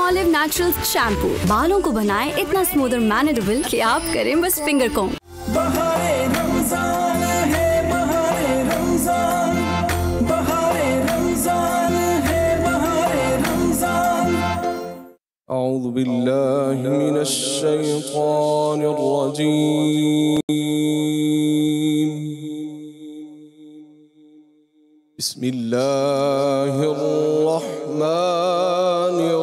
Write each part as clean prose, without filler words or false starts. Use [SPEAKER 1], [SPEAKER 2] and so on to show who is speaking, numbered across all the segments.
[SPEAKER 1] Palmolive Naturals shampoo बालों को बनाए इतना स्मूथ और मैनेजेबल कि आप करें बस फिंगर कॉम्ब।
[SPEAKER 2] बहारे रमजान है, बहारे रमजान, बहारे रमजान है, बहारे रमजान।
[SPEAKER 3] औज़ु बिल्लाहि मिनश शैतानिर रजीम। बिस्मिल्लाहिर रहमानिर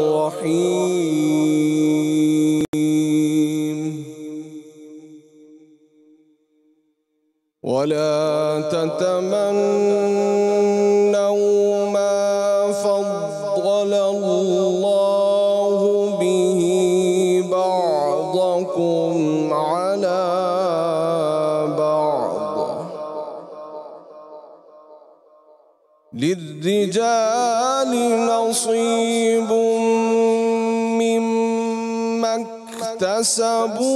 [SPEAKER 3] रहीम। वला ततमन्नौ मा फद्दलल्लाहु बिहि बअदकुम अला लिर्रिजालि नसीबुम मिम्मा इक्तसबू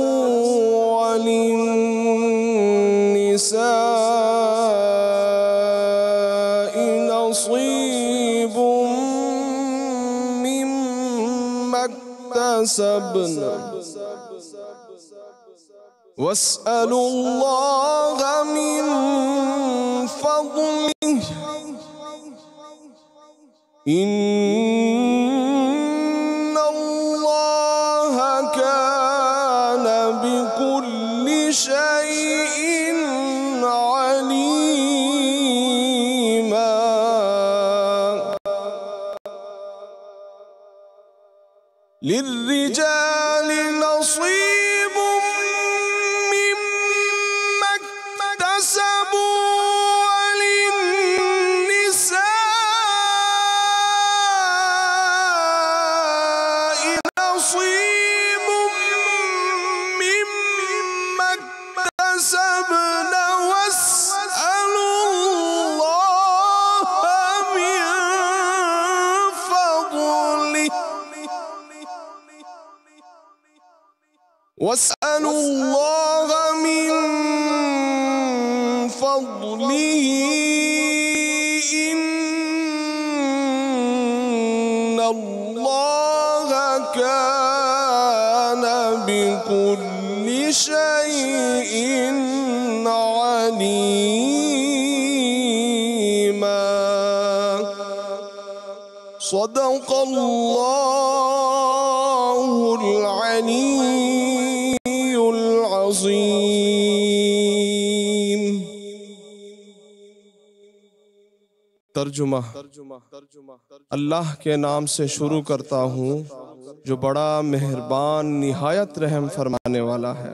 [SPEAKER 3] वलिन्निसाइ नसीबुम मिम्मा इक्तसबना वस्अलुल्लाह मिन फद्लिहि इन्नल्लाह कान बिकुल्लि शैइन अलीमा। लिर्रिजालि नसीबुम मिम्मा इक्तसबू वस्अलुल्लाह मिन फद्लिहि इन्नल्लाह कान बिकुल्लि शैइन अलीमा। सदक़ल्लाहुल अलीयुल अज़ीम। तर्जुमा। अल्लाह के नाम से शुरू करता हूँ जो बड़ा मेहरबान निहायत रहम फरमाने वाला है।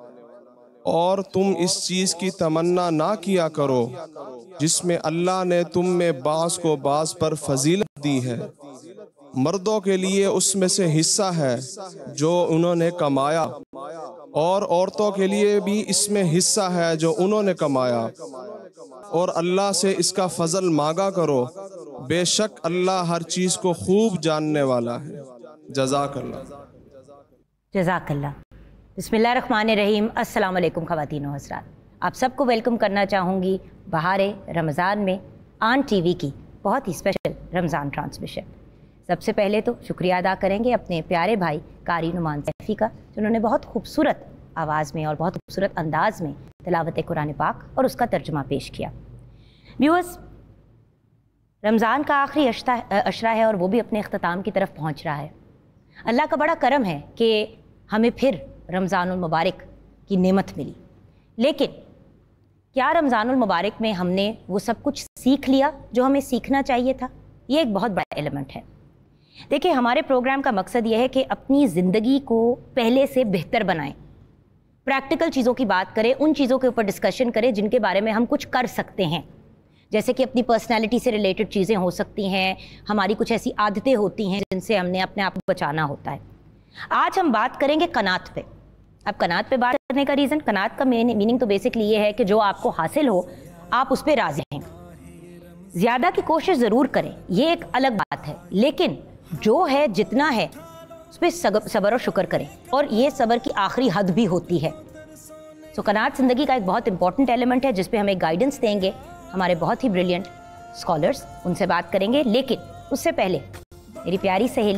[SPEAKER 3] और तुम इस चीज़ की तमन्ना ना किया करो जिसमें अल्लाह ने तुम में बास को बास पर फजीलत दी है। मर्दों के लिए उसमें से हिस्सा है जो उन्होंने कमाया, और औरतों के लिए भी इसमें हिस्सा है जो उन्होंने कमाया, और अल्लाह से इसका फजल मांगा करो। बेशक अल्लाह हर चीज़ को खूब जानने वाला है। जज़ाकल्लाह।
[SPEAKER 4] जज़ाकल्लाह। बिस्मिल्लाहिर्रहमानिर्रहीम। अस्सलाम वालेकुम ख़वातीन व हज़रात, आप सबको वेलकम करना चाहूँगी बहारे रमज़ान में आन टीवी की बहुत ही स्पेशल रमज़ान ट्रांसमिशन। सबसे पहले तो शुक्रिया अदा करेंगे अपने प्यारे भाई कारी नुमान सैफ़ी का, जिन्होंने बहुत खूबसूरत आवाज़ में और बहुत खूबसूरत अंदाज़ में तिलावत कुरान पाक और उसका तर्जुमा पेश किया। व्यूअर्स, रमज़ान का आखिरी अशरा है और वो भी अपने अख्ताम की तरफ पहुँच रहा है। अल्लाह का बड़ा करम है कि हमें फिर रमज़ानुल मुबारक की नेमत मिली। लेकिन क्या रमज़ानुल मुबारक में हमने वो सब कुछ सीख लिया जो हमें सीखना चाहिए था? ये एक बहुत बड़ा एलिमेंट है। देखिए, हमारे प्रोग्राम का मकसद ये है कि अपनी ज़िंदगी को पहले से बेहतर बनाएं, प्रैक्टिकल चीज़ों की बात करें, उन चीज़ों के ऊपर डिस्कशन करें जिनके बारे में हम कुछ कर सकते हैं। जैसे कि अपनी पर्सनैलिटी से रिलेटेड चीज़ें हो सकती हैं, हमारी कुछ ऐसी आदतें होती हैं जिनसे हमने अपने आप को बचाना होता है। आज हम बात करेंगे कनात पे। अब कनात पे बात करने का रीज़न, कनात का मीनिंग तो बेसिकली ये है कि जो आपको हासिल हो आप उस पर राज़ी हैं। ज़्यादा की कोशिश ज़रूर करें, ये एक अलग बात है, लेकिन जो है जितना है उस पर सब्र और शुक्र करें, और ये सब्र की आखिरी हद भी होती है। तो कनात ज़िंदगी का एक बहुत इंपॉर्टेंट एलिमेंट है जिस पे हमें गाइडेंस देंगे हमारे बहुत ही ब्रिलियंट स्कॉलर्स, उनसे बात करेंगे। लेकिन उससे पहले मेरी प्यारी सहेली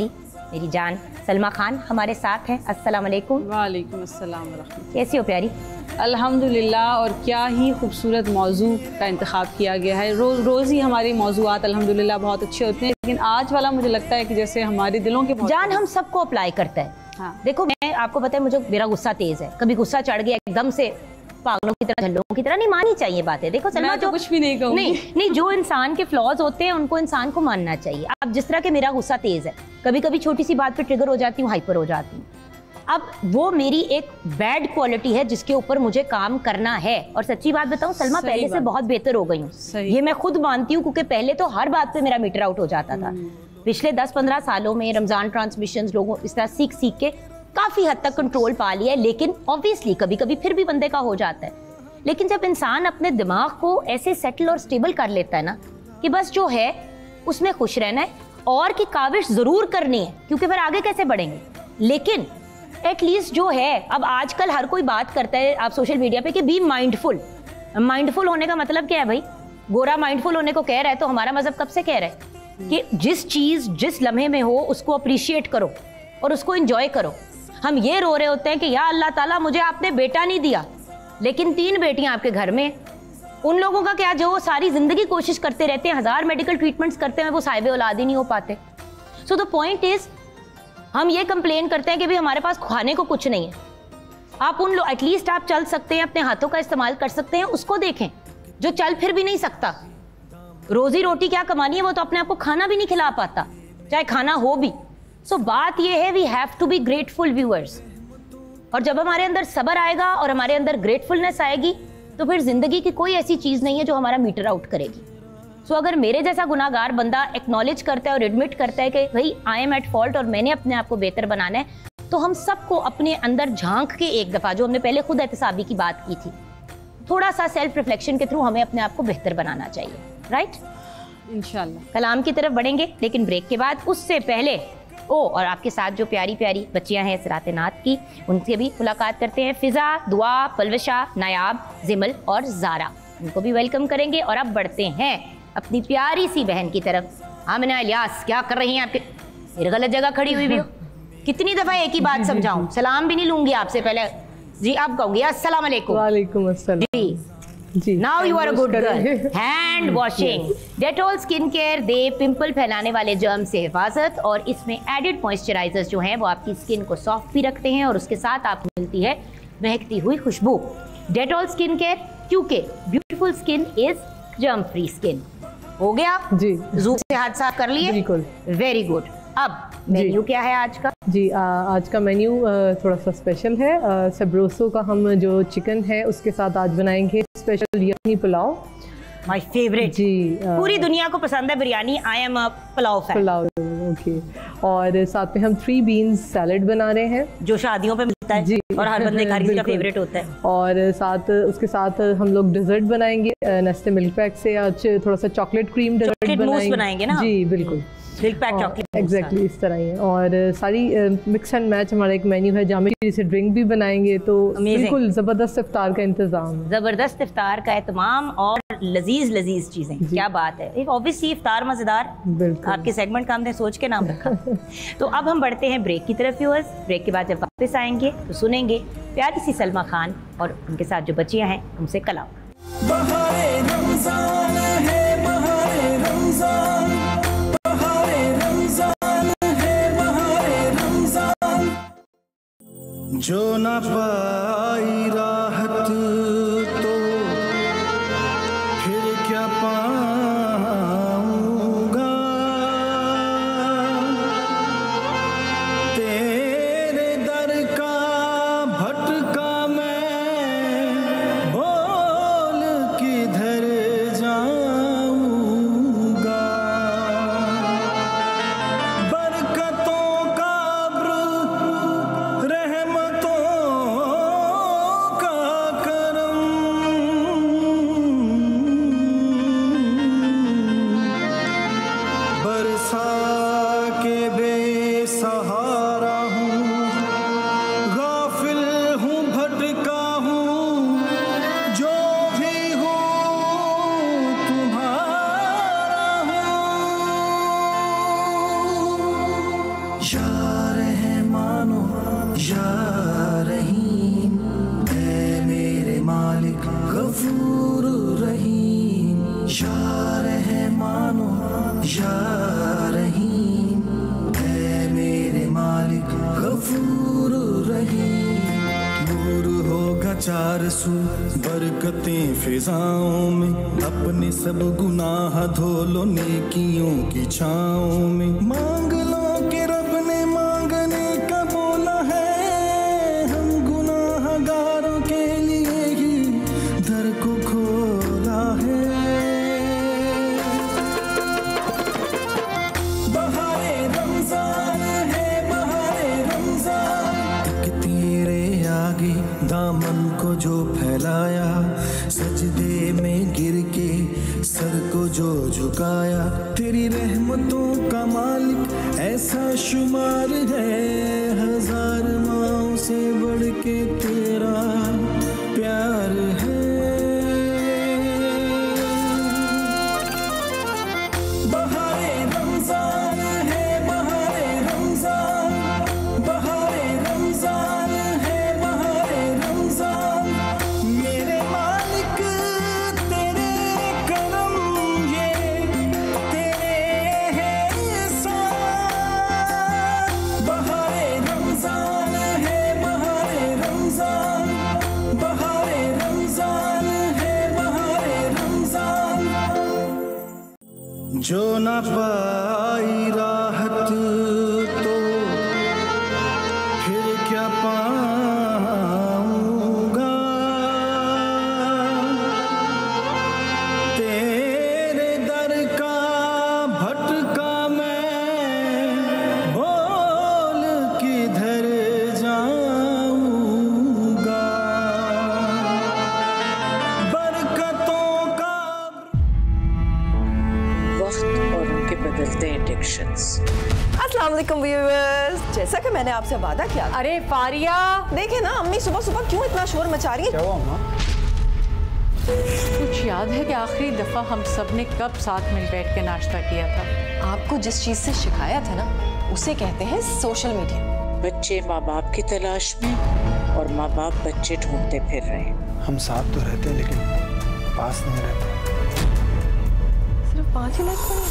[SPEAKER 4] मेरी जान सलमा खान हमारे साथ हैं। अस्सलाम वालेकुम।
[SPEAKER 5] वालेकुम अस्सलाम वरहमतुल्लाह।
[SPEAKER 4] कैसी हो प्यारी?
[SPEAKER 5] अल्हम्दुलिल्लाह। और क्या ही खूबसूरत मौजू का इंतखाब किया गया है। रोज़ ही हमारी मौजूआत अल्हम्दुलिल्लाह बहुत अच्छे होते हैं, लेकिन आज वाला मुझे लगता है कि जैसे हमारे दिलों के
[SPEAKER 4] जान हम सबको अप्लाई करता है।
[SPEAKER 5] हाँ।
[SPEAKER 4] देखो मैं आपको पता है मुझे मेरा गुस्सा तेज है, कभी गुस्सा चढ़ गया एकदम से पागलों की तरह झल्लों की तरह नहीं माननी चाहिए बातें। देखो सलमा
[SPEAKER 5] मैं तो कुछ भी नहीं कहूँगी।
[SPEAKER 4] नहीं जो इंसान के फ्लॉज होते हैं उनको इंसान को मानना चाहिए। अब जिस तरह के मेरा गुस्सा तेज है, कभी कभी छोटी सी बात पे ट्रिगर हो जाती हूँ, हाइपर हो जाती हूँ। अब वो मेरी एक बैड क्वालिटी है जिसके ऊपर मुझे काम करना है। और सच्ची बात बताऊं सलमा, पहले से बहुत बेहतर हो गई हूँ, ये मैं खुद मानती हूँ, क्योंकि पहले तो हर बात पे मेरा मीटर आउट हो जाता था। पिछले 10-15 सालों में रमजान ट्रांसमिशंस लोगों इस तरह सीख सीख के काफी हद तक कंट्रोल पा लिया है, लेकिन ऑब्वियसली कभी कभी फिर भी बंदे का हो जाता है। लेकिन जब इंसान अपने दिमाग को ऐसे सेटल और स्टेबल कर लेता है ना कि बस जो है उसमें खुश रहना है और की काविश जरूर करनी है, क्योंकि फिर आगे कैसे बढ़ेंगे। लेकिन एटलीस्ट जो है, अब आजकल हर कोई बात करता है आप सोशल मीडिया पे कि बी माइंडफुल। माइंडफुल होने का मतलब क्या है भाई? गोरा माइंडफुल होने को कह रहा है, तो हमारा मजहब कब से कह रहा है कि जिस चीज जिस लम्हे में हो उसको अप्रिशिएट करो और उसको एंजॉय करो। हम ये रो रहे होते हैं कि या अल्लाह ताला मुझे आपने बेटा नहीं दिया, लेकिन 3 बेटियां आपके घर में। उन लोगों का क्या जो सारी जिंदगी कोशिश करते रहते हैं, 1000 मेडिकल ट्रीटमेंट्स करते हैं, वो साहिब औलाद ही नहीं हो पाते। सो द पॉइंट इज, हम ये कंप्लेन करते हैं कि भाई हमारे पास खाने को कुछ नहीं है। आप उन लोग एटलीस्ट आप चल सकते हैं, अपने हाथों का इस्तेमाल कर सकते हैं, उसको देखें। जो चल फिर भी नहीं सकता, रोजी रोटी क्या कमानी है, वो तो अपने आप को खाना भी नहीं खिला पाता, चाहे खाना हो भी। सो बात ये है, we have to be grateful viewers. और जब हमारे अंदर सब्र आएगा और हमारे अंदर ग्रेटफुलनेस आएगी, तो फिर जिंदगी की कोई ऐसी चीज नहीं है जो हमारा मीटर आउट करेगी। सो अगर मेरे जैसा गुनाहगार बंदा एक्नॉलेज करता है और एडमिट करता है कि भाई आई एम एट फॉल्ट और मैंने अपने आप को बेहतर बनाना है, तो हम सबको अपने अंदर झांक के एक दफा, जो हमने पहले खुद एहतसाबी की बात की थी, थोड़ा सा सेल्फ रिफ्लेक्शन के थ्रू हमें अपने आप को बेहतर बनाना चाहिए। राइट?
[SPEAKER 5] इंशाल्लाह
[SPEAKER 4] कलाम की तरफ बढ़ेंगे, लेकिन ब्रेक के बाद। उससे पहले और आपके साथ जो प्यारी प्यारी बच्चियां हैं सिराते नात की, उनसे भी मुलाकात करते हैं। फिजा, दुआ, पलवशा, नायाब, जिमल और जारा, उनको भी वेलकम करेंगे। और अब बढ़ते हैं अपनी प्यारी सी बहन की तरफ। आमिना इलियास, क्या कर रही हैं आपके? मेरे गलत जगह खड़ी हुई भी हो। कितनी दफा एक ही बात समझाऊं? सलाम भी नहीं लूंगी आपसे पहले जी, अब कहूंगी अस्सलाम वालेकुम।
[SPEAKER 6] वालेकुम अस्सलाम जी।
[SPEAKER 4] Now you are a good girl. Hand washing, Dettol skin care दे पिंपल फैलाने वाले जर्म से हिफाजत, और इसमें एडिड मॉइस्चराइजर्स जो हैं वो आपकी स्किन को सॉफ्ट भी रखते हैं, और उसके साथ आपको मिलती है महकती हुई खुशबू। डेटॉल स्किन केयर, क्योंकि beautiful skin is germ free skin. हो गया
[SPEAKER 6] जी,
[SPEAKER 4] जू से हाथ साफ कर लिए?
[SPEAKER 6] बिल्कुल।
[SPEAKER 4] Very good. अब मेन्यू क्या है आज का?
[SPEAKER 6] जी, आज का मेन्यू थोड़ा सा स्पेशल है। सबरोसो का हम जो चिकन है उसके साथ आज बनाएंगे special yakhni pulao.
[SPEAKER 4] My favourite
[SPEAKER 6] जी।
[SPEAKER 4] पूरी दुनिया को पसंद है biryani. I am a pulao fan.
[SPEAKER 6] Pulao, okay. और साथ में हम 3 बीन्स सैलड बना रहे हैं,
[SPEAKER 4] जो शादियों पे मिलता है
[SPEAKER 6] जी।
[SPEAKER 4] और हर बंदे का
[SPEAKER 6] बिल्कुल।
[SPEAKER 4] फेवरेट होता है।
[SPEAKER 6] और साथ उसके साथ हम लोग डेजर्ट बनाएंगे नेस्ले मिल्क पैक से। आज थोड़ा सा चॉकलेट क्रीम डेजर्ट
[SPEAKER 4] बनाएंगे ना?
[SPEAKER 6] जी बिल्कुल,
[SPEAKER 4] मिल्क पैक चॉकलेट
[SPEAKER 6] एग्जैक्टली इस तरह ही है। और सारी मिक्स एंड मैच हमारा एक मेन्यू है, जामे से ड्रिंक भी बनाएंगे। तो बिल्कुल जबरदस्त इफ्तार का इंतजाम है।
[SPEAKER 4] जबरदस्त इफ्तार का एहतमाम और लजीज लजीज चीजें। क्या बात है। एक ऑब्वियसली इफ्तार मजेदार,
[SPEAKER 6] बिल्कुल।
[SPEAKER 4] आपके सेगमेंट का हमने सोच के नाम रखा। तो अब हम बढ़ते हैं ब्रेक की तरफ व्यूअर्स। ब्रेक के बाद जब वापस आएंगे तो सुनेंगे प्यारी सी सलमा खान और उनके साथ जो बच्चियां हैं उनसे कलाम।
[SPEAKER 2] बहारे रमजान है, बहारे रमजान, बहारे रमजान है, बहारे रमजान। जो न पाई राहत तो फिर क्या पाऊंगा, तेरे दर का भटका मैं, बोल किधर जाऊंगा। बरकतों का अब्र, रहमतों का मानो या रहीम, ऐ मेरे मालिक गफूर रहीम, या रहमानो या रहीम, ऐ मेरे मालिक गफूर रहीम। नूर होगा चार सू, बरकतें फिजाओं में, अपने सब गुनाह धो लो नेकियों की छाओं में। मांग लो कि रब ने मांगने का बोला है, हम गुनाहगारों के लिए ही दर को खोला है। बहारे रमजान है, बहारे रमजान, एक तेरे आगे दामन को जो फैलाया, सजदे में गिर के सर को जो झुकाया, तेरी रहमतों का मालिक ऐसा शुमार है, हजार माओं से बढ़ के तेरा प्यार है। बहारे रमजान है, बहारे रमजान, बहारे रमजान है, बहारे रमजान, मेरे मालिक तेरे करम ये तेरे एहसान। बहारे रमजान है, बहारे रमजान, बहारे रमजान है, बहारे रमजान। जो ना पाई राहत तो फिर क्या पाऊंगा, तेरे दर का भटका मैं, बोल किधर जाऊंगा। बरकतों का
[SPEAKER 7] वक्त और उनके बदलते एडिक्शंस।
[SPEAKER 8] अस्सलाम वालेकुम व्यूअर्स, जैसा कि मैंने आपसे वादा किया।
[SPEAKER 5] अरे फारिया,
[SPEAKER 8] देखे ना अम्मी सुबह सुबह क्यों इतना शोर मचा रही है।
[SPEAKER 5] कुछ याद है कि आखिरी दफा हम सब ने कब साथ मिल बैठ के नाश्ता किया था?
[SPEAKER 8] आपको जिस चीज से शिकायत है ना, उसे कहते हैं सोशल मीडिया।
[SPEAKER 7] बच्चे माँ बाप की तलाश में और माँ बाप बच्चे ढूंढते फिर रहे हैं।
[SPEAKER 2] हम साथ तो रहते हैं लेकिन पास नहीं रहते।
[SPEAKER 8] सिर्फ 5 ही मिनट में।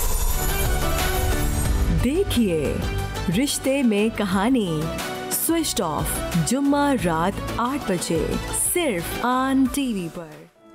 [SPEAKER 9] देखिए रिश्ते में कहानी, स्विच्ड ऑफ, जुम्मा रात 8 बजे सिर्फ ऑन टीवी पर।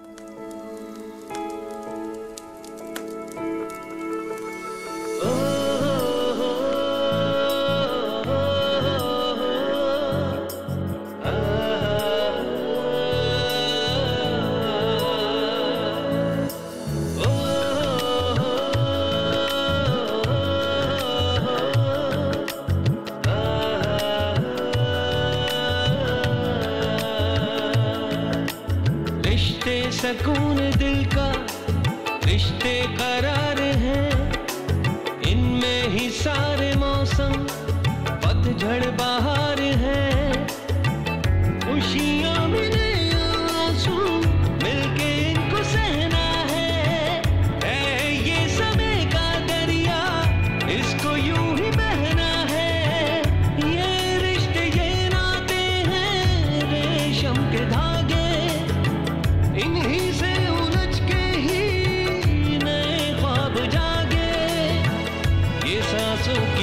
[SPEAKER 10] सुकून दिल का, रिश्ते करार हैं, इनमें ही सारे मौसम पतझड़ बहार है। खुशियाँ मिले आंसू मिलके इनको सहना है ये समय का दरिया, इसको यूं ही बहना है। ये रिश्ते ये नाते हैं रेशम के धागे, इन्हीं से उलझ के ही नए ख्वाब जागे। ये सांसों की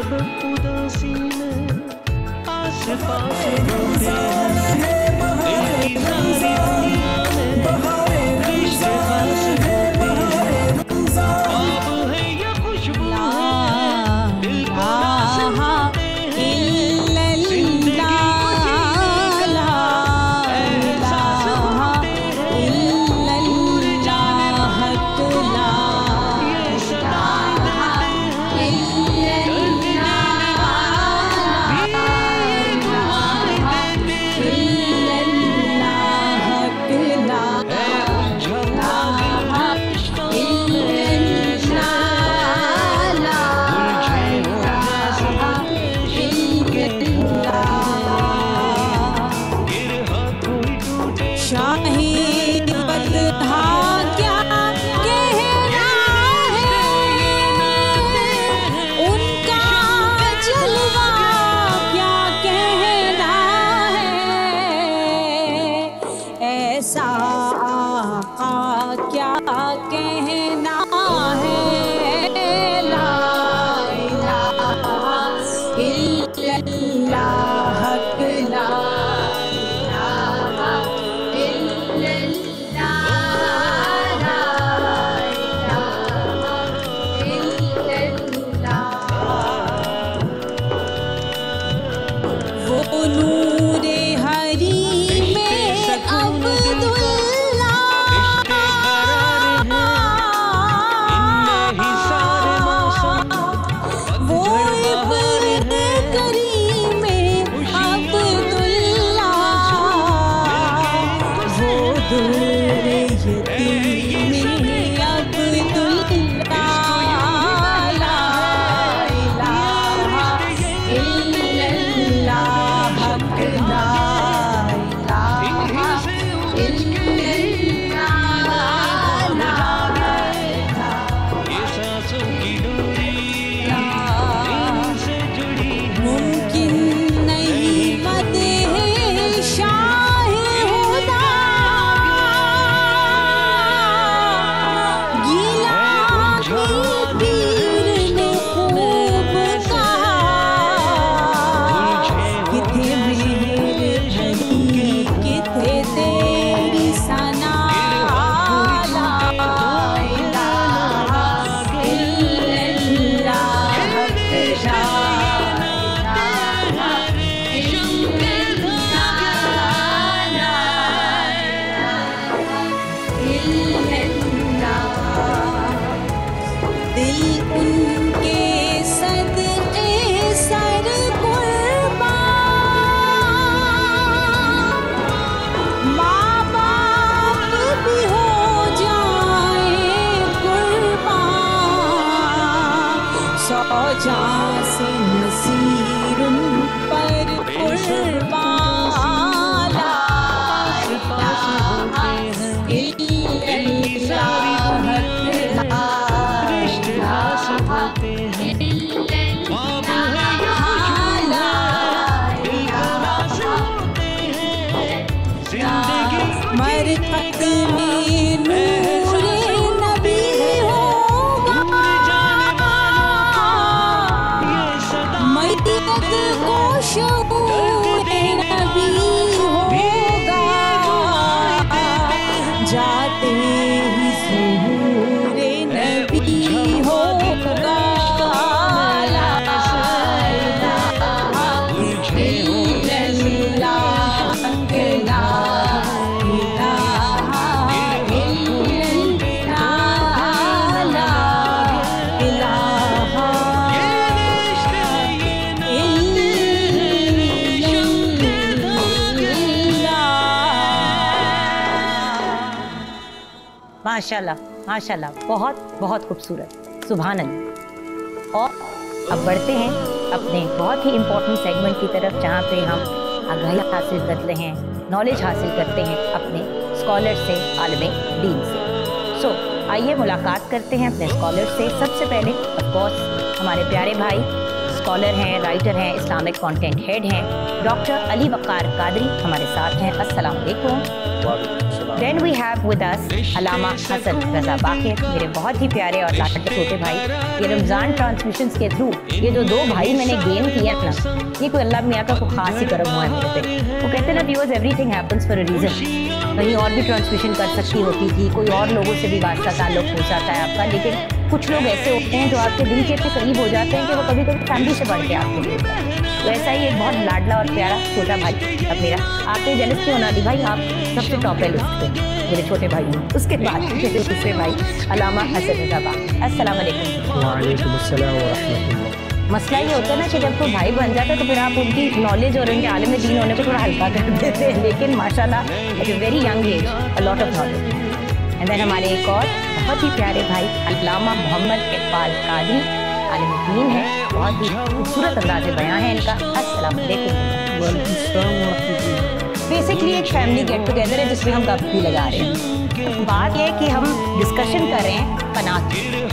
[SPEAKER 10] जब उदासी में आस पास होते हैं, दिल की सारी दुनिया में रिश्ते खास होते हैं। ख्वाब है या खुशबू है, दिल को रास होते हैं। जिंदगी को जीने का एहसास होते हैं। भूल जाने वालों को ये सदाएं देते हैं। दर्द देने वालों भी दुआएं देते हैं। उलझा हुआ दिल इश्कों में से उलझे हो जैसे इश्क के गिर हाथों ही टूटे
[SPEAKER 5] शाही बदहा क्या कहना है, उनका जलवा क्या कहना है, ऐसा आका क्या कहना है। ला इलाहा इल्लल्लाह, हक ला इलाहा वो नूरे हरी में अब्दुल्ला,
[SPEAKER 10] रिश्ते करार हैं इनमें ही सारे मौसम।
[SPEAKER 5] वो इब्न करीम में अब्दुल्ला, वो दूर यतीम में अब्दुल्ला। ला इलाहा इल्लल्लाह, हक ला इलाहा इल्लल्लाह।
[SPEAKER 10] ये सांसों की डोरी इनसे जुड़ी है।
[SPEAKER 5] मुमकिन नहीं मदेह शाहे खुदा, गीला पीर ने खूब कहा, किथे मेरे भरी किथे तेरी सना। ला इलाहा इल्लल्लाह, हक ला दिल उनके सदके सर कुर्बान, माँ बाप भी हो जाए कुर्बान, सौ जान से नसीर उन पर कुर्बान। ला इलाहा इल्लल्लाह,
[SPEAKER 10] रिश्ते खास होते हैं। ख्वाब है या खुशबू है, दिल को रास होते हैं। जिंदगी को
[SPEAKER 5] मरकत में नूरे नबी होगा,
[SPEAKER 10] भूल जाने वालों को ये सदा
[SPEAKER 5] मैयत को शऊरे नबी होगा, जाते ही ज़हूरे नबी होगा। ला इलाहा इल्लल्लाह, हक ला इलाहा इल्लल्लाह, ला इलाहा
[SPEAKER 4] माशाल्लाह माशाल्लाह, बहुत बहुत खूबसूरत, सुभान अल्लाह। और अब बढ़ते हैं अपने बहुत ही इम्पोर्टेंट सेगमेंट की तरफ, जहाँ पे हम आगाही हासिल करते हैं, नॉलेज हासिल करते हैं अपने स्कॉलर से, आलिम दीन से। सो आइए मुलाकात करते हैं अपने स्कॉलर से। सबसे पहले ऑफ कोर्स हमारे प्यारे भाई स्कॉलर हैं, राइटर हैं, इस्लामिक कंटेंट हेड हैं, डॉक्टर अली वक़ार कादरी हमारे साथ हैं। अस्सलाम वालेकुम। Then we have with us Allama Hasan Raza Baqir, मेरे बहुत ही प्यारे और लाडले छोटे भाई। ये रमज़ान ट्रांसमिशंस के थ्रू ये जो दो भाई मैंने गेन किया ना, ये कोई अल्लाह मियाँ का कोई ख़ास ही करम हुआ है मेरे पे। वो कहते हैं ना viewers, everything happens for a reason. कहीं और भी ट्रांसमिशन कर सकती होती थी, कोई और लोगों से भी वास्ता ताल्लुक़ हो जाता है आपका, लेकिन कुछ लोग ऐसे होते हैं जो आपके दिल के इतने करीब हो जाते हैं कि वो कभी कभी फैमिली से बढ़ के आपके लिए होता है। तो ऐसा ही एक बहुत लाडला और प्यारा छोटा भाई अब मेरा, आपने जेलस क्यों ना दी भाई, आप सबसे टॉप है लिस्ट पे मेरे छोटे भाई हैं। उसके बाद मेरे दूसरे भाई अलामा हसन रज़ा बाक़िर। अस्सलाम वालेकुम।
[SPEAKER 11] वालेकुम अस्सलाम व रहमतुल्लाह।
[SPEAKER 4] मसला ये होता है ना कि जब कोई भाई बन जाता है तो फिर आप उनकी नॉलेज और उनके आलिम दीन होने को थोड़ा हल्का कर देते हैं, लेकिन माशाल्लाह at a very young age a lot of knowledge. And then हमारे एक और बहुत ही प्यारे भाई अल्लामा मोहम्मद इकबाल कादरी, आलिम दीन है, बहुत ही खूबसूरत अंदाज़ बयां है इनका। अस्सलाम वालेकुम। बेसिकली एक फैमिली गेट टुगेदर है जिसमें हम गप भी लगा रहे हैं। बात यह है कि हम डिस्कशन कर रहे हैं कनात।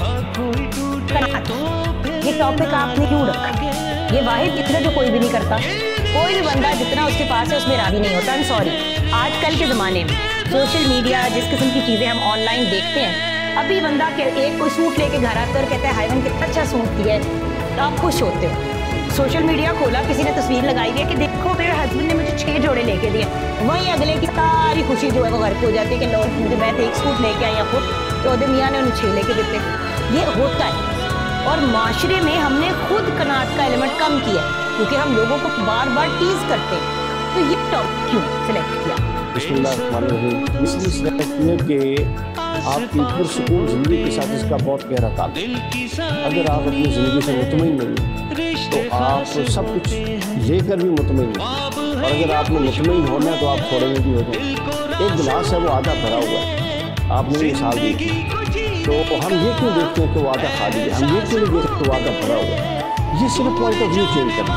[SPEAKER 4] ये टॉपिक आपने क्यों रखा? ये वाहिद इतना जो कोई भी नहीं करता, कोई भी बंदा जितना उसके पास है उसमें राजी नहीं होता। सॉरी, आजकल के ज़माने में सोशल मीडिया, जिस किस्म की चीज़ें हम ऑनलाइन देखते हैं, अभी बंदा एक कोई सूट लेके घर आता है और कहता है हाय मैंने कितना अच्छा सूट दिया है, तो आप खुश होते हो। सोशल मीडिया खोला, किसी ने तस्वीर लगाई है कि देखो मेरे हस्बैंड ने मुझे 6 जोड़े लेके दिए, वहीं अगले की सारी खुशी जो है वो घर पे हो जाती है कि लोग मुझे, मैं तो एक सूट लेके आई खुद, तो उधर मियाँ ने उन्हें 6 लेके देते। ये होता है और माशरे में हमने खुद कनात का एलिमेंट कम किया क्योंकि हम लोगों को बार बार टीज करते हैं। तो ये टॉपिक क्यों सिलेक्ट किया?
[SPEAKER 11] बिस्मिल्लाह, इसलिए सिलेक्ट किया कि आपकी पुरसुकून ज़िंदगी के साथ इसका बहुत गहरा ताल्लुक। अगर आप अपनी ज़िंदगी से मुतमईन नहीं तो आप सब कुछ लेकर भी मुतमईन नहीं, और अगर आपने मुतमईन होना है तो आप थोड़े में भी हो जाए। एक गिलास है वो आधा भरा हुआ है, आपने मिसाल दी, तो हम ये क्यों देखते हैं कि वो आधा खाली है, हम ये क्यों नहीं देखते वो आधा भरा हुआ है? ये सिर्फ पॉइंट ऑफ व्यू चेंज करना।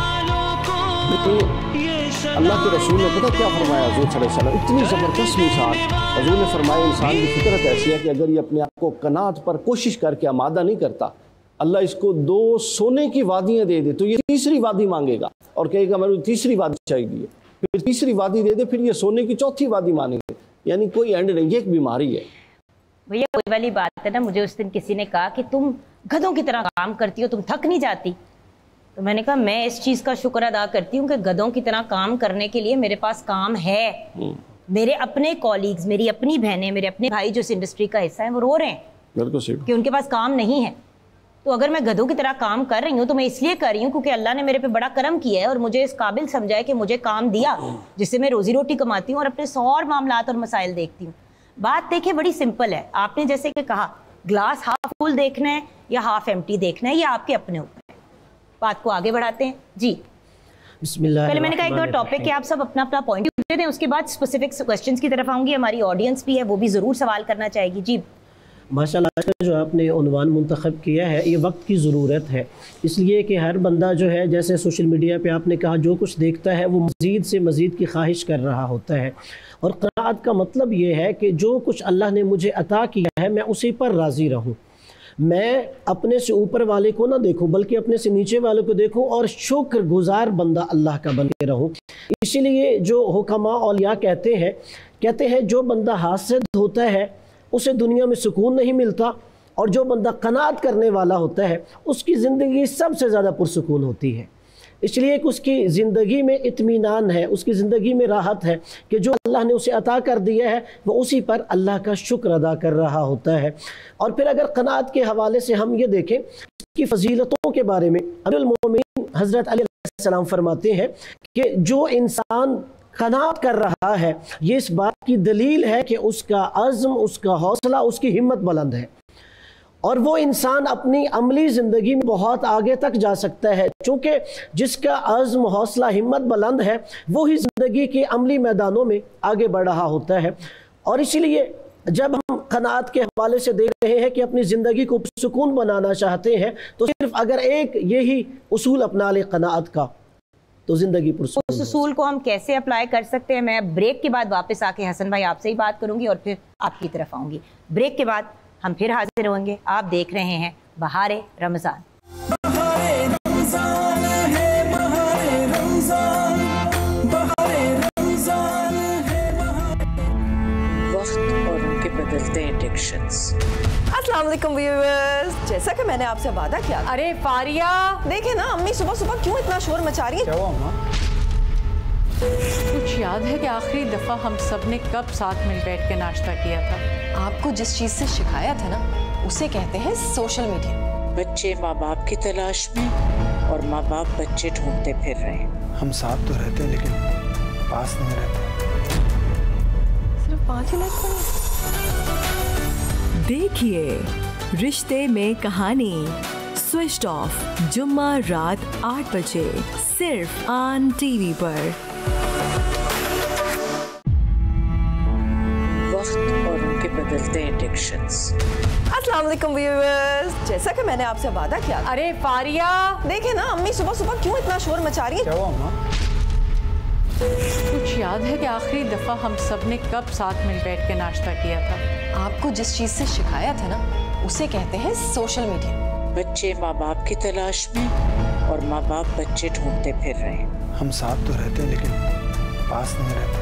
[SPEAKER 11] तो अल्लाह के रसूल ने पता क्या फरमाया? हज़रत सल्लल्लाहु अलैहि वसल्लम इतनी ज़बरदस्त मिसाल हज़ूर ने फरमाया, इंसान की फितरत ऐसी है कि अगर ये अपने आप को कनात पर कोशिश करके आमादा नहीं करता, अल्लाह इसको 2 सोने की वादियाँ दे दे तो ये तीसरी वादी मांगेगा और कहेगा मेरे तीसरी वादी चाहिए, फिर तीसरी वादी दे दे, फिर ये सोने की चौथी वादी मांगेंगे। यानी कोई एंड नहीं, ये एक बीमारी है
[SPEAKER 4] भैया। कोई वाली बात है ना, मुझे उस दिन किसी ने कहा कि तुम गधों की तरह काम करती हो, तुम थक नहीं जाती? तो मैंने कहा मैं इस चीज़ का शुक्र अदा करती हूँ कि गधों की तरह काम करने के लिए मेरे पास काम है। मेरे अपने कॉलीग्स, मेरी अपनी बहनें, मेरे अपने भाई जो इस इंडस्ट्री का हिस्सा है, वो रो रहे हैं कि उनके पास काम नहीं है। तो अगर मैं गधों की तरह काम कर रही हूँ तो मैं इसलिए कर रही हूँ क्योंकि अल्लाह ने मेरे पे बड़ा करम किया है और मुझे इस काबिल समझा है कि मुझे काम दिया जिससे मैं रोजी रोटी कमाती हूँ और अपने 100 और मामलात और मसाइल देखती हूँ। बात देखिए बड़ी सिंपल है। आपने जैसे कि कहा ग्लास हाफ फुल देखना है या हाफ एम्प्टी देखना है, ये आपके अपने ऊपर है। बात को आगे बढ़ाते हैं जी। पहले मैंने कहा एक दो टॉपिक कि आप सब अपना अपना पॉइंट दे दें, उसके बाद स्पेसिफिक क्वेश्चंस की तरफ आऊंगी। हमारी ऑडियंस भी है, वो भी ज़रूर सवाल करना चाहेगी जी।
[SPEAKER 11] माशाल्लाह, आज का जो आपने उन्वान मुंतखब किया है ये वक्त की ज़रूरत है, इसलिए कि हर बंदा जो है जैसे सोशल मीडिया पे आपने कहा जो कुछ देखता है वो मज़ीद से मज़ीद की ख्वाहिश कर रहा होता है। और क़नाअत का मतलब ये है कि जो कुछ अल्लाह ने मुझे अता किया है मैं उसी पर राज़ी रहूँ। मैं अपने से ऊपर वाले को ना देखूं बल्कि अपने से नीचे वाले को देखूं और शुक्रगुजार बंदा अल्लाह का बन के रहूं। इसीलिए जो हुक्मा औलिया कहते हैं जो बंदा हासिद होता है उसे दुनिया में सुकून नहीं मिलता, और जो बंदा कनात करने वाला होता है उसकी ज़िंदगी सबसे ज़्यादा पुरसुकून होती है। इसलिए कि उसकी ज़िंदगी में इत्मीनान है, उसकी ज़िंदगी में राहत है कि जो अल्लाह ने उसे अता कर दिया है वो उसी पर अल्लाह का शुक्र अदा कर रहा होता है। और फिर अगर क़नाअत के हवाले से हम ये देखें कि फ़जीलतों के बारे में अमीरुल मोमिनीन हज़रत अली अलैहिस्सलाम फरमाते हैं कि जो इंसान क़नाअत कर रहा है ये इस बात की दलील है कि उसका अज़्म, उसका हौसला, उसकी हिम्मत बुलंद है और वो इंसान अपनी अमली ज़िंदगी में बहुत आगे तक जा सकता है। चूँकि जिसका अज़्म, हौसला, हिम्मत बुलंद है वो ही ज़िंदगी के अमली मैदानों में आगे बढ़ रहा होता है। और इसीलिए जब हम क़नाअत के हवाले से देख रहे हैं कि अपनी ज़िंदगी को सुकून बनाना चाहते हैं तो सिर्फ अगर एक यही उसूल अपना ले क़नाअत का तो ज़िंदगी पुरसुकून। उस उसूल को हम कैसे अप्लाई कर सकते हैं, मैं ब्रेक के बाद वापस आके हसन भाई आपसे ही बात करूँगी और फिर आपकी तरफ आऊँगी। ब्रेक के बाद हम फिर हाजिर होंगे। आप देख रहे हैं बहारे रमज़ान।
[SPEAKER 8] अस्सलाम वालेकुम व्यूअर्स, जैसा कि मैंने आपसे वादा किया।
[SPEAKER 5] अरे फारिया,
[SPEAKER 8] देखे ना अम्मी सुबह सुबह क्यों इतना शोर मचा रही है।
[SPEAKER 2] क्या हुआ अम्मा?
[SPEAKER 7] कुछ याद है कि आखिरी दफा हम सब ने कब साथ मिल बैठ के नाश्ता किया था?
[SPEAKER 8] आपको जिस चीज से शिकायत है ना, उसे कहते हैं सोशल मीडिया।
[SPEAKER 7] बच्चे माँ बाप की तलाश में और माँ बाप बच्चे ढूंढते फिर रहे हैं।
[SPEAKER 2] हम साथ तो रहते हैं लेकिन पास नहीं रहते।
[SPEAKER 8] सिर्फ 5 मिनट।
[SPEAKER 9] देखिए रिश्ते में कहानी स्विच ऑफ जुम्मा रात 8 बजे सिर्फ ऑन टीवी पर।
[SPEAKER 7] वक्त और उनके बदलते एडिक्शंस।
[SPEAKER 8] अस्सलाम वालेकुम व्यूअर्स, जैसा कि मैंने आपसे वादा किया।
[SPEAKER 5] अरे फारिया,
[SPEAKER 8] देखे ना अम्मी सुबह सुबह क्यों इतना शोर मचा रही है।
[SPEAKER 2] क्या हुआ अम्मा?
[SPEAKER 7] कुछ याद है कि आखिरी दफा हम सब ने कब साथ मिल बैठ के नाश्ता किया था?
[SPEAKER 8] आपको जिस चीज से शिकायत है ना, उसे कहते हैं सोशल मीडिया।
[SPEAKER 7] बच्चे माँ बाप की तलाश में और माँ बाप बच्चे ढूंढते फिर रहे हैं।
[SPEAKER 2] हम साथ तो रहते हैं लेकिन पास नहीं रहते।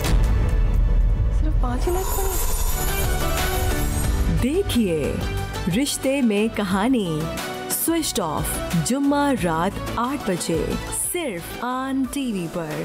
[SPEAKER 8] सिर्फ 5 मिनट।
[SPEAKER 9] देखिए रिश्ते में कहानी स्विच ऑफ जुम्मा रात 8 बजे सिर्फ ऑन टीवी पर।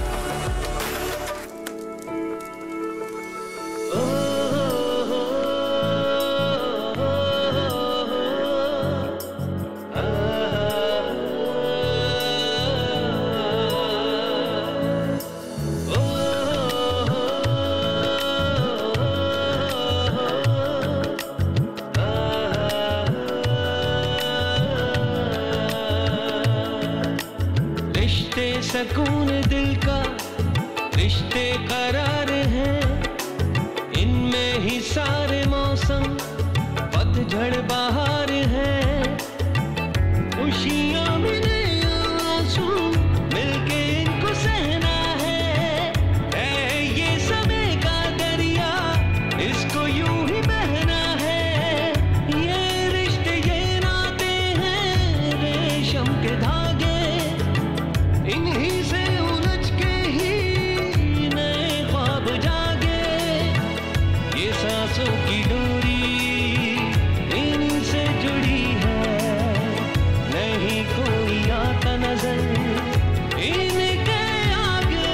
[SPEAKER 12] सुकून दिल का रिश्ते करार हैं, इनमें ही सारे मौसम पतझड़ बहार है। खुशियाँ मिले आंसू मिलके इनको सहना है ये समय का दरिया, इसको यूं ही बहना है। ये रिश्ते ये नाते हैं रेशम के धागे, इन्हीं से उलझ के ही नए ख्वाब जागे। ये सांसों की डोरी इन्हीं से जुड़ी है, नहीं कोई आता नजर इनके आगे।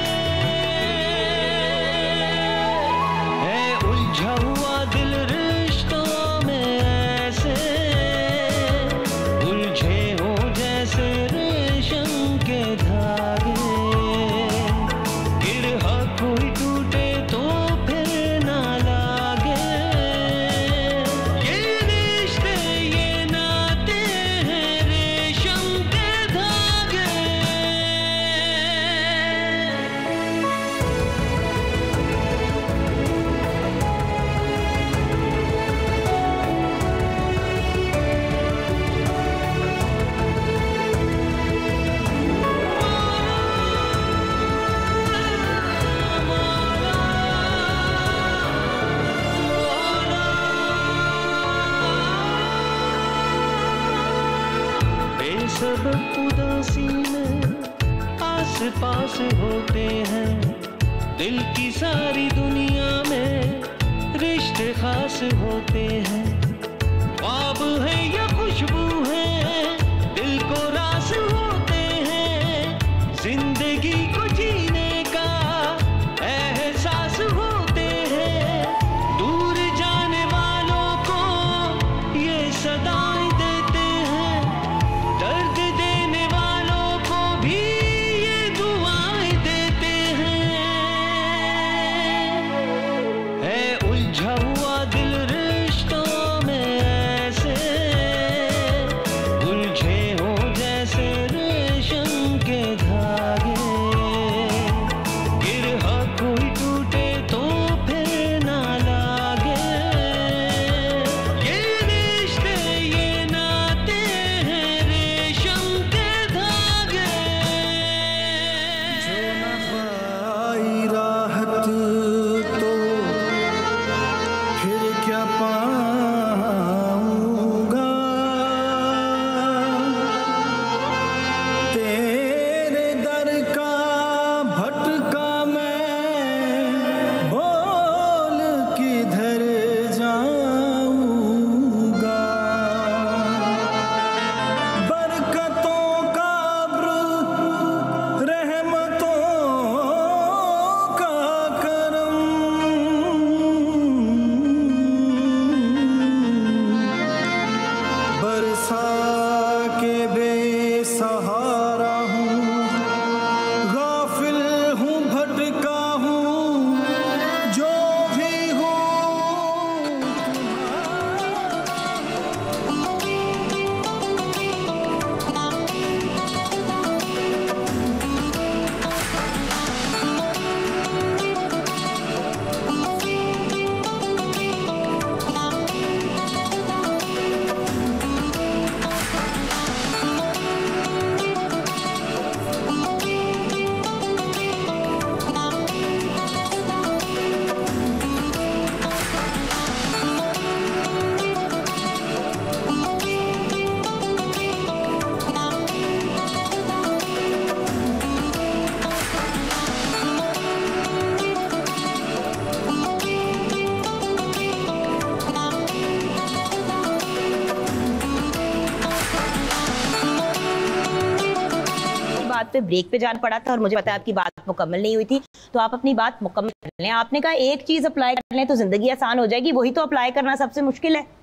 [SPEAKER 12] है उलझा हुआ दिल रिश्तों में ऐसे, उलझे हो जैसे रेशम के धागे। गिरहा कोई टूटे तो फिर ना लागे, ये रिश्ते ये नाते हैं रेशम के धागे। बेसबब उदासी में आस पास होते हैं, दिल की सारी दुनिया में रिश्ते खास होते हैं। ख्वाब है या खुशबू है दिल को रास होते हैं, जिंदगी को जीने का एहसास होते हैं। दूर जाने वालों को ये सदाएं देते हैं, दर्द देने वालों को भी ये दुआएं देते हैं। है उलझा हुआ दिल रिश्तों में ऐसे,
[SPEAKER 4] बात पे ब्रेक पे जाना पड़ा था और मुझे पता है आपकी बात मुकम्मल नहीं हुई थी, तो आप अपनी बात मुकम्मल कर लें। आपने कहा एक चीज़ अप्लाई कर लें तो ज़िंदगी आसान हो जाएगी, वही तो अप्लाई करना सबसे मुश्किल है।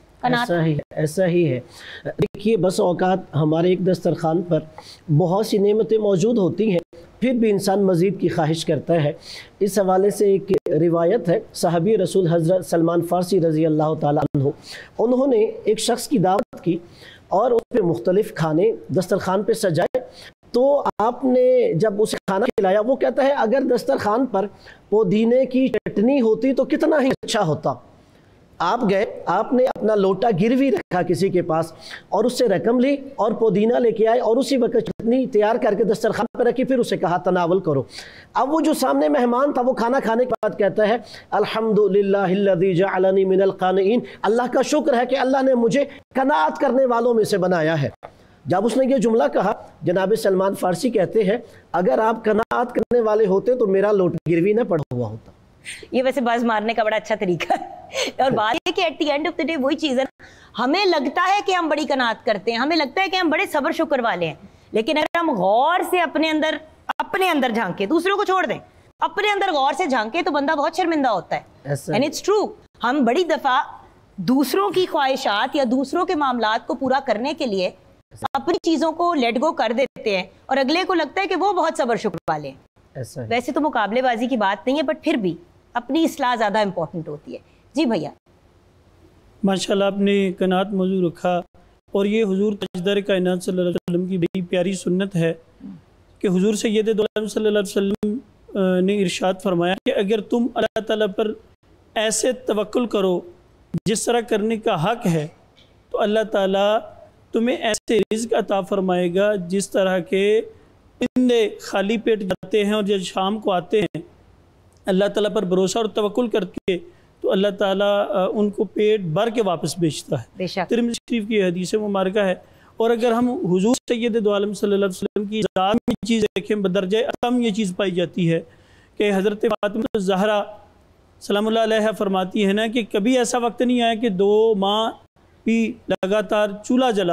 [SPEAKER 11] ऐसा ही है। देखिए, बस औकात हमारे एक दस्तरखान पर बहुत सी नेमतें मौजूद होती हैं, फिर भी इंसान मज़ीद की ख्वाहिश करता है। इस हवाले से एक रिवायत है, सहाबी रसूल हज़रत सलमान फ़ारसी रज़ी अल्लाह ताला अन्हु, उन्होंने एक शख्स की दावत की और उस पर मुख्तलिफ़ खाने दस्तरखान पर सजाए। तो आपने जब उसे खाना खिलाया, वो कहता है अगर दस्तरखान पर पुदीने की चटनी होती तो कितना ही अच्छा होता। आप गए, आपने अपना लोटा गिरवी रखा किसी के पास और उससे रकम ली और पुदीना लेके आए और उसी वक्त चटनी तैयार करके दस्तरखान पर रखी, फिर उसे कहा तनावल करो। अब वो जो सामने मेहमान था वो खाना खाने के बाद कहता है अल्हम्दुलिल्लाहिल्लज़ी जअलनी मिनल क़ानिईन, अल्लाह का शुक्र है कि अल्लाह ने मुझे कनात करने वालों में से बनाया है। जब उसने ये जुमला कहा, जनाब सलमान फ़ारसी कहते हैं अगर आप कनात करने वाले होते तो मेरा लोटा गिरवी न पड़ा हुआ होता।
[SPEAKER 4] ये वैसे बज़ मारने का बड़ा अच्छा तरीका है। और बात है कि at the end of the day वही चीज़ है, हमें लगता है कि हम बड़ी कनात करते हैं, हमें लगता है कि हम बड़े सब्र शुक्र वाले हैं, लेकिन अगर हम गौर से अपने अंदर झांके, दूसरों को छोड़ दें, अपने अंदर गौर से झांके तो बंदा बहुत शर्मिंदा होता है। एंड इट्स ट्रू, हम बड़ी दफ़ा दूसरों की ख्वाहिशात या दूसरों के मामलात को पूरा करने के लिए अपनी चीज़ों को लेट गो कर देते हैं और अगले को लगता है कि वो बहुत सब्र शुक्र वाले हैं। वैसे तो मुकाबलेबाजी की बात नहीं है, बट फिर भी अपनी इस्लाह ज़्यादा इम्पोर्टेंट होती है। जी भैया,
[SPEAKER 13] माशाल्लाह आपने कनात मौजू रखा, और ये हुजूर ताजदार कायनात सल्लल्लाहु अलैहि वसल्लम की बड़ी प्यारी सुन्नत है कि हुजूर सैयद दो आलम सल्लल्लाहु अलैहि वसल्लम ने इरशाद फरमाया कि अगर तुम अल्लाह ताला पर ऐसे तवक्कुल करो जिस तरह करने का हक है, तो अल्लाह ताला तुम्हें ऐसे रिज़्क़ अता फरमाएगा जिस तरह के परिंदे खाली पेट जाते हैं और जब शाम को आते हैं अल्लाह ताला पर भरोसा और तवक्कुल करके, तो अल्लाह ताला उनको पेट भर के वापस भेजता है। तिरमिज़ी शरीफ की हदीस मुबारका है। और अगर हम हुजूर सैयद दो आलम सल्लल्लाहु अलैहि वसल्लम की ज़ात में चीज़ देखें, बदरजा अतम ये चीज़ पाई जाती है कि हज़रत फातिमा ज़हरा सलामुल्लाह अलैहा फरमाती है ना कि कभी ऐसा वक्त नहीं आया कि 2 माह भी लगातार चूल्हा जला।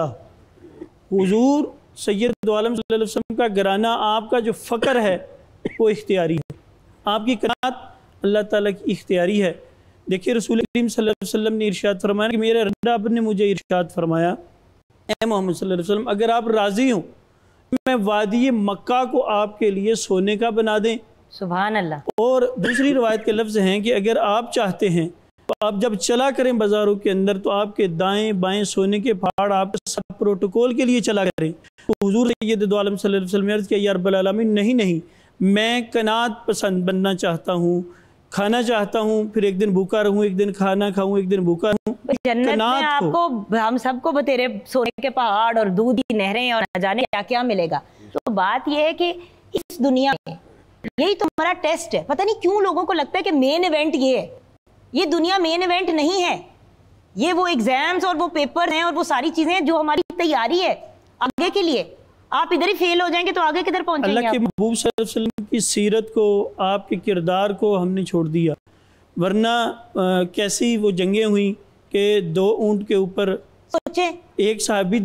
[SPEAKER 13] हुजूर सैयद दो आलम सल्लल्लाहु अलैहि वसल्लम का घराना, आपका जो फ़क्र है वो इख्तियारी है, आपकी कनात अल्लाह ताला की इख्तियारी है। देखिए, रसूल करीम सल्लल्लाहु अलैहि वसल्लम ने इरशाद फरमाया कि मेरे रब ने मुझे इरशाद फरमाया, ए मोहम्मद सल्लल्लाहु अलैहि वसल्लम अगर आप राज़ी हो मैं वादी मक्का को आपके लिए सोने का बना दें।
[SPEAKER 4] सुभान अल्लाह।
[SPEAKER 13] और दूसरी रवायत के लफ्ज़ हैं कि अगर आप चाहते हैं तो आप जब चला करें बाज़ारों के अंदर तो आपके दाएं बाएं सोने के पहाड़ आप सब प्रोटोकॉल के लिए चला करें। तो हुजूर सैयद दो आलम सल्लल्लाहु अलैहि वसल्लम ने अर्ज़ किया, या रब्बल आलमीन, नहीं, मैं कनात पसंद बनना चाहता हूँ, खाना चाहता हूँ, फिर एक दिन भूखा रहूँ, एक दिन खाना खाऊँ, एक दिन भूखा रहूँ।
[SPEAKER 4] जन्नत में आपको, हम सबको बतेरे सोने के पहाड़ और दूध की नहरें और न जाने क्या क्या मिलेगा। तो बात यह है कि इस दुनिया में यही तो हमारा टेस्ट है। पता नहीं क्यों लोगों को लगता है कि मेन इवेंट ये है। ये दुनिया मेन इवेंट नहीं है, ये वो एग्जाम्स और वो पेपर हैं और वो सारी चीजें जो हमारी तैयारी है आगे के लिए। आप इधर ही फेल हो जाएंगे तो आगे किधर पहुंचेंगे?
[SPEAKER 13] अल्लाह के महबूब सल्लल्लाहु अलैहि वसल्लम की सीरत को, आपके किरदार को हमने छोड़ दिया, वरना कैसी वो जंगें हुई कि 2 ऊंट के ऊपर
[SPEAKER 4] सोचे, एक
[SPEAKER 13] सहाबी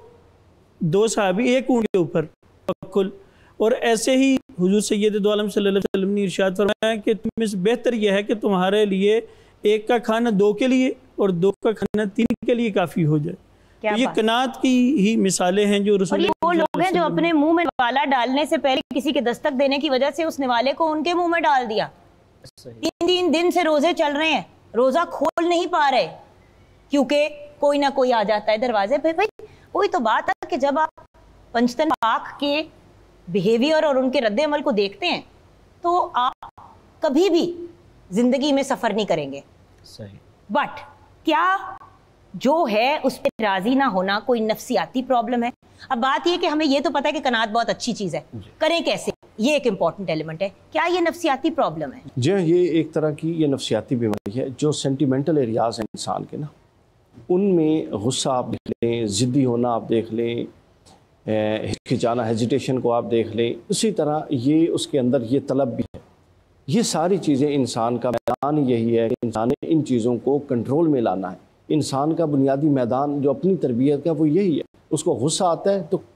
[SPEAKER 13] दो सहाबी एक ऊंट के ऊपर तवक्कुल। और ऐसे ही हुजूर सैयद दो आलम सल्लल्लाहु अलैहि वसल्लम ने इरशाद फरमाया कि तुम्हें से बेहतर यह है कि तुम्हारे लिए एक का खाना 2 के लिए और 2 का खाना 3 के लिए काफ़ी हो जाए। तो ये कनात की ही मिसालें हैं जो रसूल।
[SPEAKER 4] वो लोग हैं जो अपने मुंह में निवाला डालने से पहले किसी के दस्तक देने की वजह से उस निवाले को उनके मुंह में डाल दिया। 3 दिन से रोजे चल रहे हैं, रोजा खोल नहीं पा रहे क्योंकि कोई ना कोई आ जाता है दरवाजे पे। भाई वही तो बात है कि जब आप पंचतन पाक के बिहेवियर और उनके रद्द अमल को देखते हैं तो आप कभी भी जिंदगी में सफर नहीं करेंगे।
[SPEAKER 11] सही।
[SPEAKER 4] बट क्या जो है उस पर राजी ना होना कोई नफ्सियाती प्रॉब्लम है? अब बात यह कि हमें ये तो पता है कि कनात बहुत अच्छी चीज है, करें कैसे, ये एक इम्पॉर्टेंट एलिमेंट है। क्या ये नफ्सियाती प्रॉब्लम है?
[SPEAKER 14] जी, ये एक तरह की ये नफ्सियाती बीमारी है। जो सेंटिमेंटल एरियाज हैं इंसान के ना, उनमें गुस्सा आप देख लें, ज़िद्दी होना आप देख लें, हिचकिचाना, हेजिटेशन को आप देख लें, उसी तरह ये उसके अंदर ये तलब भी है। ये सारी चीज़ें इंसान का मैदान यही है कि इंसान ने इन चीज़ों को कंट्रोल में लाना है। इंसान का बुनियादी मैदान जो अपनी तरबियत का वो यही है। उसको गुस्सा आता है तो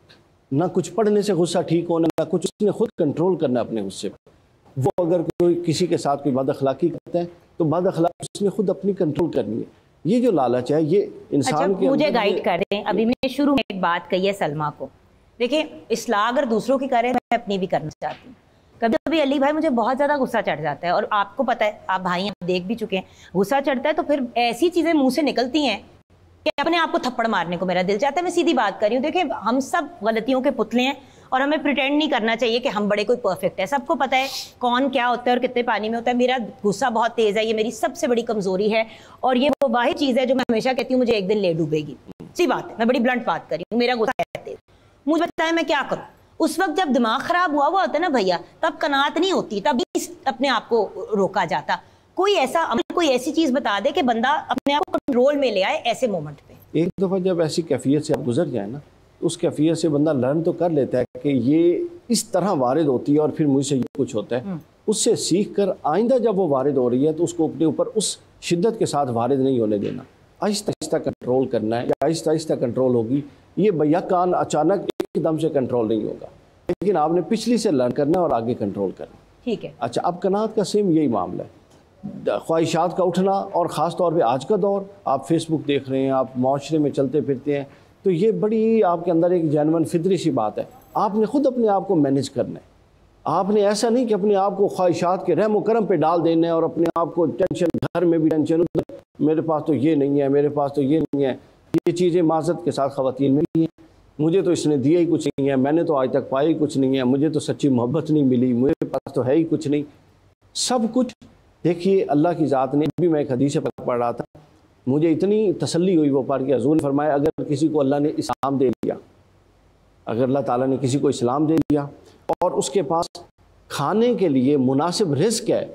[SPEAKER 14] ना कुछ पढ़ने से गुस्सा ठीक होना, ना कुछ उसने खुद कंट्रोल करना अपने गुस्से पर। वो अगर कोई किसी के साथ कोई बद अखलाकी करता है तो बद अखलाकी उसने खुद अपनी कंट्रोल करनी है। ये जो लालच है ये इंसान के
[SPEAKER 4] मुझे गाइड कर दें। अभी मैंने शुरू में एक बात कही है सलमा को, देखिए इस्लाह अगर दूसरों की करे मैं अपनी भी करना चाहती हूँ। कभी कभी अली भाई मुझे बहुत ज़्यादा गुस्सा चढ़ जाता है, और आपको पता है, आप भाई आप देख भी चुके हैं, गुस्सा चढ़ता है तो फिर ऐसी चीज़ें मुंह से निकलती हैं कि अपने आप को थप्पड़ मारने को मेरा दिल चाहता है। मैं सीधी बात कर रही हूँ। देखिए हम सब गलतियों के पुतले हैं और हमें प्रिटेंड नहीं करना चाहिए कि हम बड़े कोई परफेक्ट है। सबको पता है कौन क्या होता है और कितने पानी में होता है। मेरा गुस्सा बहुत तेज़ है, ये मेरी सबसे बड़ी कमज़ोरी है, और ये वो वाहिद चीज़ है जो मैं हमेशा कहती हूँ मुझे एक दिन ले डूबेगी। सी बात है, मैं बड़ी ब्लंट बात कर रही हूँ, मेरा गुस्सा है तेज। मुझे पता है मैं क्या करूँ। उस वक्त जब दिमाग खराब हुआ होता है ना भैया, तब कनात नहीं होती, तब अपने आप को रोका जाता। कोई ऐसा अमल, कोई ऐसी चीज़ बता दे कि बंदा अपने आप को कंट्रोल में ले आए ऐसे मोमेंट पे।
[SPEAKER 14] एक दफ़ा जब ऐसी कैफियत से आप गुजर जाए ना, उस कैफियत से बंदा लर्न तो कर लेता है कि ये इस तरह वारिद होती है और फिर मुझसे ये कुछ होता है। उससे सीख कर आइंदा जब वो वारिद हो रही है तो उसको अपने ऊपर उस शिद्दत के साथ वारिद नहीं होने देना, आहिस्ता आहिस्ता कंट्रोल करना है। या आहिस्ता आहिस्ता कंट्रोल होगी, ये बैकान अचानक एकदम से कंट्रोल नहीं होगा, लेकिन आपने पिछली से लर्न करना और आगे कंट्रोल करना।
[SPEAKER 4] ठीक है।
[SPEAKER 14] अच्छा, अब कनात का सेम यही मामला है, ख्वाहिशात का उठना, और ख़ास तौर पे आज का दौर, आप फेसबुक देख रहे हैं, आप माशरे में चलते फिरते हैं, तो ये बड़ी आपके अंदर एक जेन्युइन फितरी सी बात है। आपने खुद अपने आप को मैनेज करना है। आपने ऐसा नहीं कि अपने आप को ख्वाहिशात के रहम करम पे डाल देना है और अपने आप को टेंशन, घर में भी टेंशन, उधर मेरे पास तो ये नहीं है, मेरे पास तो ये नहीं है। ये चीज़ें माज़रत के साथ ख़वातीन में भी हैं। मुझे तो इसने दिया ही कुछ नहीं है, मैंने तो आज तक पाया ही कुछ नहीं है, मुझे तो सच्ची मोहब्बत नहीं मिली, मेरे पास तो है ही कुछ नहीं। सब कुछ देखिए अल्लाह की ज़ात ने, भी मैं एक हदीस पढ़ रहा था, मुझे इतनी तसल्ली हुई वो पढ़ के। हुज़ूर ने फरमाया अगर किसी को अल्लाह ने इस्लाम दे दिया, अगर अल्लाह ताला ने किसी को इस्लाम दे दिया और उसके पास खाने के लिए मुनासिब रिज़्क़ है,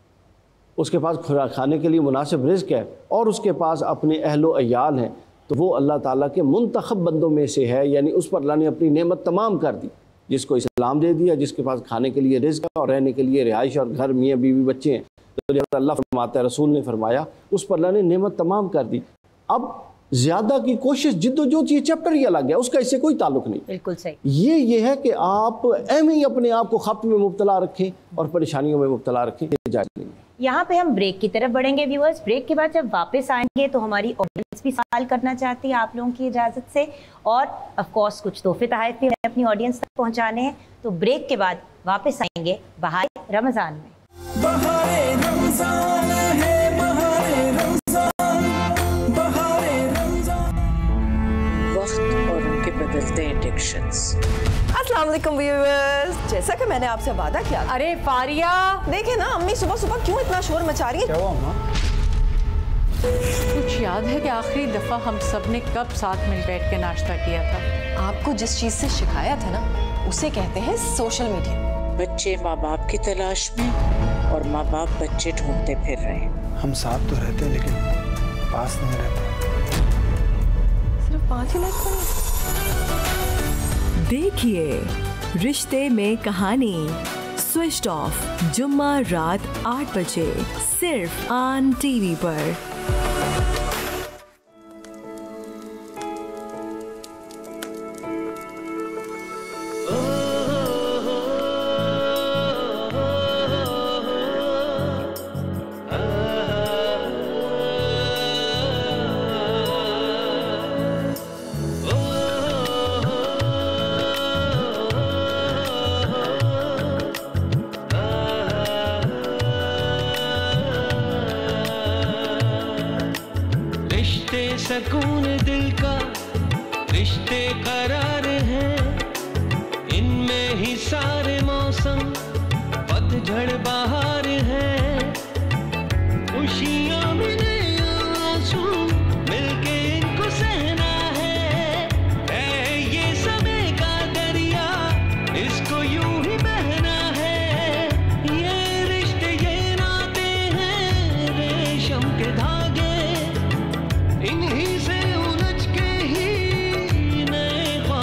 [SPEAKER 14] उसके पास खाने के लिए मुनासिब रिज़्क़ है और उसके पास अपने अहलो अयाल हैं, तो वो अल्लाह ताला के मुंतखब बंदों में से है। यानी उस पर अल्लाह ने अपनी नेमत तमाम कर दी। जिसको इस्लाम दे दिया, जिसके पास खाने के लिए रिज़्क़ है और रहने के लिए रिहाइश और घर, मियाँ बीवी बच्चे हैं, तो जब अल्लाह फरमाता है, रसूल ने फरमाया, उस पर अल्लाह ने नेमत तमाम कर दी। अब ज़्यादा की कोशिश, जिद्दोजहद, ये चैप्टर ही अलग है, उसका इससे कोई ताल्लुक नहीं।
[SPEAKER 4] बिल्कुल सही।
[SPEAKER 14] ये है कि आप एवं ही अपने आप को खप्त में मुब्तला रखें और परेशानियों में मुब्तला रखें, ये जायज़ नहीं है।
[SPEAKER 4] यहाँ पे हम ब्रेक की तरफ बढ़ेंगे व्यूअर्स। ब्रेक के बाद जब वापस आएंगे तो हमारी ऑडियंस भी सवाल करना चाहती है आप लोगों की इजाज़त से, और ऑफ कोर्स कुछ तोहफे तहफ़ भी हमें अपनी ऑडियंस तक पहुँचाने हैं। तो ब्रेक के बाद वापस आएंगे बहारे रमज़ान में।
[SPEAKER 10] बहारे रमज़ान है, बहारे रमज़ान, बहारे रमज़ान।
[SPEAKER 7] वक्त और उनके बदलते एडिक्शंस।
[SPEAKER 8] अस्सलाम वालेकुम व्यूअर्स, जैसा कि मैंने आपसे वादा किया। अरे फारिया, देखे ना अम्मी सुबह सुबह क्यों इतना शोर मचा रही है।
[SPEAKER 15] क्या हुआ अम्मा? कुछ याद है कि आखिरी दफा हम सब ने कब साथ मिल बैठ के नाश्ता किया था?
[SPEAKER 8] आपको जिस चीज से शिकायत है ना, उसे कहते हैं सोशल मीडिया।
[SPEAKER 7] बच्चे माँ बाप की तलाश में और माँ बाप बच्चे ढूंढते फिर रहे हैं।
[SPEAKER 2] हम साथ तो रहते हैं लेकिन पास नहीं रहते।
[SPEAKER 8] सिर्फ 5 ही मिनट।
[SPEAKER 9] देखिए रिश्ते में कहानी स्विच्ड ऑफ, जुम्मा रात 8 बजे सिर्फ ऑन टीवी पर।
[SPEAKER 12] सुकून दिल का रिश्ते करार हैं, इनमें ही सारे मौसम पतझड़ बहार है। खुशियाँ मिले आंसू मिलके इनको सहना है ये समय का दरिया, इसको यूं ही बहना है। ये रिश्ते ये नाते हैं रेशम के धागे, इन्हीं से उलझ के ही नए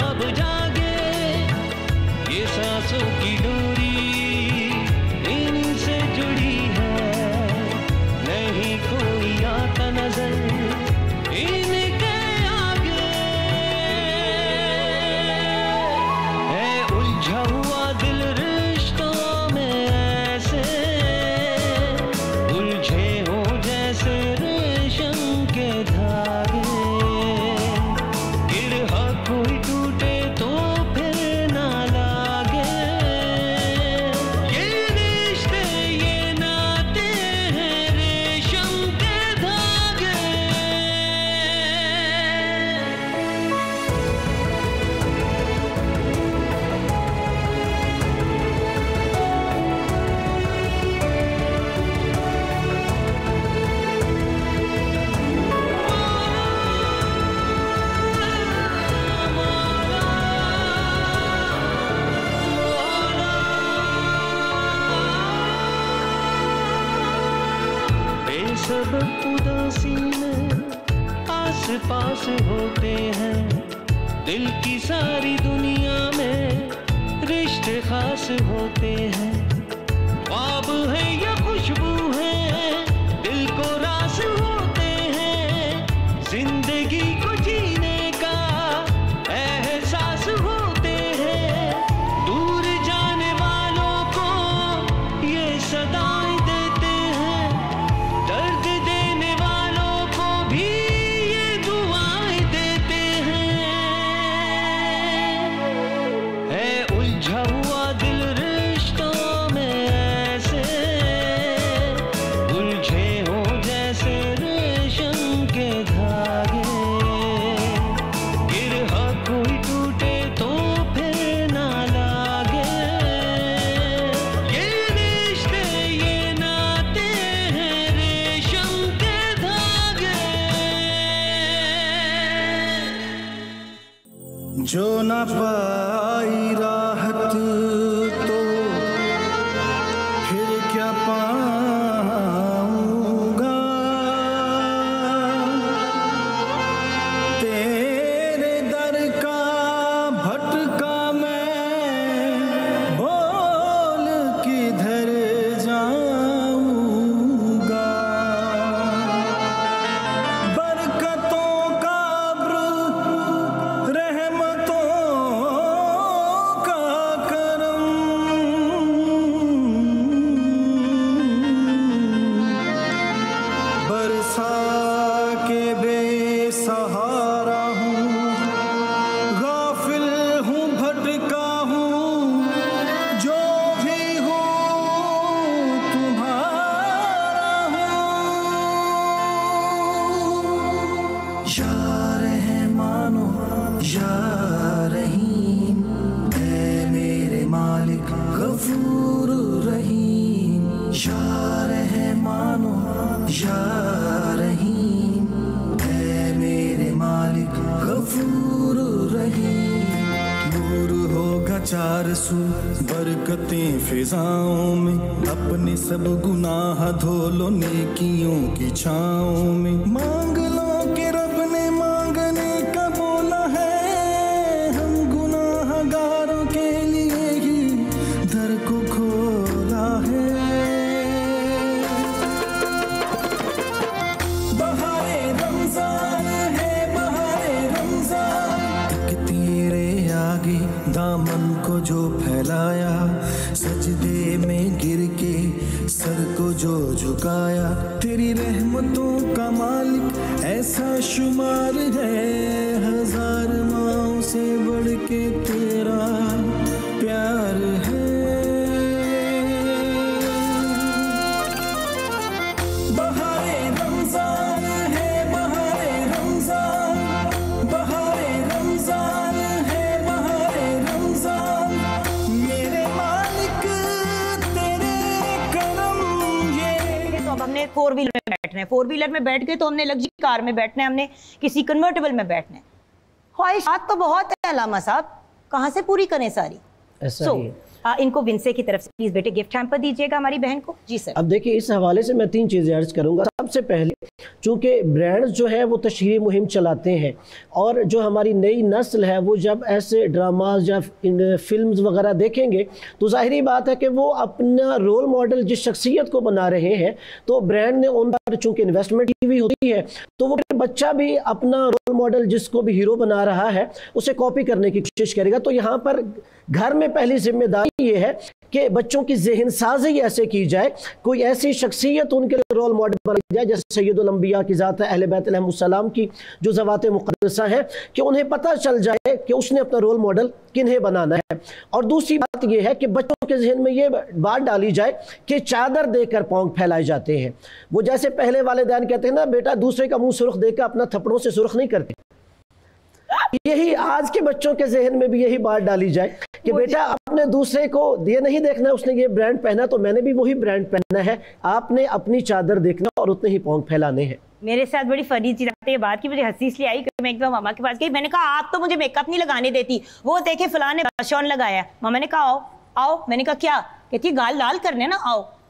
[SPEAKER 12] जब उदासी में आस पास होते हैं, दिल की सारी दुनिया में रिश्ते खास होते हैं। ख्वाब है या खुशबू है, दिल को रास होते हैं, जिंदगी को जीने का एहसास होते हैं। दूर जाने वालों को ये सदाएं देते हैं, दर्द देने वालों को भी ये दुआएं देते हैं। है उलझा हुआ दिल रिश्तों में ऐसे, उलझे हो जैसे रेशम के धागे। गिरहा कोई टूटे तो फिर ना लागे, ये रिश्ते ये नाते हैं रेशम के धागे।
[SPEAKER 16] जो ना पाई राहत तो फिर क्या पाऊंगा, तेरे दर का भटका मैं बोल किधर जाऊंगा। बरकतों का अब्र, रहमतों का करम, बरसा के बेसहारा हूँ, गाफिल हूँ, भटका हूँ, जो भी हूँ तुम्हारा हूँ। या रहमानो या रहीम, है मेरे मालिक गफूर रहीम। या रहमानो या रहीम, है मेरे मालिक गफूर रहीम। नूर होगा चार सू, बरकतें फिजाओं में, अपने सब गुनाह धो लो नेकियों की छाओं में। मांग लो कि रब ने मांगने का बोला है, हम गुनाहगारों के लिए ही दर को खोला है। बहारे रमजान है, बहारे रमजान, एक तेरे आगे दामन को जो फैलाया, सजदे में गिर के सर को जो झुकाया। तेरी रहमतों का मालिक ऐसा शुमार है, हजार माओ से बढ़ के तेरा प्यार है। बहारे रमजान है, बहारे रमजान, बहारे रमजान है, बहारे रमजान, मेरे मालिक तेरे करम ये।
[SPEAKER 4] तो अब हमने 4 व्हीलर में बैठना है, 4 व्हीलर में बैठ गए तो हमने लग्जरी कार में बैठना है, हमने किसी कन्वर्टेबल में बैठना है। ख्वाहिशात तो बहुत है अलामा साहब, कहाँ से पूरी करें सारी।
[SPEAKER 11] ऐसा ही है।
[SPEAKER 4] इनको विंसे की तरफ से प्लीज बेटे गिफ्ट हैम्पर दीजिएगा हमारी बहन को। जी सर।
[SPEAKER 11] अब देखिए इस हवाले से मैं 3 चीज़ें अर्ज करूंगा। सबसे पहले चूँकि ब्रांड्स जो है वो तशहीरी मुहिम चलाते हैं, और जो हमारी नई नस्ल है वो जब ऐसे ड्रामाज या फिल्म्स वगैरह देखेंगे तो ज़ाहिरी बात है कि वो अपना रोल मॉडल जिस शख्सियत को बना रहे हैं, तो ब्रांड ने उन पर चूँकि इन्वेस्टमेंट की हुई होती है, तो वो बच्चा भी अपना रोल मॉडल जिसको भी हीरो बना रहा है उसे कॉपी करने की कोशिश करेगा। तो यहाँ पर घर में पहली जिम्मेदारी ये है कि बच्चों की ज़हन साजी ऐसे की जाए, कोई ऐसी शख्सियत उनके रोल मॉडल बनाई जाए जैसे सैयदुल अंबिया की ज़ात अहले बैत अलैहिमुस्सलाम की जो ज़वात मुक़द्दसा हैं, कि उन्हें पता चल जाए कि उसने अपना रोल मॉडल किन्हें बनाना है। और दूसरी बात यह है कि बच्चों के जहन में ये बात डाली जाए कि चादर देकर पाँव फैलाए जाते हैं। वो जैसे पहले वालिदैन कहते हैं ना, बेटा दूसरे का मुंह सुर्ख देकर अपना थप्पड़ों से सुर्ख नहीं करते, यही आज के बच्चों के जहन में भी यही बात डाली जाए कि बेटा अपने दूसरे को ये नहीं देखना उसने ये ब्रांड पहना तो मैंने भी वही ब्रांड पहनना है, आपने अपनी चादर देखना और उतने ही पाँव फैलाने हैं।
[SPEAKER 4] मेरे साथ बड़ी फनी चीज आती है बात की, मुझे हंसी इसलिए आई कि मैं एक बार मामा के पास गई, मैंने कहा आप तो मुझे मेकअप नहीं लगाने देती, वो देखे फलां ने ब्लश ऑन लगाया। मामा ने कहा आओ आओ, मैंने कहा क्या, कहती गाल लाल करने ना, आओ।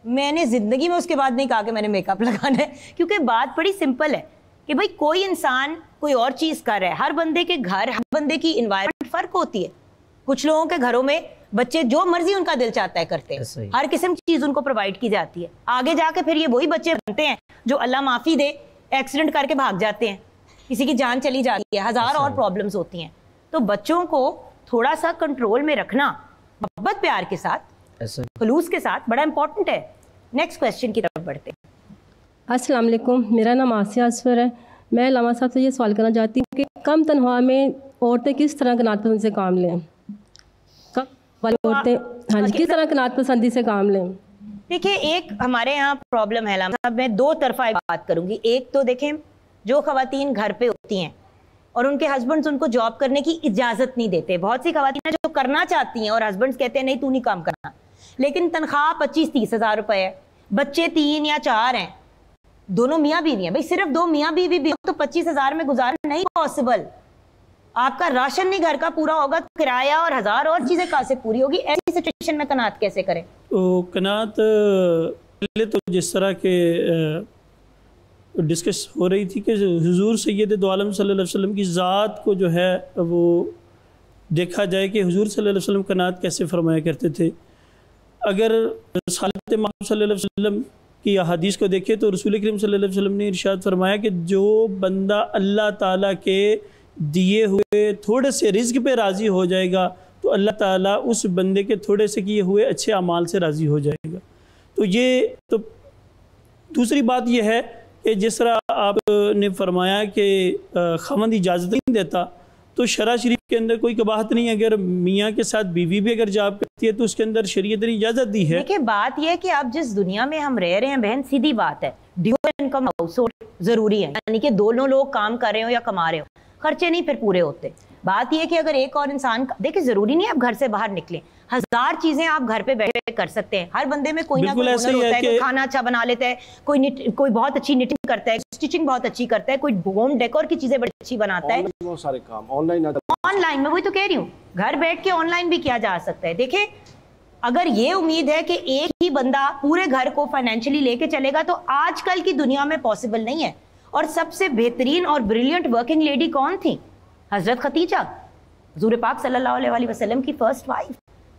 [SPEAKER 4] मैंने ज़िंदगी में उसके बाद नहीं कहा कि मैंने मेकअप लगाना है, क्योंकि बात बड़ी सिंपल है कि भाई कोई इंसान कोई और चीज़ कर रहा है। हर बंदे के घर, हर बंदे की इन्वायरमेंट फ़र्क होती है। कुछ लोगों के घरों में बच्चे जो मर्जी उनका दिल चाहता है करते हैं, हर किस्म की चीज़ उनको प्रोवाइड की जाती है। आगे जाके फिर ये वही बच्चे बनते हैं जो अल्लाह माफ़ी दे एक्सीडेंट करके भाग जाते हैं, किसी की जान चली जाती है, हज़ार और प्रॉब्लम्स होती हैं। तो बच्चों को थोड़ा सा कंट्रोल में रखना मोहब्बत प्यार के साथ, खलूस के साथ बड़ा इंपॉर्टेंट है। नेक्स्ट क्वेश्चन की तरफ बढ़ते हैं।
[SPEAKER 17] अस्सलाम वालेकुम, मेरा नाम आसिया असफर है। मैं लामा साहब से ये सवाल करना चाहती हूँ कि कम तनख्वाह में औरतें किस तरह कनात पसंद से काम लें? कम वाली औरतें हाँ जी किस तरह कनात पसंदी से काम लें?
[SPEAKER 4] देखिए, एक हमारे यहाँ प्रॉब्लम है लामा साहब, मैं दो तरफा बात करूँगी। एक तो देखें, जो ख़वातीन घर पे होती हैं और उनके हस्बैंड्स उनको जॉब करने की इजाज़त नहीं देते। बहुत सी ख़वातीन जो करना चाहती हैं और हस्बैंड्स कहते हैं नहीं तू नहीं काम करना, लेकिन तनख्वाह 25-30 हज़ार रुपये है, बच्चे 3 या 4 हैं, दोनों मियाँ बीवी हैं। भाई सिर्फ 2 मियाँ बीवी भी हो तो 25 हज़ार में गुजारना नहीं पॉसिबल। आपका राशन नहीं घर का पूरा होगा तो किराया और 1000 और चीज़ें कहाँ से पूरी होगी? ऐसी सिचुएशन में कनात कैसे करें?
[SPEAKER 13] तो कनात पहले तो जिस तरह के डिस्कस हो रही थी कि हुजूर सैयद दो आलम सल्लल्लाहु अलैहि वसल्लम की ज़ात को जो है वो देखा जाए कि हुजूर सल्लल्लाहु अलैहि वसल्लम कनात कैसे फरमाया करते थे। अगर सालत मोहम्मद सल्लल्लाहु अलैहि वसल्लम की हदीस को देखें तो रसूल करीम सल्लल्लाहु अलैहि वसल्लम ने इरशाद फरमाया कि जो बंदा अल्लाह ताला के दिए हुए थोड़े से रिज़्क़ पे राज़ी हो जाएगा तो अल्लाह ताला उस बंदे के थोड़े से किए हुए अच्छे अमाल से राज़ी हो जाएगा। तो ये तो दूसरी बात यह है कि जिस तरह आपने फरमाया कि ख़ावंद इजाज़त नहीं देता, तो शरा शरीफ के अंदर कोई कबाहत नहीं है। अगर मियाँ के साथ बीवी भी अगर जॉब करती है तो उसके अंदर शरीयत ने इजाज़त दी है।
[SPEAKER 4] देखिए, बात यह है कि आप जिस दुनिया में हम रह रहे हैं बहन, सीधी बात है, ड्यूअल इनकम हाउसहोल्ड ज़रूरी है, यानी कि दोनों लोग काम कर रहे हो या कमा रहे हो, खर्चे नहीं फिर पूरे होते। बात यह कि अगर एक और इंसान, देखिए ज़रूरी नहीं है आप घर से बाहर निकलें, 1000 चीज़ें आप घर पे बैठे कर सकते हैं। हर बंदे में कोई ना कोई हुनर होता है, कोई खाना अच्छा बना लेता है, कोई बहुत अच्छी निटिंग करता है, स्टिचिंग बहुत अच्छी करता है, कोई होम डेकोर की चीज़ें बड़ी अच्छी बनाता है।
[SPEAKER 14] बहुत सारे काम ऑनलाइन
[SPEAKER 4] मैं वही तो कह रही हूँ, घर बैठ के ऑनलाइन भी किया जा सकता है। देखिए, अगर ये उम्मीद है कि एक ही बंदा पूरे घर को फाइनेंशियली लेके चलेगा तो आजकल की दुनिया में पॉसिबल नहीं है। और सबसे बेहतरीन और ब्रिलियंट वर्किंग लेडी कौन थी? हजरत खतीजा, हुजूर पाक सल्लल्लाहु अलैहि वसल्लम की फर्स्ट वाइफ,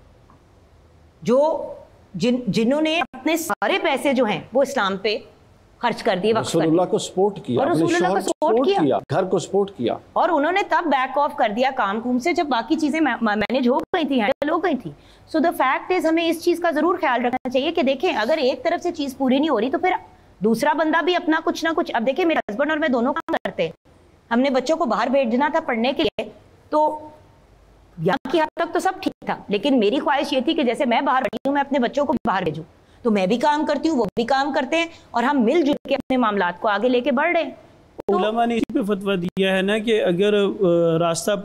[SPEAKER 4] जो जिन्होंने अपने सारे पैसे जो हैं वो इस्लाम पे खर्च कर दिए,
[SPEAKER 14] रसूलुल्लाह को सपोर्ट किया,
[SPEAKER 4] और रसूलुल्लाह को सपोर्ट किया,
[SPEAKER 14] घर को सपोर्ट किया,
[SPEAKER 4] और उन्होंने तब बैक ऑफ कर दिया काम कुम से जब बाकी चीजें मैनेज हो गई थी, हैंडल हो गई थी। सो द फैक्ट इज हमें इस चीज का जरूर ख्याल रखना चाहिए कि देखें, अगर एक तरफ से चीज पूरी नहीं हो रही तो फिर दूसरा बंदा भी अपना कुछ ना कुछ, अब देखिए मेरे हस्बैंड और मैं दोनों काम करते हैं, हमने बच्चों को बाहर भेजना था पढ़ने के लिए, तो यहाँ की हद तक तो सब ठीक था, लेकिन मेरी ख्वाहिश ये थी कि जैसे मैं बाहर पढ़ी हूँ मैं अपने बच्चों को बाहर भेजूँ, तो मैं भी काम करती हूँ, वो भी काम करते हैं, और हम मिलजुल के अपने मामलात को आगे लेके बढ़ रहे हैं।
[SPEAKER 13] तो उलमा ने इसी पे फतवा दिया है ना कि अगर रास्ता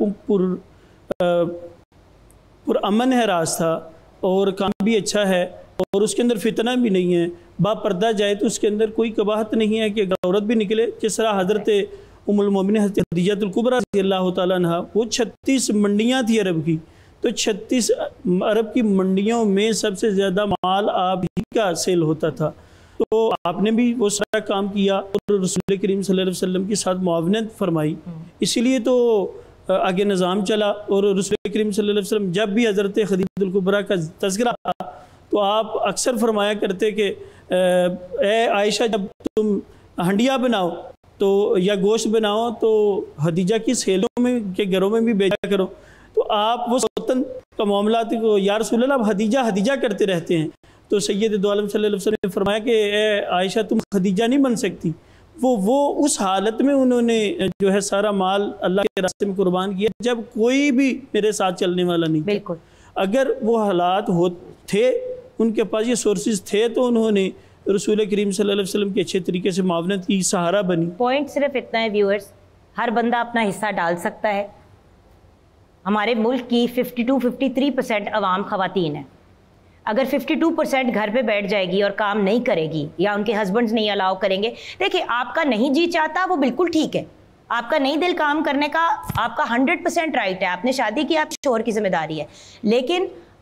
[SPEAKER 13] पुरअमन है रास्ता और काम भी अच्छा है और उसके अंदर फितना भी नहीं है, बापर्दा जाए तो उसके अंदर कोई कबाहत नहीं है कि अगर औरत भी निकले। जिस तरह हज़रत उम्मुल मोमिनीन हज़रत खदीजतुल कुबरा रज़ियल्लाहु ताला अन्हा, वो 36 मंडियाँ थी अरब की, तो 36 अरब की मंडियों में सबसे ज़्यादा माल आप ही का सेल होता था। तो आपने भी वो सारा काम किया और रसूल करीम सल्लल्लाहु अलैहि वसल्लम के साथ मुआवनत फरमाई, इसीलिए तो आगे निज़ाम चला। और रसूल करीम सल्लल्लाहु अलैहि वसल्लम जब भी हज़रत खदीजतुल कुबरा का तज़किरा था तो आप अक्सर फरमाया करते कि ए आयशा, जब तुम हंडिया बनाओ तो या गोश्त बनाओ तो खदीजा की सेलों में के घरों में भी भेजा करो। तो आप वो सौतन का मामला को या रसूल अल्लाह हदीजा हदीजा करते रहते हैं, तो सैयद दो आलम सल्लल्लाहु अलैहि वसल्लम ने फरमाया कि ए आयशा तुम खदीजा नहीं बन सकती। वो उस हालत में उन्होंने जो है सारा माल अल्लाह के रास्ते में कुर्बान किया जब कोई भी मेरे साथ चलने वाला नहीं।
[SPEAKER 4] बिल्कुल,
[SPEAKER 13] अगर वो हालात हो थे, उनके पास ये सोर्सेज थे, तो उन्होंने रसूल करीम सल्लल्लाहु अलैहि वसल्लम के अच्छे तरीके से मावनत की सहारा बनी।
[SPEAKER 4] पॉइंट सिर्फ इतना है व्यूअर्स, हर बंदा अपना हिस्सा डाल सकता है। हमारे मुल्क की 52-53% अवाम ख़वातीन है। अगर 52% घर पे बैठ जाएगी और काम नहीं करेगी या उनके हस्बैंड्स नहीं अलाउ करेंगे, देखिए आपका नहीं जी चाहता वो बिल्कुल ठीक है, आपका नहीं दिल काम करने का आपका 100% राइट है, आपने शादी की, आप शोहर की जिम्मेदारी है, लेकिन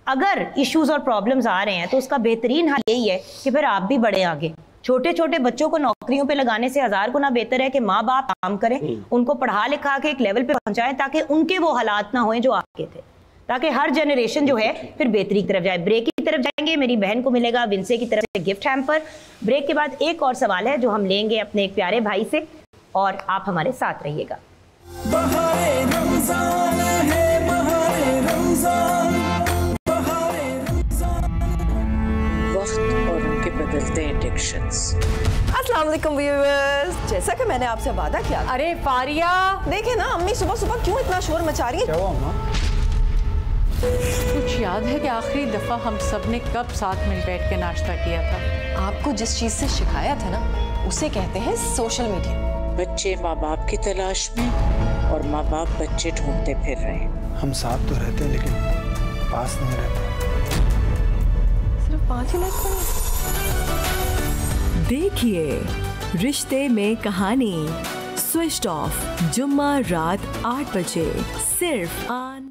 [SPEAKER 4] अगर इश्यूज और प्रॉब्लम्स आ रहे हैं तो उसका बेहतरीन हल यही है कि फिर आप भी बढ़े आगे। छोटे छोटे बच्चों को नौकरियों पे लगाने से 1000 गुना बेहतर है कि माँ बाप काम करें, उनको पढ़ा लिखा के एक लेवल पे पहुंचाएं ताकि उनके वो हालात ना हों जो आपके थे, ताकि हर जनरेशन जो है फिर बेहतरी की तरफ जाए। ब्रेक की तरफ जाएंगे, मेरी बहन को मिलेगा विंसे की तरफ से गिफ्ट हैम्पर। ब्रेक के बाद एक और सवाल है जो हम लेंगे अपने एक प्यारे भाई से, और आप हमारे साथ रहिएगा।
[SPEAKER 16] बहारे रमजान है, बहारे रमजान, बहारे रमजान।
[SPEAKER 7] वक्त और उनके बदलते एडिक्शंस।
[SPEAKER 8] अस्सलाम वालेकुम व्यूअर्स, जैसा कि मैंने आपसे वादा किया। अरे फारिया, देखे ना अम्मी सुबह सुबह क्यों इतना शोर मचा रही है?
[SPEAKER 2] क्या हुआ अम्मा?
[SPEAKER 15] कुछ याद है कि आखिरी दफ़ा हम सब ने कब साथ मिल बैठ के नाश्ता किया था?
[SPEAKER 8] आपको जिस चीज़ से शिकायत है ना, उसे कहते हैं सोशल मीडिया।
[SPEAKER 7] बच्चे माँ बाप की तलाश में और माँ बाप बच्चे ढूंढते फिर रहे हैं।
[SPEAKER 2] हम साथ तो रहते हैं लेकिन पास नहीं रहते।
[SPEAKER 8] सिर्फ 5 ही मिनट।
[SPEAKER 9] देखिए रिश्ते में कहानी स्विच्ड ऑफ, जुम्मा रात 8 बजे सिर्फ ऑन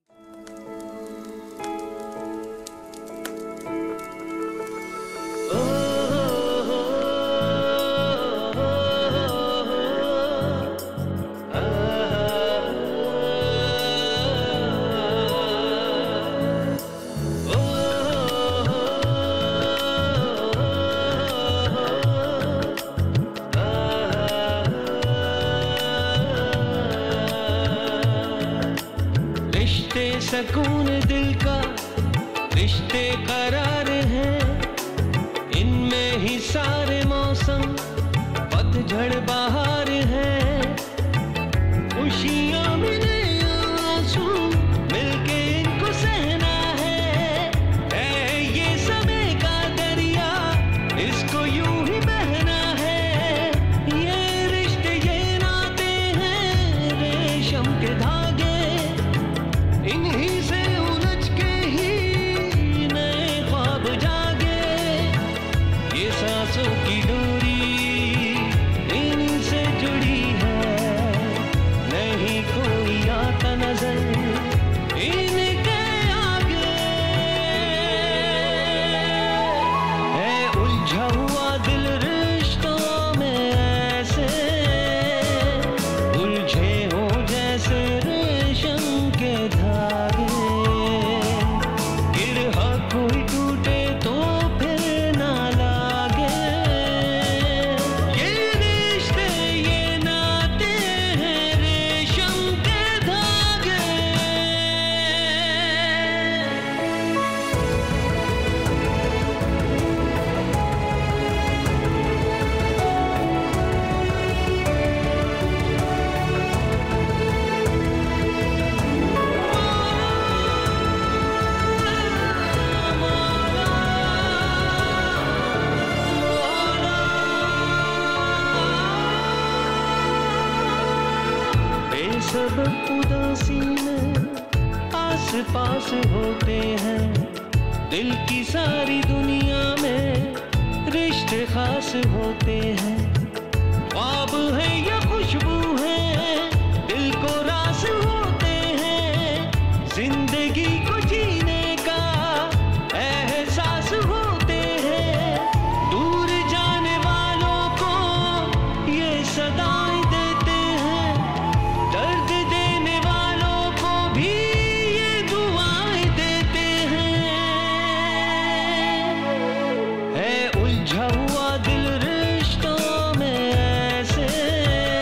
[SPEAKER 12] सकून दिल का, रिश्ते करार हैं, इनमें ही सारे मौसम पतझड़ बहार है। खुशियाँ मिले आंसू मिलके इनको सहना है ये समय का दरिया, इसको यूं ही बहना है। ये रिश्ते ये नाते हैं रेशम के धागे, इन्हीं से उलझ के ही नए ख्वाब जागे। ये सांसों की डोरी इन्हीं से जुड़ी है, नहीं कोई आता नजर इनके आगे। है उलझा हुआ दिल रिश्तों में ऐसे, उलझे हो जैसे रेशम के धागे। गिरहा कोई टूटे तो फिर ना लागे, ये रिश्ते ये नाते हैं रेशम के धागे। बेसबब उदासी में आस पास होते हैं, दिल की सारी दुनिया में रिश्ते खास होते हैं। ख्वाब है या खुशबू है, दिल को रास होते हैं, जिंदगी को जीने का एहसास होते हैं। दूर जाने वालों को ये सदाएं देते हैं, दर्द देने वालों को भी ये दुआएं देते हैं। है उलझा हुआ दिल रिश्तों में ऐसे,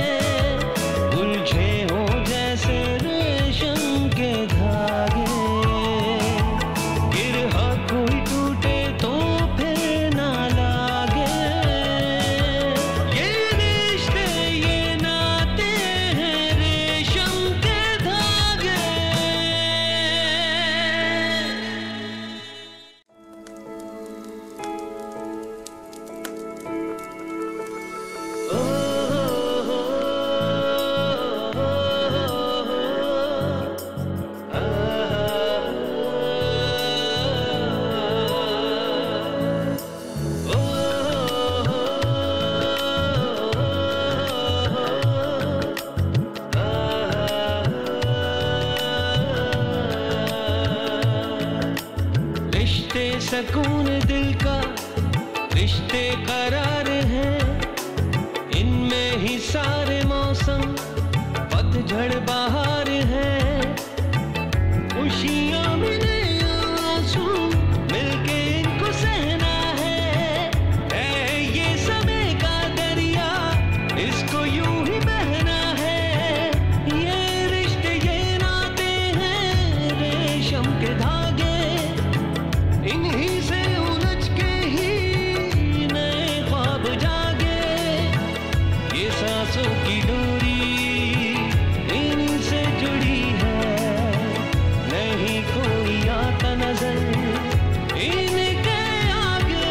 [SPEAKER 12] सुकून दिल का रिश्ते करार हैं, इनमें ही सारे मौसम पतझड़ बहार है। खुशियाँ मिले आंसू मिलके इनको सहना है ये समय का दरिया, इसको यूं ही बहना है। ये रिश्ते ये नाते हैं रेशम के धागे, इन्हीं से उलझ के ही नए ख्वाब जागे। ये सांसों की डोरी इन्हीं से जुड़ी है, नहीं कोई आता नजर इनके आगे।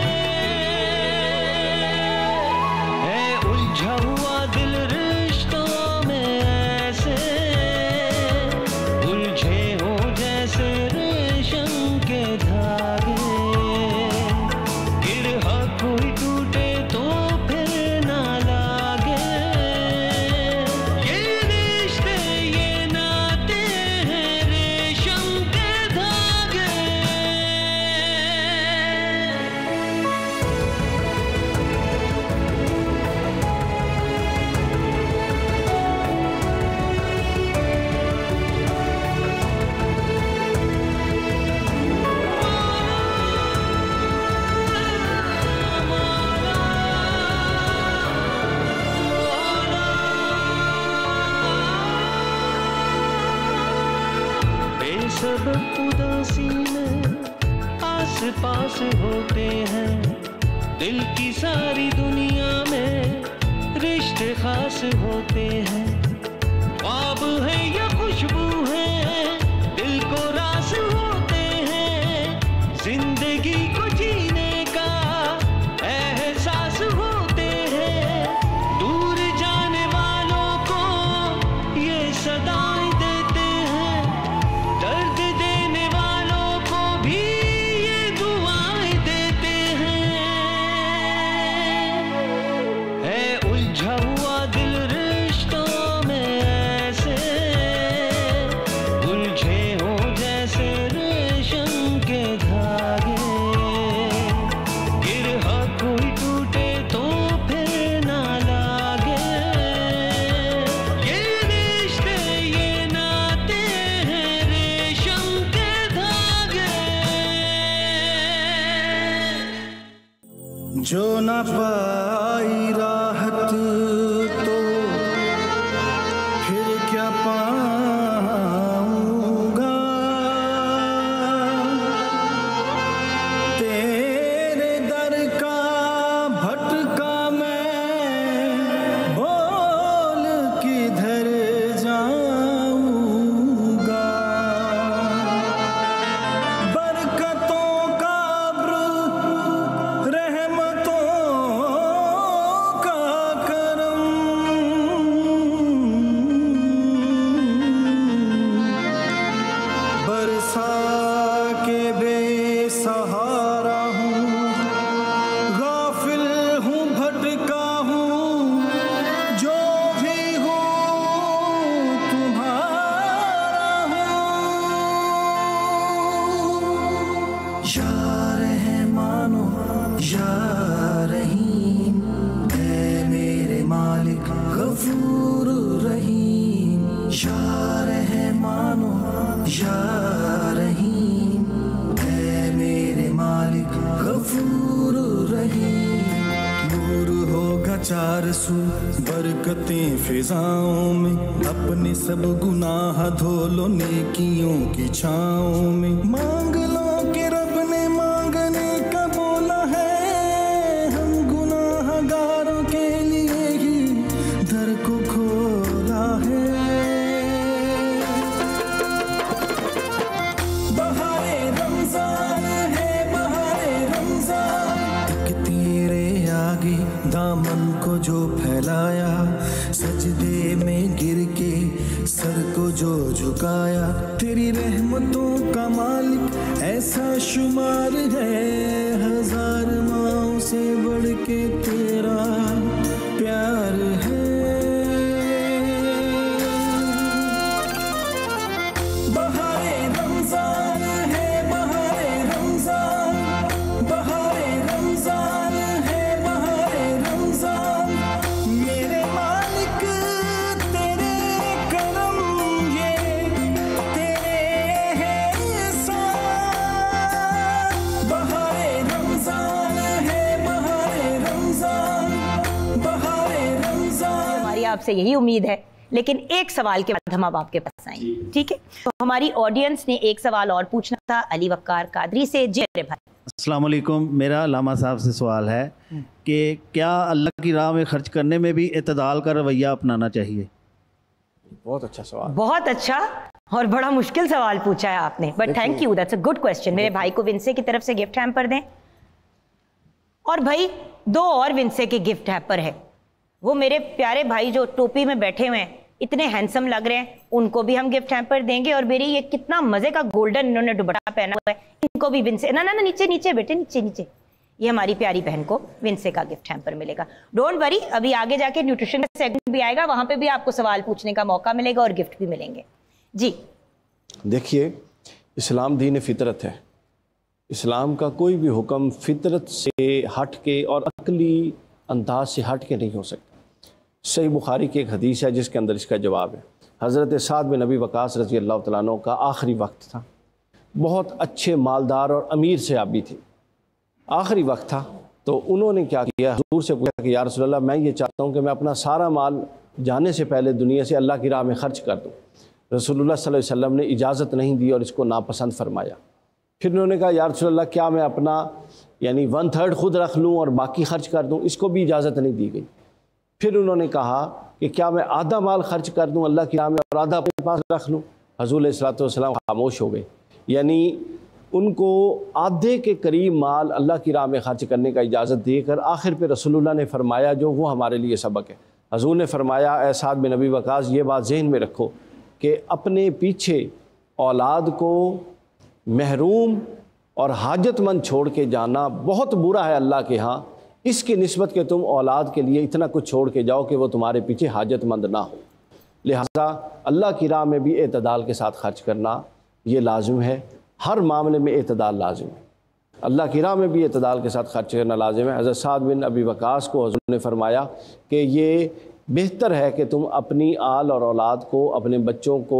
[SPEAKER 12] है उलझा हुआ दिल रिश्तों में ऐसे, उलझे हो जैसे रेशम के धागे। गिरहा कोई टूटे तो फिर ना लागे, ये रिश्ते ये नाते हैं रेशम के धागे। बेसबब उदासी में आस पास होते हैं, दिल की सारी दुनिया में रिश्ते खास होते हैं। ख्वाब है या खुशबू है दिल को रास होते हैं, जिंदगी को जीने का एहसास होते हैं। दूर जाने वालों को ये सदाएं देते हैं, दर्द देने वालों को भी ये दुआएं देते हैं। है उलझा हुआ दिल रिश्तों में ऐसे, उलझे हो जैसे रेशम के धागे। गिरहा कोई टूटे तो फिर ना लागे, ये रिश्ते ये नाते हैं रेशम के धागे।
[SPEAKER 16] जो न पाई राहत तो फिर क्या पाऊंगा, तेरे दर का भटका मैं बोल किधर जाऊंगा। बरकतों का अब्र रहमतों का करम, बरसा के बेसहारा हूँ, गाफिल हूँ भटका हूँ, जो भी हूँ तुम्हारा हूँ। या रहमानो या रहीम, ऐ मेरे मालिक गफूर रहीम। या रहमानो या रहीम, ऐ मेरे मालिक गफूर रहीम। नूर होगा चार सू बरकतें फिजाओं में, अपने सब गुनाह धो लो नेकियों की छाओं में। मांग लो कि रब ने मांगने का बोला है, हम गुनाहगारों के लिए ही दर को खोला है। बहारे रमजान है बहारे रमजान, तक तेरे आगे दामन को जो फैलाया, सजदे में गिर के सर को जो झुकाया। तेरी रहमतों का मालिक ऐसा शुमार है, हजार माओं से बढ़ के तेरा प्यार है। बहारे रमजान है बहारे रमजान,
[SPEAKER 4] आपसे यही उम्मीद है, लेकिन एक सवाल के बाद हम अब आपके पास आएंगे, ठीक है? तो हमारी ऑडियंस ने एक सवाल और पूछना था अली वक्कार कादरी से। जी मेरे भाई।
[SPEAKER 18] अस्सलाम वालेकुम। मेरा लामा साहब से सवाल है कि क्या अल्लाह की राह में खर्च करने में भी इत्तेदाल का रवैया अपनाना चाहिए?
[SPEAKER 14] बहुत अच्छा सवाल,
[SPEAKER 4] बहुत अच्छा और बड़ा मुश्किल सवाल पूछा है आपने, but thank you, that's a good question. मेरे भाई को विंसे की तरफ से गिफ्ट हैम्पर दें। और भाई 2 और विंसे के गिफ्ट हैम्पर है, वो मेरे प्यारे भाई जो टोपी में बैठे हुए हैं, इतने हैंडसम लग रहे हैं, उनको भी हम गिफ्ट हैम्पर देंगे। और मेरी ये कितना मजे का गोल्डन इन्होंने दुपट्टा पहना हुआ है, इनको भी विंसे, ना ना ना नीचे नीचे बेटे, नीचे नीचे, ये हमारी प्यारी बहन को विंसे का गिफ्ट हैम्पर मिलेगा। डोंट वरी, अभी आगे जाके न्यूट्रिशन का सेगमेंट भी आएगा, वहां पे भी आपको सवाल पूछने का मौका मिलेगा और गिफ्ट भी मिलेंगे। जी
[SPEAKER 14] देखिए, इस्लाम दीन फितरत है। इस्लाम का कोई भी हुक्म फितरत से हट के और अकली अंदाज से हट के नहीं हो सकता। सही बुखारी की एक हदीस है जिसके अंदर इसका जवाब है। हज़रत साद बिन नबी वक़ास रज़ी अल्लाह तआला अन्हु का आखिरी वक्त था, बहुत अच्छे मालदार और अमीर सहाबी थे, आखिरी वक्त था। तो उन्होंने क्या किया, हुज़ूर से पूछा कि या रसूल अल्लाह, मैं ये चाहता हूँ कि मैं अपना सारा माल जाने से पहले दुनिया से अल्लाह की राह में ख़र्च कर दूँ। रसूलुल्लाह सल्लल्लाहु अलैहि वसल्लम ने इजाज़त नहीं दी और इसको नापसंद फरमाया। फिर उन्होंने कहा या रसूल अल्लाह, क्या मैं अपना यानी 1/3 खुद रख लूँ और बाकी खर्च कर दूँ? इसको भी इजाज़त नहीं दी गई। फिर उन्होंने कहा कि क्या मैं आधा माल खर्च कर दूं अल्लाह की राह में और आधा अपने पास रख लूं? हज़ूर अलैहिस्सलातु वस्सलाम खामोश हो गए, यानी उनको आधे के करीब माल अल्लाह की राह में खर्च करने का इजाज़त देकर आखिर पे रसूलुल्लाह ने फरमाया, जो वो हमारे लिए सबक है। हज़ूर ने फरमाया, ए साद बिन नबी वक़ास, ये बात ज़हन में रखो कि अपने पीछे औलाद को महरूम और हाजतमंद छोड़ के जाना बहुत बुरा है अल्लाह के यहाँ। इसकी निस्बत के तुम औलाद के लिए इतना कुछ छोड़ के जाओ कि वो तुम्हारे पीछे हाजतमंद ना हो। लिहाजा अल्लाह की राह में भी एतदाल के साथ खर्च करना ये लाजिम है, हर मामले में एतदाल लाजिम है। अल्लाह की राह में भी एतदाल के साथ खर्च करना लाजिम है। हज़रत साद बिन अबी वक़ास को हज़ूर ने फरमाया कि ये बेहतर है कि तुम अपनी आल और औलाद को, अपने बच्चों को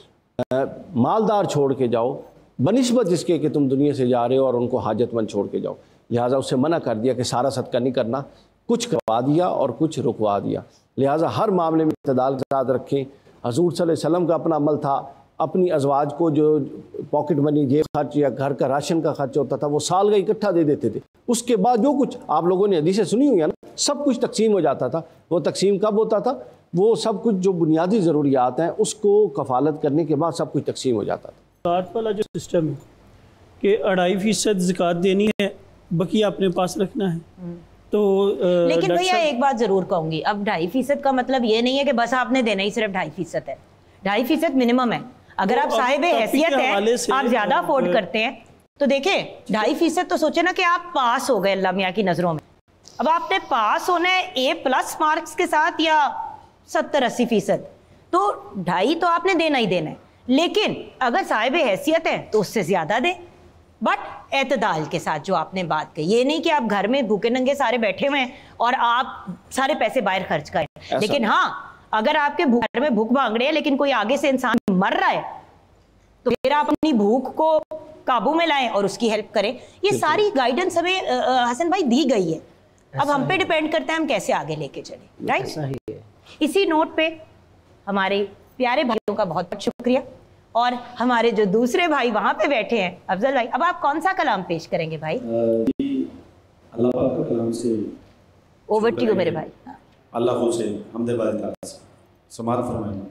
[SPEAKER 14] मालदार छोड़ के जाओ बनिस्बत जिसके कि तुम दुनिया से जा रहे हो और उनको हाजतमंद छोड़ के जाओ। लिहाजा उससे मना कर दिया कि सारा सदका नहीं करना, कुछ करवा दिया और कुछ रुकवा दिया। लिहाजा हर मामले में इत्तेदाल के साथ रखें। हज़ूर सल्लल्लाहु अलैहि वसल्लम का अपना अमल था, अपनी अज़वाज को जो पॉकेट मनी, जेब खर्च या घर का राशन का खर्च होता था वो साल का इकट्ठा दे देते थे। उसके बाद जो कुछ आप लोगों ने हदीसें सुनी हुई है ना, सब कुछ तकसीम हो जाता था। वो तकसीम कब होता था? वो सब कुछ जो बुनियादी ज़रूरियात हैं उसको कफ़ालत करने के बाद सब कुछ तकसीम हो जाता था।
[SPEAKER 13] ज़कात वाला जो सिस्टम है कि 2.5% ज़कात देनी है, बाकी अपने पास रखना है। तो
[SPEAKER 4] लेकिन भैया एक बात जरूर कहूंगी, अब 2.5% का मतलब ये नहीं है कि बस आपने देना ही सिर्फ 2.5% है। 2.5% मिनिमम है। अगर आप साहिब हैसियत हैं, आप ज्यादा अफोर्ड करते हैं तो देखें 2.5% तो सोचे ना कि आप पास हो गए अल्लाह मियाँ की नजरों में। अब आपने पास होना है A+ मार्क्स के साथ या 70-80%, तो 2.5 तो आपने देना ही देना है। लेकिन अगर साहिब हैसियत है तो उससे ज्यादा दें, बट एतदाल के साथ। जो आपने बात कही, ये नहीं कि आप घर में भूखे नंगे सारे बैठे हुए हैं और आप सारे पैसे बाहर खर्च करें। लेकिन हाँ, अगर आपके घर में भूख भांग रहे हैं लेकिन कोई आगे से इंसान मर रहा है तो फिर आप अपनी भूख को काबू में लाएं और उसकी हेल्प करें। ये सारी गाइडेंस हमें हसन भाई दी गई है, अब हम पे डिपेंड करता है हम कैसे आगे लेके चले। राइट, इसी नोट पे हमारे प्यारे भाइयों का बहुत बहुत शुक्रिया। और हमारे जो दूसरे भाई वहां पे बैठे हैं, अफजल भाई, अब आप कौन सा कलाम पेश करेंगे भाई?
[SPEAKER 19] अल्लाह पाक का कलाम से
[SPEAKER 4] ओवर टू यू मेरे भाई।
[SPEAKER 19] अल्लाह से हमदे बारिक समाअत फरमाएं।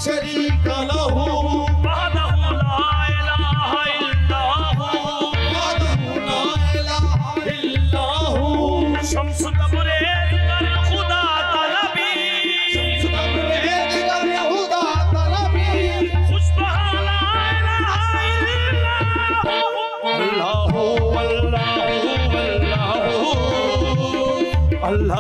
[SPEAKER 16] शरीक लहू वहदहु ला इलाहा इल्लहु वहदहु ला इलाहा इल्लहु शम्स तबरेज कर खुदा तलबी शम्स तबरेज कर खुदा तलबी खुशबहाना इलाहा इल्लल्लाहु अल्लाहु अल्लाहु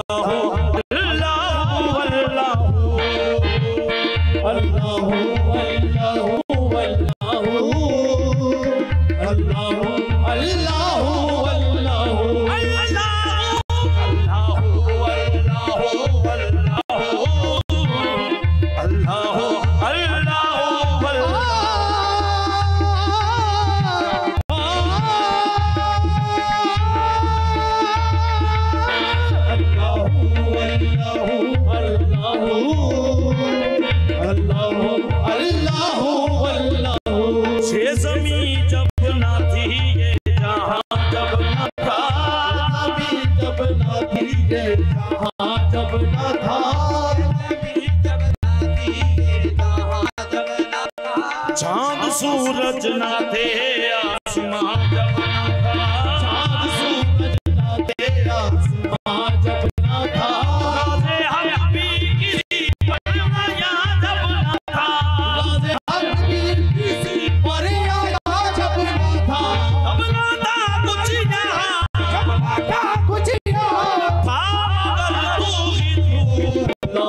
[SPEAKER 16] चांद सूरज ना थे आसमां जब ना था चांद सूरज ना थे आसमां जब ना था राज़े हक भी किसी पर आया जब ना था राज़े हक भी किसी पर आया जब ना था तब ना था कुछ यहाँ जब ना था कुछ यहाँ था मगर तू ही तू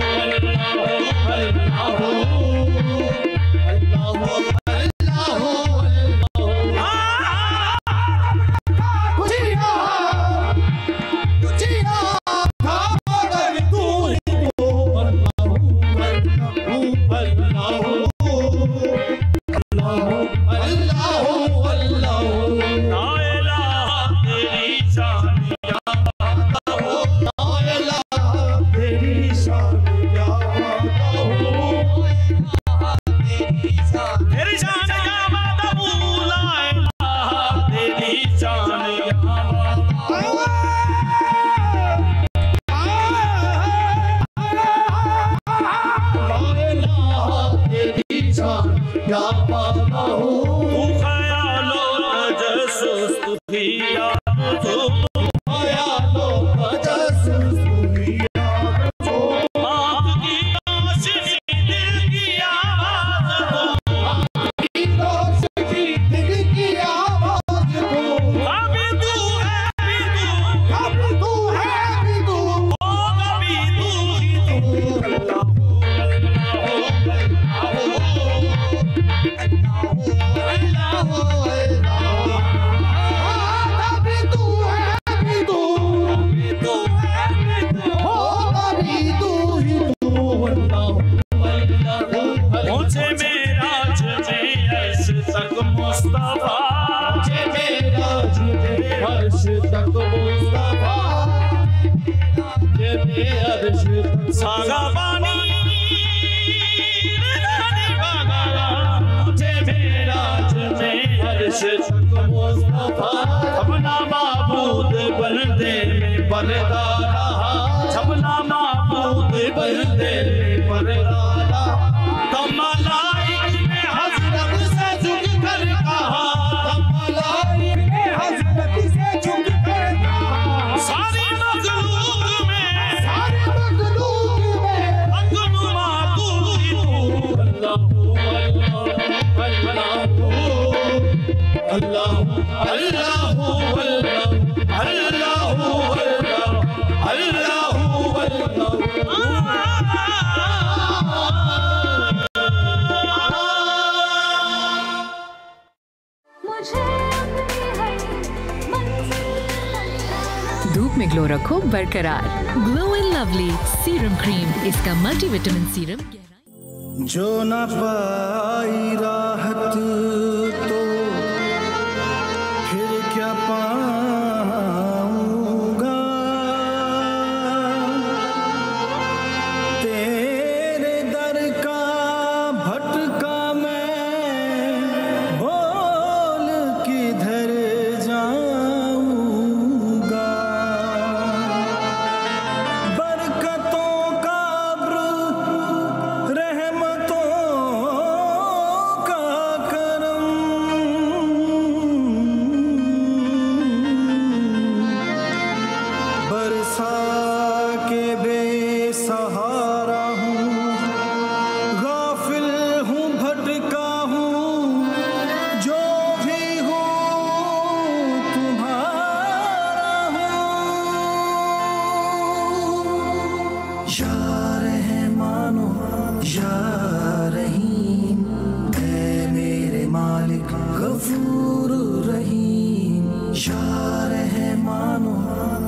[SPEAKER 20] धूप में ग्लो रखो बरकरार। Glow and lovely serum cream, इसका मल्टीविटामिन सीरम।
[SPEAKER 16] जो न पाई राहत तो फिर क्या पाऊंगा, तेरे दर का भटका मैं बोल किधर जाऊंगा। बरकतों का अब्र रहमतों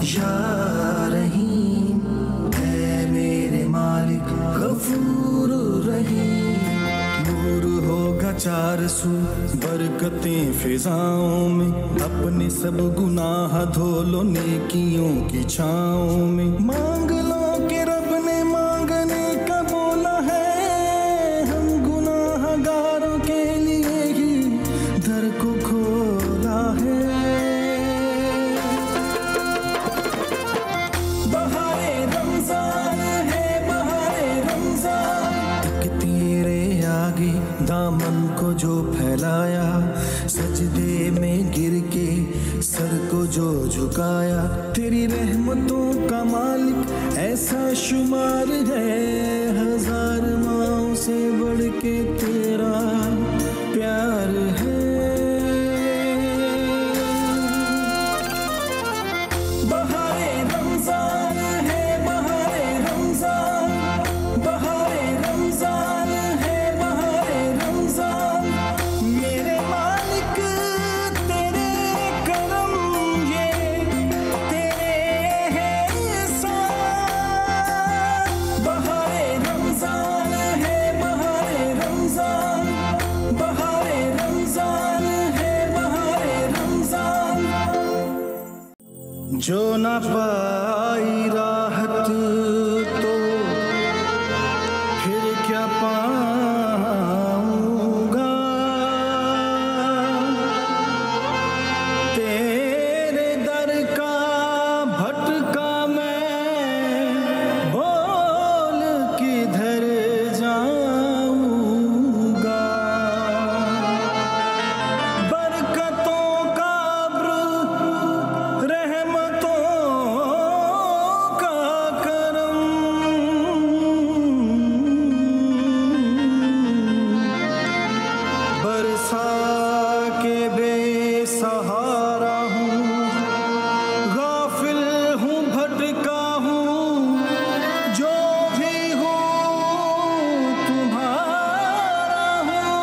[SPEAKER 16] या रहीम है मेरे मालिक गफूर रहीम। नूर होगा चार सू बरकतें फिजाओं में, अपने सब गुनाह धो लो नेकियों की छाओं में। मांग लो कि रब ने मांगने का बोला है, हम गुनाहगारों के लिए ही दर को खोला है। बहारे रमजान है बहारे रमजान, एक तेरे आगे दामन को जो फैलाया, सजदे में गिर के सर को जो झुकाया। तेरी रहमतों का मालिक ऐसा शुमार है, हजार माओं से बढ़ के तेरा प्यार है। बहारे रमजान है बहारे रमजान, बहारे रमजान है बहारे रमजान। मेरे मालिक तेरे करम ये तेरे है एहसान। बहारे रमजान है बहारे रमजान, बहारे रमजान है बहारे रमजान। जो ना पाई राहत तो फिर क्या पाऊंगा, तेरे दर का भटका मैं बोल किधर जाऊंगा। बरकतों का अब्र रहमतों का करम, बरसा के बेसहारा हूँ, गाफिल हूँ भटका हूँ, जो भी हूँ तुम्हारा हूँ।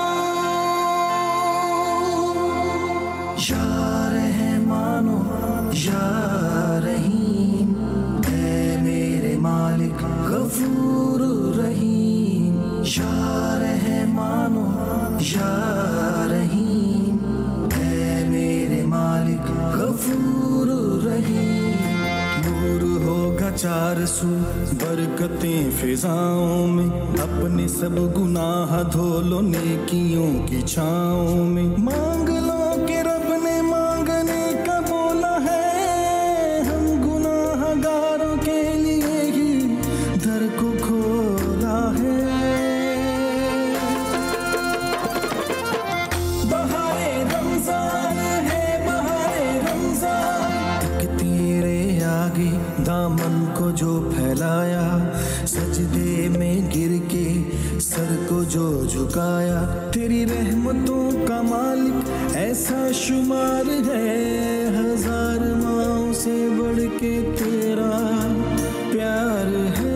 [SPEAKER 16] या रहमानो या रहीम है मेरे मालिक गफूर रहीम। या रहमानो या रहीम है मेरे मालिक गफूर रहीम। नूर होगा चार सू बरकतें फिजाओं में, अपने सब गुनाह धो लो नेकियों की छाओं में। मांग लो कि रब ने मांगने का बोला है, हम गुनाहगारों के लिए ही दर को खोला है। बहारे रमजान है बहारे रमजान, एक तेरे आगे दामन को जो फैलाया, सजदे में गिर के सर को जो झुकाया। तेरी रहमतों का मालिक ऐसा शुमार है, हजार माओं से बढ़ के तेरा प्यार है।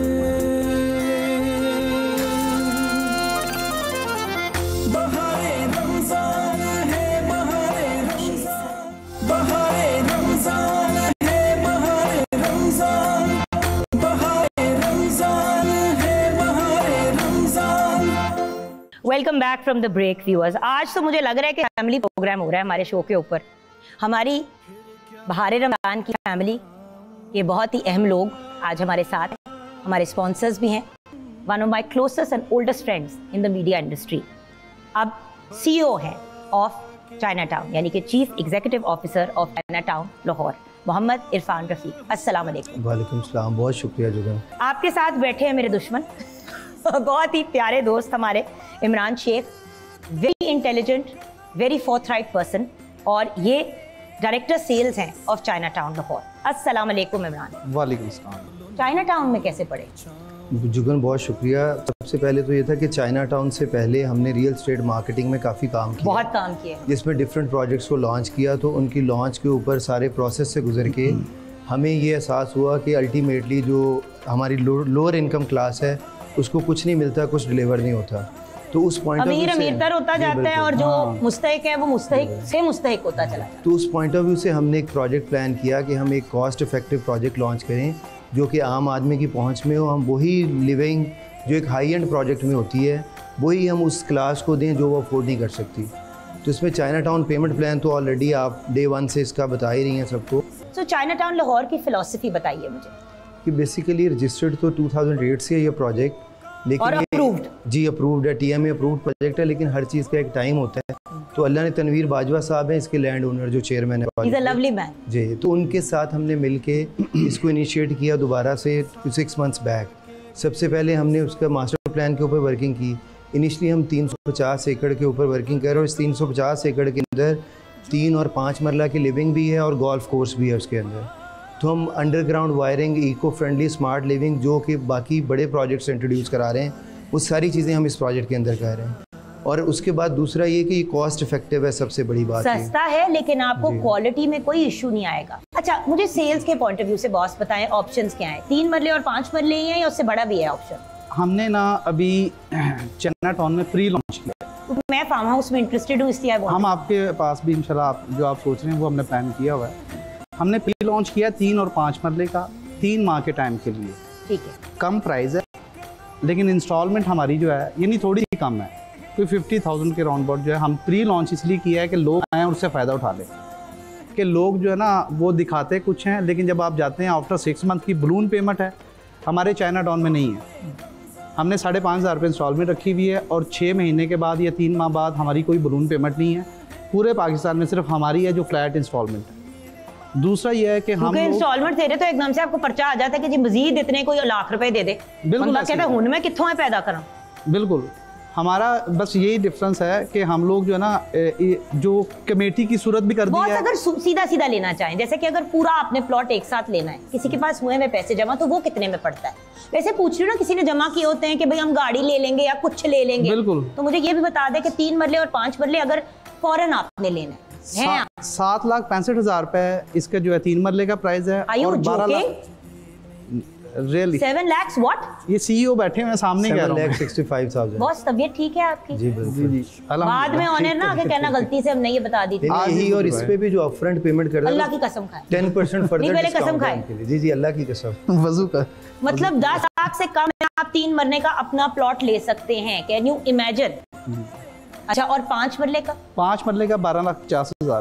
[SPEAKER 16] बहारे रमजान है बहारे रमजान, बहारे रमजान है बहारे रमजान, बहारे रमजान है बहारे Ramzan.
[SPEAKER 4] Welcome back from the break viewers. आज तो मुझे लग रहा है कि फैमिली प्रोग्राम हो रहा है हमारे शो के ऊपर। हमारी बहारे रमजान की फैमिली के बहुत ही अहम लोग आज हमारे साथ हैं, हमारे स्पॉन्सर्स भी हैं। One of my closest and oldest friends in the media industry, अब CEO हैं ऑफ चाइना टाउन, यानी कि chief executive officer of China town Lahore, Mohammad Irfan Rafiq. अस्सलाम वालेकुम।
[SPEAKER 2] वालेकुम सलाम, बहुत शुक्रिया जुगन।
[SPEAKER 4] आपके साथ बैठे हैं मेरे दुश्मन बहुत ही प्यारे दोस्त हमारे Imran Sheikh, very intelligent, very forthright person, और ये डायरेक्टर सेल्स हैं ऑफ चाइना टाउन लाहौर। अस्सलाम वालेकुम इमरान।
[SPEAKER 2] वालेकुम सलाम।
[SPEAKER 4] चाइना टाउन में कैसे पढ़े?
[SPEAKER 2] जुगन बहुत शुक्रिया। सबसे पहले तो ये था कि चाइना टाउन से पहले हमने रियल स्टेट मार्केटिंग में काफ़ी काम किया,
[SPEAKER 4] बहुत काम किया, जिसमें
[SPEAKER 2] डिफरेंट प्रोजेक्ट्स को लॉन्च किया। तो उनकी लॉन्च के ऊपर सारे प्रोसेस से गुजर के हमें ये एहसास हुआ कि अल्टीमेटली जो हमारी लोअर इनकम क्लास है उसको कुछ नहीं मिलता, कुछ डिलीवर नहीं होता। तो उस पॉइंट
[SPEAKER 4] अमीर अमीरतर होता जाता है और जो मुस्तहिक है वो मुस्तहिक से मुस्तहिक होता चला जाता है।
[SPEAKER 2] तो उस पॉइंट ऑफ व्यू से हमने एक प्रोजेक्ट प्लान किया कि हम एक कॉस्ट इफेक्टिव प्रोजेक्ट लॉन्च करें जो कि आम आदमी की पहुंच में हो। हम वही लिविंग जो एक हाई एंड प्रोजेक्ट में होती है वही हम उस क्लास को दें जो वो अफोर्ड नहीं कर सकती। तो इसमें चाइना टाउन पेमेंट प्लान तो ऑलरेडी आप डे 1 से इसका बता ही रही हैं सबको।
[SPEAKER 4] तो चाइना टाउन लाहौर की फ़िलॉसफी बताइए मुझे।
[SPEAKER 2] कि बेसिकली रजिस्टर्ड तो 2008 से ये प्रोजेक्ट, लेकिन
[SPEAKER 4] और अप्रूव्ड? जी
[SPEAKER 2] अप्रूव्ड है, TMA अप्रूव्ड प्रोजेक्ट है, लेकिन हर चीज़ का एक टाइम होता है। तो अल्लाह ने तनवीर बाजवा साहब हैं इसके लैंड ओनर जो चेयरमैन है,
[SPEAKER 4] He's a lovely man।
[SPEAKER 2] जी, तो उनके साथ हमने मिलके इसको इनिशिएट किया दोबारा से 6 मंथ्स बैक। सबसे पहले हमने उसका मास्टर प्लान के ऊपर वर्किंग की। इनिशली हम 350 एकड़ के ऊपर वर्किंग कर रहे हैं और इस 350 एकड़ के अंदर 3 और 5 मरला की लिविंग भी है और गोल्फ कोर्स भी है उसके अंदर। तो हम underground wiring, eco friendly smart living जो कि बाकी बड़े प्रोजेक्ट्स इंट्रोड्यूस करा रहे हैं वो सारी चीज़ें हम इस प्रोजेक्ट के अंदर कर रहे हैं। और उसके बाद दूसरा ये कि ये कॉस्ट इफेक्टिव है, सबसे बड़ी बात
[SPEAKER 4] सस्ता है लेकिन आपको क्वालिटी में कोई इशू नहीं आएगा। अच्छा, मुझे सेल्स के पॉइंट ऑफ व्यू से बॉस बताएं ऑप्शंस क्या हैं? 3 मरले और 5 मरले ही हैं या उससे बड़ा भी है ऑप्शन?
[SPEAKER 21] हमने ना अभी चाइना टाउन में प्री लॉन्च किया।
[SPEAKER 4] तो मैं फार्म हाउस में इंटरेस्टेड हूँ इसलिए
[SPEAKER 21] हम आपके पास भी इंशाल्लाह जो आप सोच रहे हैं वो हमने प्लान किया हुआ है। हमने प्री लॉन्च किया 3 और 5 मरले का 3 माह के टाइम के लिए।
[SPEAKER 4] ठीक है,
[SPEAKER 21] कम प्राइस है लेकिन इंस्टॉलमेंट हमारी जो है यानी थोड़ी ही कम है, कोई 50,000 के राउंड अबाउट जो है। हम प्री लॉन्च इसलिए किया है कि लोग आएँ और उससे फ़ायदा उठा लें। कि लोग जो है ना वो दिखाते कुछ हैं लेकिन जब आप जाते हैं आफ्टर 6 मंथ की बलून पेमेंट है, हमारे चाइना टाउन में नहीं है। हमने 5,500 रुपये इंस्टॉलमेंट रखी हुई है और 6 महीने के बाद या 3 माह बाद हमारी कोई बलून पेमेंट नहीं है। पूरे पाकिस्तान में सिर्फ हमारी है जो फ्लैट इंस्टॉलमेंट है। दूसरा ये है कि हम
[SPEAKER 4] इंस्टॉलमेंट दे रहे तो एकदम से आपको पर्चा आ जाता है कि जी मजीद इतने कोई लाख रुपए दे दे।
[SPEAKER 21] बिल्कुल
[SPEAKER 4] कहता है हुन में कित्थों है पैदा करा।
[SPEAKER 21] बिल्कुल, हमारा बस यही डिफरेंस है कि हम लोग जो है ना जो कमेटी की सूरत भी कर दी है।
[SPEAKER 4] अगर सीधा सीधा लेना चाहें, जैसे कि अगर पूरा आपने प्लॉट एक साथ लेना है, किसी के पास हुए हुए पैसे जमा, तो वो कितने में पड़ता है? वैसे पूछ रही हूँ ना, किसी ने जमा किए होते हैं कि भाई हम गाड़ी ले लेंगे या कुछ ले लेंगे।
[SPEAKER 21] बिल्कुल,
[SPEAKER 4] तो मुझे ये भी बता दें कि 3 मरले और 5 मरले अगर फौरन आपने लेना है
[SPEAKER 21] 7,65,000 रुपए इसका जो है 3 मरले का प्राइस है। और 12 लाख रियली
[SPEAKER 4] 7 lakhs व्हाट?
[SPEAKER 21] ये CEO बैठे हुए हैं सामने,
[SPEAKER 2] 7,65,000।
[SPEAKER 4] बॉस तबियत ठीक है आपकी?
[SPEAKER 2] जी बिल्कुल।
[SPEAKER 4] बाद में ऑनर ना आके कहना गलती से हमने ये बता दी थी।
[SPEAKER 2] यही, और इस पे भी जो अपफ्रंट पेमेंट कर रहे हैं
[SPEAKER 4] अल्लाह की कसम खाए
[SPEAKER 2] 10% फर्दर
[SPEAKER 4] पहले कसम खाए।
[SPEAKER 2] जी जी, अल्लाह की कसम।
[SPEAKER 21] वजू का
[SPEAKER 4] मतलब 10 लाख से कम में आप 3 मरने का अपना प्लॉट ले सकते हैं। Can you imagine? अच्छा, और 5 मरले का?
[SPEAKER 21] 5 मरले का 12,50,000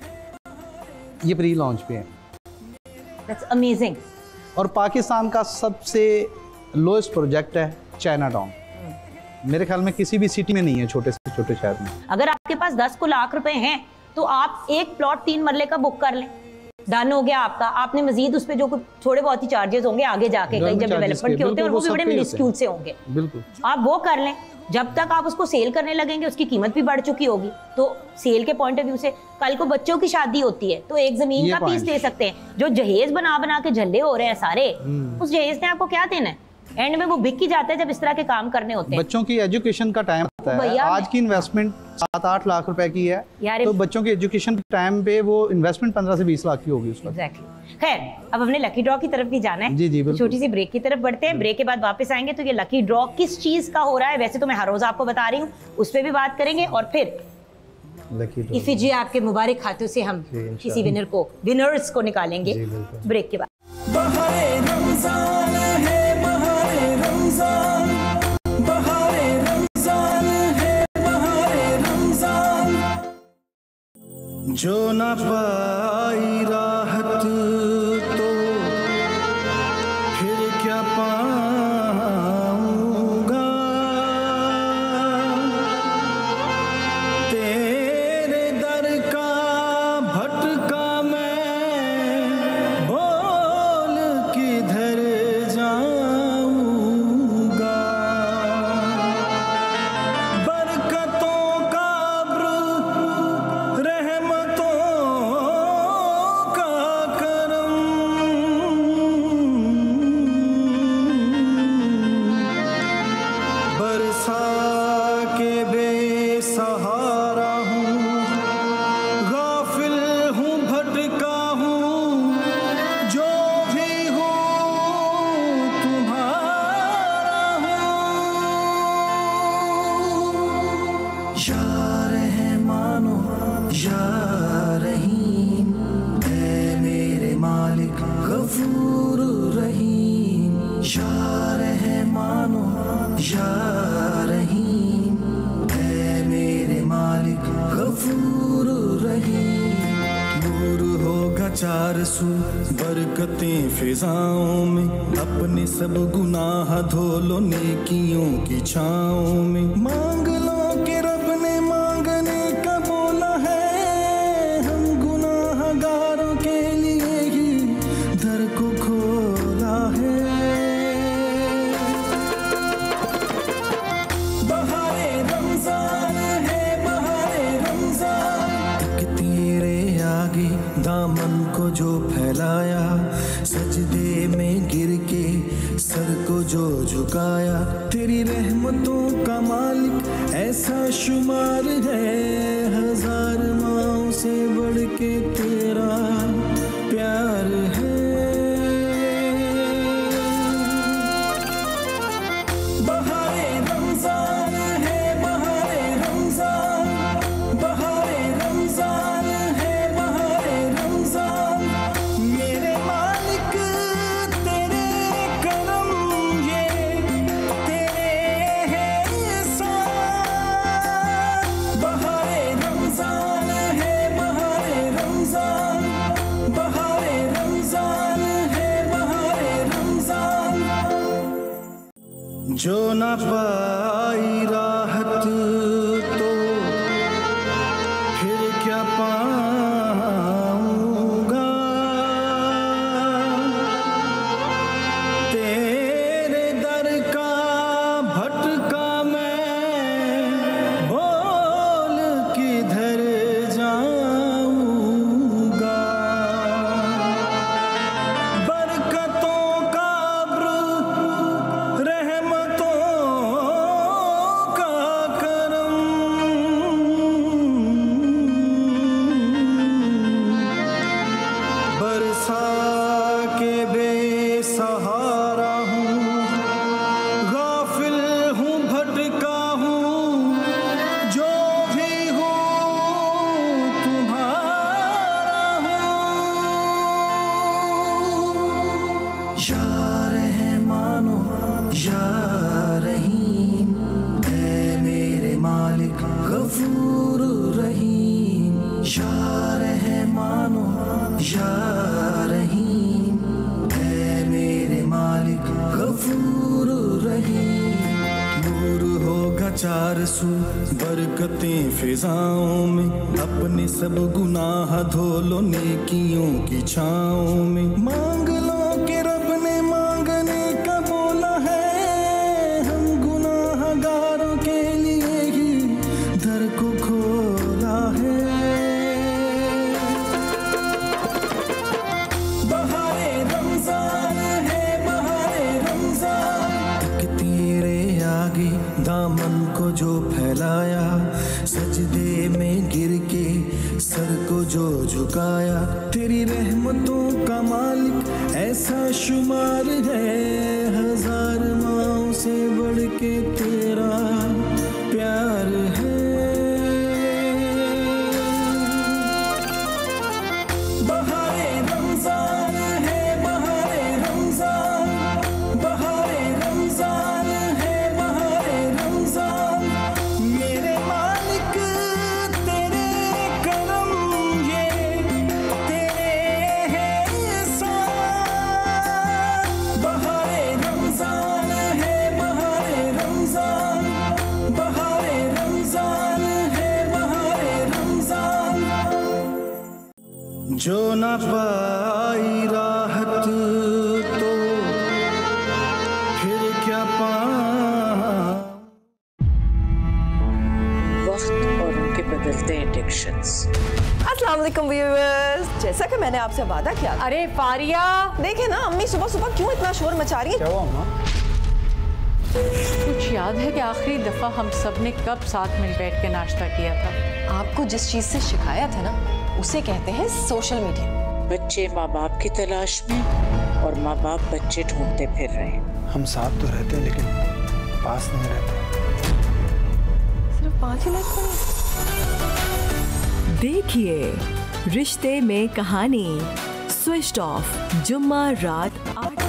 [SPEAKER 21] ये प्री लॉन्च पे है।
[SPEAKER 4] That's amazing.
[SPEAKER 21] और पाकिस्तान का सबसे लोएस्ट प्रोजेक्ट है चाइना टाउन। मेरे ख्याल में किसी भी सिटी में नहीं है, छोटे से छोटे शहर में।
[SPEAKER 4] अगर आपके पास 10 लाख रुपए हैं तो आप एक प्लॉट 3 मरले का बुक कर लें, डन हो गया आपका। आपने मजीद उस पर जो थोड़े बहुत ही चार्जेस होंगे आगे जाके कहीं जब डेवलपमेंट के होते हैं और वो भी बड़े मिनिस्क्यूल से होंगे,
[SPEAKER 21] बिल्कुल
[SPEAKER 4] आप वो कर लें। जब तक आप उसको सेल करने लगेंगे उसकी कीमत भी बढ़ चुकी होगी। तो सेल के पॉइंट ऑफ व्यू से कल को बच्चों की शादी होती है तो एक जमीन का पीस ले सकते हैं। जो जहेज बना बना के झल्ले हो रहे हैं सारे, उस जहेज ने आपको क्या देना है? एंड में वो बिक ही जाता है जब इस तरह के काम करने होते हैं।
[SPEAKER 21] बच्चों की एजुकेशन का टाइम होता है। आज की इन्वेस्टमेंट 7-8 लाख रुपए की है, तो बच्चों की एजुकेशन के टाइम पे वो इन्वेस्टमेंट 15 से 20 लाख की होगी उसका।
[SPEAKER 4] एग्जैक्टली। खैर, अब हमने लकी ड्रॉ की तरफ भी जाना है।
[SPEAKER 21] जी जी,
[SPEAKER 4] छोटी सी ब्रेक की तरफ बढ़ते हैं। ब्रेक के बाद वापस आएंगे तो ये लकी ड्रॉ किस चीज का हो रहा है, वैसे तो मैं हर रोज आपको बता रही हूँ, उस पर भी बात करेंगे। और फिर इफिजी आपके मुबारक खातों से हम किसी विनर्स को निकालेंगे ब्रेक के बाद।
[SPEAKER 16] जो न पाई राहत तो फिर क्या पाऊंगा, तेरे दर का भटका मैं बोल किधर जाऊंगा। बरकतों का या रहमानो या रहीम, ऐ मेरे मालिक गफूर रहीम। या रहमानो या रहीम, ऐ मेरे मालिक गफूर रहीम। नूर होगा चार सू, बरकतें फिजाओं में, अपने सब गुनाह धो लो नेकियों की छाओं में। मांग लो कि रब ने मांगने का बोला है, हम गुनाहगारों के लिए ही दर को खोला है। बहारे रमजान है बहारे रमजान, एक तेरे आगे दामन को जो फैलाया, सजदे में गिर के सर को जो झुकाया। तेरी रहमतों का मालिक ऐसा शुमार है, हजार माओं से बढ़ के तेरा प्यार है। बहारे रमजान है बहारे रमजान, बहारे रमजान है बहारे रमजान। मेरे मालिक तेरे करम ये तेरे है एहसान। बहारे रमजान है बहारे रमजान, बहारे रमजान है बहारे रमजान। जो ना पाई राहत तो फिर क्या पाऊंगा, तेरे दर का भटका मैं बोल किधर जाऊंगा। बरकतों का अब्र, रहमतों का करम, बरसा के बेसहारा हूँ, गाफिल हूँ भटका हूँ, जो भी हूँ तुम्हारा हूँ। या रहमानो या रहीम, ऐ मेरे मालिक गफूर रहीम। या रहमानो या रहीम, ऐ मेरे मालिक गफूर रहीम। नूर होगा चार सू, बरकतें फिजाओं में, अपने सब गुनाह धो लो नेकियों की छाओं में। मांग लो कि रब ने मांगने का बोला है, हम गुनाहगारों के लिए ही दर को खोला है। बहारे रमजान है बहारे रमजान, एक तेरे आगे दामन को जो फैलाया, सजदे में गिर के सर को जो झुकाया। तेरी रहमतों का मालिक ऐसा शुमार है, हजार माओं से बढ़ के तेरा प्यार है। बहारे रमजान है बहारे रमजान, बहारे रमजान है बहारे रमजान। मेरे मालिक तेरे करम ये तेरे है एहसान। बहारे रमजान है बहारे रमजान, बहारे रमजान है बहारे रमजान। जो ना पाई राहत तो फिर क्या
[SPEAKER 7] वक्त और उनके बदलते एडिक्शंस।
[SPEAKER 8] अस्सलाम वालेकुम व्यूअर्स, जैसा कि मैंने आपसे वादा किया। अरे फारिया, देखे ना अम्मी सुबह सुबह क्यों इतना शोर मचा रही है।
[SPEAKER 15] कुछ याद है कि आखिरी दफ़ा हम सब ने कब साथ मिल बैठ के नाश्ता किया था?
[SPEAKER 8] आपको जिस चीज़ से शिकायत है ना, उसे कहते हैं सोशल मीडिया।
[SPEAKER 7] बच्चे माँ बाप की तलाश में और माँ बाप बच्चे ढूंढते फिर रहे हैं।
[SPEAKER 1] हम साथ तो रहते हैं लेकिन पास नहीं रहते।
[SPEAKER 8] सिर्फ 5 ही मिनट
[SPEAKER 9] देखिए रिश्ते में कहानी स्विच ऑफ जुम्मा रात 8।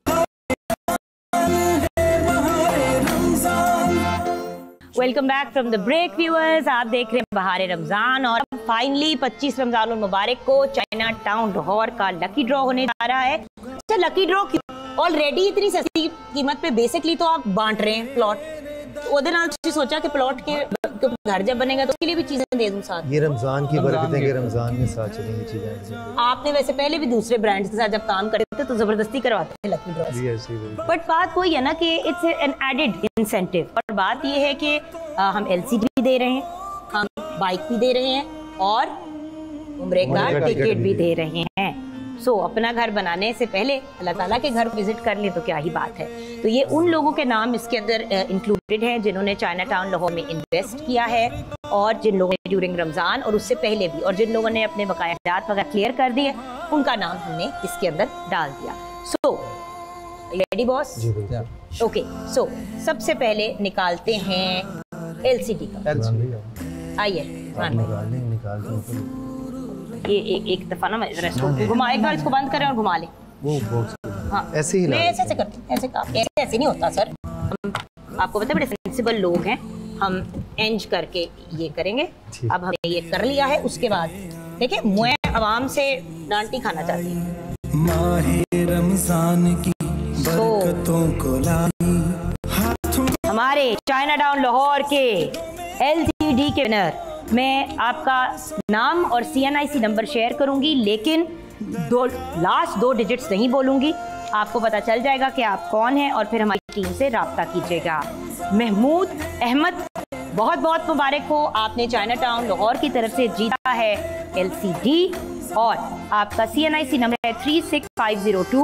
[SPEAKER 4] Welcome back from the break viewers. आप देख रहे हैं बहारे रमजान और फाइनली 25 रमजानुल मुबारक को चाइना टाउन लाहौर का लकी ड्रॉ होने जा रहा है। अच्छा, लकी ड्रॉ ऑलरेडी इतनी सस्ती कीमत पे बेसिकली तो आप बांट रहे हैं प्लॉट, ਉਹਦੇ ਨਾਲ ਤੁਸੀਂ सोचा कि प्लॉट के घर जब बनेगा तो उसके लिए भी चीजें दे दूं साथ।
[SPEAKER 2] ये रमजान की बरकतें के रमजान में साथ चलेंगी चीजें।
[SPEAKER 4] आपने वैसे पहले भी दूसरे ब्रांड्स के साथ जब काम करते थे तो जबरदस्ती करवाते थे लकी ड्रॉ, बट बात वही है ना कि इट्स एन एडेड इंसेंटिव। और बात ये है कि हम LCD भी दे रहे हैं, हम बाइक भी दे रहे हैं और उम्रे का टिकट भी दे रहे हैं। सो अपना घर बनाने से पहले अल्लाह ताला के घर विजिट कर ले तो क्या ही बात है। तो ये उन लोगों के नाम इसके अंदर इंक्लूडेड हैं जिन्होंने चाइना टाउन लाहौर में इन्वेस्ट किया है, और जिन लोगों ने ड्यूरिंग रमज़ान और उससे पहले भी, और जिन लोगों ने अपने बकायाजात वगैरह क्लियर कर दिए, उनका नाम हमने इसके अंदर डाल दिया। So ready boss? Okay, so सबसे पहले निकालते हैं LCD का। आइए ये एक दफा ना मैं घुमा, एक बार इसको बंद करें और घुमा लें
[SPEAKER 2] वो बॉक्स।
[SPEAKER 4] हाँ,
[SPEAKER 2] ऐसे ही
[SPEAKER 4] ऐसे करते हैं, ऐसे नहीं होता सर। हम आपको पता है बड़े सेंसिबल लोग हैं, हम एंज करके ये करेंगे। अब हमने ये कर लिया है, उसके बाद देखिए मैं आवाम से डांटी खाना चाहती हूँ।
[SPEAKER 16] माहे रमजान की बरकतों को लाई
[SPEAKER 4] हमारे चाइना टाउन लाहौर के LCD के विनर मैं आपका नाम और CNIC नंबर शेयर करूंगी, लेकिन लास्ट 2 डिजिट्स नहीं बोलूंगी। आपको पता चल जाएगा कि आप कौन हैं और फिर हमारी टीम से राब्ता कीजिएगा। महमूद अहमद, बहुत बहुत मुबारक हो, आपने चाइना टाउन लाहौर की तरफ से जीता है LCD और आपका CNIC नंबर है 36502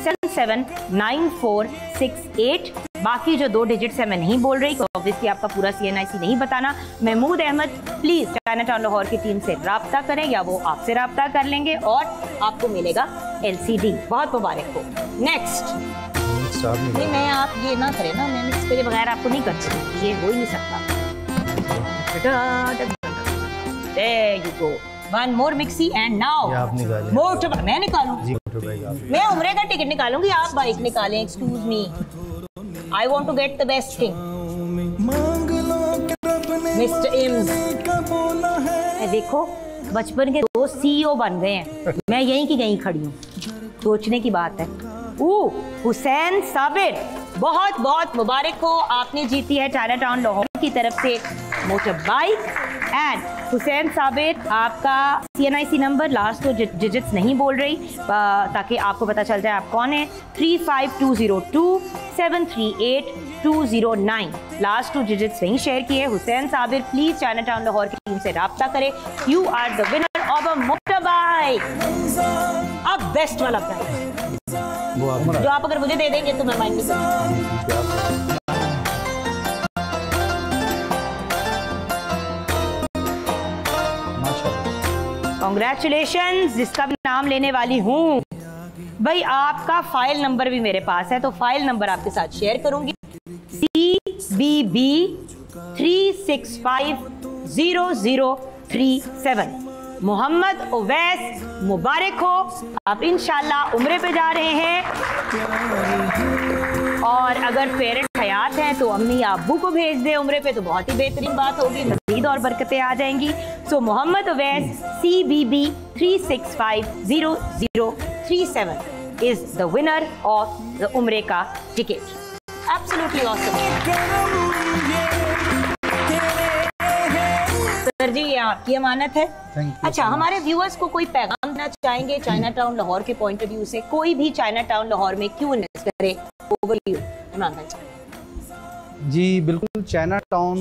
[SPEAKER 4] 779468। बाकी जो 2 डिजिट्स है मैं नहीं बोल रही, ऑब्वियसली आपका पूरा CNIC नहीं बताना। Mahmood Ahmed please China town Lahore की टीम से राब्ता करें या वो आपसे राब्ता कर लेंगे और आपको मिलेगा LCD। बहुत मुबारक हो। नेक्स्ट नहीं, मैं आप ये ना करें ना, मैं इसके लिए बगैर आपको नहीं कर सकती, ये हो ही नहीं सकता। There you go. One more mixie and now motorbike मैं निकालूं? मैं उम्रे का टिकट निकालूंगी, आप बाइक निकालें। Excuse me, I want to get the best thing. Mr. Ims, देखो बचपन के 2 CEO बन गए हैं, मैं यहीं की यहीं खड़ी हूँ। सोचने की बात है। हुसैन साबिर, बहुत बहुत मुबारक हो, आपने जीती है चाइना टाउन लाहौर की तरफ से motorbike. And Hussain Sabir, आपका CNIC नंबर लास्ट 2 डिजिट्स नहीं बोल रही ताकि आपको पता चल जाए आप कौन है। 35202 738209, लास्ट 2 डिजिट्स नहीं शेयर किए। Hussain Sabir please China town Lahore की टीम से राब्ता करें। You are the winner of a motorbike, अब बेस्ट वाला प्राइस जो आप अगर मुझे दे देंगे तो मैं माइंड नहीं करूंगी। कॉन्ग्रेचुलेशंस, जिसका भी नाम लेने वाली हूँ भाई, आपका फाइल नंबर भी मेरे पास है तो फाइल नंबर आपके साथ शेयर करूंगी। CBB 3650037। मोहम्मद ओवैस, मुबारक हो, आप इंशाल्लाह उम्रे पे जा रहे हैं। और अगर पेरेंट्स हयात हैं तो अम्मी या अब्बू को भेज दे उम्रे पे तो बहुत ही बेहतरीन बात होगी, मज़ीद और बरकतें आ जाएंगी। So Mohammad Owais CBB 3650037 is the winner of the उम्रे का टिकट। Absolutely awesome। सर जी, ये आपकी अमानत है। अच्छा, हमारे व्यूअर्स को कोई पैगाम देना चाहेंगे चाइना टाउन लाहौर के पॉइंट ऑफ व्यू से? कोई भी चाइना टाउन लाहौर में क्यों इन्वेस्ट करे? ओवर यू इमरान भाई।
[SPEAKER 21] जी बिल्कुल, चाइना टाउन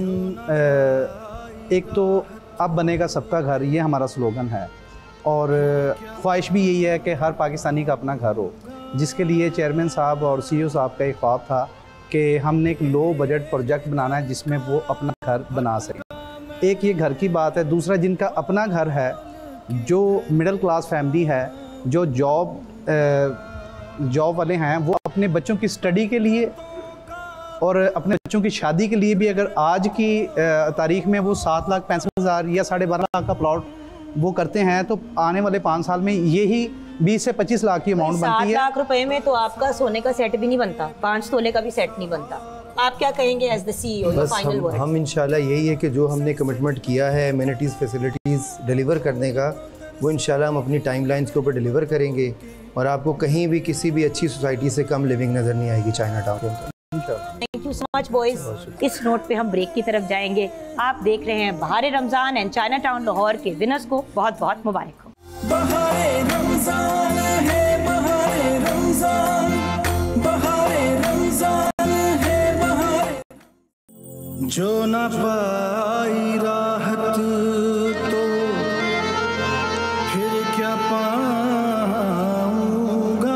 [SPEAKER 21] एक तो अब बनेगा सबका घर, ये हमारा स्लोगन है, और ख्वाहिश भी यही है कि हर पाकिस्तानी का अपना घर हो, जिसके लिए चेयरमैन साहब और CEO साहब का एक ख्वाब था कि हमने एक लो बजट प्रोजेक्ट बनाना है जिसमें वो अपना घर बना सकें। एक ये घर की बात है, दूसरा जिनका अपना घर है, जो मिडिल क्लास फैमिली है, जो जॉब वाले हैं, वो अपने बच्चों की स्टडी के लिए और अपने बच्चों की शादी के लिए भी अगर आज की तारीख में वो 7,65,000 या 12.5 लाख का प्लॉट वो करते हैं तो आने वाले 5 साल में यही 20 से 25 लाख की अमाउंट बनती है।
[SPEAKER 4] 7 लाख रुपए में तो आपका सोने का सेट भी नहीं बनता, 5 तोले का भी सेट नहीं बनता। आप क्या कहेंगे एज द CEO?
[SPEAKER 2] बस हम इंशाल्लाह यही है कि जो हमने कमिटमेंट किया है एमिनिटीज़ फैसिलिटीज़ डिलीवर करने का, वो इंशाल्लाह हम अपनी टाइमलाइंस के ऊपर डिलीवर करेंगे और आपको कहीं भी किसी भी अच्छी सोसाइटी से कम लिविंग नज़र नहीं आएगी चाइना टाउन के अंदर।
[SPEAKER 4] Thank you so much boys. इस नोट पे हम ब्रेक की तरफ जाएंगे। आप देख रहे हैं बहारे Ramzan and China town Lahore के विनर्स को बहुत बहुत मुबारक हो।
[SPEAKER 16] बहारे रमज़ान है, बहारे रमज़ान, बहारे रमज़ान है, बहारे जो न पाई राहत तो फिर क्या पाऊंगा,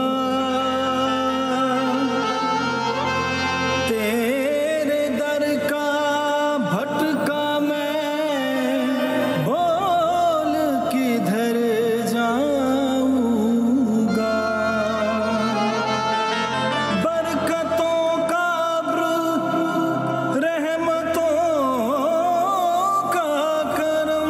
[SPEAKER 16] तेरे दर का भटका मैं बोल किधर जाऊंगा, बरकतों का अब्र रहमतों का करम,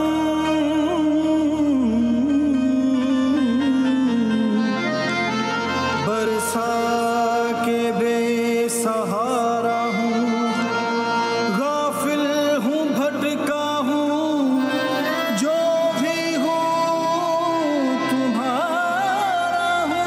[SPEAKER 16] बरसा के बेसहारा हूँ, गाफिल हूँ, भटका हूँ, जो भी हूँ तुम्हारा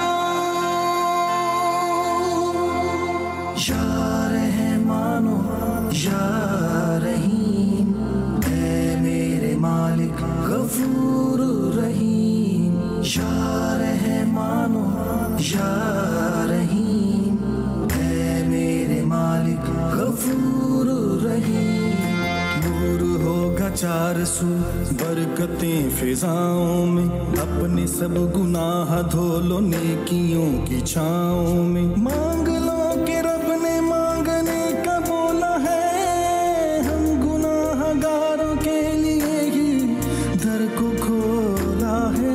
[SPEAKER 16] हूँ। या रहमानो या रहीम, ऐ मेरे मालिक गफूर रहीम, या रहमानो या रहीम, ऐ मेरे मालिक गफूर रहीम। नूर होगा 4 सू, बरकतें फिजाओं में, अपने सब गुनाह धो लो नेकियों की छाओं में, मांग लो कि रब ने मांगने का बोला है, हम गुनाहगारों के लिए ही दर को खोला है।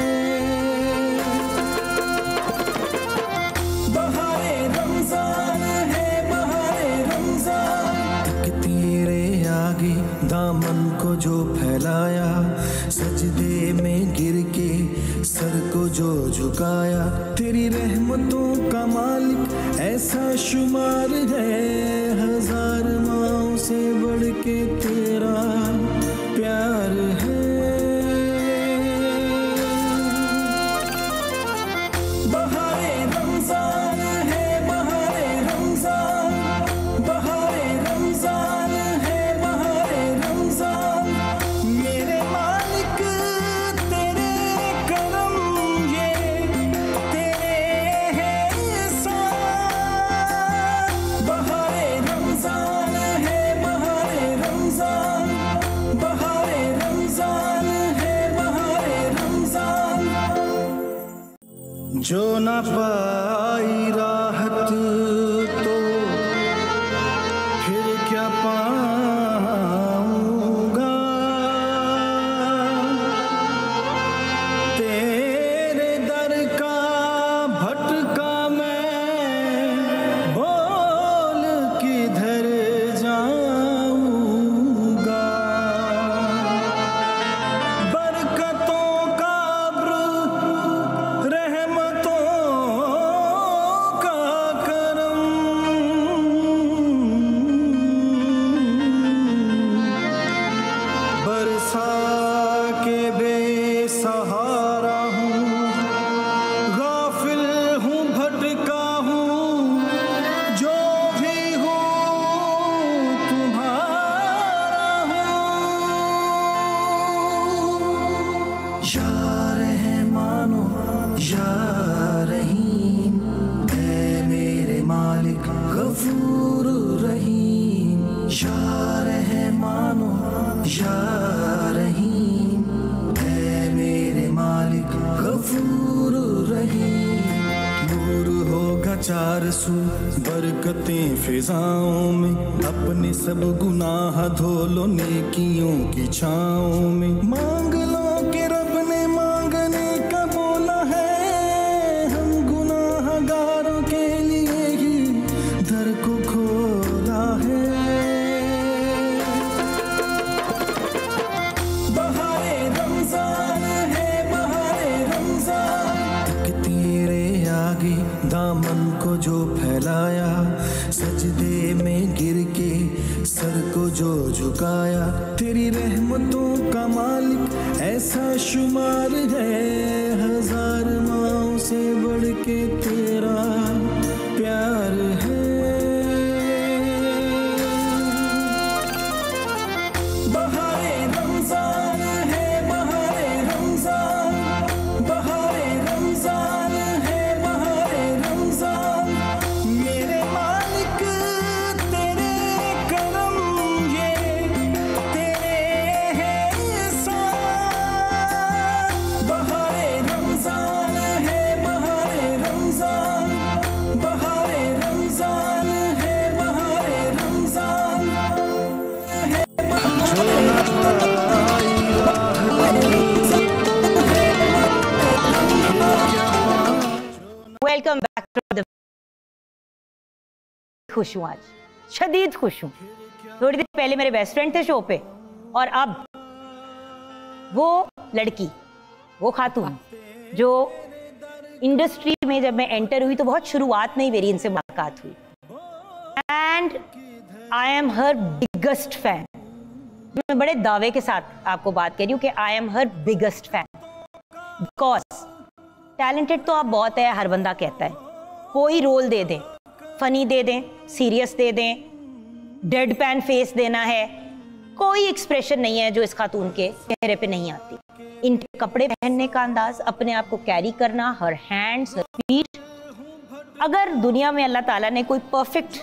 [SPEAKER 16] बहारे रमज़ान है, बहारे रमज़ान, तक तेरे आगे दामन को जो फैलाया, सजदे में गिर के सर को जो झुकाया, तेरी रहमतों का मालिक ऐसा शुमार है, 1000 माओं से बढ़ के तेरा प्यार है। बहारे रमज़ान है, बहारे रमज़ान, बहारे रमज़ान है, बहारे रमज़ान, मेरे मालिक तेरे करम ये तेरे हैं एहसान। बहारे रमज़ान है, बहारे रमज़ान, बहारे रमज़ान है, बहारे रमज़ान, जो न पाई राहत तो फिर क्या पाऊंगा, तेरे दर का भटका मैं बोल किधर जाऊंगा, बरकतों का अब्र रहमतों का करम, बरसा के बेसहारा हूँ, गाफिल हूँ, भटका हूँ, जो भी हूँ तुम्हारा हूँ। या रहमानो या रहीम, ऐ मेरे मालिक गफूर रहीम, या रहमानो या रहीम, ऐ मेरे मालिक गफूर रहीम। नूर होगा 4 सू, बरकतें फिजाओं में, अपने सब गुनाह धो लो नेकियों की छाओं में, मांग लो कि रब ने मांगने का बोला है, हम गुनाहगारों के लिए ही दर को खोला झुकाया। तेरी रहमतों का मालिक ऐसा शुमार है, हजार माओ से बढ़ के तेरा प्यार है। बहारे रमजान है, बहारे रमजान, बहारे रमजान है, बहारे रमजान। मेरे मालिक तेरे करम ये तेरे हैं एहसान। बहारे रमजान है, बहारे रमजान, बहारे रमजान है, बहारे रमजान है।
[SPEAKER 4] Welcome back to the. खुश हूँ आज, शदीद खुश हूँ। थोड़ी देर पहले मेरे बेस्ट फ्रेंड थे शो पे, और अब वो लड़की, वो खातून जो इंडस्ट्री में जब मैं एंटर हुई तो बहुत शुरुआत में ही मेरी इनसे मुलाकात हुई, and I am her biggest fan. मैं बड़े दावे के साथ आपको बात कह रही हूँ कि I am her biggest fan, because talented तो आप बहुत है, हर बंदा कहता है। कोई रोल दे दें, फनी दे दें, सीरियस दे दें, डेड पैन फेस देना है, कोई एक्सप्रेशन नहीं है जो इस खातून के चेहरे पे नहीं आती। इनके कपड़े पहनने का अंदाज, अपने आप को कैरी करना, हर हैंड्स, हर फीट। अगर दुनिया में अल्लाह ताला ने कोई परफेक्ट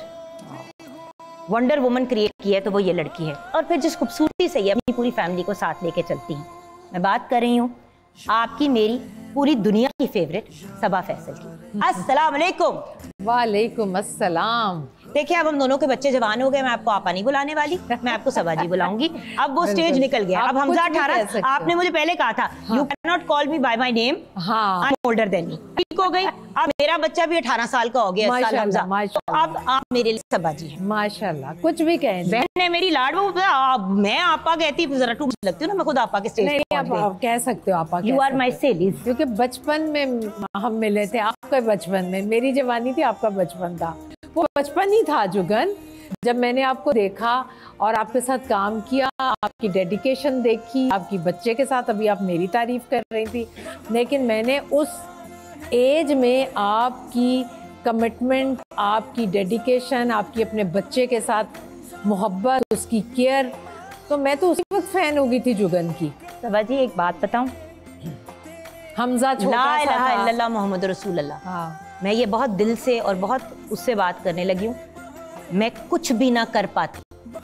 [SPEAKER 4] वंडर वुमन क्रिएट की है तो वो ये लड़की है। और फिर जिस खूबसूरती से ये अपनी पूरी फैमिली को साथ लेके चलती है। मैं बात कर रही हूँ आपकी, मेरी, पूरी दुनिया की फेवरेट सबा फैसल की। अस्सलाम वालेकुम।
[SPEAKER 15] वालेकुम अस्सलाम।
[SPEAKER 4] देखिए, अब हम दोनों के बच्चे जवान हो गए, मैं आपको आपा नहीं बुलाने वाली, मैं आपको सबा जी बुलाऊंगी। अब वो स्टेज निकल गया। अब हमजा 18, आपने मुझे पहले कहा था you can not call me by my name, I am older than you, ठीक हो गई। अब मेरा बच्चा भी 18 साल का हो गया, अब आप मेरे लिए सबा जी हैं।
[SPEAKER 15] माशाल्लाह, कुछ भी कहें।
[SPEAKER 4] बहन है मेरी लाड, वो मैं आपा कहती जरा टू लगती हूँ ना, मैं खुद आपा के स्टेज पे
[SPEAKER 15] आप कह सकते हो आपा,
[SPEAKER 4] यू आर माय सेलीज।
[SPEAKER 15] क्योंकि बचपन में हम मिले थे, आपके बचपन में मेरी जवानी थी, आपका बचपन था। वो बचपन ही था जुगन, जब मैंने आपको देखा और आपके साथ काम किया, आपकी डेडिकेशन देखी, आपकी बच्चे के साथ, अभी आप मेरी तारीफ कर रही थी, लेकिन मैंने उस एज में आपकी कमिटमेंट, आपकी डेडिकेशन, आपकी अपने बच्चे के साथ मोहब्बत, उसकी केयर, तो मैं तो उसी वक्त फैन हो गई थी जुगन की।
[SPEAKER 4] सबा जी एक बात बताऊं,
[SPEAKER 15] हमजा
[SPEAKER 4] ला इलाहा इल्लल्लाह मोहम्मद रसूलुल्लाह, हाँ, मैं ये बहुत दिल से और बहुत उससे बात करने लगी हूँ। मैं कुछ भी ना कर पाती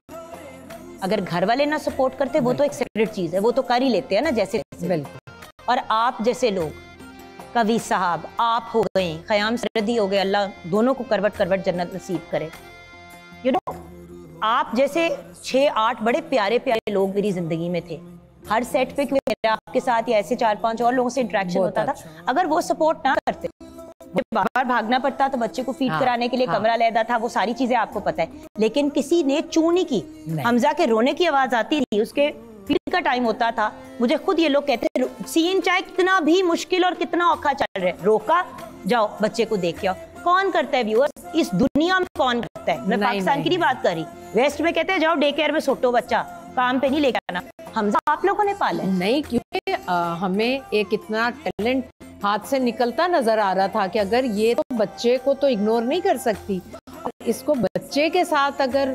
[SPEAKER 4] अगर घर वाले ना सपोर्ट करते। वो तो एक सेपरेट चीज है, वो तो कर ही लेते हैं ना जैसे।
[SPEAKER 15] बिल्कुल।
[SPEAKER 4] और आप जैसे लोग, कवि साहब आप हो गए, ख़याम सरदी हो गए, अल्लाह दोनों को करवट करवट जन्नत नसीब करे। यू नो, आप जैसे 6-8 बड़े प्यारे प्यारे लोग मेरी जिंदगी में थे हर सेट पे, क्योंकि मेरा आपके साथ या ऐसे 4-5 और लोगों से इंटरेक्शन होता था। अगर वो सपोर्ट ना करते, बार बार भागना पड़ता तो बच्चे को फीड कराने के लिए कमरा लहदा था, वो सारी चीजें आपको पता है, लेकिन किसी ने चू नहीं की। हमजा के रोने की आवाज आती थी, उसके फीड का टाइम होता था, मुझे खुद ये लोग कहते थे सीन चाहे कितना भी मुश्किल और कितना औखा चल रहा है, रोका जाओ बच्चे को देख के आओ। कौन करता है व्यूअर्स इस दुनिया में, कौन करता है? मैं पाकिस्तान की नहीं बात कर रही, वेस्ट में कहते हैं जाओ डे केयर में सोटो बच्चा, काम पे नहीं लेकर आना। हमजा आप लोगों ने पाला
[SPEAKER 15] नहीं, क्योंकि हमें एक इतना टैलेंट हाथ से निकलता नजर आ रहा था कि अगर ये तो बच्चे को तो इग्नोर नहीं कर सकती, इसको बच्चे के साथ अगर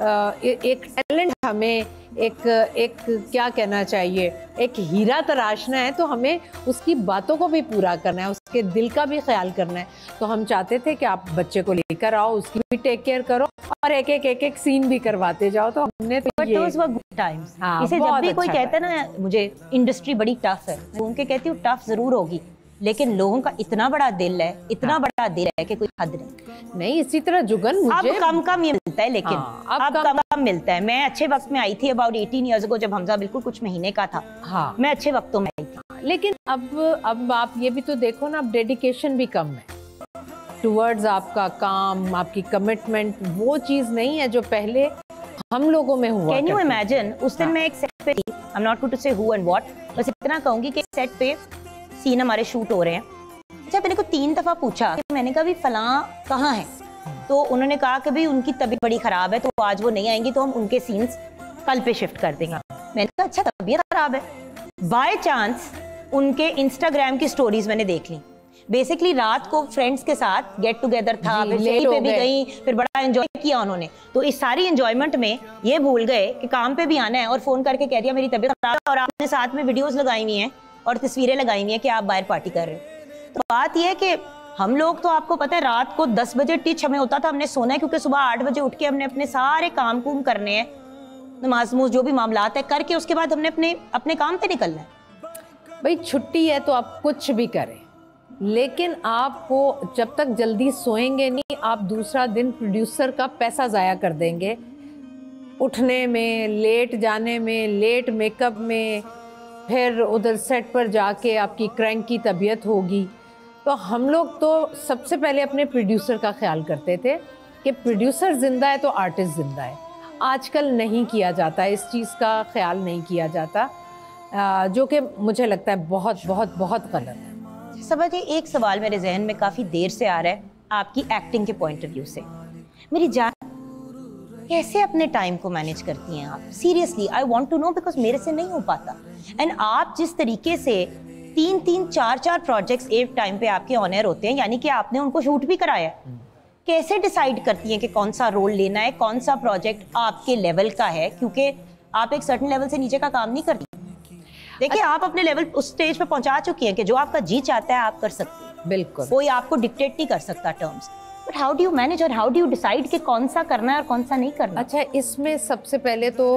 [SPEAKER 15] एक टैलेंट हमें एक क्या कहना चाहिए, एक हीरा तराशना है, तो हमें उसकी बातों को भी पूरा करना है, उसके दिल का भी ख्याल करना है। तो हम चाहते थे कि आप बच्चे को लेकर आओ, उसकी भी टेक केयर करो और एक सीन भी करवाते जाओ। तो हमने तो
[SPEAKER 4] गुड टाइम्स। इसे जब भी कोई कहता है ना मुझे इंडस्ट्री बड़ी टफ है, मैं उनके कहती हूँ टफ जरूर होगी, लेकिन लोगों का इतना बड़ा दिल है, इतना बड़ा दिल है कि कोई हद
[SPEAKER 15] नहीं। इसी तरह जुगन मुझे
[SPEAKER 4] अब कम ये मिलता है, लेकिन अब कम मिलता है। मैं अच्छे वक्त में आई थी, अबाउट 18 ईयर्स अगो, जब हमजा बिल्कुल कुछ महीने का था। हाँ, मैं अच्छे वक्तों में आई थी,
[SPEAKER 15] लेकिन अब आप ये भी तो देखो ना, अब डेडिकेशन भी कम है टुवर्ड्स आपका काम, आपकी कमिटमेंट, वो चीज नहीं है जो पहले हम लोगों में हुआ।
[SPEAKER 4] कैन यू इमेजिन, उस दिन मैं एक सेट पे थी, I am not going to say who and what, बस इतना कहूंगी कि सेट पे सीन हमारे शूट हो रहे हैं। अच्छा, मैंने को 3 दफा पूछा, मैंने कहा भी फलां कहाँ है, तो उन्होंने कहा कि भाई उनकी तबीयत बड़ी खराब है तो आज वो नहीं आएंगी, तो हम उनके सीन्स कल पे शिफ्ट कर देंगे। मैंने कहा अच्छा तबीयत खराब है। बाय चांस उनके इंस्टाग्राम की स्टोरीज मैंने देख ली। बेसिकली रात को फ्रेंड्स के साथ गेट टुगेदर था, फिर सेल पे भी गई, फिर बड़ा एंजॉय किया उन्होंने। तो इस सारी एंजॉयमेंट में ये भूल गए कि काम पे भी आना है, और फोन करके कह दिया मेरी तबीयत खराब है, और आपने साथ में वीडियोस लगाई हुई हैं और तस्वीरें लगाई हुई हैं कि आप बाहर पार्टी कर रहे हो। तो बात यह है कि हम लोग तो आपको पता है रात को 10 बजे टिच हमें होता था, हमने सोना है, क्योंकि सुबह 8 बजे उठ के हमने अपने सारे काम कुम करने हैं, नमाज नमूज जो भी मामलात है करके उसके बाद हमने अपने काम पे निकलना है।
[SPEAKER 15] भाई छुट्टी है तो आप कुछ भी करें, लेकिन आपको जब तक जल्दी सोएंगे नहीं, आप दूसरा दिन प्रोड्यूसर का पैसा ज़ाया कर देंगे, उठने में, लेट जाने में, लेट मेकअप में, फिर उधर सेट पर जाके आपकी क्रैंक की तबीयत होगी। तो हम लोग तो सबसे पहले अपने प्रोड्यूसर का ख्याल करते थे कि प्रोड्यूसर ज़िंदा है तो आर्टिस्ट ज़िंदा है। आजकल नहीं किया जाता, इस चीज़ का ख्याल नहीं किया जाता, जो कि मुझे लगता है बहुत बहुत बहुत गलत है।
[SPEAKER 4] सबा जी, एक सवाल मेरे जहन में काफ़ी देर से आ रहा है आपकी एक्टिंग के पॉइंट ऑफ व्यू से। मेरी जान, कैसे अपने टाइम को मैनेज करती हैं आप? Seriously I want to know, because मेरे से नहीं हो पाता। एंड आप जिस तरीके से 3-3, 4-4 प्रोजेक्ट्स एक टाइम पे आपके ऑन एयर होते हैं, यानी कि आपने उनको शूट भी कराया, कैसे डिसाइड करती हैं कि कौन सा रोल लेना है, कौन सा प्रोजेक्ट आपके लेवल का है? क्योंकि आप एक सर्टेन लेवल से नीचे का काम नहीं करती। देखिए आप अपने लेवल उस स्टेज पे पहुंचा चुकी हैं कि जो आपका जी चाहता है आप कर सकती हैं, बिल्कुल कोई आपको डिक्टेट नहीं कर सकता terms. But how do you manage और हाउ डू यू डिसाइड कि कौन सा करना है और कौन सा नहीं करना?
[SPEAKER 15] अच्छा, इसमें सबसे पहले तो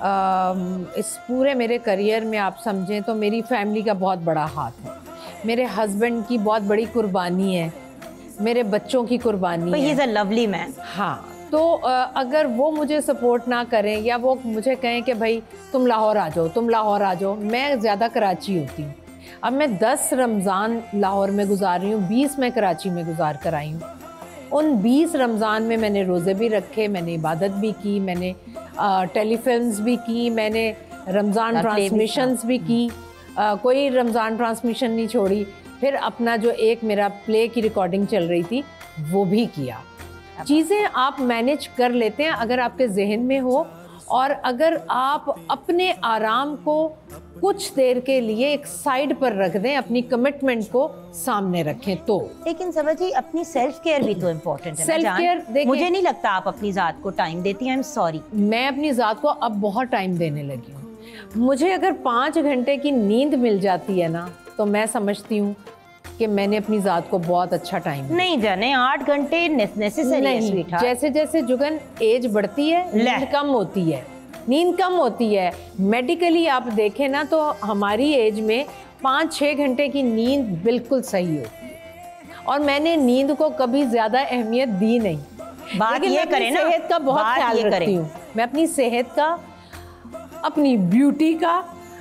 [SPEAKER 15] इस पूरे मेरे करियर में आप समझें तो मेरी फैमिली का बहुत बड़ा हाथ है, मेरे हस्बैंड की बहुत बड़ी कुर्बानी है, मेरे बच्चों की कुर्बानी है।
[SPEAKER 4] He is a lovely man.
[SPEAKER 15] हाँ, तो अगर वो मुझे सपोर्ट ना करें या वो मुझे कहें कि भाई तुम लाहौर आ जाओ, तुम लाहौर आ जाओ, मैं ज़्यादा कराची होती हूँ। अब मैं 10 रमज़ान लाहौर में गुजार रही हूँ, 20 मैं कराची में गुजार कर आई हूँ। उन 20 रमज़ान में मैंने रोज़े भी रखे, मैंने इबादत भी की, मैंने टेलीफिल्म्स भी की, मैंने रमज़ान ट्रांसमिशंस भी की, कोई रमज़ान ट्रांसमिशन नहीं छोड़ी। फिर अपना जो एक मेरा प्ले की रिकॉर्डिंग चल रही थी वो भी किया। चीज़ें आप मैनेज कर लेते हैं अगर आपके जहन में हो, और अगर आप अपने आराम को कुछ देर के लिए एक साइड पर रख दें, अपनी कमिटमेंट को सामने रखें तो।
[SPEAKER 4] लेकिन समझ जी, अपनी सेल्फ केयर भी तो इम्पोर्टेंट है।
[SPEAKER 15] सेल्फ केयर,
[SPEAKER 4] मुझे नहीं लगता आप अपनी ज़ात को टाइम देती हैं। आई एम सॉरी,
[SPEAKER 15] मैं अपनी ज़ात को अब बहुत टाइम देने लगी हूँ। मुझे अगर 5 घंटे की नींद मिल जाती है ना, तो मैं समझती हूँ कि मैंने अपनी ज़ात को बहुत अच्छा टाइम दिया।
[SPEAKER 4] नहीं जाने 8 घंटे नेसेसरी है।
[SPEAKER 15] जैसे जैसे जुगन एज बढ़ती है, नींद कम होती है, नींद कम होती है। मेडिकली आप देखें ना तो हमारी एज में 5-6 घंटे की नींद बिल्कुल सही होती है, और मैंने नींद को कभी ज़्यादा अहमियत दी नहीं।
[SPEAKER 4] बात ये करें ना,
[SPEAKER 15] सेहत का बहुत ख्याल रखती हूँ मैं, अपनी सेहत का, अपनी ब्यूटी का,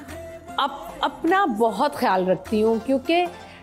[SPEAKER 15] अपना बहुत ख्याल रखती हूँ, क्योंकि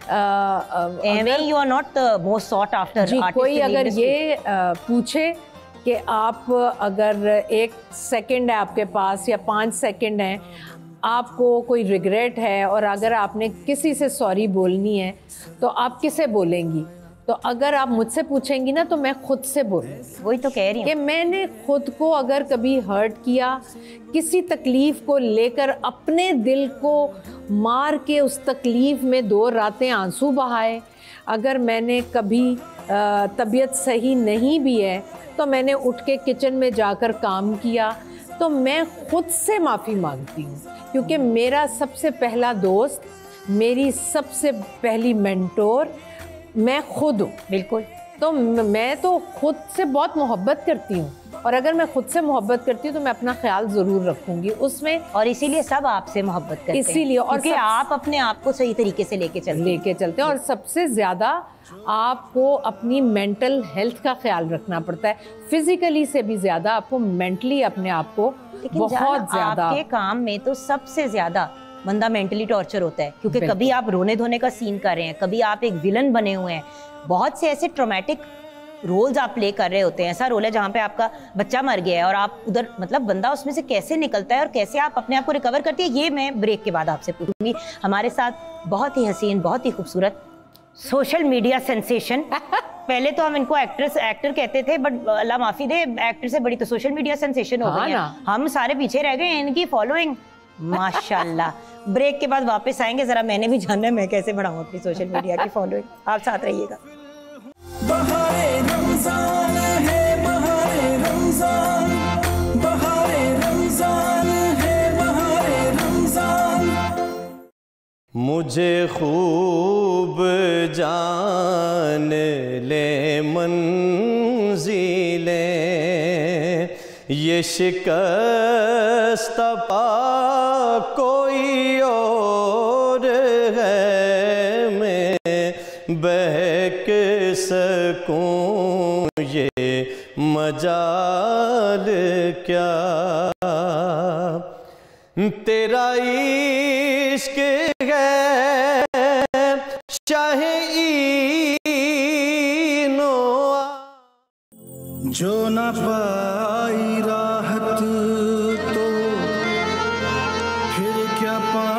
[SPEAKER 4] you are not the most sought after artist
[SPEAKER 15] कोई
[SPEAKER 4] in the
[SPEAKER 15] अगर
[SPEAKER 4] industry.
[SPEAKER 15] ये पूछे कि आप अगर 1 सेकंड है आपके पास या 5 सेकंड है, आपको कोई रिग्रेट है और अगर आपने किसी से सॉरी बोलनी है तो आप किसे बोलेंगी? तो अगर आप मुझसे पूछेंगी ना तो मैं खुद से बोलूँगी।
[SPEAKER 4] वही तो कह रही हूँ
[SPEAKER 15] कि मैंने खुद को अगर कभी हर्ट किया, किसी तकलीफ़ को लेकर अपने दिल को मार के उस तकलीफ़ में 2 रातें आंसू बहाए, अगर मैंने कभी तबीयत सही नहीं भी है तो मैंने उठ के किचन में जाकर काम किया, तो मैं खुद से माफ़ी मांगती हूँ, क्योंकि मेरा सबसे पहला दोस्त, मेरी सबसे पहली मेंटोर मैं खुद हूँ।
[SPEAKER 4] बिल्कुल।
[SPEAKER 15] तो मैं तो खुद से बहुत मोहब्बत करती हूँ, और अगर मैं खुद से मोहब्बत करती हूँ तो मैं अपना ख्याल ज़रूर रखूँगी उसमें,
[SPEAKER 4] और इसीलिए सब आपसे मोहब्बत करते हैं।
[SPEAKER 15] इसीलिए, और
[SPEAKER 4] क्योंकि आप अपने आप को सही तरीके से लेके चलते
[SPEAKER 15] हैं, और सबसे ज़्यादा आपको अपनी मेंटल हेल्थ का ख्याल रखना पड़ता है। फिजिकली से भी ज़्यादा आपको मेंटली अपने आप को बहुत ज़्यादा।
[SPEAKER 4] आपके काम में तो सबसे ज़्यादा बंदा मेंटली टॉर्चर होता है, क्योंकि कभी आप रोने धोने का सीन कर रहे हैं, कभी आप एक विलन बने हुए हैं, बहुत से ऐसे ट्रॉमेटिक रोल्स आप प्ले कर रहे होते हैं। ऐसा रोल है जहाँ पे आपका बच्चा मर गया है और आप उधर, मतलब बंदा उसमें से कैसे निकलता है और कैसे आप अपने आप को रिकवर करती है, ये मैं ब्रेक के बाद आपसे पूछूंगी। हमारे साथ बहुत ही हसीन, बहुत ही खूबसूरत सोशल मीडिया सेंसेशन पहले तो हम इनको एक्टर कहते थे, बट अल्लाह माफी दे, एक्टर से बड़ी तो सोशल मीडिया सेंसेशन हो गई है। हम सारे पीछे रह गए इनकी फॉलोइंग, माशाल्लाह। ब्रेक के बाद वापस आएंगे, जरा मैंने भी जानना है मैं कैसे बढ़ाऊं अपनी सोशल मीडिया की फॉलोइंग। आप साथ रहिएगा।
[SPEAKER 16] बहारे रमजान है, बहारे रमजान, बहारे रमजान है, बहारे रमजान।
[SPEAKER 12] मुझे खूब जान ले मंजिले, ये शिकस्त पा कोई और है, मैं बहक सकूं ये मजाल क्या, तेरा इश्क है शाहीनो,
[SPEAKER 16] जो न पाई राहत तो फिर क्या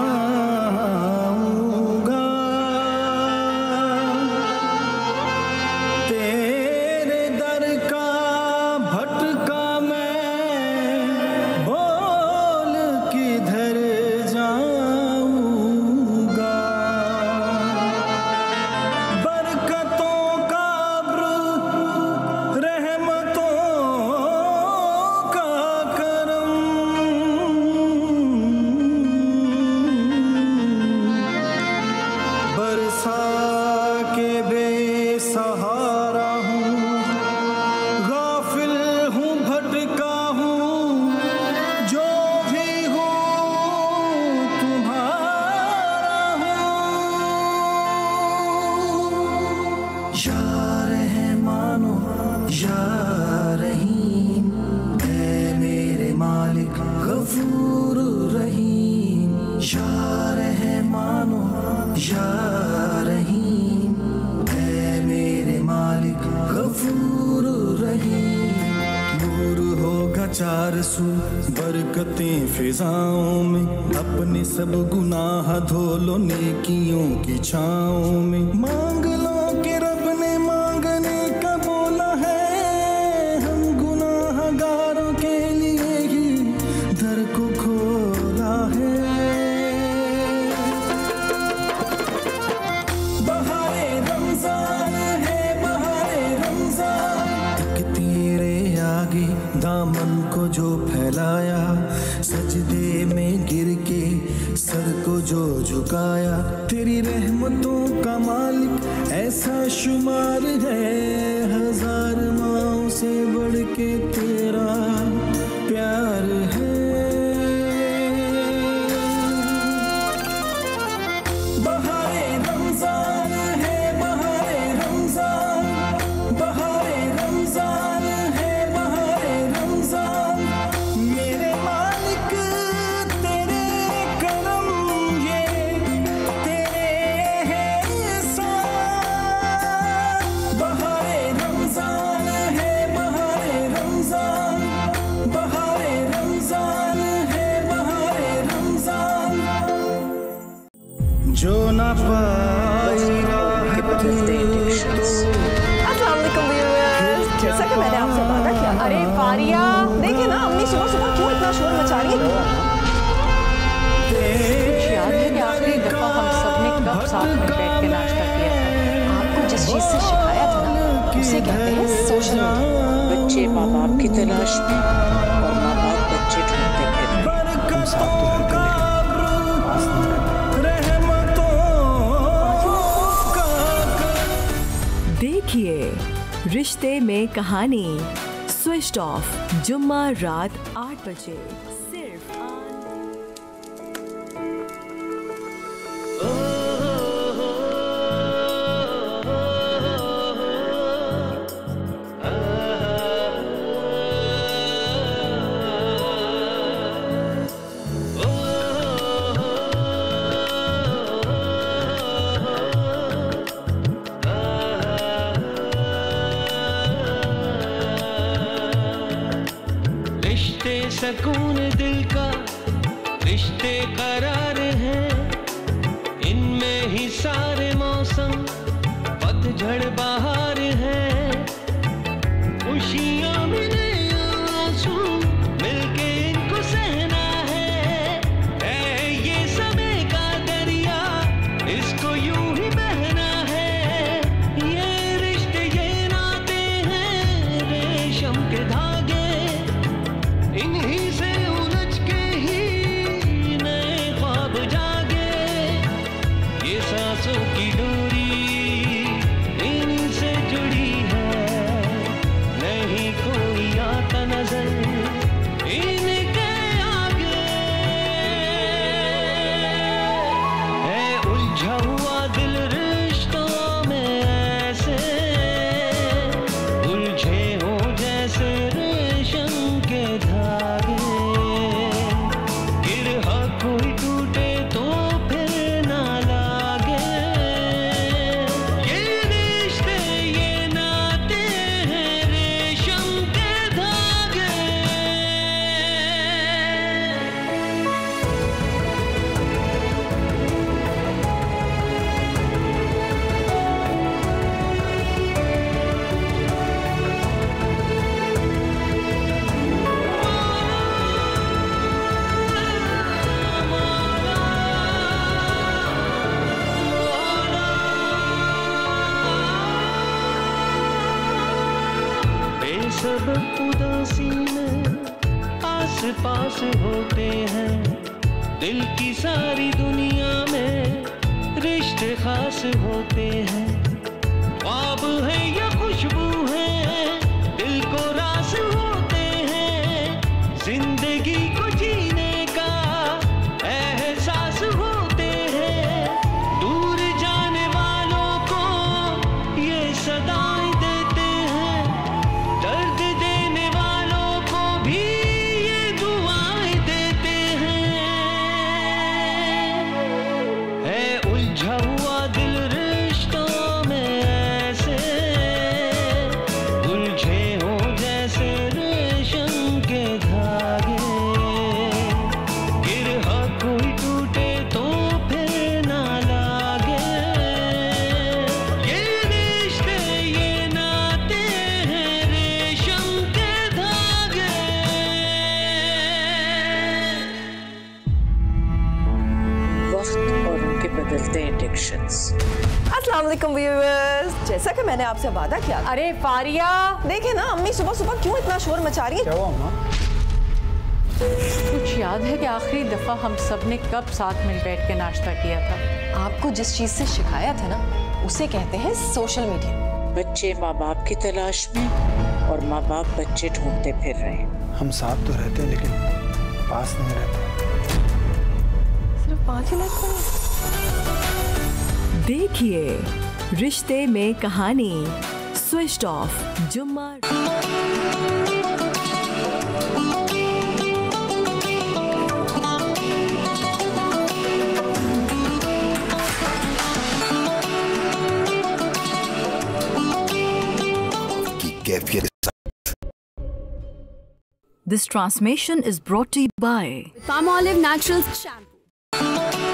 [SPEAKER 16] पाऊंगा, तेरे दर का भटका मैं, बोल किधर जाऊंगा। बरकतों का अब्र, रहमतों का करम, बरसा के बेसहारा हूँ, गाफिल हूँ, भटका हूँ, जो भी हूँ तुम्हारा हूँ। या रहमानो या रहीम, ऐ मेरे मालिक गफूर रहीम। या रहमानो या रहीम, ऐ मेरे मालिक गफूर रहीम। नूर होगा चार सू, बरकतें फिजाओं में, अपने सब गुनाह धो लो नेकियों की छाओं में। मांग लो कि रब ने मांगने का बोला है, हम गुनाहगारों के लिए ही दर को खोला है। बहारे रमजान है, बहारे रमजान, एक तेरे आगे दामन को जो फैलाया, सजदे में गिर के सर को जो झुकाया, तेरी रहमतों का मालिक ऐसा शुमार है, हजार माओं से बढ़ के तेरा प्यार है। बहारे रमजान है, बहारे रमजान, बहारे रमजान है, बहारे रमजान। मेरे मालिक तेरे करम, ये तेरे एहसान। बहारे रमजान है, बहारे रमजान, बहारे रमजान है, बहारे रमजान। जो न पाई राहत तो
[SPEAKER 8] अस्सलाम वालेकुम व्यूअर्स, जैसा कि मैंने आपसे वादा किया। अरे फारिया, देखिए ना अम्मी सुबह सुबह क्यों इतना शोर मचा रही है।
[SPEAKER 5] कुछ याद है कि आखिरी दफा हम सब ने कब साथ में बैठ के नाश्ता किया था?
[SPEAKER 8] आपको जिस चीज से शिकायत है ना, उसे कहते हैं सोशल मीडिया।
[SPEAKER 7] बच्चे माँ बाप की तलाश में और माँ बाप बच्चे ढूंढते फिर रहे।
[SPEAKER 9] देखिए रिश्ते में कहानी, स्विच ऑफ, जुम्मा रात 8 बजे सिर्फ
[SPEAKER 12] सुकून दिल का रिश्ते करार हैं, इनमें ही सारे मौसम पतझड़ बहार हैं। खुशियाँ मिले आंसू मिलके इनको सहना है ये समय का दरिया इसको यूं ही बहना है। ये रिश्ते ये नाते हैं रेशम के धागे इन्हीं से उलझ के ही नए ख्वाब जागे। ये सांसों की डोरी इन्हीं से जुड़ी है नहीं कोई आता नजर इनके आगे। है उलझा हुआ दिल रिश्तों में ऐसे उलझे हो जैसे रेशम के धागे। गिरहा कोई टूटे तो फिर ना लागे। ये रिश्ते ये नाते हैं रेशम के धागे। बेसबब उदासी में आस पास होते हैं दिल की सारी दुनिया में रिश्ते खास होते हैं। ख्वाब है या खुशबू है दिल को रास होते हैं। जिंदगी को जीने का एहसास होते हैं। दूर जाने वालों को ये सदाएं देते हैं। दर्द देने वालों को भी ये दुआएं देते हैं। है उलझा हुआ दिल रिश्तों में ऐसे उलझे हो जैसे रेशम के धागे। गिरहा कोई टूटे तो फिर ना लागे। ये रिश्ते ये नाते हैं रेशम के धागे।
[SPEAKER 7] वक्त और उनके बदलते एडिक्शंस।
[SPEAKER 8] अस्सलाम वालेकुम व्यूअर्स, जैसा कि मैंने आपसे वादा किया। अरे फारिया देखे ना अम्मी सुबह सुबह क्यों इतना शोर मचा रही है।
[SPEAKER 15] कुछ याद है कि आखिरी दफ़ा हम सब ने कब साथ मिल बैठ के नाश्ता किया था?
[SPEAKER 8] आपको जिस चीज़ से शिकायत है ना उसे कहते हैं सोशल मीडिया।
[SPEAKER 7] बच्चे माँ बाप की तलाश में और माँ बाप बच्चे ढूंढते फिर रहे हैं।
[SPEAKER 1] हम साथ तो रहते हैं लेकिन पास नहीं रहते।
[SPEAKER 8] सिर्फ 5 ही मिनट।
[SPEAKER 9] देखिए रिश्ते में कहानी स्विच्ड ऑफ जुम्मा। This transmission is brought to you by
[SPEAKER 22] Palmolive Naturals shampoo.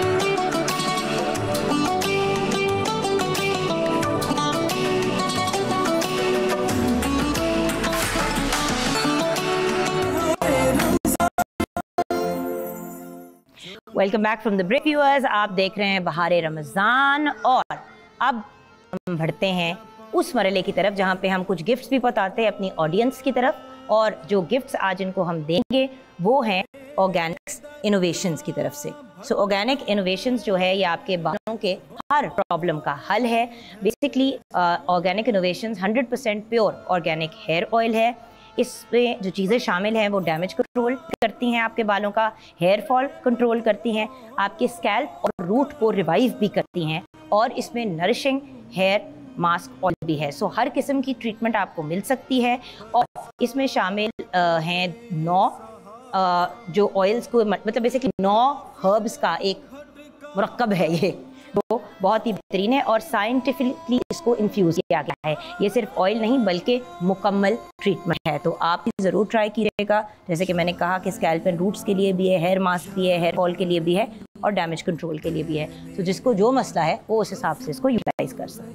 [SPEAKER 4] Welcome back from the break viewers. आप देख रहे हैं बहारे रमज़ान और अब हम बढ़ते हैं उस मरहले की तरफ जहाँ पे हम कुछ गिफ्ट्स भी बताते हैं अपनी ऑडियंस की तरफ। और जो गिफ्ट्स आज इनको हम देंगे वो हैं ऑर्गेनिक्स इनोवेशंस की तरफ से। सो ऑर्गेनिक इनोवेशंस जो है ये आपके बालों के हर प्रॉब्लम का हल है। Basically organic innovations 100% pure organic hair oil है। इसमें जो चीज़ें शामिल हैं वो डैमेज कंट्रोल करती हैं, आपके बालों का हेयर फॉल कंट्रोल करती हैं, आपके स्कैल्प और रूट को रिवाइव भी करती हैं और इसमें नरिशिंग हेयर मास्क ऑयल भी है। सो हर किस्म की ट्रीटमेंट आपको मिल सकती है और इसमें शामिल हैं 9 जो ऑयल्स को मतलब बेसिकली 9 हर्ब्स का एक मुरक्कब है ये, वो बहुत ही बेहतरीन है और साइंटिफिकली इसको इन्फ्यूज़ किया गया है। ये सिर्फ ऑयल नहीं बल्कि मुकम्मल ट्रीटमेंट है, तो आप ज़रूर ट्राई कीजिएगा। जैसे कि मैंने कहा कि स्कैल्प एंड रूट्स के लिए भी है, हेयर मास्क भी है, हेयर फॉल के लिए भी है और डैमेज कंट्रोल के लिए भी है। तो जिसको जो मसला है वो उस हिसाब से इसको यूटिलाइज कर सकता है।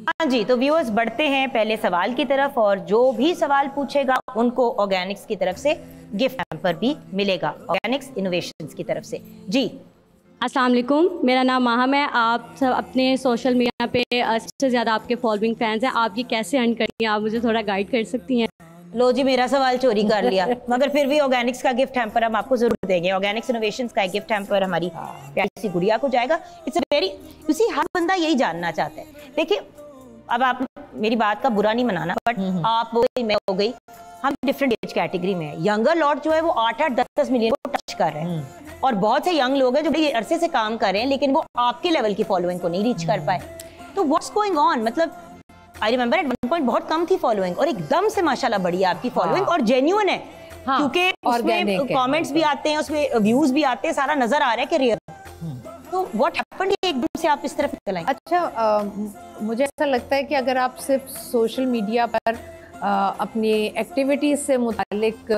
[SPEAKER 4] हाँ जी, तो व्यूअर्स बढ़ते हैं पहले सवाल की तरफ, और जो भी सवाल पूछेगा उनको ऑर्गेनिक्स की तरफ से गिफ्ट हैम्पर भी मिलेगा, ऑर्गेनिक्स इनोवेशंस की तरफ से। जी
[SPEAKER 3] अस्सलाम वालेकुम, मेरा नाम माहम है। आप सब अपने सोशल मीडिया पे सबसे ज़्यादा आपके फॉलोइंग फैंस हैं, आप ये कैसे अर्न करती हैं? आप मुझे थोड़ा गाइड कर सकती हैं?
[SPEAKER 4] लो जी, मेरा सवाल चोरी कर लिया मगर फिर भी ऑर्गेनिक्स का गिफ्ट हैम्पर हम आपको जरूर देंगे। ऑर्गेनिक्स इनोवेशंस का गिफ्ट हैम्पर हमारी प्यारी सी गुड़िया को जाएगा। It's a very, you see, हर बंदा यही जानना चाहता है। देखिए, अब आप मेरी बात का बुरा नहीं मनाना, बट आप हो गई, मैं हो गई, हम डिफरेंट एज कैटेगरी में है। यंगर लॉट जो है वो 8-8, 10-10 मिलियन को टच कर रहे हैं, और बहुत से यंग लोग हैं जो बड़े अरसे से काम कर रहे हैं लेकिन वो आपके लेवल की फॉलोइंग को नहीं रीच कर पाए। तो व्हाट्स गोइंग ऑन? मतलब I remember at one point बहुत कम थी फॉलोइंग, और एकदम से माशाल्लाह बढ़ी आपकी फॉलोइंग, और जेन्युइन है, क्योंकि उसमें कमेंट्स भी आते हैं, उसमें व्यूज भी आते हैं, सारा नजर आ रहा है कि रियल। तो व्हाट हैपेंड एकदम से आप इस तरफ निकल आए?
[SPEAKER 15] अच्छा, मुझे ऐसा लगता है कि अगर आप सिर्फ सोशल मीडिया पर अपनी एक्टिविटीज से मुतालिक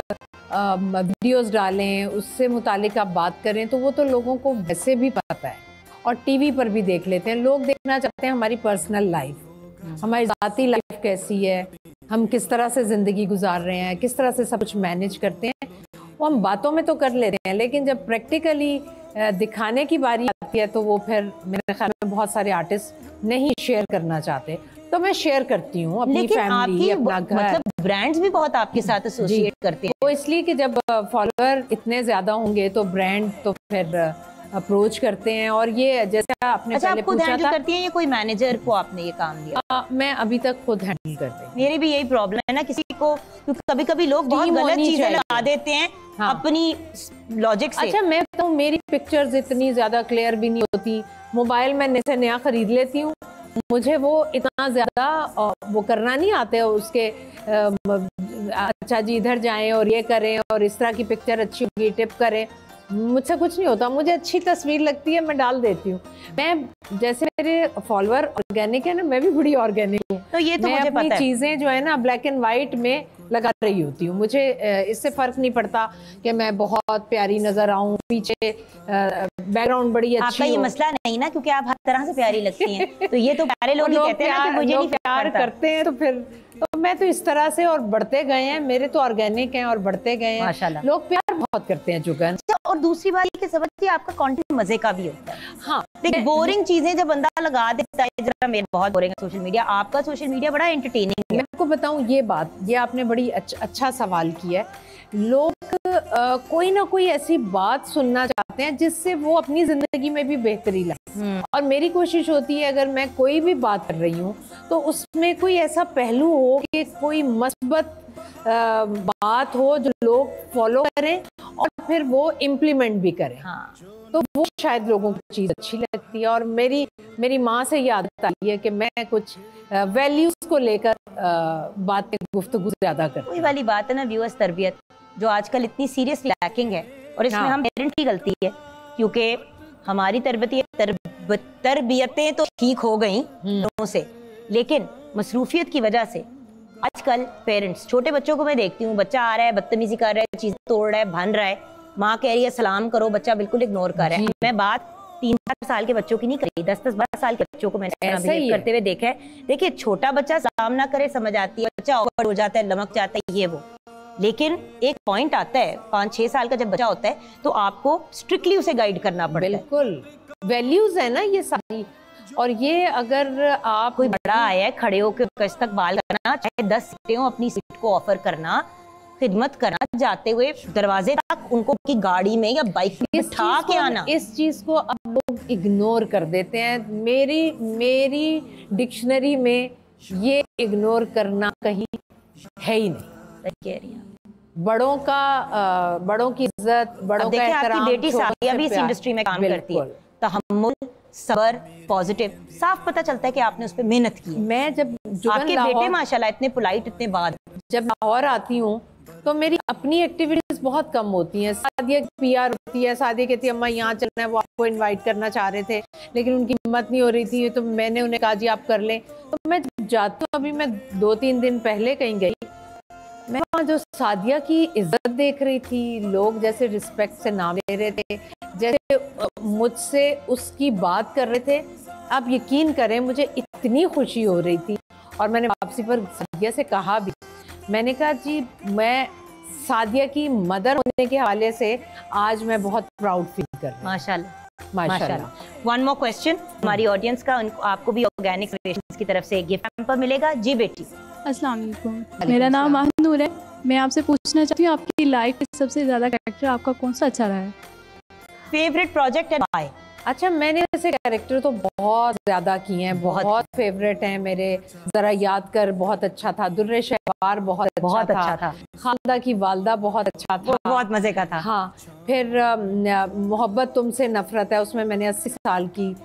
[SPEAKER 15] वीडियोस डालें, उससे मुतालिक आप बात करें, तो वो तो लोगों को वैसे भी पता है, और टीवी पर भी देख लेते हैं। लोग देखना चाहते हैं हमारी पर्सनल लाइफ, हमारी ज़ाती लाइफ कैसी है, हम किस तरह से ज़िंदगी गुजार रहे हैं, किस तरह से सब कुछ मैनेज करते हैं। वो हम बातों में तो कर लेते हैं, लेकिन जब प्रैक्टिकली दिखाने की बारी आती है तो वो फिर मेरे ख्याल में बहुत सारे आर्टिस्ट नहीं शेयर करना चाहते। तो मैं शेयर करती हूँ अपनी फैमिली, अपना घर,
[SPEAKER 4] मतलब ब्रांड्स भी बहुत आपके साथ एसोसिएट करते हैं।
[SPEAKER 15] वो इसलिए कि जब फॉलोअर इतने ज़्यादा होंगे तो ब्रांड तो फिर अप्रोच करते हैं। और ये जैसे आपने पहले पूछा था,
[SPEAKER 4] करती हैं या कोई मैनेजर को आपने ये काम दिया?
[SPEAKER 15] मैं अभी तक खुद हैंडल करती हूँ।
[SPEAKER 4] मेरी भी यही प्रॉब्लम है ना, किसी को, क्योंकि कभी कभी लोग बहुत गलत चीजें लगा देते हैं अपनी लॉजिक से।
[SPEAKER 15] अच्छा, मैं तो मेरी पिक्चर्स इतनी ज्यादा क्लियर भी नहीं होती, मोबाइल में से नया खरीद लेती हूँ, मुझे वो इतना ज्यादा वो करना नहीं आता है उसके अच्छा जी इधर जाएं और ये करें और इस तरह की पिक्चर अच्छी होगी, टिप करें, मुझसे कुछ नहीं होता। मुझे अच्छी तस्वीर लगती है, मैं डाल देती हूँ। मैं जैसे मेरे फॉलोअर ऑर्गेनिक है ना, मैं भी बड़ी ऑर्गेनिक हूँ,
[SPEAKER 4] तो ये तो
[SPEAKER 15] मैं
[SPEAKER 4] मुझे
[SPEAKER 15] अपनी
[SPEAKER 4] पता है।
[SPEAKER 15] चीजें जो है ना ब्लैक एंड वाइट में लगा रही होती हूँ। मुझे इससे फर्क नहीं पड़ता कि मैं बहुत प्यारी नजर आऊँ, पीछे बैकग्राउंड बड़ी अच्छी
[SPEAKER 4] आपका ये मसला नहीं ना, क्योंकि आप हर तरह से प्यारी लगती हैं। तो ये तो प्यारे लोग ही कहते हैं ना कि मुझे नहीं
[SPEAKER 15] प्यार करते हैं, तो फिर तो मैं तो इस तरह से और बढ़ते गए हैं, मेरे तो ऑर्गेनिक हैं और बढ़ते गए हैं माशाल्लाह। लोग प्यार बहुत करते हैं जुगन।
[SPEAKER 4] और दूसरी बात ये कि समझती है आपका कंटेंट मजे का भी होता है।
[SPEAKER 15] हाँ,
[SPEAKER 4] लेकिन बोरिंग चीजें जब बंदा लगा देता है, जरा मेरा बहुत बोरिंग है सोशल मीडिया, आपका सोशल मीडिया बड़ा एंटरटेनिंग है।
[SPEAKER 15] मैं आपको बताऊं ये बात, ये आपने बड़ी अच्छा सवाल किया है। लोग कोई ना कोई ऐसी बात सुनना चाहते हैं जिससे वो अपनी जिंदगी में भी बेहतरी लाए, और मेरी कोशिश होती है अगर मैं कोई भी बात कर रही हूँ तो उसमें कोई ऐसा पहलू हो कि कोई मस्बत बात हो जो लोग फॉलो करें और फिर वो इम्प्लीमेंट भी करें। तो वो शायद लोगों को चीज़ अच्छी लगती है। और मेरी माँ से ये आदत आई है कि मैं कुछ वैल्यूज को लेकर बातें गुफ्तगू ज़्यादा करती हूँ।
[SPEAKER 4] वही वाली बात है ना व्यूअर्स, तरबियत जो आजकल इतनी सीरियस लैकिंग है, और इसमें हम पेरेंट की गलती है, क्योंकि हमारी तरबियतें तो ठीक हो गई लोगों से, लेकिन मसरूफियत की वजह से आजकल पेरेंट्स, छोटे बच्चों को मैं देखती हूँ, बच्चा आ रहा है, बदतमीजी कर रहा है, चीजें तोड़ रहा है, भन रहा है, माँ कह रही है सलाम करो, बच्चा बिल्कुल इग्नोर कर रहा है। मैं बात 3-4 साल के बच्चों की नहीं करी, 10-12 साल के बच्चों को मैंने बिहेव करते हुए देखा है। देखिए, छोटा बच्चा सलाम ना करे समझ आती है, बच्चा ओवर हो जाता है, लमक जाता है, ये वो, लेकिन एक पॉइंट आता है 5-6 साल का जब बच्चा होता है तो आपको स्ट्रिक्टली उसे गाइड करना पड़ता है।
[SPEAKER 15] बिल्कुल, वैल्यूज है ना ये सारी। और ये अगर आप
[SPEAKER 4] कोई बड़ा आया है, खड़े होकर इस्तकबाल करना, चाहे 10 सीटें हो, अपनी सीट को ऑफर करना, खिदमत करना, जाते हुए दरवाजे तक उनको की गाड़ी में या बाइक में बिठा के आना,
[SPEAKER 15] इस चीज को अब लोग इग्नोर कर देते हैं। मेरी डिक्शनरी में ये इग्नोर करना कहीं है ही नहीं। बड़ों की इज्जत, बड़ों का एहतराम।
[SPEAKER 4] आपकी बेटी सादिया भी इस इंडस्ट्री में काम करती है, तहम्मुल, सबर, पॉजिटिव, साफ पता चलता है कि आपने उस पर मेहनत की।
[SPEAKER 15] मैं जब
[SPEAKER 4] आपके बेटे माशाल्लाह इतने पोलाइट, इतने बाद,
[SPEAKER 15] जब लाहौर आती हूँ तो मेरी अपनी एक्टिविटीज बहुत कम होती हैं। सादिया की PR होती है, सादिया कहती है अम्मा यहाँ चलना है, वो आपको इनवाइट करना चाह रहे थे लेकिन उनकी हिम्मत नहीं हो रही थी, तो मैंने उन्हें कहा जी आप कर लें। तो मैं जाती हूँ, अभी मैं 2-3 दिन पहले कहीं गई, मैं वहाँ जो सादिया की इज्जत देख रही थी, लोग जैसे रिस्पेक्ट से नाम ले रहे थे, जैसे मुझसे उसकी बात कर रहे थे, आप यकीन करें मुझे इतनी खुशी हो रही थी, और मैंने वापसी पर सादिया से कहा भी, मैंने कहा जी मैं सादिया की मदर होने के हवाले से आज मैं बहुत प्राउड फील कर रही हूँ।
[SPEAKER 4] माशाल्लाह
[SPEAKER 15] माशाल्लाह।
[SPEAKER 4] वन मोर क्वेश्चन हमारी ऑडियंस का, आपको भी ऑर्गेनिक क्रिएशंस की तरफ से एक गिफ्ट हैम्पर मिलेगा। जी बेटी।
[SPEAKER 6] अस्सलाम वालेकुम, मेरा नाम माहनूर है। मैं आपसे पूछना चाहती हूँ आपकी लाइफ में सबसे ज़्यादा कैरेक्टर आपका कौन सा अच्छा रहा है?
[SPEAKER 4] Favourite project and why?
[SPEAKER 15] अच्छा, मैंने वैसे कैरेक्टर तो बहुत ज़्यादा किए हैं, बहुत फेवरेट हैं मेरे। ज़रा याद कर बहुत अच्छा था, दुर्रे शहबार बहुत अच्छा था, खालदा की वालदा बहुत अच्छा था,
[SPEAKER 4] बहुत मज़े का था।
[SPEAKER 15] हाँ, फिर मोहब्बत तुमसे नफरत है, उसमें मैंने 80 साल की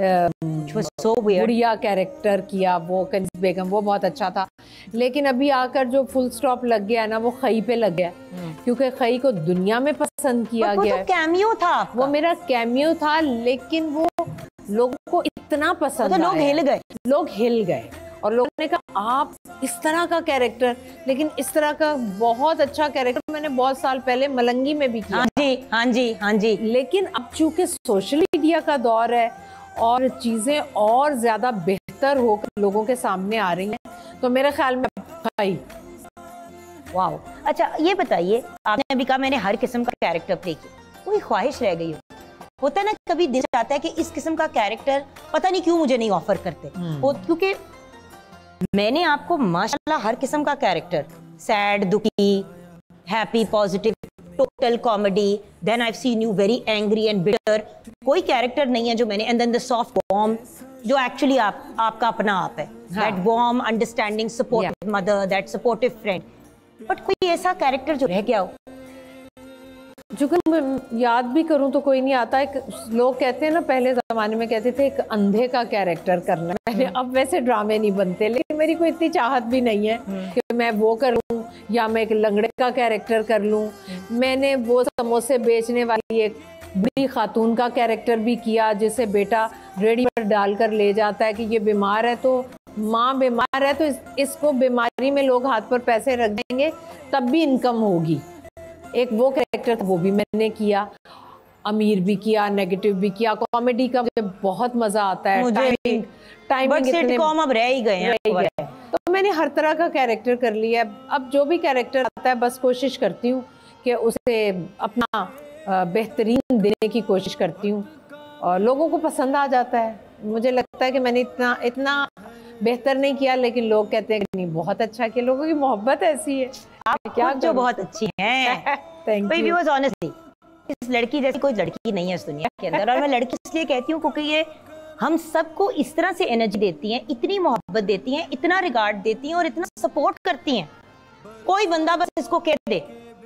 [SPEAKER 15] गुड़िया कैरेक्टर किया, वो कंज बेगम, वो बहुत अच्छा था। लेकिन अभी आकर जो फुल स्टॉप लग गया ना, वो खई पे लग गया, क्योंकि खई को दुनिया में पसंद किया गया।
[SPEAKER 4] तो कैमियो था,
[SPEAKER 15] वो मेरा कैमियो था, लेकिन वो लोगों को इतना पसंद
[SPEAKER 4] तो लोग
[SPEAKER 15] हिल गए और लोगों ने कहा आप इस तरह का कैरेक्टर, लेकिन इस तरह का बहुत अच्छा कैरेक्टर मैंने बहुत साल पहले मलंगी में भी किया।
[SPEAKER 4] हाँ जी।
[SPEAKER 15] लेकिन अब चूंकि सोशल मीडिया का दौर है और चीज़ें और ज़्यादा बेहतर होकर लोगों के सामने आ रही हैं, तो मेरे ख्याल में भाई
[SPEAKER 4] वाओ। अच्छा ये बताइए, आपने अभी कहा मैंने हर किस्म का कैरेक्टर प्ले किया, कोई ख्वाहिश रह गई होता है ना कभी दिल चाहता है कि इस किस्म का कैरेक्टर पता नहीं क्यों मुझे नहीं ऑफर करते, क्योंकि मैंने आपको माशाल्लाह हर किस्म का कैरेक्टर, सैड, दुखी, happy, positive, total comedy, then I have seen you very angry and bitter, कोई कैरेक्टर नहीं है जो मैंने, and then the soft warm जो एक्चुअली आपका अपना आप है, that warm understanding supportive mother, that supportive friend, but कोई ऐसा कैरेक्टर जो रह गया हो?
[SPEAKER 15] जो मैं याद भी करूं तो कोई नहीं आता। एक लोग कहते हैं ना, पहले ज़माने में कहते थे एक अंधे का कैरेक्टर करना, मैंने अब वैसे ड्रामे नहीं बनते, लेकिन मेरी कोई इतनी चाहत भी नहीं है कि मैं वो कर लूं या मैं एक लंगड़े का कैरेक्टर कर लूं। मैंने वो समोसे बेचने वाली एक बड़ी खातून का कैरेक्टर भी किया, जिसे बेटा रेडी पर डालकर ले जाता है कि ये बीमार है, तो माँ बीमार है तो इसको बीमारी में लोग हाथ पर पैसे रख देंगे तब भी इनकम होगी। एक वो कैरेक्टर था, वो भी मैंने किया। अमीर भी किया, नेगेटिव भी किया, कॉमेडी का मुझे बहुत मजा आता है। टाइमिंग
[SPEAKER 4] सिटकॉम अब रह ही गए हैं,
[SPEAKER 15] तो मैंने हर तरह का कैरेक्टर कर लिया। अब जो भी कैरेक्टर आता है बस कोशिश करती हूँ कि उसे अपना बेहतरीन देने की कोशिश करती हूँ और लोगों को पसंद आ जाता है। मुझे लगता है कि मैंने इतना बेहतर नहीं किया, लेकिन लोग कहते हैं कि नहीं बहुत अच्छा किया। लोगों की मोहब्बत ऐसी है,
[SPEAKER 4] आप क्या जो बहुत अच्छी हैं। व्यूअर्स ऑनेस्टली इस लड़की जैसी कोई लड़की नहीं है इस दुनिया के अंदर, और मैं लड़की इसलिए कहती हूँ क्योंकि ये हम सबको इस तरह से एनर्जी देती हैं, इतनी मोहब्बत देती हैं, इतना रिगार्ड देती हैं और इतना सपोर्ट करती हैं। कोई बंदा बस इसको कह दे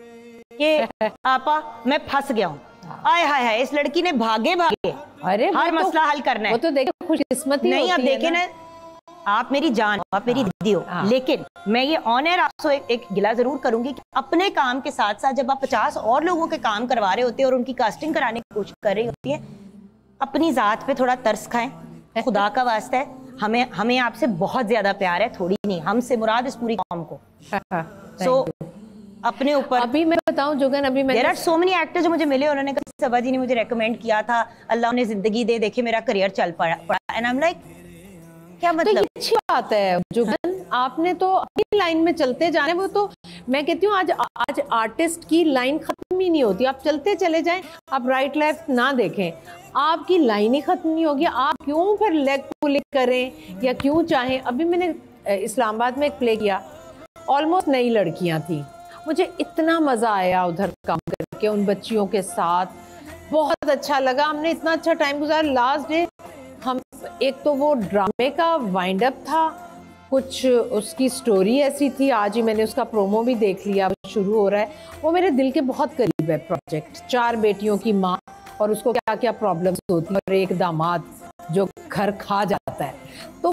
[SPEAKER 4] कि आपा मैं फंस गया हूँ, आय हाय हाय इस लड़की ने भागे
[SPEAKER 15] अरे
[SPEAKER 4] हर मसला हल करना है।
[SPEAKER 15] वो तो देखो खुशकिस्मती
[SPEAKER 4] नहीं, आप देखे ना, आप मेरी जान, आप मेरी दीदी हो, लेकिन मैं ये ऑन एयर आपसे एक गिला जरूर करूंगी कि अपने काम के साथ साथ जब आप 50 और लोगों के काम करवा रहे होते हैं और उनकी कास्टिंग कराने की कोशिश कर रही होती है, अपनी जात पे थोड़ा तरस खाएं, खुदा का वास्ता है। हमें आपसे बहुत ज्यादा प्यार है, थोड़ी नहीं, हमसे मुराद इस पूरी कौम को। सो अपने ऊपर
[SPEAKER 15] अभी मैं बताऊं जोगन, अभी मैंने
[SPEAKER 4] there are so many actors जो मुझे मिले, उन्होंने कहा सबा जी ने मुझे रेकमेंड किया था, अल्लाह ने जिंदगी दे देखे मेरा करियर चल पड़ा, एंड आई एम लाइक क्या मतलब।
[SPEAKER 15] तो ये अच्छी बात है जोगन, आपने तो अपनी लाइन में चलते जाने। वो तो मैं कहती हूँ आज आर्टिस्ट की लाइन खत्म ही नहीं होती, आप चलते चले जाएं, आप राइट लेफ्ट ना देखें, आपकी लाइन ही खत्म नहीं होगी। आप क्यों फिर लेग पुलिंग करें या क्यों चाहें। अभी मैंने इस्लामाबाद में एक प्ले किया, ऑलमोस्ट नई लड़कियां थी, मुझे इतना मजा आया उधर काम करके उन बच्चियों के साथ, बहुत अच्छा लगा, हमने इतना अच्छा टाइम गुजारा। लास्ट डे हम एक तो वो ड्रामे का वाइंड अप था, कुछ उसकी स्टोरी ऐसी थी, आज ही मैंने उसका प्रोमो भी देख लिया, शुरू हो रहा है। वो मेरे दिल के बहुत करीब है प्रोजेक्ट। 4 बेटियों की माँ और उसको क्या क्या प्रॉब्लम्स होती है, और एक दामाद जो घर खा जाता है, तो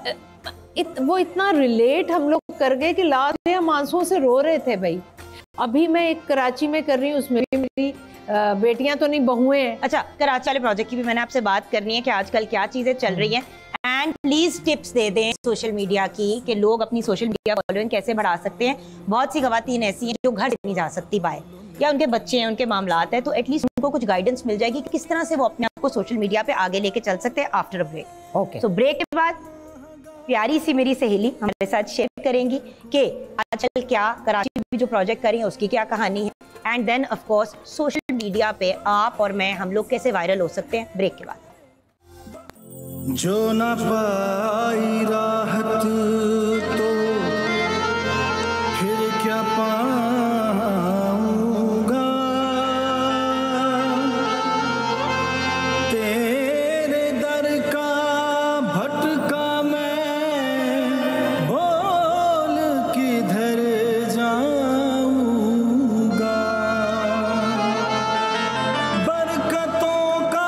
[SPEAKER 15] वो इतना रिलेट हम लोग कर गए कि लास्ट डे हम आंसुओं से रो रहे थे भाई। अभी मैं एक कराची में कर रही हूँ, उसमें भी मेरी बेटियां तो नहीं बहुएं हैं।
[SPEAKER 4] अच्छा, कराची वाले प्रोजेक्ट की भी मैंने आपसे बात करनी है कि आजकल क्या चीजें चल रही हैं, एंड प्लीज टिप्स दे दें सोशल मीडिया की कि लोग अपनी सोशल मीडिया फॉलोइंग कैसे बढ़ा सकते हैं। बहुत सी खवातीन ऐसी हैं जो घर नहीं जा सकती बाहर, या उनके बच्चे हैं, उनके मामलात हैं, तो एटलीस्ट उनको कुछ गाइडेंस मिल जाएगी कि किस तरह से वो अपने आप को सोशल मीडिया पे आगे लेके चल सकते हैं आफ्टर अ ब्रेक।
[SPEAKER 10] ओके,
[SPEAKER 4] तो ब्रेक के बाद प्यारी सी मेरी सहेली हमारे साथ शेयर करेंगी कि आजकल क्या कराची में जो प्रोजेक्ट कर रही है उसकी क्या कहानी है, and then of course social media पे आप और मैं, हम लोग कैसे वायरल हो सकते हैं ब्रेक के बाद।
[SPEAKER 16] जो न पाई राहत तो फिर क्या पाऊंगा, तेरे दर का भटका मैं बोल किधर जाऊंगा। बरकतों का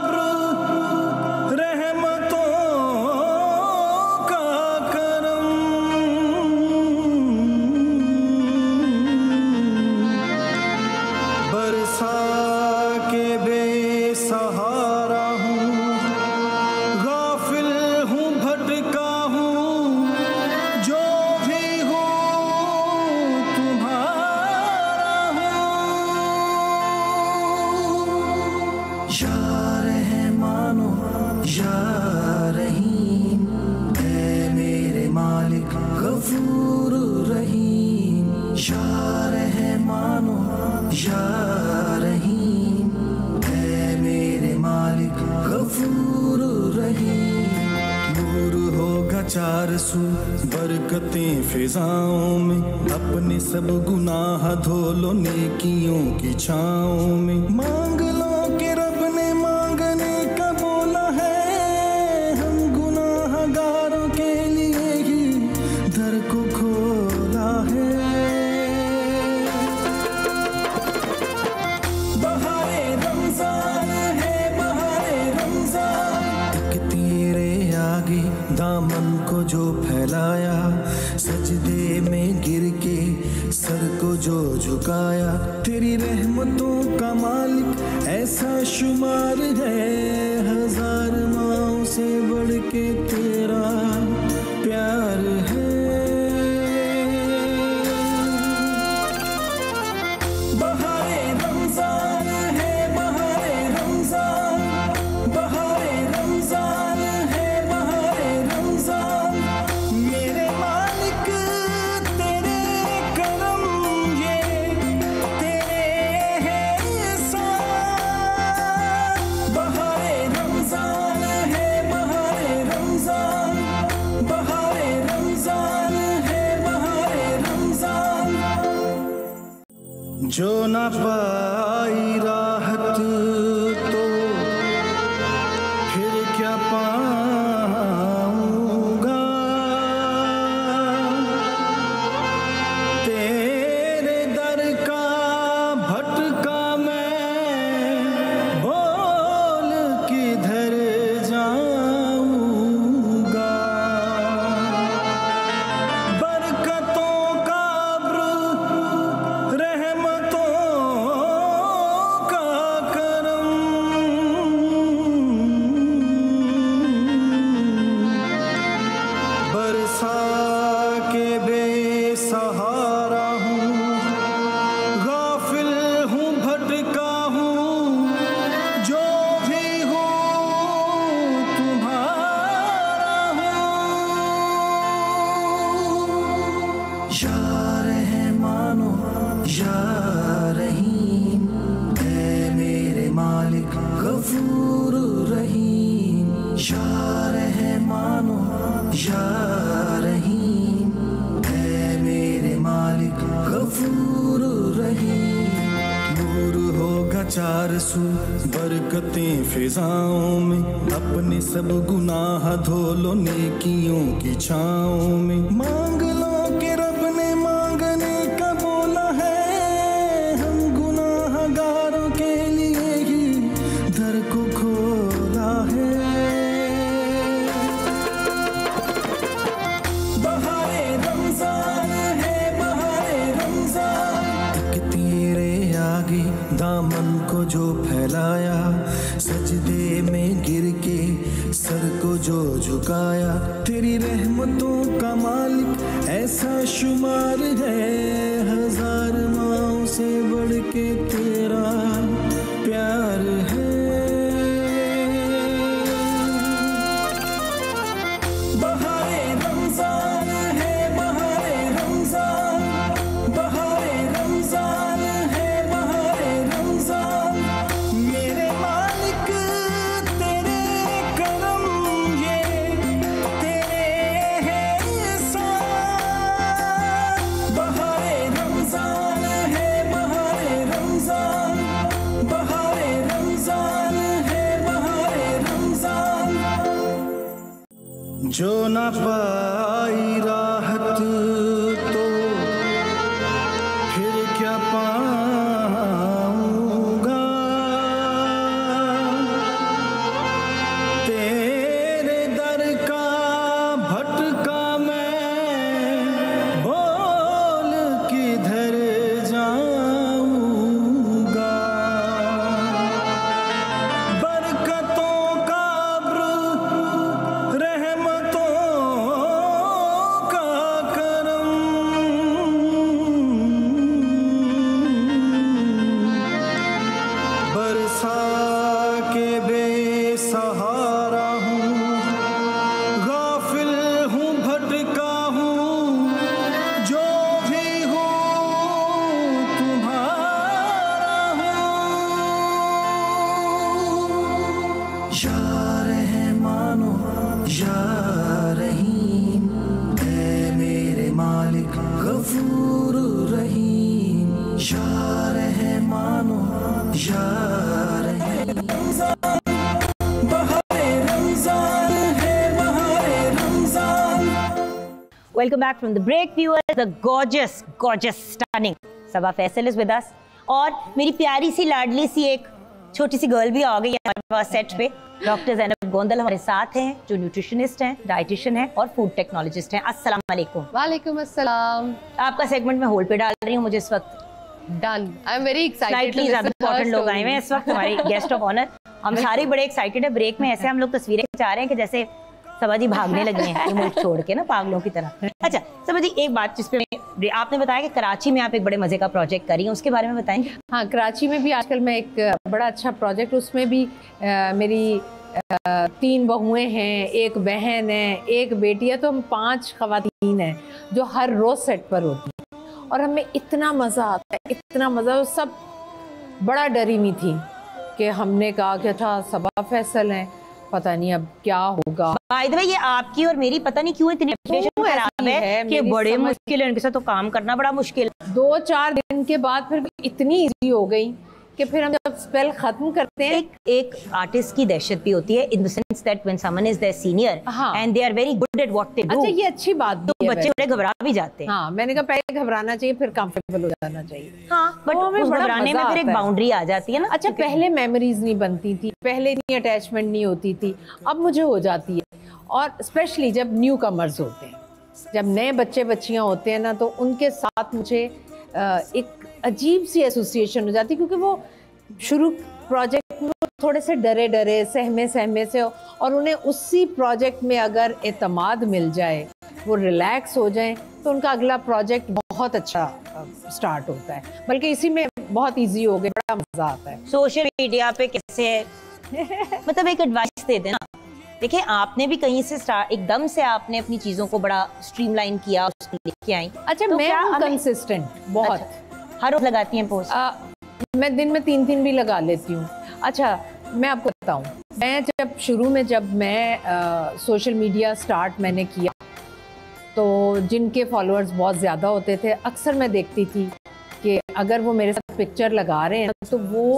[SPEAKER 16] चार सू बरकतें फिजाओं में, अपने सब गुनाह धो लो नेकियों की छाओं में। मांग लो कि रब ने मांगने का बोला है, हम गुनाहगारों के लिए ही दर को खोला है। बहारे रमजान है, बहारे रमजान, एक तेरे आगे दामन को जो फैलाया, सजदे में गिर के सर को जो झुकाया, तेरी रहमतों का मालिक ऐसा शुमार है, हजार माओं से बढ़ के तेरा प्यार है। बहारे रमजान है, बहारे रमजान, बहारे रमजान है, बहारे रमजान, मेरे मालिक तेरे करम ये तेरे है एहसान। बहारे रमजान है, बहारे रमजान, बहारे रमजान है, बहारे रमजान। जो न पाई राहत तो फिर क्या पाऊंगा, तेरे दर का भटका मैं बोल किधर जाऊंगा। बरकतों का रहमतों का करम, बरसा के बेसहारा हूँ, गाफिल हूँ, भटका हूँ, जो भी हूँ तुम्हारा हूँ। या रहमानो या रहीम, ऐ मेरे मालिक गफूर रहीम। या रहमानो या रहीम, ऐ मेरे मालिक गफूर रहीम। नूर होगा चार सू बरकतें फिजाओं में, अपने सब गुनाह धो लो नेकियों की छाओं में। मांग लो कि रब ने मांगने का बोला है, हम गुनाहगारों के लिए ही दर को खोला है। बहारे रमजान है, बहारे रमजान, एक तेरे आगे दामन को जो फैलाया, सजदे में गिर के सर को जो झुकाया, तेरी रहमतों का मालिक ऐसा शुमार है, हजार माओं से बढ़ के तेरा प्यार है। जो न पाई राहत तो फिर क्या पाऊंगा, तेरे दर का भटका मैं बोल किधर जाऊंगा। बरकतों का अब्र रहमतों का करम, बरसा के बेसहारा हूँ, गाफिल हूँ, भटका हूँ, जो भी हूँ तुम्हारा हूँ। या रहमानो या रहीम, ऐ मेरे मालिक गफूर रहीम। या रहमानो या रहीम, बहारे रमजान है, बहारे Ramzan.
[SPEAKER 4] Welcome back from the break, viewers. The gorgeous, stunning Saba Faisal is with us. और मेरी प्यारी सी लाडली सी एक छोटी सी गर्ल भी आ गई है हमारे पास सेट पे। डॉक्टर ज़ैनब गोंदल हमारे साथ हैं, जो न्यूट्रिशनिस्ट हैं, डाइटिशियन हैं और फूड टेक्नोलॉजिस्ट हैं। अस्सलाम वालेकुम।
[SPEAKER 10] वालेकुम अस्सलाम।
[SPEAKER 4] आपका सेगमेंट में होल्ड पे डाल रही हूँ मुझे इस वक्त।
[SPEAKER 10] Done. I am very excited.
[SPEAKER 4] Slightly ज़्यादा इंपॉर्टेंट लोग आए हुए हैं इस वक्त, हमारे गेस्ट ऑफ ऑनर। हम सारे बड़े एक्साइटेड है। ब्रेक में ऐसे हम लोग तस्वीरें खिंचा रहे हैं कि जैसे सबा जी भागने लगे हैं मुल्क छोड़ के ना, पागलों की तरह। अच्छा सबा जी, एक बात जिस पे आपने बताया कि कराची में आप एक बड़े मजे का प्रोजेक्ट कर रही हैं, उसके बारे में बताएंगे।
[SPEAKER 15] हाँ, कराची में भी आजकल मैं एक बड़ा अच्छा प्रोजेक्ट, उसमें भी मेरी 3 बहुएं हैं, एक बहन है, एक बेटी है, तो हम 5 ख़वातीन हैं जो हर रोज़ सेट पर होती हैं और हमें इतना मज़ा आता है, इतना मज़ा। सब बड़ा डरी हुई थी कि हमने कहा कि अच्छा सबा फैसल हैं, पता नहीं अब क्या होगा।
[SPEAKER 4] बाय द वे ये आपकी और मेरी पता नहीं क्यों इतनी रेपुटेशन खराब है कि बड़े मुश्किल है, उनके साथ तो काम करना बड़ा मुश्किल।
[SPEAKER 15] 2-4 दिन के बाद फिर इतनी इजी हो गई कि फिर हम जब स्पेल खत्म करते हैं।
[SPEAKER 4] एक आर्टिस्ट की दहशत भी होती है in the sense that when someone is there senior and they are very good at what they do.
[SPEAKER 15] अच्छा, ये अच्छी बात भी है।
[SPEAKER 4] बच्चे बड़े घबरा भी जाते हैं।
[SPEAKER 15] हाँ, मैंने कहा पहले घबराना चाहिए फिर कंफर्टेबल हो जाना चाहिए।
[SPEAKER 4] हाँ, बट उस घबराने में फिर एक बाउंड्री आ जाती है ना।
[SPEAKER 15] अच्छा, पहले मेमोरीज नहीं बनती थी, पहले इतनी अटैचमेंट नहीं होती थी, अब मुझे हो जाती है। और स्पेशली जब न्यू कमर्स होते हैं, जब नए बच्चे बच्चियाँ होते हैं ना, तो उनके साथ मुझे एक अजीब सी एसोसिएशन हो जाती है, क्योंकि वो शुरू प्रोजेक्ट में थोड़े से डरे डरे सहमे से और उन्हें उसी प्रोजेक्ट में अगर एतमाद मिल जाए, वो रिलैक्स हो जाए, तो उनका अगला प्रोजेक्ट बहुत अच्छा स्टार्ट होता है। बल्कि इसी में बहुत इजी हो गया, बड़ा मज़ा आता है।
[SPEAKER 4] सोशल मीडिया पे कैसे मतलब एक एडवाइस दे देना। देखिए, आपने भी कहीं से एकदम से आपने अपनी चीज़ों को बड़ा स्ट्रीमलाइन किया, उसको लेके आई।
[SPEAKER 15] अच्छा,
[SPEAKER 4] तो
[SPEAKER 15] मैं हूँ कंसिस्टेंट बहुत।
[SPEAKER 4] अच्छा, हर रोज लगाती हैं पोस्ट?
[SPEAKER 15] मैं दिन में 3 भी लगा लेती हूँ। अच्छा, मैं आपको बताऊँ, मैं जब शुरू में सोशल मीडिया स्टार्ट मैंने किया, तो जिनके फॉलोअर्स बहुत ज़्यादा होते थे, अक्सर मैं देखती थी कि अगर वो मेरे साथ पिक्चर लगा रहे हैं तो वो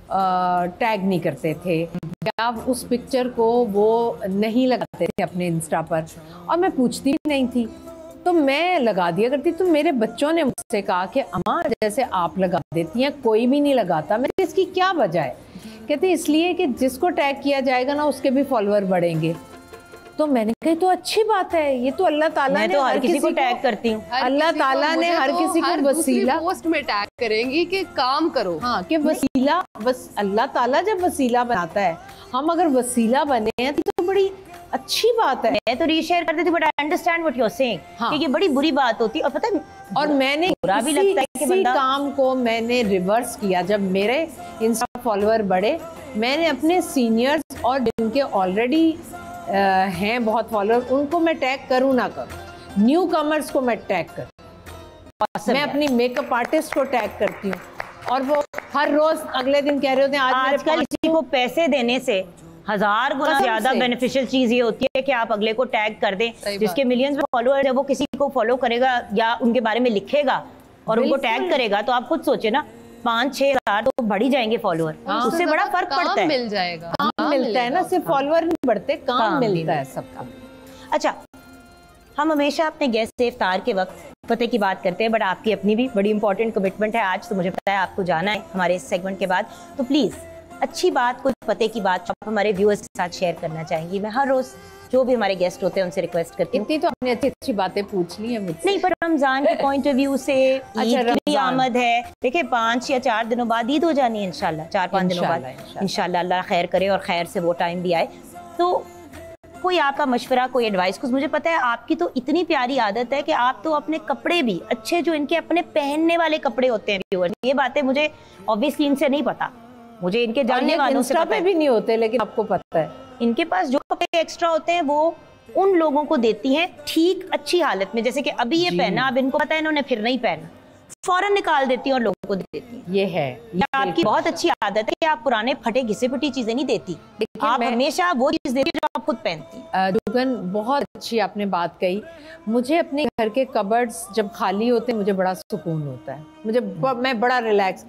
[SPEAKER 15] टैग नहीं करते थे, या उस पिक्चर को वो नहीं लगाते थे अपने इंस्टा पर, और मैं पूछती भी नहीं थी, तो मैं लगा दिया करती। तो मेरे बच्चों ने मुझसे कहा कि अम्मा, जैसे आप लगा देती हैं कोई भी नहीं लगाता। मैंने इसकी क्या वजह है? कहते इसलिए कि जिसको टैग किया जाएगा ना, उसके भी फॉलोअर बढ़ेंगे। तो मैंने कहा तो अच्छी बात है, ये तो अल्लाह ताला ने
[SPEAKER 4] तो हर किसी को टैग करती हूँ।
[SPEAKER 15] अल्लाह ताला ने हर किसी को वसीला
[SPEAKER 10] पोस्ट में टैग करेंगी कि काम करो।
[SPEAKER 15] हाँ, कि वसीला, बस अल्लाह ताला जब वसीला बनाता है, हम अगर वसीला बने हैं तो बड़ी अच्छी बात है।
[SPEAKER 4] मैं तो रीशेयर करती थी, but I understand what you are saying, कि ये बड़ी बुरी बात होती है। और पता है,
[SPEAKER 15] और मैंने
[SPEAKER 4] बुरा भी लगता है कि बंदा
[SPEAKER 15] काम को मैंने रिवर्स किया। जब मेरे इंस्टा फॉलोअर बढ़े, मैंने अपने सीनियर्स और जिनके ऑलरेडी हैं बहुत फॉलोअर, उनको मैं टैग करूँ ना करूँ, न्यू कमर्स को मैं टैग करूँ। मैं अपनी मेकअप आर्टिस्ट को टैग करती हूँ, और वो हर रोज अगले दिन कह रहे होते हैं
[SPEAKER 4] आजकल किसी को पैसे देने से 1000 गुना ज्यादा बेनिफिशियल चीज ये होती है कि आप अगले को टैग कर दें। जिसके मिलियंस में फॉलोअर है, वो किसी को फॉलो करेगा या उनके बारे में लिखेगा और उनको टैग करेगा, तो आप खुद सोचे ना, 5-6 हज़ार तो बढ़ ही जाएंगे फॉलोअर। उससे बड़ा फर्क पड़ता है,
[SPEAKER 10] मिल जाएगा,
[SPEAKER 15] काम मिलता है ना, सिर्फ फॉलोअर नहीं बढ़ते, काम मिलता है सबका।
[SPEAKER 4] अच्छा, हम हमेशा अपने गेस्ट से इफ्तार के वक्त पते की बात करते हैं, बट आपकी अपनी भी बड़ी इंपॉर्टेंट कमिटमेंट है आज, तो मुझे पता है आपको जाना है हमारे इस सेगमेंट के बाद, तो प्लीज़ अच्छी बात, कुछ पते की बात आप हमारे व्यूअर्स के साथ शेयर करना चाहेंगी। मैं हर रोज़ जो भी हमारे गेस्ट होते हैं उनसे रिक्वेस्ट करती हूँ।
[SPEAKER 15] इतनी तो आपने अच्छी अच्छी बातें पूछ ली है मुझसे।
[SPEAKER 4] नहीं, पर रमज़ान के पॉइंट ऑफ व्यू से ईद की आमद है, देखिए 5 या 4 दिनों बाद ईद हो जानी है इंशाल्लाह, 4-5 दिनों बाद इंशाल्लाह, अल्लाह खैर करे और खैर से वो टाइम भी आए। तो कोई आपका मशवरा, कोई एडवाइस, कुछ, मुझे पता है आपकी तो इतनी प्यारी आदत है कि आप तो अपने कपड़े भी अच्छे, जो इनके अपने पहनने वाले कपड़े होते हैं व्यूअर्स, ये बातें मुझे ऑब्वियसली इनसे नहीं पता, मुझे इनके जानने वालों से पता है।
[SPEAKER 15] भी नहीं होते, लेकिन आपको पता है
[SPEAKER 4] इनके पास जो कपड़े एक्स्ट्रा होते हैं वो उन लोगों को देती हैं ठीक अच्छी हालत में, जैसे कि अभी ये पहना, अब इनको पता है इन्होंने फिर नहीं पहना, फौरन निकाल देती हैं और लोगों को दे देती हैं।
[SPEAKER 15] ये है,
[SPEAKER 4] ये आपकी बहुत अच्छी आदत है कि आप पुराने फटे घिसे पिटी चीजें नहीं देती, आप हमेशा वो चीज देती जो आप खुद पहनती।
[SPEAKER 15] जुगन, बहुत अच्छी आपने बात कही। मुझे अपने घर के कबर्ड्स जब खाली होते हैं मुझे बड़ा सुकून होता है, मैं बड़ा रिलैक्स,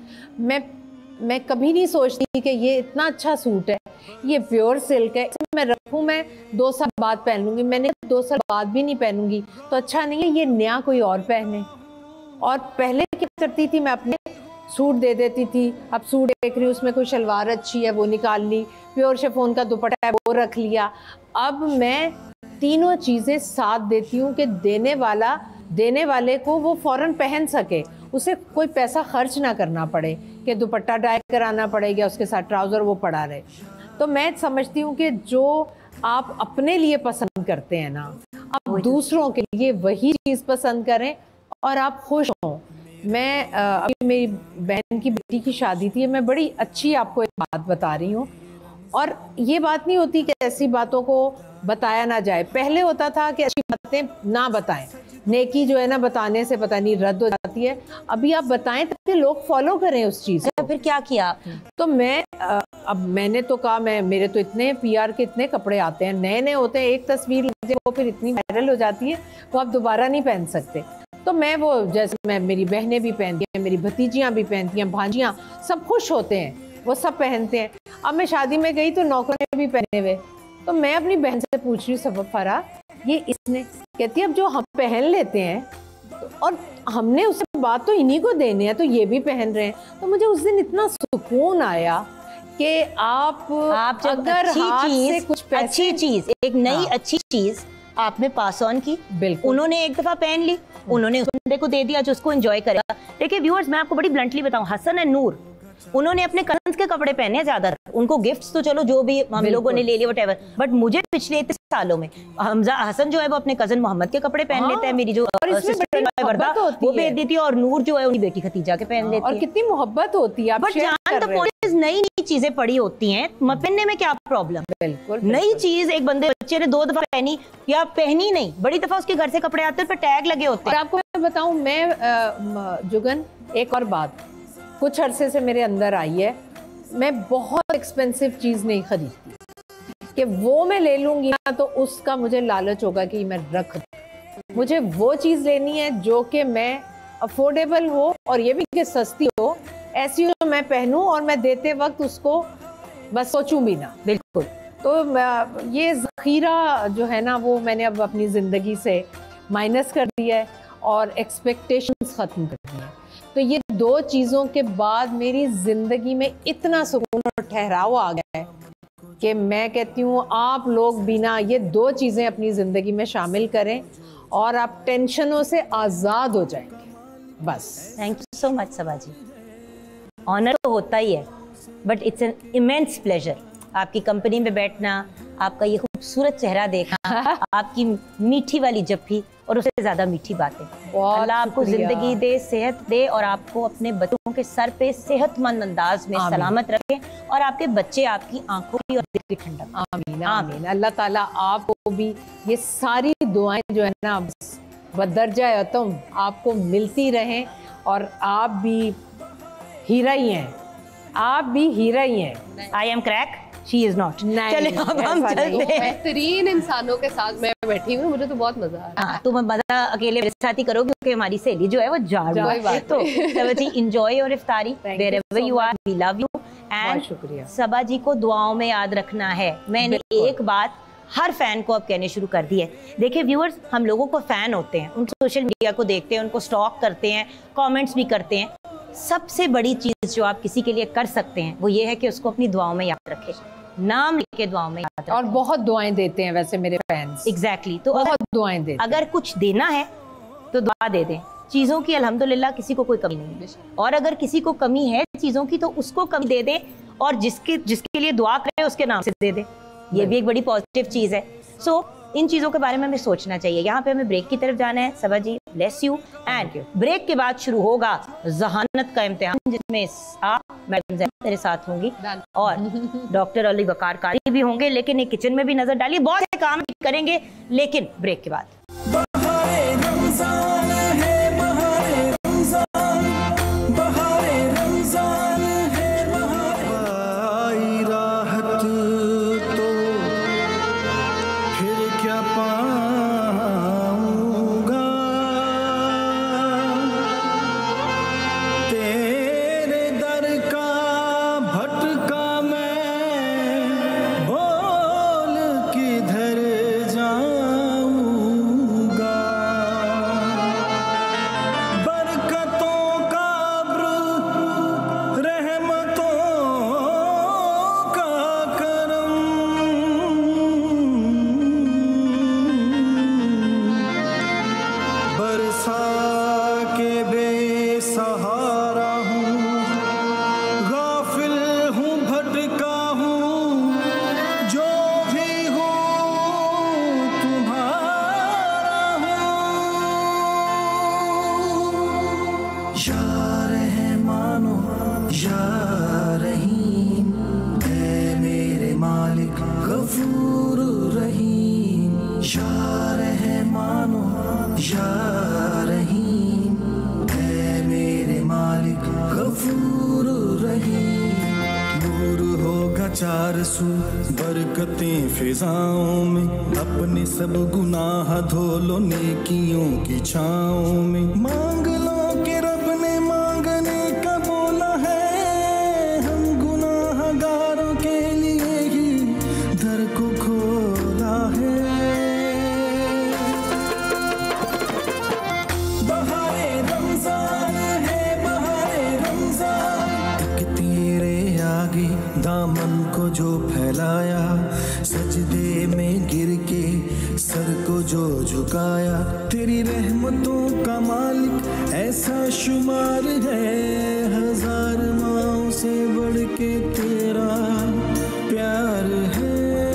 [SPEAKER 15] मैं कभी नहीं सोचती कि ये इतना अच्छा सूट है, ये प्योर सिल्क है, मैं रखूँ, मैं 2 साल बाद पहन लूँगी, मैंने 2 साल बाद भी नहीं पहनूंगी तो अच्छा नहीं है, ये नया कोई और पहने। और पहले क्या करती थी, मैं अपने सूट दे देती थी, अब सूट देख रही हूँ उसमें कोई शलवार अच्छी है वो निकाल ली, प्योर शिफॉन का दुपट्टा है वो रख लिया। अब मैं तीनों चीज़ें साथ देती हूँ कि देने वाले को वो फ़ौरन पहन सके, उसे कोई पैसा खर्च ना करना पड़े कि दुपट्टा डाई कराना पड़ेगा, उसके साथ ट्राउज़र वो पड़ा रहे। तो मैं समझती हूँ कि जो आप अपने लिए पसंद करते हैं ना, आप दूसरों के लिए वही चीज़ पसंद करें और आप खुश हों। मैं अभी मेरी बहन की बेटी की शादी थी, मैं बड़ी अच्छी आपको एक बात बता रही हूँ, और ये बात नहीं होती कि ऐसी बातों को बताया ना जाए। पहले होता था कि अच्छी बातें ना बताएं, नेकी जो है ना बताने से पता नहीं रद्द हो जाती है। अभी आप बताएं ताकि लोग फॉलो करें उस चीज़ को।
[SPEAKER 4] फिर क्या किया आपने?
[SPEAKER 15] तो मैंने तो कहा, मेरे तो इतने PR के इतने कपड़े आते हैं, नए नए होते हैं, एक तस्वीर वो फिर इतनी वायरल हो जाती है वो आप दोबारा नहीं पहन सकते। तो मैं वो, जैसे मेरी बहनें भी पहनती हैं, मेरी भतीजियाँ भी पहनती हैं, भांजियाँ, सब खुश होते हैं, वो सब पहनते हैं। अब मैं शादी में गई तो नौकरों ने भी पहने हुए, तो मैं अपनी बहन से पूछ रही हूँ, सब फरा ये इसने, कहती है अब जो हम पहन लेते हैं और हमने उससे बात तो इन्हीं को देने हैं तो ये भी पहन रहे हैं। तो मुझे उस दिन इतना सुकून आया कि आप अगर
[SPEAKER 4] अच्छी चीज एक नई अच्छी चीज आपने पास ऑन की, बिल्कुल उन्होंने एक दफा पहन ली, उन्होंने उस बंदे को दे दिया जो उसको एंजॉय करेगा। देखिए व्यूअर्स, मैं आपको बड़ी ब्लंटली बताऊं, हसन एंड नूर उन्होंने अपने कजन्स के कपड़े पहने हैं ज्यादा, उनको गिफ्ट्स तो चलो जो भी हम लोगों ने ले लिए व्हाटएवर, बट मुझे पिछले 3 सालों में हसन जो है वो अपने कजन मोहम्मद के कपड़े पहन लेते हैं, मेरी जो वर्दा वो भेज देती है, और नूर जो है उनकी बेटी खतीजा के पहन लेती है।
[SPEAKER 15] और कितनी मोहब्बत होती है।
[SPEAKER 4] बट जान द पॉइंट इज, नई नई चीजें पड़ी होती हैं, पहनने में क्या प्रॉब्लम?
[SPEAKER 15] बिल्कुल
[SPEAKER 4] नई चीज एक बच्चे ने 2 दफा पहनी या पहनी नहीं, बड़ी दफा उसके घर से कपड़े आते हैं पर टैग लगे होते हैं।
[SPEAKER 15] और आपको मैं बताऊं, मैं जुगन एक और बात कुछ अरसे से मेरे अंदर आई है, मैं बहुत एक्सपेंसिव चीज़ नहीं खरीदती कि वो मैं ले लूँगी ना तो उसका मुझे लालच होगा कि मैं रख दूँ। मुझे वो चीज़ लेनी है जो कि मैं अफोर्डेबल हो और ये भी कि सस्ती हो, ऐसी हो मैं पहनूं और मैं देते वक्त उसको बस सोचूं भी ना।
[SPEAKER 4] बिल्कुल।
[SPEAKER 15] तो ये ज़ख़ीरा जो है ना वो मैंने अब अपनी ज़िंदगी से माइनस कर दिया है और एक्सपेक्टेशंस ख़त्म कर दी हैं। तो ये 2 चीज़ों के बाद मेरी ज़िंदगी में इतना सुकून और ठहराव आ गया है कि मैं कहती हूँ आप लोग भी ना ये 2 चीज़ें अपनी ज़िंदगी में शामिल करें और आप टेंशनों से आज़ाद हो जाएंगे बस।
[SPEAKER 4] Thank you so much Saba ji. Honour तो होता ही है, but it's an immense pleasure आपकी कंपनी में बैठना, आपका ये खूबसूरत चेहरा देखना, आपकी मीठी वाली जप्फी और उससे ज़्यादा मीठी बातें। अल्लाह आपको ज़िंदगी दे, सेहत दे और आपको अपने बच्चों के सर पे सेहतमंद अंदाज में सलामत रखे और आपके बच्चे आपकी आंखों की और दिल की ठंडक।
[SPEAKER 15] आमीन आमीन। अल्लाह ताला आपको भी ये सारी दुआएं जो है ना बदरजा तुम आपको मिलती रहें और आप भी हीरा ही हैं, आप भी हीरा ही हैं।
[SPEAKER 4] I am crack, she is not. चले अब हम चलते हैं।
[SPEAKER 10] बेहतरीन इंसानों के साथ मैं बैठी हुई, मुझे तो बहुत मजा आ रहा है।
[SPEAKER 4] हाँ, तुम मजा अकेले मेरे साथ ही करो क्योंकि हमारी सहेली जो है वो जाड़ू है। तो सबा जी एंजॉय योर इफ्तारी wherever you are, we love you and
[SPEAKER 15] शुक्रिया।
[SPEAKER 4] सबा जी को दुआओं में याद रखना है। मैंने एक बात हर फ़ैन को अब कहने शुरू कर दिया है। देखिए व्यूअर्स, हम लोगों को फ़ैन होते हैं, उन सोशल मीडिया को देखते हैं, उनको स्टॉक करते हैं, कमेंट्स भी करते हैं। सबसे बड़ी चीज़ जो आप किसी के लिए कर सकते हैं वो ये है कि उसको अपनी दुआओं में याद रखें, नाम लेके दुआओं में याद रखें।
[SPEAKER 15] और बहुत दुआएं देते हैं वैसे मेरे फैंस।
[SPEAKER 4] एग्जैक्टली। तो
[SPEAKER 15] बहुत दुआएं देते हैं।
[SPEAKER 4] अगर कुछ देना है तो दुआ दे दें। चीज़ों की अल्हम्दुलिल्लाह किसी को कोई कमी नहीं है, और अगर किसी को कमी है चीज़ों की तो उसको कमी दे दें, और जिसके लिए दुआ करें उसके नाम से दे दें। ये भी एक बड़ी पॉजिटिव चीज़ है। सो इन चीज़ों के बारे में हमें सोचना चाहिए। यहाँ पे हमें ब्रेक की तरफ जाना है। Saba ji bless you. And break के बाद शुरू होगा जहानत का इम्तिहान, जिसमें आप मैडम ज़ैनब मेरे साथ होंगी और डॉक्टर अली वकार कारी भी होंगे। लेकिन एक किचन में भी नजर डालिए, बहुत से काम भी करेंगे, लेकिन ब्रेक के बाद।
[SPEAKER 16] बरकतें फिजाओं में, अपने सब गुनाह धो लो नेकियों की छाओं में। मांग लो कि रब ने मांगने का बोला है, हम गुनाहगारों के लिए ही दर को खोला है। बहारे रमजान है, बहारे रमजान, एक तेरे आगे दामन को जो फैलाया, सजदे में गिर के सर को जो झुकाया, तेरी रहमतों का मालिक ऐसा शुमार है, हजार माओं से बढ़ के तेरा प्यार है।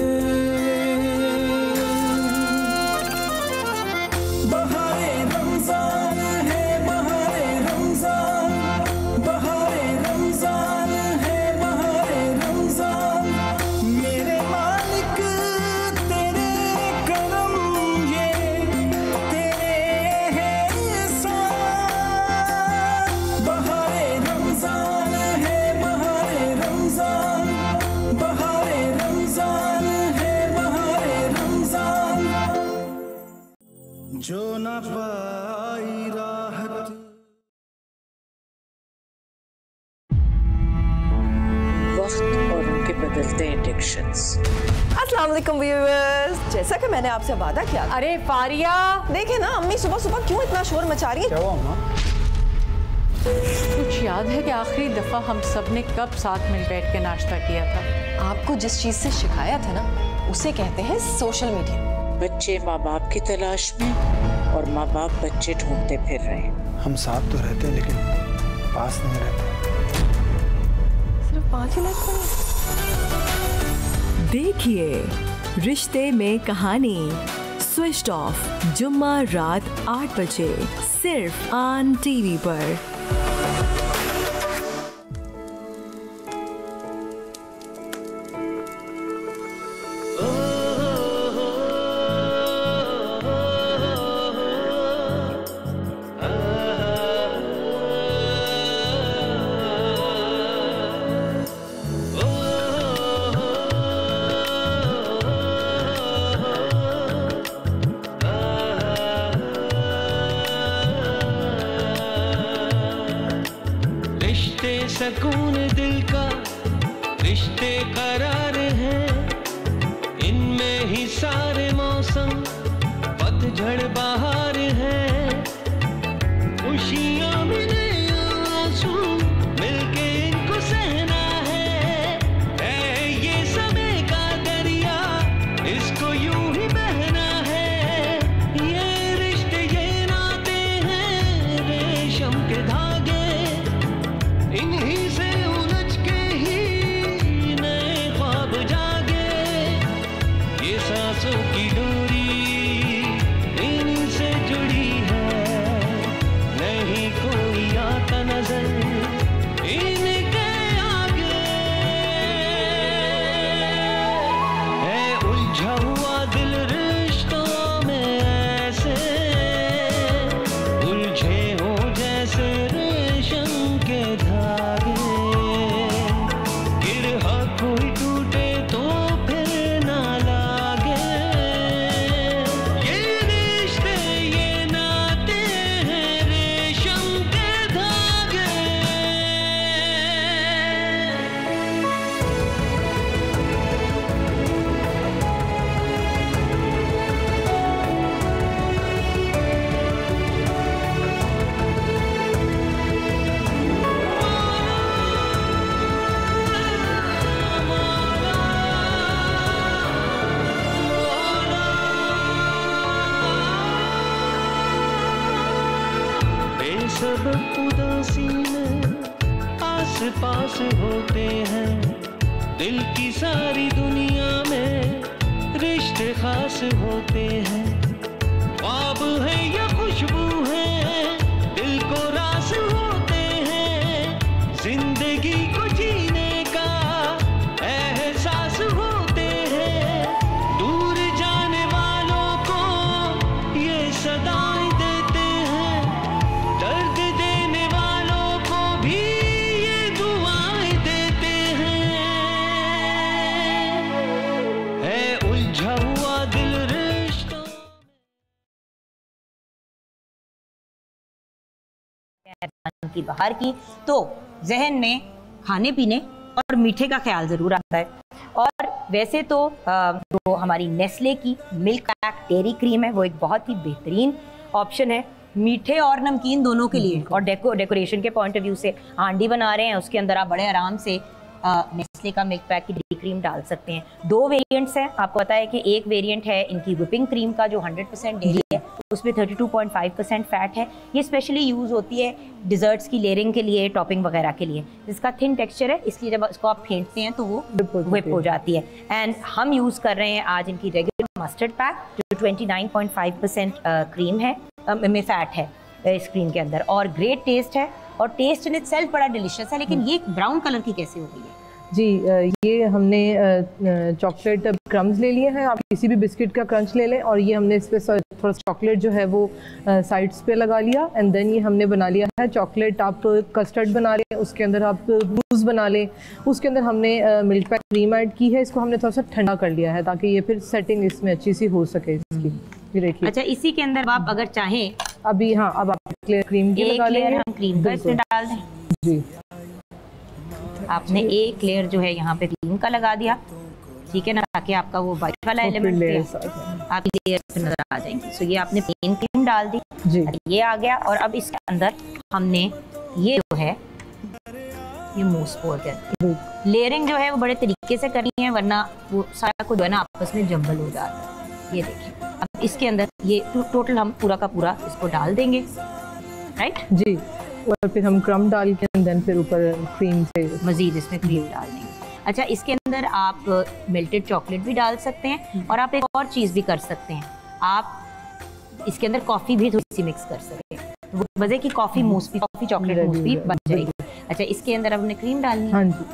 [SPEAKER 16] बहारे रमजान है, बहारे रमजान, बहारे रमजान है, बहारे रमजान, मेरे मालिक तेरे करम ये तेरे है एहसान। बहारे रमजान है, बहारे रमजान, बहारे रमजान है, बहारे रमजान, जो ना पाई राहत।
[SPEAKER 7] वक्त और उनके बदलते एडिक्शंस।
[SPEAKER 8] अस्सलाम वालेकुम व्यूअर्स, जैसा कि मैंने आपसे वादा किया।
[SPEAKER 15] अरे फारिया,
[SPEAKER 8] देखे ना अम्मी सुबह सुबह क्यों इतना शोर मचा रही है।
[SPEAKER 1] क्या हुआ अम्मा?
[SPEAKER 10] कुछ याद है कि आखिरी दफा हम सब ने कब साथ मिल बैठ के नाश्ता किया था?
[SPEAKER 8] आपको जिस चीज से शिकायत है ना, उसे कहते हैं सोशल मीडिया।
[SPEAKER 7] बच्चे माँ बाप की तलाश में और माँ बाप बच्चे ढूंढते फिर रहे हैं।
[SPEAKER 1] हम साथ तो रहते हैं लेकिन पास नहीं रहते।
[SPEAKER 8] सिर्फ 5 ही मिनट।
[SPEAKER 9] देखिए रिश्ते में कहानी स्विच्ड ऑफ, जुम्मा रात 8 बजे सिर्फ ऑन टीवी पर।
[SPEAKER 12] सुकून दिल का रिश्ते करार हैं, इनमें ही पास होते हैं। दिल की सारी दुनिया में रिश्ते खास होते हैं। ख्वाब है या खुशबू है, दिल को रास होते हैं। जिंदगी को जीने का एहसास होते हैं। दूर जाने वालों को ये सदाएं देते हैं। दर्द देने वालों को भी ये दुआएं देते हैं। है उलझा हुआ दिल रिश्तों
[SPEAKER 4] की बाहर की, तो जहन में खाने पीने और मीठे का ख्याल ज़रूर आता है। और वैसे तो जो हमारी नेस्ले की मिल्क पैक डेयरी क्रीम है वो एक बहुत ही बेहतरीन ऑप्शन है मीठे और नमकीन दोनों के लिए। और डेकोरेशन के पॉइंट ऑफ व्यू से हांडी बना रहे हैं, उसके अंदर आप बड़े आराम से नेस्ले का मिल्क पैक की डेयरी क्रीम डाल सकते हैं। 2 वेरिएंट्स हैं, आपको पता है कि एक वेरिएंट है इनकी व्हिपिंग क्रीम का जो 100% डेयरी है, उसमें 32.5% फैट है। ये स्पेशली यूज़ होती है डिज़र्ट्स की लेयरिंग के लिए, टॉपिंग वगैरह के लिए। इसका थिन टेक्सचर है, इसलिए जब इसको आप फेंटते हैं तो वो व्हिप हो जाती है। एंड हम यूज़ कर रहे हैं आज इनकी रेगुलर मस्टर्ड पैक जो 29.5% क्रीम है में फ़ैट है इस क्रीम के अंदर, और ग्रेट टेस्ट है और टेस्ट इन इटसेल्फ बड़ा डिलीशियस है। लेकिन ये ब्राउन कलर की कैसे हो गई है?
[SPEAKER 11] जी, ये हमने चॉकलेट क्रम्स ले लिए हैं। आप किसी भी बिस्किट का क्रंच ले लें, और ये हमने इस पर थोड़ा चॉकलेट जो है वो साइड्स पे लगा लिया। एंड देन ये हमने बना लिया है चॉकलेट, आप कस्टर्ड बना लें, उसके अंदर आप मूस बना लें, उसके अंदर हमने मिल्क पैक क्रीम ऐड की है। इसको हमने थोड़ा सा ठंडा कर लिया है ताकि ये फिर सेटिंग इसमें अच्छी सी हो सके इसकी। ये देखिए।
[SPEAKER 4] अच्छा, इसी के अंदर आप अगर चाहें
[SPEAKER 11] अभी, हाँ, अब आप क्रीम की लगा लेंगे।
[SPEAKER 4] हम क्रीम का इसमें डाल दें।
[SPEAKER 11] जी,
[SPEAKER 4] आपने एक लेयर जो है यहाँ पे क्रीम का लगा दिया, ठीक है ना, ताकि आपका वो वाइट वाला एलिमेंट आप लेयर नजर आ जाएंगे। सो ये आपने प्लेन क्रीम डाल दी जी, ये आ गया। और अब इसके अंदर हमने ये जो है ये मूस पोर कर लेयरिंग जो है वो बड़े तरीके से करनी है, वरना वो सारा कुछ जो है ना आपस में जंबल हो जाता है। ये देखिए, अब इसके अंदर ये टोटल हम पूरा का पूरा इसको डाल देंगे, राइट
[SPEAKER 11] जी। और फिर हम क्रम डाल के देन फिर ऊपर क्रीम से
[SPEAKER 4] मजीद इसमें क्रीम डाल देंगे। अच्छा, इसके अंदर आप मेल्टेड चॉकलेट भी डाल सकते हैं, और आप एक और चीज़ भी कर सकते हैं, आप इसके अंदर कॉफ़ी भी थोड़ी सी मिक्स कर सकते हैं, तो वो मज़े की कॉफ़ी मूस भी, कॉफ़ी चॉकलेट मूस भी बन जाएगी। अच्छा, इसके अंदर अब हमने क्रीम डालनी है।
[SPEAKER 11] हाँ जी।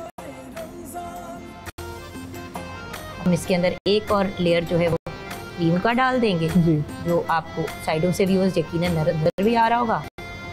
[SPEAKER 4] हम इसके अंदर एक और लेयर जो है वो क्रीम का डाल देंगे जी, जो आपको साइडों से व्यूअर्स यकीनन नजर भी आ रहा होगा।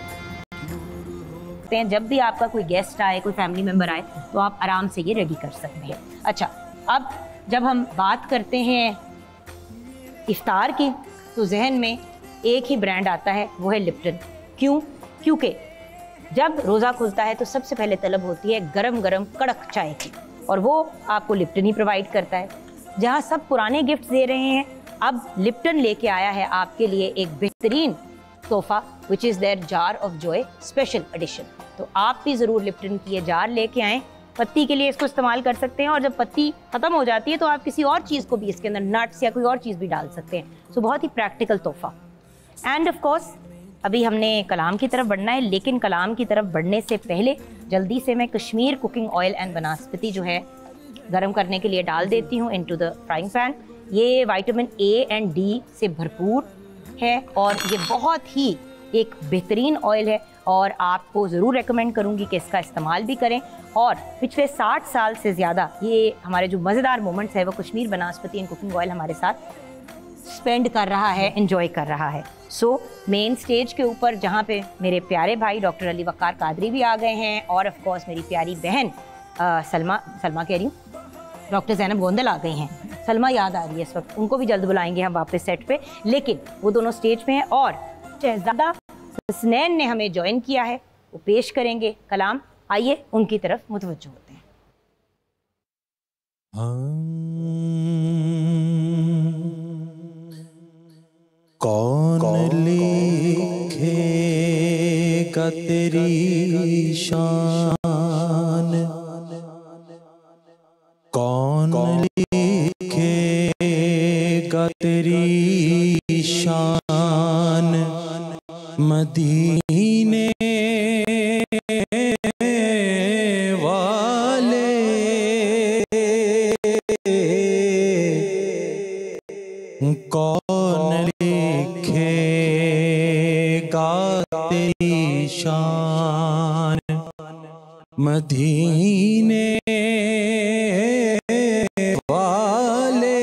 [SPEAKER 4] जब भी आपका कोई गेस्ट आए, कोई फैमिली मेंबर आए, तो आप आराम से ये रेडी कर सकते हैं। अच्छा, अब जब हम बात करते हैं इफ्तार की, तो जहन में एक ही ब्रांड आता है, वो है लिप्टन। क्यों? क्योंकि जब रोज़ा खुलता है तो सबसे पहले तलब होती है गरम गरम कड़क चाय की, और वो आपको लिप्टन ही प्रोवाइड करता है। जहाँ सब पुराने गिफ्ट दे रहे हैं, अब लिप्टन लेके आया है आपके लिए एक बेहतरीन तोहफा, which is there jar of joy special edition. तो आप भी ज़रूर लिप्टन की ये जार लेके आएँ। पत्ती के लिए इसको इस्तेमाल कर सकते हैं, और जब पत्ती ख़त्म हो जाती है तो आप किसी और चीज़ को भी इसके अंदर नट्स या कोई और चीज़ भी डाल सकते हैं। सो बहुत ही प्रैक्टिकल तोहफा। एंड ऑफ कोर्स अभी हमने कलाम की तरफ बढ़ना है, लेकिन कलाम की तरफ बढ़ने से पहले जल्दी से मैं Kashmir cooking oil and Banaspati जो है गर्म करने के लिए डाल देती हूँ इनटू द फ्राइंग पैन। ये विटामिन ए एंड डी से भरपूर है, और ये बहुत ही एक बेहतरीन ऑयल है, और आपको ज़रूर रेकमेंड करूँगी कि इसका इस्तेमाल भी करें। और पिछले 60 साल से ज़्यादा ये हमारे जो मज़ेदार मोमेंट्स है वो Kashmir Banaspati and cooking oil हमारे साथ स्पेंड कर रहा है, एंजॉय कर रहा है। सो मेन स्टेज के ऊपर जहाँ पे मेरे प्यारे भाई डॉक्टर अली वक़ार कादरी भी आ गए हैं, और ऑफ कोर्स मेरी प्यारी बहन सलमा कह रही हूँ, डॉक्टर ज़ैनब गोंदल आ गई हैं। सलमा याद आ रही है इस वक्त, उनको भी जल्द बुलाएंगे हम वापस सेट पे, लेकिन वो दोनों स्टेज पे हैं। और शहजादा हसनैन ने हमें ज्वाइन किया है, वो पेश करेंगे कलाम। आइए उनकी तरफ मुतवज्जो होते हैं।
[SPEAKER 16] कौन लिखेगा तेरी शान, कौन लिखेगा तेरी शान, मदीने कौन लिखेगा तेरी शान मदीने वाले,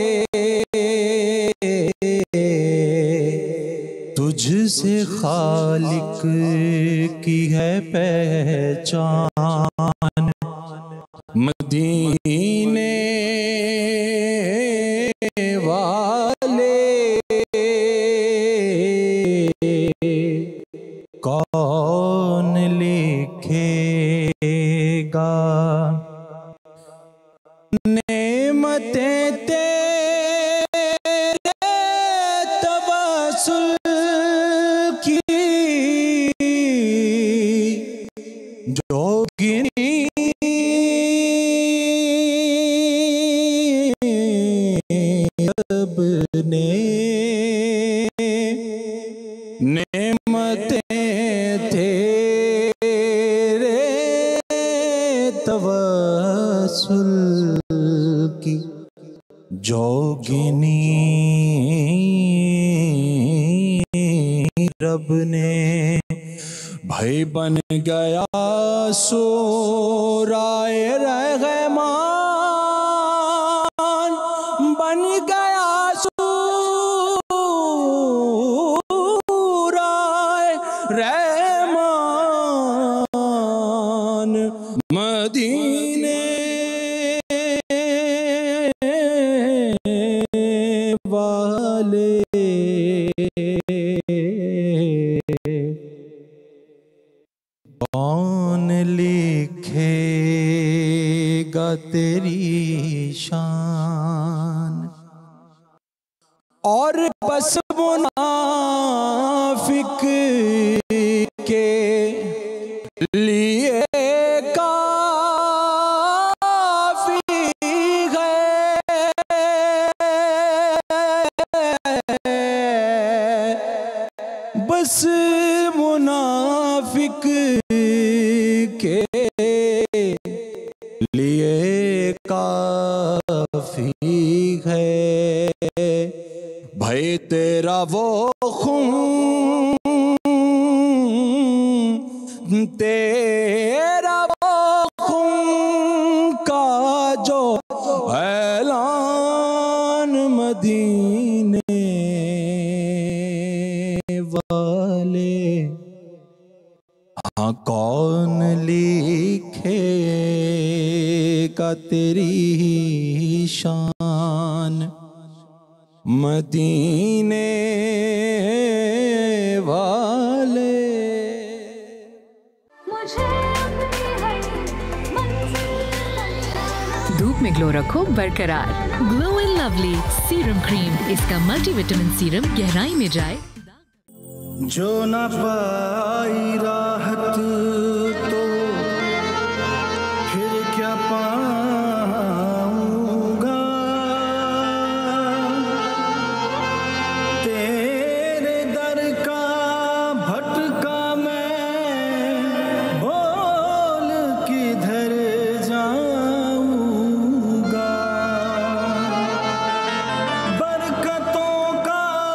[SPEAKER 16] तुझसे खालिक की है पहचान मदीने वाले, कौन लिखेगा नेमतें तेरे तवस्सुल की जोगिनी रब ने, नेमतें तेरे तवस्सुल की जोगिनी रब ने, भाई बन गया सूराए रहमान, बन गया सूराए रहमान मदीने वाले, कौन लिखेगा तेरी शान। और बस मुनाफिक के लिए काफी है, बस मुनाफिक के लिए काफी है, भाई तेरा वो खून, तेरा वो खून का जो ऐलान मदीने वाले, हाँ कौन लिखेगा तेरी शान मदीने वाले।
[SPEAKER 20] धूप में ग्लो रखो बरकरार, glow and lovely serum cream, इसका मल्टीविटामिन सीरम गहराई में जाए।
[SPEAKER 16] जो न पाई राहत तो फिर क्या पाऊंगा, तेरे दर का भटका मैं बोल किधर जाऊंगा, बरकतों का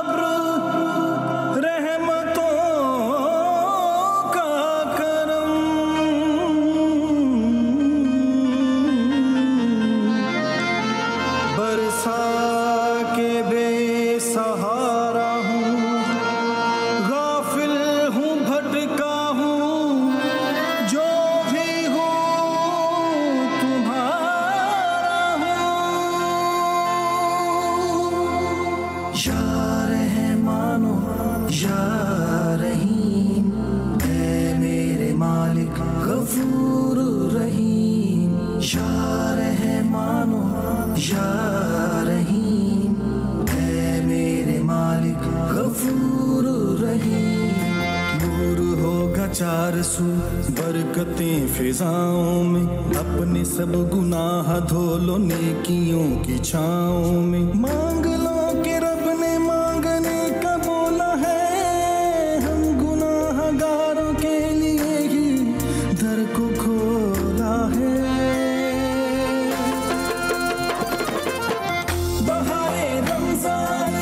[SPEAKER 16] चार सू बरकतें फिजाओं में, अपने सब गुनाह धो लो नेकियों की छाओं में। मांग लो कि रब ने मांगने का बोला है, हम गुनाहगारों के लिए ही दर को खोला है। बहारे रमजान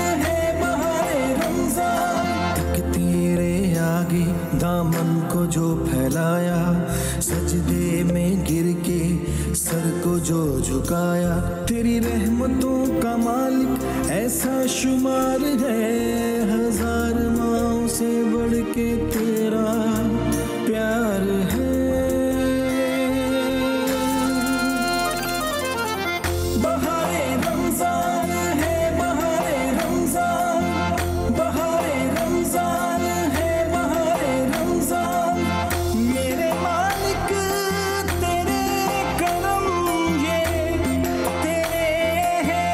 [SPEAKER 17] को जो फैलाया, सजदे में गिर के सर को जो झुकाया, तेरी रहमतों का मालिक ऐसा शुमार है, हजार माओं से बढ़ के तेरा प्यार है। बहारे रमजान है, बहारे रमजान, बहारे रमजान है, बहारे रमजान, मेरे मालिक तेरे करम ये तेरे है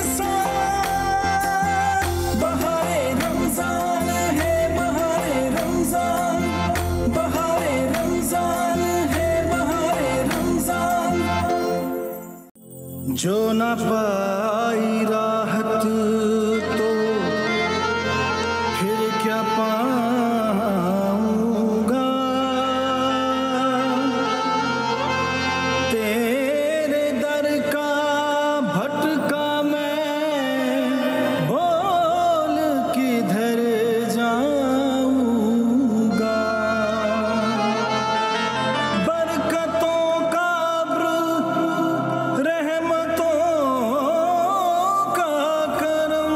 [SPEAKER 17] एहसान। बहारे रमजान है, बहारे रमजान, बहारे रमजान है, बहारे रमजान, जो ना पाई राहत तो फिर क्या पाऊंगा, तेरे दर का भटका मैं बोल किधर जाऊंगा। बरकतों का अब्र, रहमतों का करम,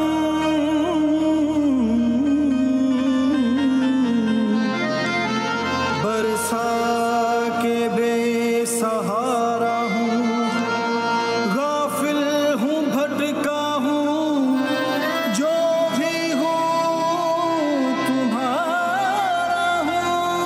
[SPEAKER 17] बरसा के बेसहारा हूँ, गाफिल हूँ, भटका हूँ, जो भी हूँ तुम्हारा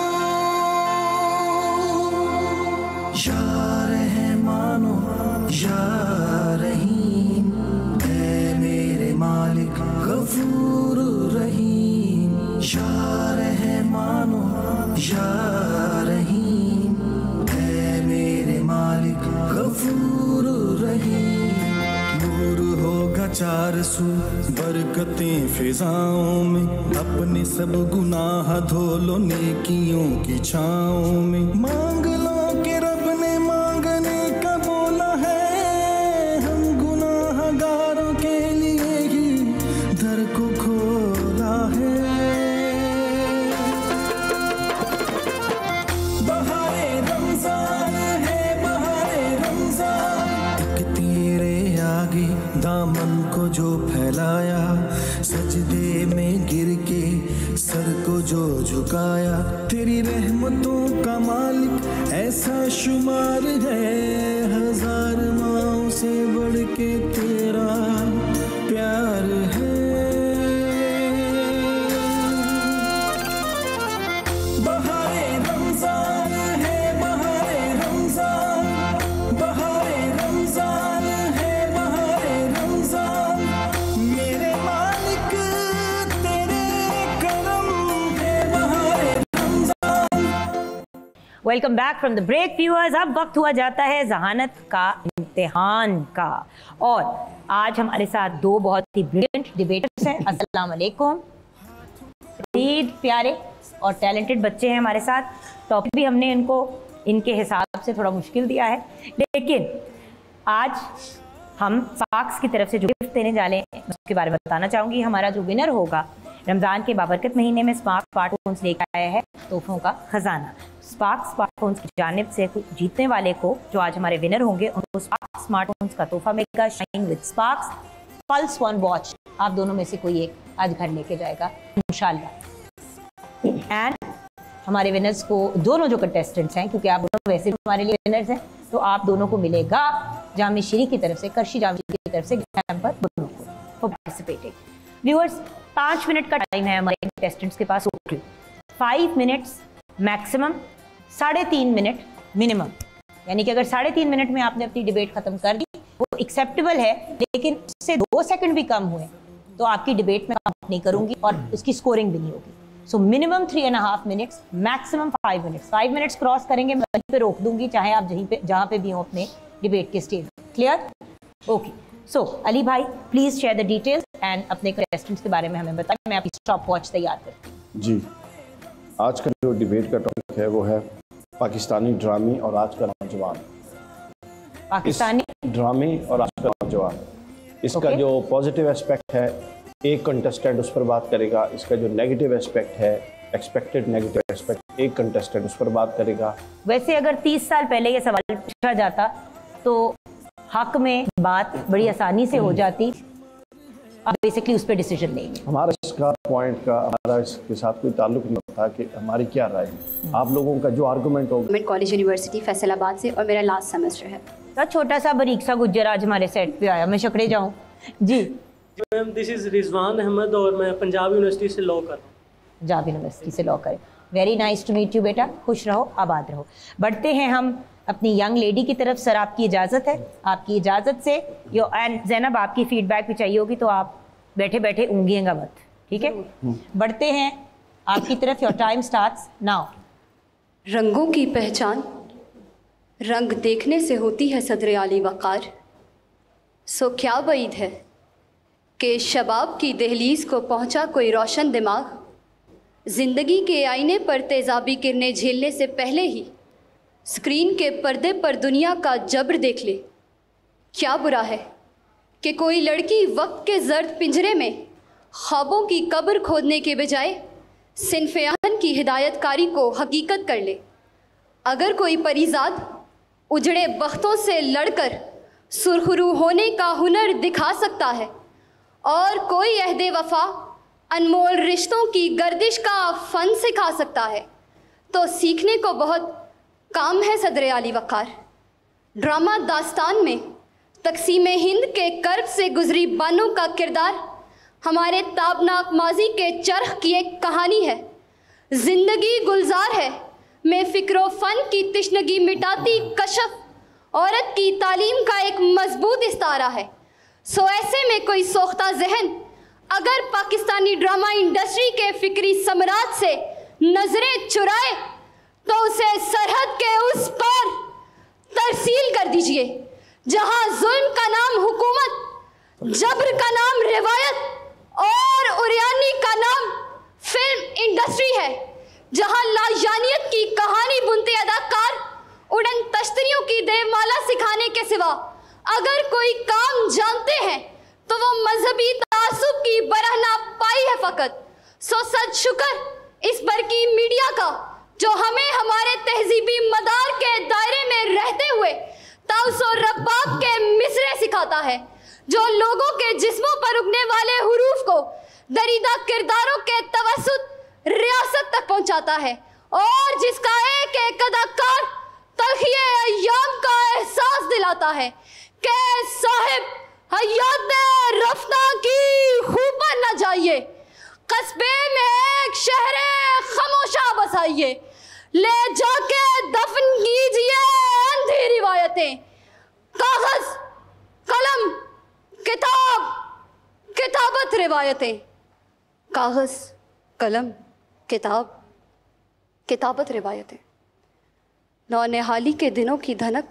[SPEAKER 17] हूँ। या रहमानो या रहीम, ऐ मेरे मालिक गफूर रहीम। या रहमानो या रहीम, ऐ मेरे मालिक गफूर रहीम। नूर होगा चार सू, बरकतें फिजाओं में, अपने सब गुनाह धो लो नेकियों की छाओं में। मांग लो कि रब ने मांगने का बोला है, हम गुनाहगारों के लिए ही दर को खोला है। बहारे रमजान है, बहारे रमजान, एक तेरे आगे दामन को जो फैलाया, सजदे में गिर के सर को जो झुकाया, तेरी रहमतों का मालिक ऐसा शुमार है, हजार माओं से बढ़ के तेरा प्यार है। बहारे रमजान है, बहारे रमजान, बहारे रमजान है, बहारे रमजान, मेरे मालिक तेरे करम है, बहारे Ramzan.
[SPEAKER 4] Welcome back from the break viewers. अब वक्त हुआ जाता है जहानत का इम्तिहान का, और आज हमारे साथ दो बहुत ही ब्रिलियंट डिबेटर्स हैं। अस्सलाम वालेकुम। प्यारे और टैलेंटेड बच्चे हैं हमारे साथ। टॉपिक भी हमने इनको इनके हिसाब से थोड़ा मुश्किल दिया है, लेकिन आज हम स्पार्क्स की तरफ से जो गिफ्ट देने जा रहे हैं उसके बारे में बताना चाहूँगी। हमारा जो विनर होगा रमज़ान के बाबरकत महीने में स्पार्क्स स्मार्टफोन्स लेकर आया है तोहफों का खजाना। स्पार्क्स स्मार्टफोन्स की जानिब से जीतने वाले को, जो आज हमारे विनर होंगे, उनको स्पार्क्स स्मार्टफोन्स का तोहफा मिलेगा। Shine with sparks pulse 1 watch आप दोनों में से कोई एक आज घर लेके जाएगा इंशाल्लाह। एंड हमारे विनर्स को, दोनों जो कंटेस्टेंट्स हैं, क्योंकि आप दोनों वैसे भी हमारे लिए विनर्स हैं, तो आप दोनों को मिलेगा जामिया शरी की तरफ से, करशी जामिया की तरफ से हैम्पर दोनों को फॉर पार्टिसिपेटिंग। व्यूअर्स 5 मिनट का टाइम है हमारे कंटेस्टेंट्स के पास। 5 मिनट्स मैक्सिमम, 3.5 मिनट मिनिमम। यानी कि अगर 3.5 मिनट में आपने अपनी डिबेट खत्म कर दी वो एक्सेप्टेबल है, लेकिन उससे 2 सेकंड भी कम हुए तो आपकी डिबेट में काउंट नहीं करूंगी और उसकी स्कोरिंग भी नहीं होगी। So minimum 3.5 minutes, maximum 5 minutes. 5 minutes cross करेंगे मैं वहीं पे रोक दूंगी, चाहे आप जहाँ पे भी हो अपने डिबेट के stage. Clear? Okay. So Ali भाई please share the details and अपने कंटेस्टेंट्स के बारे में हमें बताएं। मैं आपकी स्टॉप वॉच तैयार करती हूँ।
[SPEAKER 14] जी, आज का जो डिबेट का टॉपिक है वो है पाकिस्तानी ड्रामे और आज का नौजवान।
[SPEAKER 4] पाकिस्तानी
[SPEAKER 14] ड्रामे और आज का नौजवान, इसका जो पॉजिटिव एस्पेक्ट है एक कंटेस्टेंट उस पर बात करेगा, इसका जो नेगेटिव एस्पेक्ट है, एक्सपेक्टेड नेगेटिव रिस्पेक्ट एक कंटेस्टेंट उस पर बात करेगा।
[SPEAKER 4] वैसे अगर 30 साल पहले ये सवाल पूछा जाता तो हक में बात बड़ी आसानी से हो जाती। आप बेसिकली उस पर डिसीजन लेंगे।
[SPEAKER 14] हमारा इसका पॉइंट का हमारा इसके साथ कोई ताल्लुक नहीं होता कि हमारी क्या राय है। आप लोगों का जो आर्गूमेंट होगा।
[SPEAKER 22] मैं कॉलेज यूनिवर्सिटी फैसलाबाद से और मेरा लास्ट सेमेस्टर है।
[SPEAKER 4] तो छोटा सा बारीक सा गुज्जर आज हमारे सेट पे आया, मैं शकड़े जाऊँ जी।
[SPEAKER 13] Ma'am this is Rizwan Ahmad और मैं पंजाब यूनिवर्सिटी से लॉ कर रहा हूँ।
[SPEAKER 4] पंजाब यूनिवर्सिटी से लॉ करें। Very nice to meet you बेटा, खुश रहो आबाद रहो। बढ़ते हैं हम अपनी यंग लेडी की तरफ। सर आपकी इजाज़त है? आपकी इजाज़त से यो एंड जैनब आपकी फीडबैक भी चाहिए होगी तो आप बैठे बैठे ऊँगिएगा मत, ठीक है? बढ़ते हैं आपकी तरफ। Your time starts now.
[SPEAKER 22] रंगों की पहचान रंग देखने से होती है सदर आली वक़ार। सो क्या बईद है कि शबाब की दहलीज को पहुंचा कोई रोशन दिमाग, ज़िंदगी के आईने पर तेज़ाबी किरणें झेलने से पहले ही स्क्रीन के पर्दे पर दुनिया का जब्र देख ले। क्या बुरा है कि कोई लड़की वक्त के जर्द पिंजरे में ख्वाबों की कब्र खोदने के बजाय सिनफियान की हिदायतकारी को हकीकत कर ले। अगर कोई परिजाद उजड़े बख्तों से लड़कर सुरखरू होने का हुनर दिखा सकता है और कोई अहदे वफा अनमोल रिश्तों की गर्दिश का फन सिखा सकता है तो सीखने को बहुत काम है सदर आली वक़ार। ड्रामा दास्तान में तकसीम हिंद के कर्ब से गुजरी बानों का किरदार हमारे ताबनाक माजी के चरख की एक कहानी है। जिंदगी गुलजार है में फ़िक्रो फ़न की तिश्नगी मिटाती कशफ औरत की तालीम का एक मजबूत इस्तारा है। सो ऐसे में कोई सोख्ता जहन अगर पाकिस्तानी ड्रामा इंडस्ट्री के फिक्री सम्राट से नजरें चुराए तो उसे सरहद के उस पार तरसील कर दीजिए जहां जुल्म का नाम हुकूमत, जब्र का नाम रिवायत और उरियानी का नाम फिल्म इंडस्ट्री है, जहां लाजानियत की कहानी बुनते अदाकार उड़न तश्तरियों की देवमाला सिखाने के सिवा अगर कोई काम जानते हैं तो वो मजहबी तासुब की बरहना पाई है फ़कत। सो सच शुक्र इस बरकी मीडिया का जो हमें हमारे तहजीबी मदार के दायरे में रहते हुए ताउसो रब्बाब के मिसरे सिखाता है, जो लोगों के जिस्मों पर उगने वाले हुरूफ को दरीदा किरदारों के तवसुत रियासत तक पहुंचाता है और जिसका एक एक अदाकार तलखिए अय्याम का एहसास दिलाता है कि साहिब हयात रफ्ता की खूबा न जाइए, कस्बे में एक शहरे खामोशा बसाइए, ले जाके दफन कीजिए अंधी रिवायतें। कागज कलम किताब किताबत रिवायतें, कागज कलम किताब किताबत रिवायतें। नौनिहाली के दिनों की धनक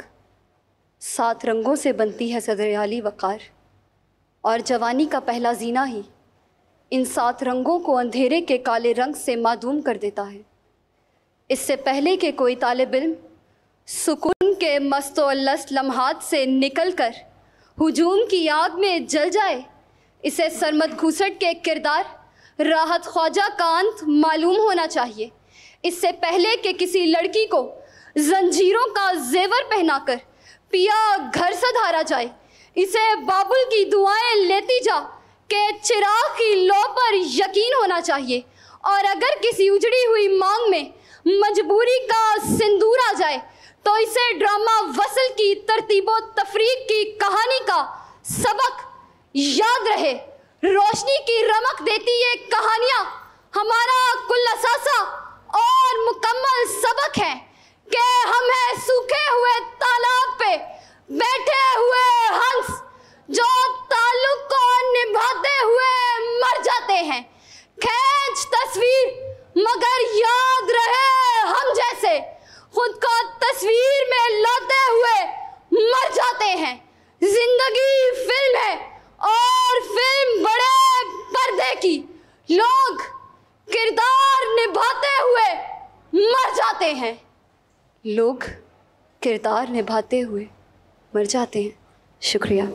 [SPEAKER 22] 7 रंगों से बनती है सदर आली वक़ार और जवानी का पहला जीना ही इन 7 रंगों को अंधेरे के काले रंग से मादूम कर देता है। इससे पहले कि कोई तालिब इल्म सुकून के मस्तोल्लस लम्हात से निकलकर हुजूम की आग में जल जाए, इसे सरमद घूसट के किरदार राहत ख्वाजा का अंत मालूम होना चाहिए। इससे पहले कि किसी लड़की को जंजीरों का जेवर पहनाकर पिया घर सधारा जाए, इसे बाबुल की दुआएं लेती जा के चिराग की लो पर यकीन होना चाहिए और अगर किसी उजड़ी हुई मांग में मजबूरी का सिंदूर आ जाए तो इसे ड्रामा वसल की तरतीबो तफरीक की कहानी का सबक याद रहे। रोशनी की रमक देती ये कहानियाँ हमारा कुल असासा और मुकम्मल सबक है कि हम हैं सूखे हुए तालाब पे बैठे हुए हंस जो ताल्लुक को निभाते हुए मर जाते हैं। खींच तस्वीर मगर याद रहे हम जैसे खुद को तस्वीर में लाते हुए मर जाते हैं। जिंदगी फिल्म है और फिल्म बड़े पर्दे की, लोग किरदार निभाते हुए मर जाते हैं, लोग किरदार निभाते हुए मर जाते हैं। शुक्रिया।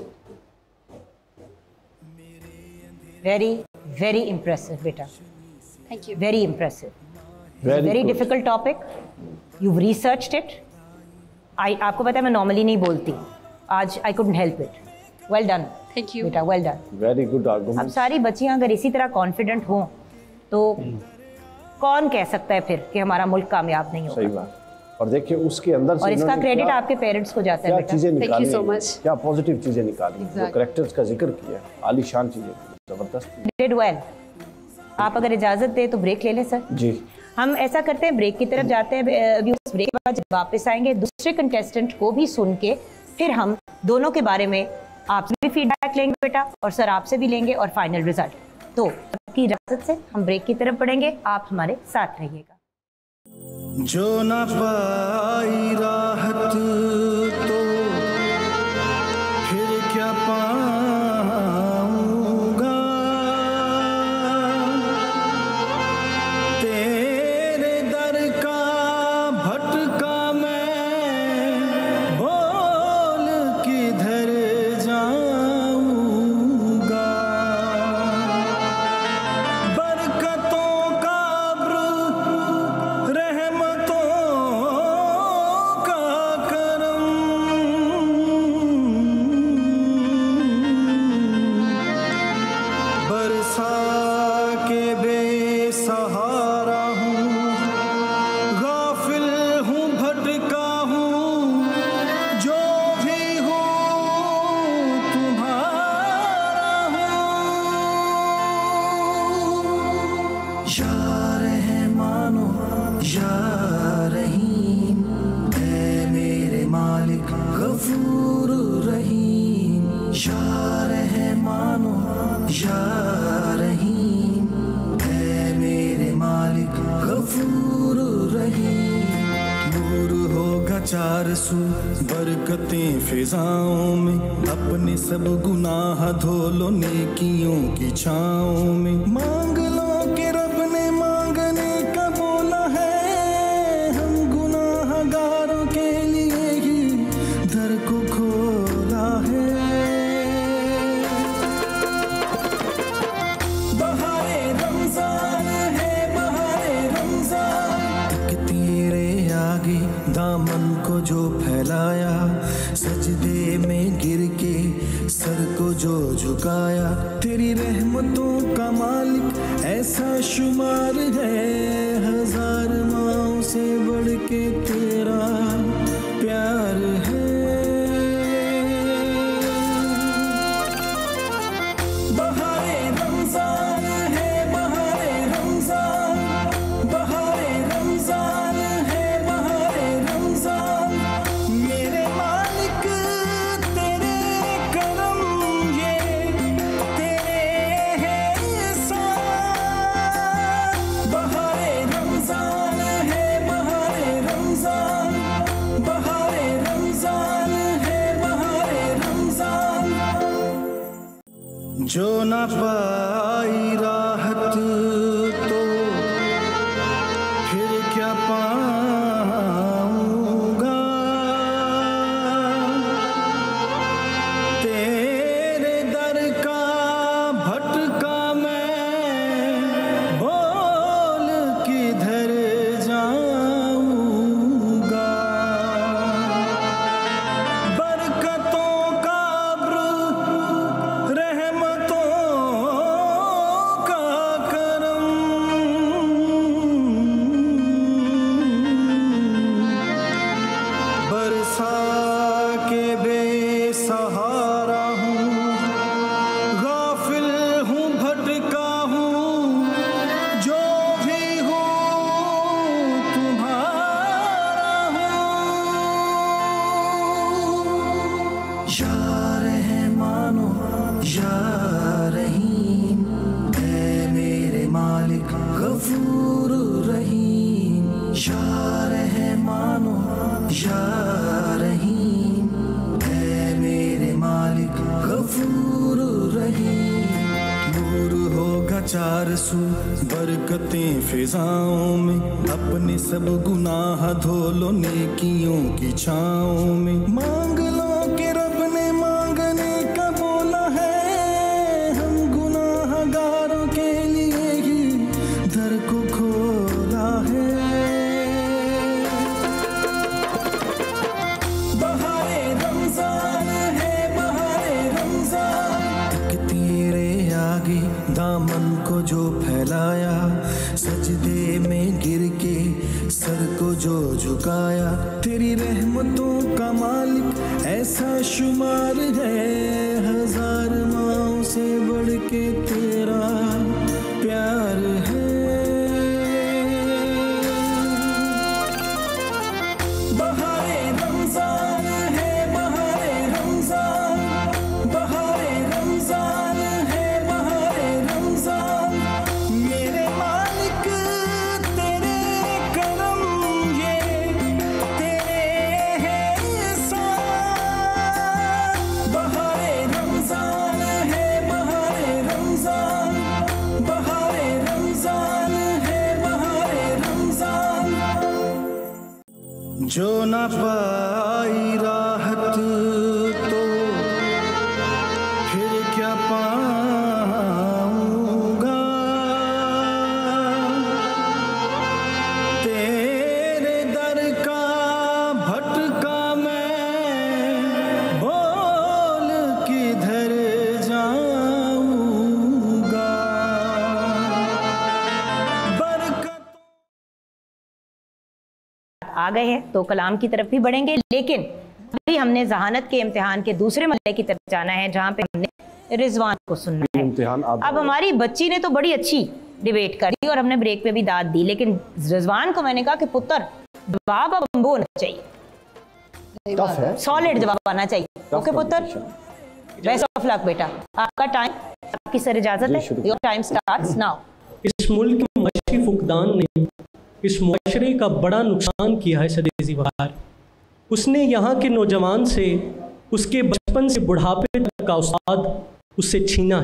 [SPEAKER 4] वेरी वेरी इम्प्रेसिव बेटा,
[SPEAKER 22] thank you.
[SPEAKER 4] Very impressive. Very difficult topic, you researched it. आपको पता है मैं नॉर्मली नहीं बोलती, आज I couldn't help it. Well done,
[SPEAKER 3] thank you
[SPEAKER 4] बेटा, well done,
[SPEAKER 14] very good argument.
[SPEAKER 4] अब सारी बच्चियां अगर इसी तरह कॉन्फिडेंट हों तो कौन कह सकता है फिर कि हमारा मुल्क कामयाब नहीं होगा।
[SPEAKER 14] सही बात। और देखिए उसके अंदर से
[SPEAKER 4] और इसका क्रेडिट आपके पेरेंट्स को जाता है बेटा।
[SPEAKER 14] Thank you so much. क्या पॉजिटिव चीजें निकाली, जो कैरेक्टर्स का जिक्र किया, आलीशान चीजें, जबरदस्त।
[SPEAKER 4] Did well. आप अगर इजाजत दे तो ब्रेक ले लें सर।
[SPEAKER 14] जी,
[SPEAKER 4] हम ऐसा करते हैं, ब्रेक की तरफ जाते हैं। अभी उस ब्रेक के बाद जब वापस आएंगे दूसरे कंटेस्टेंट को भी सुन के फिर हम दोनों के बारे में आपसे भी फीडबैक लेंगे बेटा, और सर आपसे भी लेंगे, और फाइनल रिजल्ट। तो आपकी इजाजत से हम ब्रेक की तरफ बढ़ेंगे, आप हमारे साथ रहिएगा।
[SPEAKER 17] जो ना पाई राहत तो फिर क्या पाऊंगा, तेरे दर का भटका मैं बोल किधर जाऊंगा। बरकतों का चार सू बरकतें फिजाओं में, अपने सब गुनाह धो लो नेकियों की छाओं में। मांग लो कि रब ने मांगने का बोला है, हम गुनाहगारों के लिए ही दर को खोला है। बहारे रमजान है, बहारे रमजान, एक तेरे आगे दामन को जो फैलाया, सजदे में गिर के सर को जो झुकाया, तेरी रहमतों का मालिक ऐसा शुमार है, हजार माओ से बढ़ के तेरा प्यार है। बहारे रमजान है, बहारे रमजान, बहारे रमजान है, बहारे रमजान, मेरे मालिक तेरे करम ये तेरे है एहसान। बहारे रमजान है, बहारे रमजान, बहारे रमजान है, बहारे रमजान। जो ना पाई राहत तो फिर क्या पाऊंगा, तेरे दर का भटका मैं बोल किधर जाऊंगा। बरकतों का रहमतों का करम, बरसा के बेसहारा हूँ, गाफिल हूँ, भटका हूँ, जो भी हूँ तुम्हारा हूँ। या रहमानो या रहीम, ऐ मेरे मालिक गफूर रहीम। या रहमानो या रहीम, ऐ मेरे मालिक गफूर रहीम। नूर होगा चार सू बरकतें फिजाओं में, अपने सब गुनाह धो लो नेकियों की छाओं में। मांग लो कि रब ने मांगने का बोला है, हम गुनाहगारों के लिए ही दर को खोला है। दामन को जो फैलाया, सजदे में गिर के सर को जो झुकाया, तेरी रहमतों का मालिक ऐसा शुमार है, हजार माओं से बढ़ के तेरा प्यार है। बहारे रमजान है, बहारे रमजान, बहारे रमजान है, बहारे रमजान, मेरे मालिक तेरे करम ये तेरे है एहसान। बहारे रमजान है, बहारे रमजान, बहारे रमजान है, बहारे रमजान, जो ना पाई राहत तो फिर क्या पाऊंगा, तेरे दर का भटका मैं बोल किधर जाऊंगा।
[SPEAKER 4] आ गए हैं तो कलाम की तरफ भी बढ़ेंगे, लेकिन अभी हमने जहानत के इम्तिहान के दूसरे मरहले की तरफ जाना है, जहाँ पे हमने रिजवान को सुनना है। अब हमारी बच्ची ने तो बड़ी अच्छी डिबेट करी और हमने ब्रेक पे भी दाद दी, लेकिन रिजवान को मैंने कहा कि पुत्र जवाब अब वो होना चाहिए, सॉलिड जवाब आना चाहिए। ओके पुत्र, बेस्ट ऑफ लक बेटा, आपका टाइम, आपकी सर इजाजत है, योर टाइम स्टार्ट्स नाउ।
[SPEAKER 13] इस मुल्क में मशी फुकदान ने इस मुआशरे का बड़ा नुकसान किया है सदीजी वकार। उसने यहाँ के नौजवान से उसके बचपन से बुढ़ापे तक का उस्ताद उससे छीना है।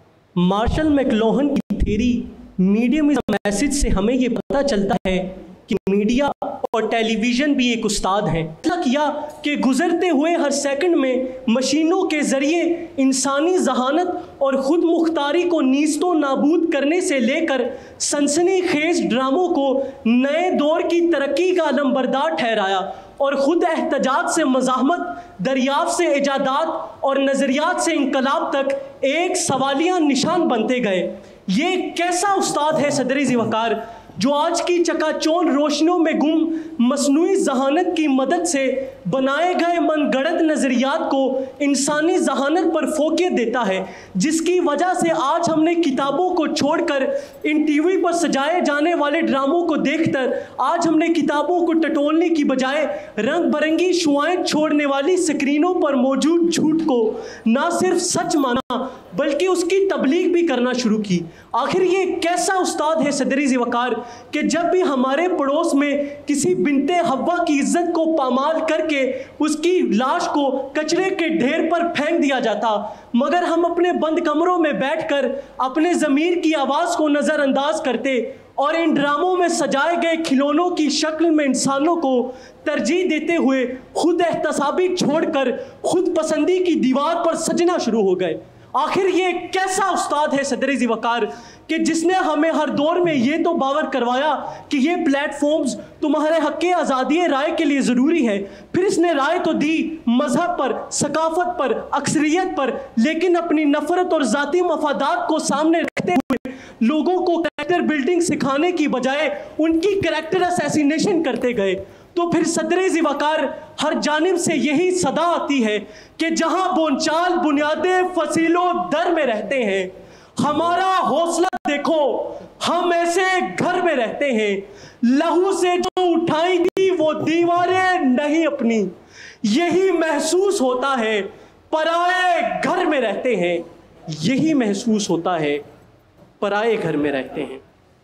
[SPEAKER 13] मार्शल मैकलोहन की theory medium is a message से हमें ये पता चलता है कि मीडिया और टेलीविज़न भी एक उस्ताद हैं। किया कि गुजरते हुए हर सेकंड में मशीनों के ज़रिए इंसानी जहानत और ख़ुद मुख्तारी को नीस्तो नाबूद करने से लेकर सनसनीखेज ड्रामों को नए दौर की तरक्की का अलमबरदार ठहराया और ख़ुद एहतजाज से मज़ाहमत, दरियाफ्त से इजादात और नज़रियात से इनकलाब तक एक सवालिया निशान बनते गए। ये कैसा उस्ताद है सदर-ए वक़ार जो आज की चकाचौंध रोशनियों में गुम मसनूई जहानत की मदद से बनाए गए मनगढ़ंत नज़रियात को इंसानी जहानत पर फोकियत देता है, जिसकी वजह से आज हमने किताबों को छोड़कर इन टीवी पर सजाए जाने वाले ड्रामों को देखकर आज हमने किताबों को टटोलने की बजाय रंग बिरंगी शुआएं छोड़ने वाली स्क्रीनों पर मौजूद झूठ को ना सिर्फ सच माना बल्कि उसकी तबलीग भी करना शुरू की। आखिर ये कैसा उस्ताद है सदर-ए वक़ार कि जब भी हमारे पड़ोस में किसी बिनते हव्वा की इज्जत को पामाल करके उसकी लाश को कचरे के ढेर पर फेंक दिया जाता, मगर हम अपने बंद कमरों में बैठकर अपने ज़मीर की आवाज़ को नज़रअंदाज करते और इन ड्रामों में सजाए गए खिलौनों की शक्ल में इंसानों को तरजीह देते हुए खुद एहतसाबी छोड़कर खुद पसंदी की दीवार पर सजना शुरू हो गए। आखिर ये कैसा उस्ताद है सदर-ए वक़ार कि जिसने हमें हर दौर में ये तो बावर करवाया कि ये प्लेटफॉर्म्स तुम्हारे हक़ आज़ादी राय के लिए ज़रूरी है, फिर इसने राय तो दी मज़हब पर, सकाफ़त पर, अक्सरियत पर, लेकिन अपनी नफ़रत और ज़ाती मफादात को सामने रखते हुए लोगों को कैरेक्टर बिल्डिंग सिखाने की बजाय उनकी कैरेक्टर असैसिनेशन करते गए। तो फिर सदर-ए वक़ार हर जानिब से यही सदा आती है कि जहां बोनचाल बुनियादे फसीलो दर में रहते हैं, हमारा हौसला देखो हम ऐसे घर में रहते हैं, लहू से जो उठाई थी वो दीवारें नहीं अपनी, यही महसूस होता है पराए घर में रहते हैं, यही महसूस होता है पराए घर में रहते हैं।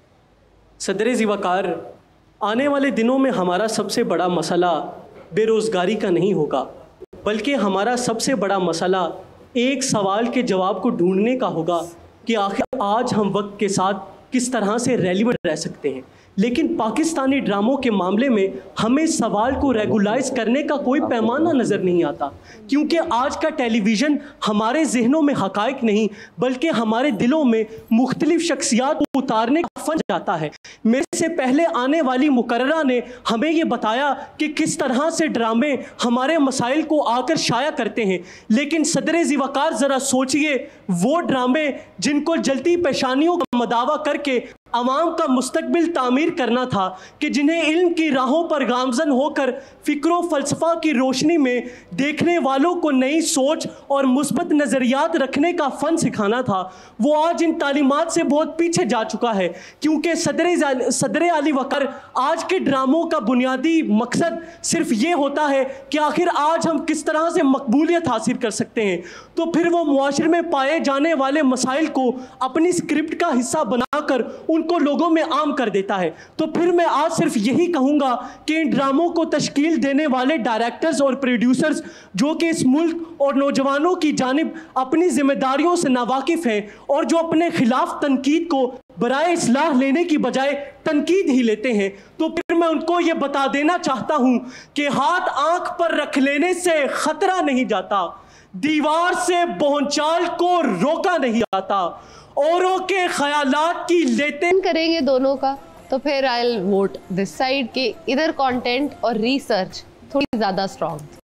[SPEAKER 13] सदर-ए वक़ार आने वाले दिनों में हमारा सबसे बड़ा मसला बेरोज़गारी का नहीं होगा, बल्कि हमारा सबसे बड़ा मसला एक सवाल के जवाब को ढूंढने का होगा कि आखिर आज हम वक्त के साथ किस तरह से रेलिवेंट रह सकते हैं, लेकिन पाकिस्तानी ड्रामों के मामले में हमें सवाल को रेगुलाइज करने का कोई पैमाना नज़र नहीं आता, क्योंकि आज का टेलीविज़न हमारे जहनों में हक़ाइक़ नहीं बल्कि हमारे दिलों में मुख्तलिफ शख्सियात को उतारने का फन जाता है। मेरे से पहले आने वाली मुकर्ररा ने हमें ये बताया कि किस तरह से ड्रामे हमारे मसाइल को आकर शाया करते हैं, लेकिन सदर ज़िवकार ज़रा सोचिए, वो ड्रामे जिनको जलती पेशानियों का मदावा करके अवाम का मुस्तकबिल तामीर करना था, कि जिन्हें इल्म की राहों पर गामजन होकर फ़िक्र फ़लसफ़ा की रोशनी में देखने वालों को नई सोच और मुस्बत नज़रियात रखने का फ़न सिखाना था, वो आज इन तालीमात से बहुत पीछे जा चुका है। क्योंकि सदर आली वक़ार आज के ड्रामों का बुनियादी मकसद सिर्फ ये होता है कि आखिर आज हम किस तरह से मकबूलियत हासिल कर सकते हैं, तो फिर वो मुआशरे में पाए जाने वाले मसाइल को अपनी स्क्रिप्ट का हिस्सा बनाकर उनको लोगों में आम कर देता है। तो फिर मैं आज सिर्फ यही कहूँगा कि इन ड्रामों को तश्कील देने वाले डायरेक्टर्स और प्रोड्यूसर्स जो कि इस मुल्क और नौजवानों की जानिब अपनी जिम्मेदारियों से नावाकिफ़ हैं और जो अपने खिलाफ तनकीद को बराए इस्लाह लेने की बजाय तनकीद ही लेते हैं, तो फिर मैं उनको ये बता देना चाहता हूँ कि हाथ आँख पर रख लेने से ख़तरा नहीं जाता, दीवार से बोहंचाल को रोका नहीं आता, औरों के ख्यालात की लेते
[SPEAKER 18] करेंगे दोनों का, तो फिर I will vote this side के इधर कंटेंट और रिसर्च थोड़ी ज़्यादा strong.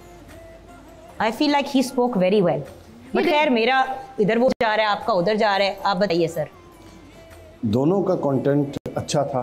[SPEAKER 4] I feel like he spoke very well, but खैर मेरा इधर वो जा रहा है, आपका उधर जा रहा है, आप बताइए सर।
[SPEAKER 14] दोनों का कंटेंट अच्छा था,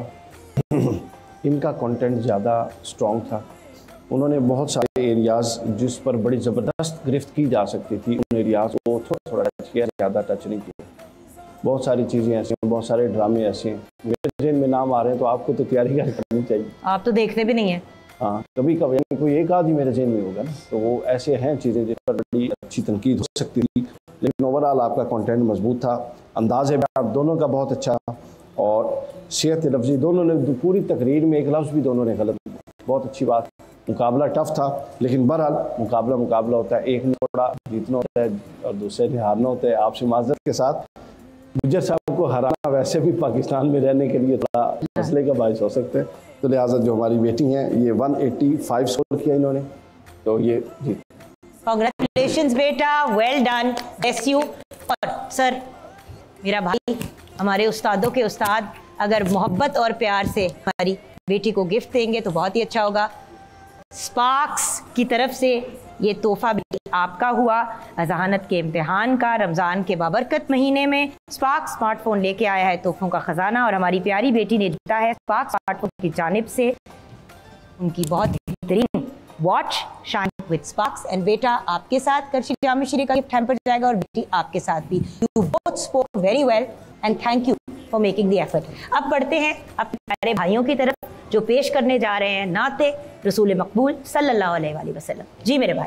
[SPEAKER 14] इनका कंटेंट ज़्यादा स्ट्रॉन्ग था। उन्होंने बहुत सारे एरियाज़ जिस पर बड़ी ज़बरदस्त गिरफ्त की जा सकती थी, उन एरियाज़ को थोड़ा थोड़ा टच किया, ज़्यादा टच नहीं किया। बहुत सारी चीज़ें ऐसी हैं, बहुत सारे ड्रामे ऐसे हैं, मेरे जेन में नाम आ रहे हैं, तो आपको तो तैयारी करनी चाहिए।
[SPEAKER 4] आप तो देखते भी नहीं हैं।
[SPEAKER 14] हाँ, कभी कभी कोई एक आदमी मेरे जेन में होगा ना, तो वो ऐसे हैं चीज़ें जिस पर बड़ी अच्छी तनकीद हो सकती थी, लेकिन ओवरऑल आपका कंटेंट मजबूत था, अंदाज़ आप दोनों का बहुत अच्छा, और सेहत लफ्ज़ी दोनों ने पूरी तकरीर में एक लफ्ज़ भी दोनों ने गलत, बहुत अच्छी बात। मुकाबला टफ था, लेकिन बहरहाल मुकाबला होता है, एक ने थोड़ा जीतना होता है और दूसरे ने हारना होता है। आपसे माज़रत के साथ, गुज्जर साहब को हराना वैसे भी पाकिस्तान में रहने के लिए थोड़ा मसले का बायस हो सकता है, तो लिहाजा जो हमारी बेटी हैं ये 185 स्कोर किया इन्होंने, तो ये जीत।
[SPEAKER 4] कांग्रेचुलेशंस बेटा, वेल डन, ब्लेस यू। और सर, मेरा भाई, हमारे उस्तादों के उस्ताद अगर मोहब्बत और प्यार से हमारी बेटी को गिफ्ट देंगे तो बहुत ही अच्छा होगा। स्पार्क्स की तरफ से ये तोहफा भी आपका हुआ, अज़हानत के इम्तिहान का, रमज़ान के बाबरकत महीने में स्पार्क्स स्मार्टफोन लेके आया है तोहफों का ख़जाना, और हमारी प्यारी बेटी ने जीता है स्पार्क्स स्मार्टफोन की जानिब से उनकी बहुत बेहतरीन watch shine with sparks. And बेटा आपके साथ करशी जामे शरी का गिफ्ट हैम्पर जाएगा, और बेटी आपके साथ भी। You both spoke very well and thank you for making the effort. अब बढ़ते हैं अपने प्यारे भाइयों की तरफ जो पेश करने जा रहे हैं नाते रसूल मकबूल सल्लल्लाहु अलैहि वसल्लम। जी मेरे भाई।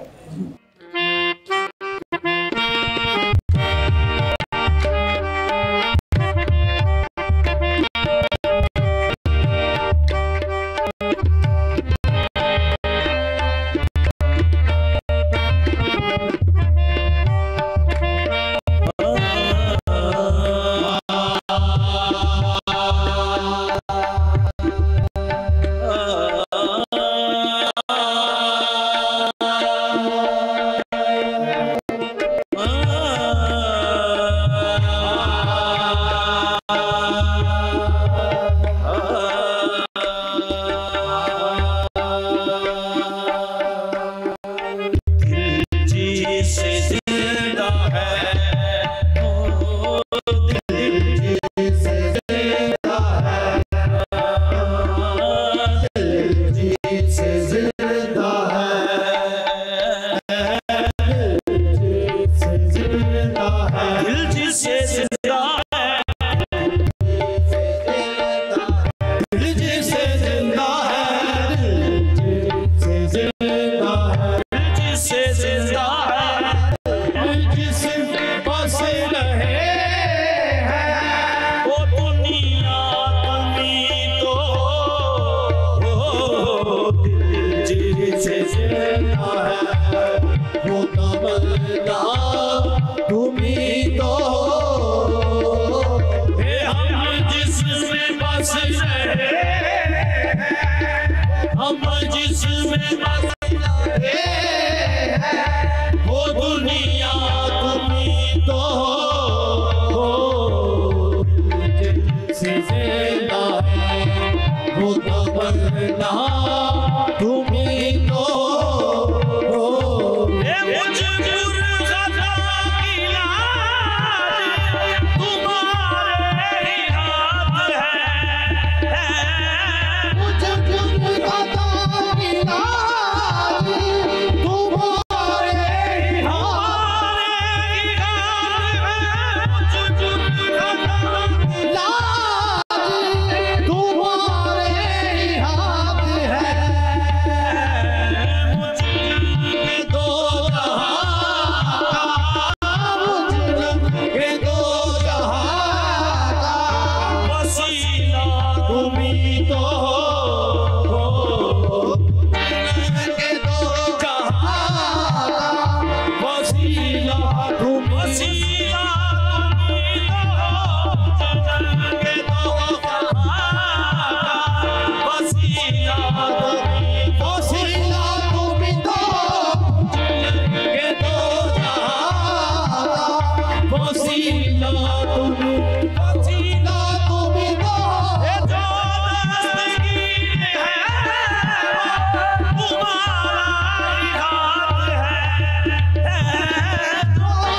[SPEAKER 16] वसीला तुम वसीला तुम तो जो दस्तगी है तुम्हारा हाथ है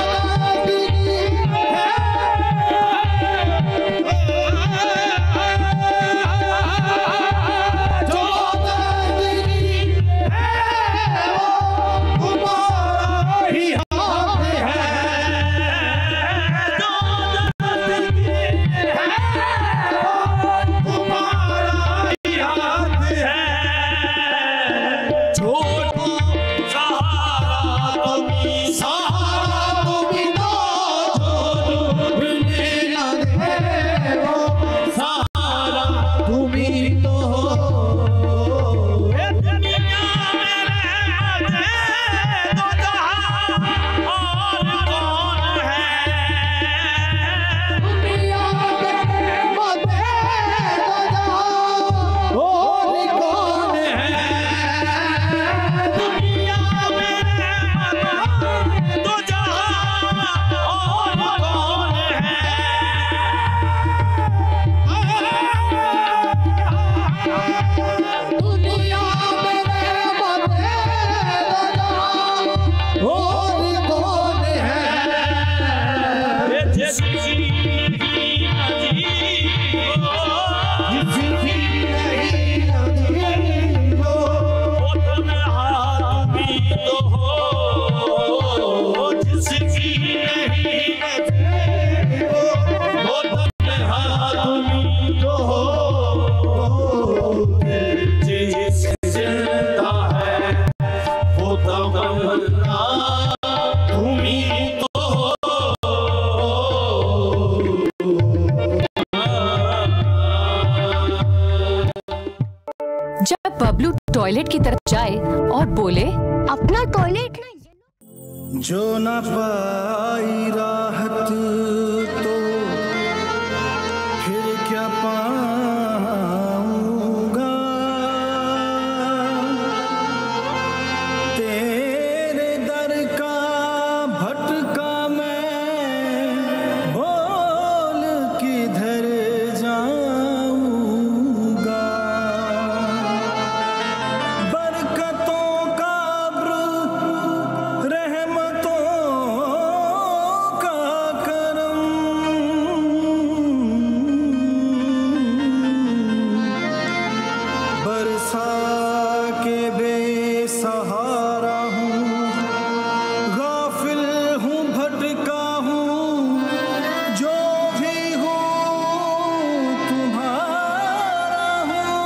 [SPEAKER 20] जब बबलू टॉयलेट की तरफ जाए और बोले अपना टॉयलेट ना
[SPEAKER 17] जो न पाई राहत तो फिर क्या पाऊंगा तेरे दर का भटका मैं बोल किधर जाऊंगा बरकतों का रहमतों का करम बरसा के बेसहारा हूँ गाफिल हूँ भटका हूँ जो भी हूँ तुम्हारा हूँ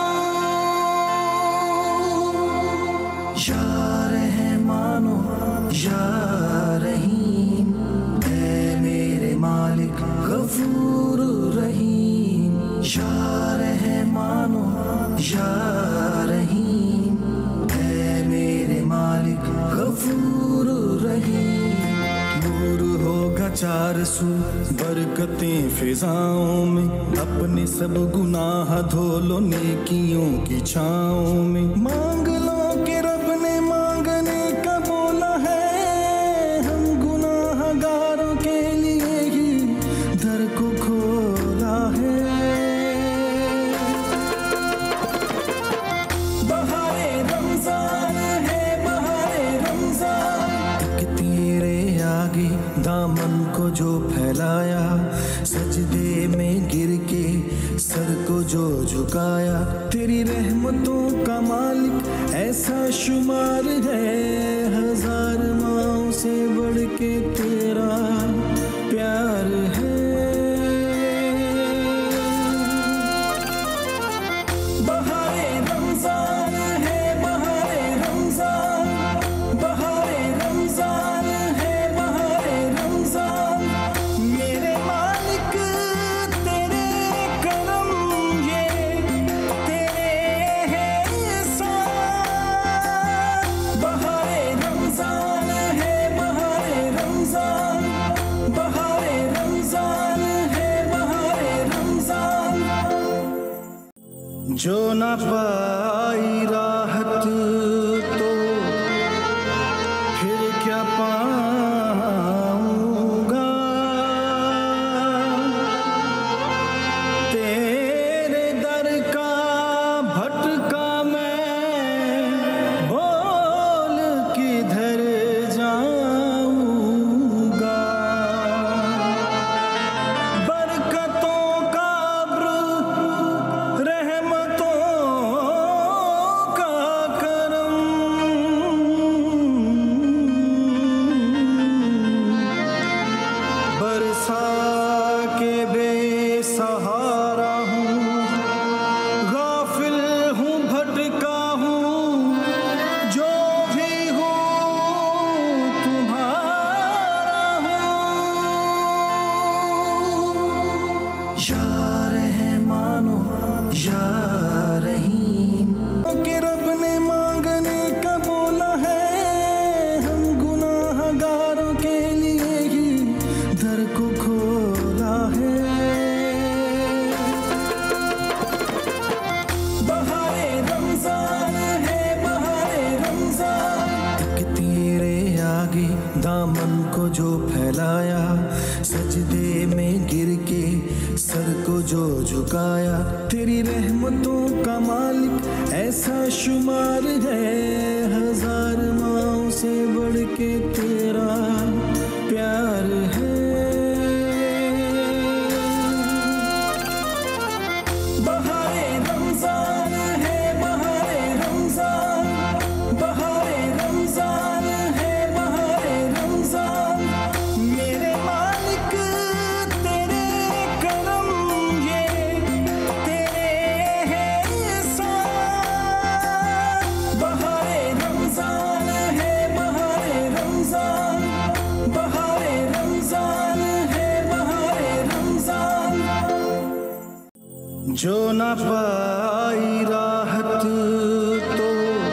[SPEAKER 17] या रहमानो या रहीम ऐ मेरे मालिक गफूर रहीम या रहमानो या रहीम ऐ मेरे मालिक गफूर रहीम नूर होगा चार सू बरकतें फिजाओं में अपने सब गुनाह धो लो नेकियों की छाओं में मांग लो कि रब ने मांगने का बोला है हम गुनाहगारों के लिए ही दर को खोला है बहारे रमजान है बहारे रमजान एक तेरे आगे दामन को जो फैलाया सजदे में गिर के सर को जो झुकाया तेरी रहमतों का मालिक ऐसा शुमार है हजार माओं से बढ़ के तेरा प्यार है बहारे रमजान है बहारे रमजान बहारे रमजान है बहारे रमजान मेरे मालिक तेरे करम ये तेरे हैं एहसान बहारे रमजान है बहारे रमजान बहारे रमजान है बहारे रमजान जो न पाई राहत तो फिर क्या पाऊंगा या रहमानो या रहीम। कि रब ने मांगने का बोला है, हम गुनाहगारों के लिए ही दर को खोला है। बहारे रमजान है, बहारे रमजान। तक तेरे आगे दामन को जो फैलाया, सजदे में गिर के सर को जो झुकाया, तेरी रहमतों का मालिक ऐसा शुमार है। हजार माओं से बढ़ के तेरा प्यार है। बहारे रमजान है, बहारे रमजान। बहारे रमजान है, बहारे रमजान। मेरे मालिक तेरे करम ये तेरे है एहसान। बहारे रमजान है, बहारे रमजान। बहारे रमजान है, बहारे रमजान। जो ना पाई राहत तो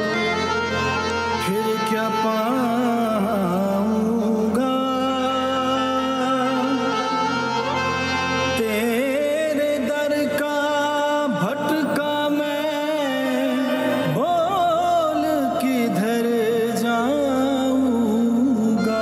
[SPEAKER 17] फिर क्या पाऊंगा। तेरे दर का भटका मैं, बोल किधर जाऊंगा।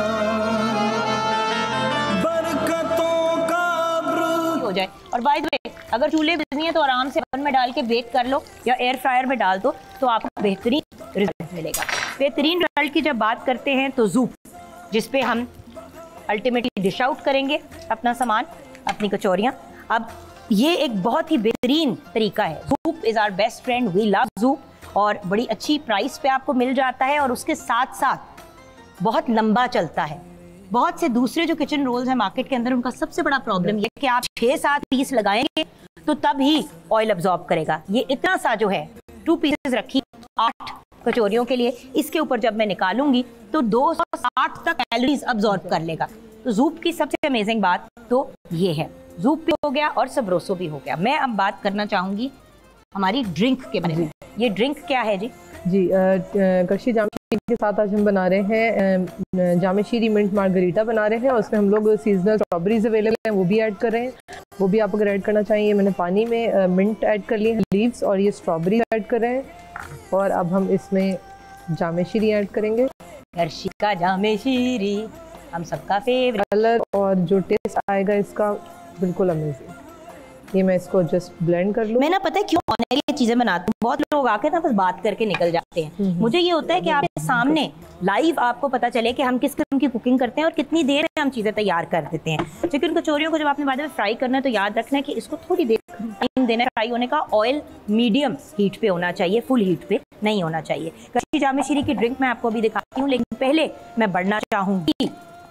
[SPEAKER 17] बरकतों का
[SPEAKER 4] हो जाए। और बाय द वे, अगर चूल्हे बिजली है तो आराम से ओवन में डाल के बेक कर लो या एयर फ्रायर में डाल दो, तो आपको बेहतरीन रिजल्ट मिलेगा। बेहतरीन रिजल्ट की जब बात करते हैं तो ज़ूप, जिस पे हम अल्टीमेटली डिश आउट करेंगे अपना सामान, अपनी कचौरियाँ। अब ये एक बहुत ही बेहतरीन तरीका है। Zoop is our best friend, we love Zoop, और बड़ी अच्छी प्राइस पे आपको मिल जाता है, और उसके साथ साथ बहुत लंबा चलता है। बहुत से दूसरे जो किचन रोल्स हैं मार्केट के अंदर, उनका सबसे बड़ा प्रॉब्लम ये है कि आप 6-7 पीस लगाएंगे तो तब ही ऑयल अब्जॉर्ब करेगा। ये इतना सा जो है 2 पीसेस रखी 8 कचौरियों के लिए, इसके ऊपर जब मैं निकालूंगी तो 260 तक कैलोरीज अब्जॉर्ब कर लेगा। तो ज़ूप की सबसे अमेजिंग बात तो ये है। ज़ूप भी हो गया और सबरोसो भी हो गया। मैं अब बात करना चाहूंगी हमारी ड्रिंक के बारे में। ये ड्रिंक क्या है जी?
[SPEAKER 11] जी, कशी जाम शीरी के साथ आज हम बना रहे हैं जाम शीरी मिंट मार्गरीटा बना रहे हैं, और उसमें हम लोग सीजनल स्ट्रॉबेरीज अवेलेबल हैं वो भी ऐड कर रहे हैं। वो भी आप अगर ऐड करना चाहिए, मैंने पानी में मिंट ऐड कर लिए हैं, लीव्स, और ये स्ट्रॉबेरी ऐड कर रहे हैं। और अब हम इसमें जाम शीरी ऐड करेंगे।
[SPEAKER 4] करशी का जाम शीरी हम सबका फेवरेट।
[SPEAKER 11] कलर और जो टेस्ट आएगा इसका बिल्कुल अमेजिंग। ये मैं इसको जस्ट ब्लेंड कर लूँ।
[SPEAKER 4] मैं ना पता है क्यों ऑनलाइन ये चीजें बनाती हूँ, बहुत लोग आके ना बस बात करके निकल जाते हैं। मुझे ये होता है कि आपके सामने लाइव आपको पता चले कि हम किस किस्म की कुकिंग करते हैं और कितनी देर में हम चीजें तैयार कर देते हैं। चिकन कचौरियों को जब आपने बाद में फ्राई करना है तो याद रखना है कि इसको थोड़ी देर टाइम देना है फ्राई होने का। ऑयल मीडियम हीट पे होना चाहिए, फुल हीट पे नहीं होना चाहिए। कशी जाम शीरी की ड्रिंक मैं आपको अभी दिखाती हूँ, लेकिन पहले मैं बढ़ना चाहूंगी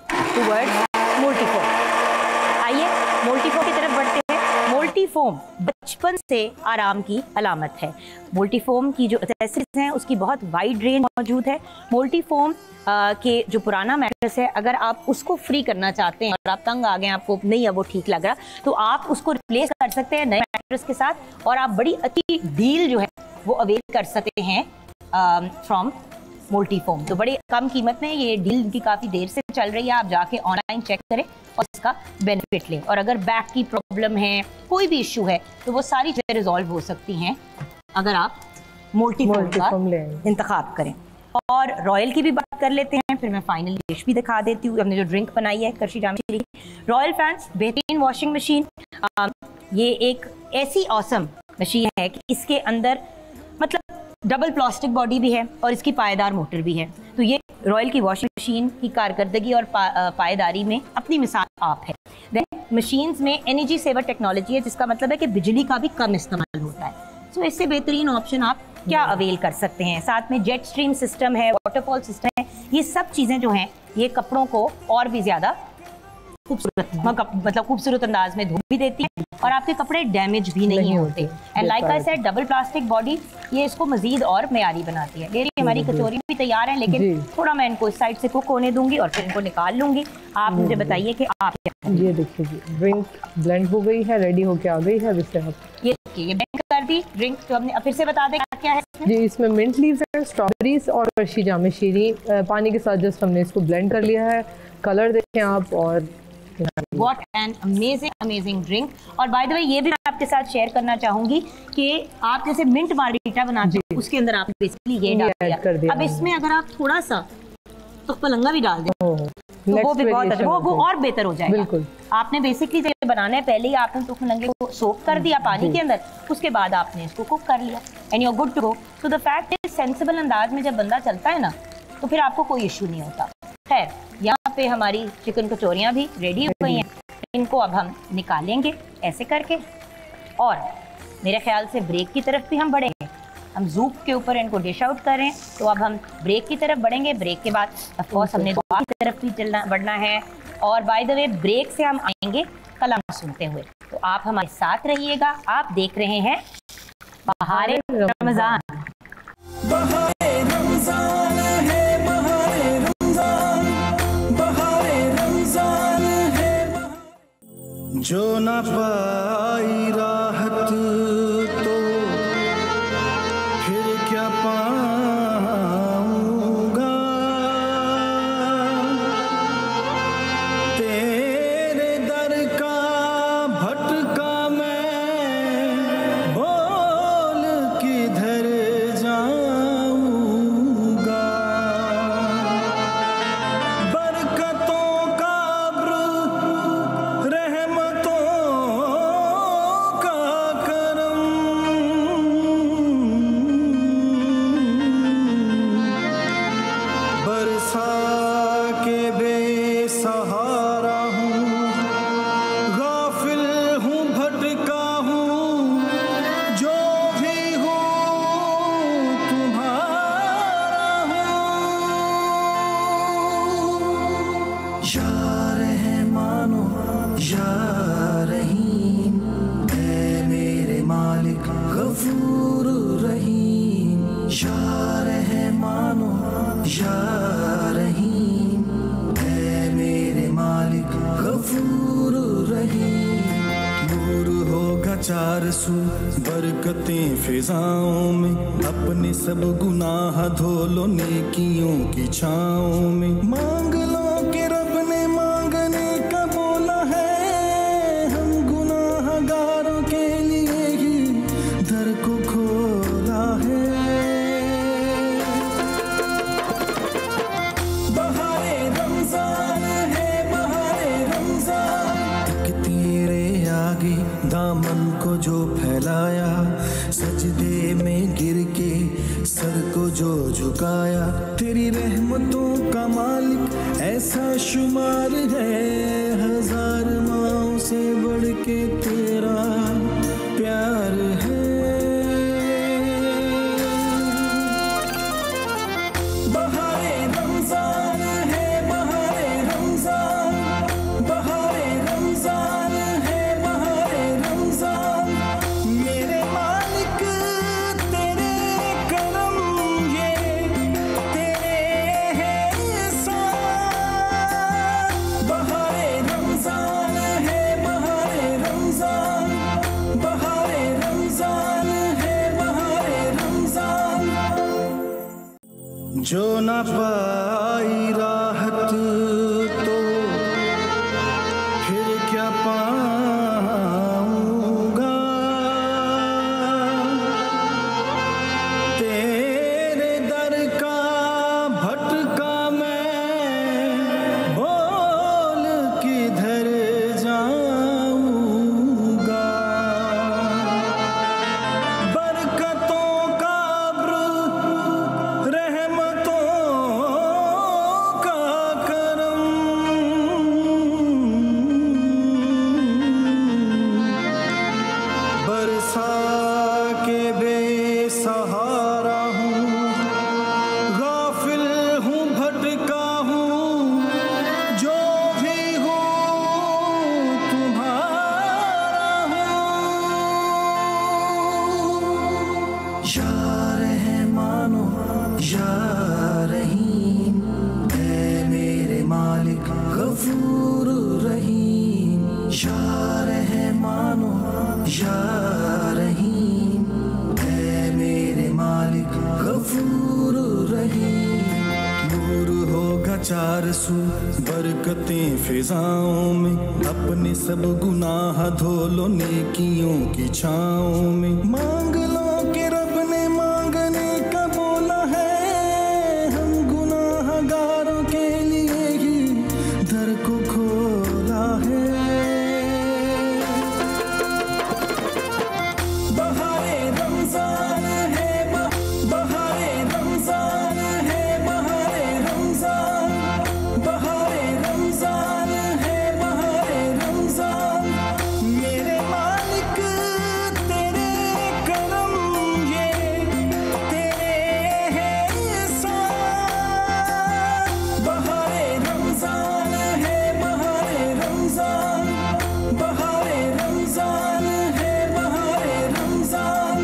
[SPEAKER 4] टुवर्ड्स मोल्टीफोम। आइए मोल्टीफोम की तरफ बढ़ते हैं। मोल्टीफोम बचपन से आराम की अलामत है। मोल्टीफोम की जो एक्सेसरीज हैं उसकी बहुत वाइड रेंज मौजूद है। मोल्टीफोम के जो पुराना मैट्रेस है, अगर आप उसको फ्री करना चाहते हैं और आप तंग आ गए, आपको नहीं है वो ठीक लग रहा, तो आप उसको रिप्लेस कर सकते हैं नए मैट्रेस के साथ, और आप बड़ी अच्छी डील जो है वो अवेल कर सकते हैं फ्रॉम मोल्टीफोम। तो बड़ी कम कीमत में ये डील इनकी काफ़ी देर से चल रही है। आप जाके ऑनलाइन चेक करें और इसका बेनिफिट लें। और अगर बैक की प्रॉब्लम है, कोई भी इश्यू है, तो वो सारी चीज़ें रिजॉल्व हो सकती हैं अगर आप मोल्टीफोम का इंतखाब करें। और रॉयल की भी बात कर लेते हैं, फिर मैं फाइनल डिश भी दिखा देती हूँ। हमने जो ड्रिंक बनाई है करशी जाम शीरी, रॉयल फैंस बेहतरीन वॉशिंग मशीन। ये एक ऐसी ऑसम मशीन है कि इसके अंदर मतलब डबल प्लास्टिक बॉडी भी है और इसकी पायदार मोटर भी है। तो ये रॉयल की वॉशिंग मशीन की कारकर्दगी और पायदारी में अपनी मिसाल आप है। देन मशीन्स में एनर्जी सेवर टेक्नोलॉजी है, जिसका मतलब है कि बिजली का भी कम इस्तेमाल होता है। सो इससे बेहतरीन ऑप्शन आप क्या अवेल कर सकते हैं। साथ में जेट स्ट्रीम सिस्टम है, वाटरफॉल सिस्टम है। ये सब चीज़ें जो हैं ये कपड़ों को और भी ज़्यादा खूबसूरत मतलब खूबसूरत अंदाज में धो भी देती हैं और आपके कपड़े डैमेज भी नहीं होते। And like I said, double plastic body ये इसको मजीद और मयारी बनाती है। मेरी हमारी कचौरी भी तैयार है, लेकिन थोड़ा मैं इनको इस साइड से कुक होने दूंगी और फिर इनको निकाल लूंगी। आप मुझे बताइए कि आप क्या।
[SPEAKER 11] ये देखिए जी, ड्रिंक ब्लेंड हो गई है, रेडी होके आ गई है। इससे आप
[SPEAKER 4] ये ब्लेंड कर दी ड्रिंक। तो हमने फिर से बता दें क्या है
[SPEAKER 11] जी, इसमें मिंट लीव्स है, स्ट्रॉबेरीज और फर्शी जामे शीरी पानी के साथ जस्ट हमने इसको ब्लेंड कर लिया है। कलर देखें आप और
[SPEAKER 4] What an amazing drink। और बाय द वे ये भी मैं आपके साथ शेयर करना चाहूंगी कि आप जैसे मिंट मार्गरीटा बनाते हैं उसके अंदर आप बेसिकली ये डाल दिया। अब इसमें अगर आप थोड़ा सा तो पलंगा भी डाल दें तो वो भी बहुत अच्छा, वो और बेहतर हो जाएगा। बिल्कुल, आपने बेसिकली जब बनाना है पहले ही आपने तुफलंगे को सोक कर दिया पानी के अंदर, उसके बाद आपने इसको कुक कर लिया and you are good to go. So the fact is sensible अंदाज में जब बंदा चलता है ना तो फिर आपको कोई इशू नहीं होता। खैर, यहाँ पे हमारी चिकन कचौरियाँ भी रेडी हो गई हैं। इनको अब हम निकालेंगे ऐसे करके और मेरे ख्याल से ब्रेक की तरफ भी हम बढ़ेंगे। हम जूप के ऊपर इनको डिश आउट करें तो अब हम ब्रेक की तरफ बढ़ेंगे। ब्रेक के बाद ऑफ कोर्स हमने दुआ की तरफ भी बढ़ना है। और बाय द वे ब्रेक से हम आएंगे कलाम सुनते हुए, तो आप हमारे साथ रहिएगा। आप देख रहे हैं बहारे रमजान।
[SPEAKER 17] जो ना पाई राहत तो फिर क्या पाऊंगा, तेरे दर का भटका मैं बोल किधर जाऊंगा। बरकतों का चार सू बरकतें फिजाओं में, अपने सब गुनाह धो लो नेकियों की छाओं में। मांग लो कि रब ने मांगने का बोला है, हम गुनाहगारों के लिए ही दर को खोला है। बहारे रमजान है, बहारे रमजान, एक तेरे आगे दामन को जो फैलाया, सजदे में गिर के सर को जो झुकाया, तेरी रहमतों का मालिक ऐसा शुमार है, हजार माओं से बढ़ के तेरा प्यार है। बहारे रमजान है, बहारे रमजान, बहारे रमजान है, बहारे रमजान, मेरे मालिक तेरे करम ये तेरे है एहसान। बहारे रमजान है, बहारे रमजान, बहारे रमजान है, बहारे रमजान, जो ना पाई राहत तो फिर क्या पाऊंगा, तेरे दर का भटका मैं बोल किधर जाऊंगा। बरकतों का रहमतों का करम या रहमानो या रहीम, ऐ मेरे मालिक गफूर रहीम। या रहमानो या रहीम, ऐ मेरे मालिक गफूर रहीम। नूर होगा चार सू, बरकतें फिजाओं में, अपने सब गुनाह धो लो नेकियों की छाओं में। मांग लो कि रब ने मांगने का बोला है, हम गुनाहगारों के लिए ही दर को खोला है। बहारे रमजान है, बहारे रमजान है, बहारे रमजान, बहारे रमजान है, बहारे रमजान। मेरे मालिक तेरे करम ये तेरे है एहसान। बहारे रमजान है, बहारे रमजान, बहारे रमजान है, बहारे रमजान।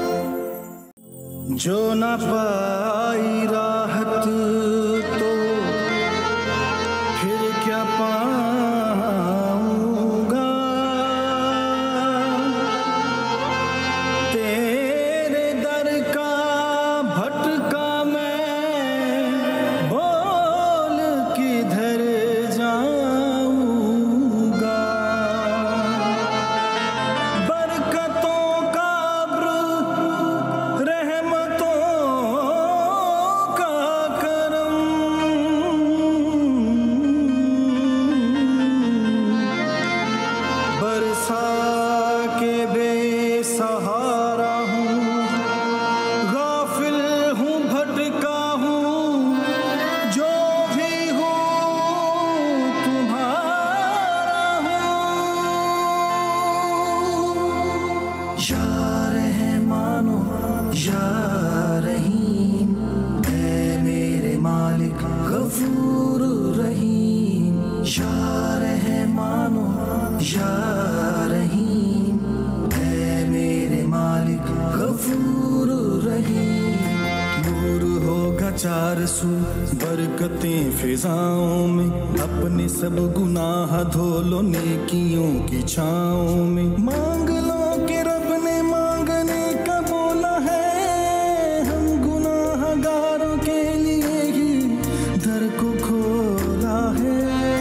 [SPEAKER 17] जो ना पाई राहत तो फिर क्या पाऊंगा, तेरे दर का भटका मैं, बोल किधर जाऊंगा। बरकतों का अब्र, रहमतों का करम, बरसा के बेसहारा हूँ, गाफिल हूँ, भटका हूँ, जो भी हूँ तुम्हारा हूँ। या रहमानो या रहीम, ऐ मेरे मालिक गफूर रहीम। या रहमानो या रहीम, ऐ मेरे मालिक गफूर रहीम। नूर होगा चार सू, बरकतें फिजाओं में, अपने सब गुनाह धो लो नेकियों की छाओं में। मांग लो कि रब ने मांगने का बोला है, हम गुनाहगारों के लिए ही दर को खोला है।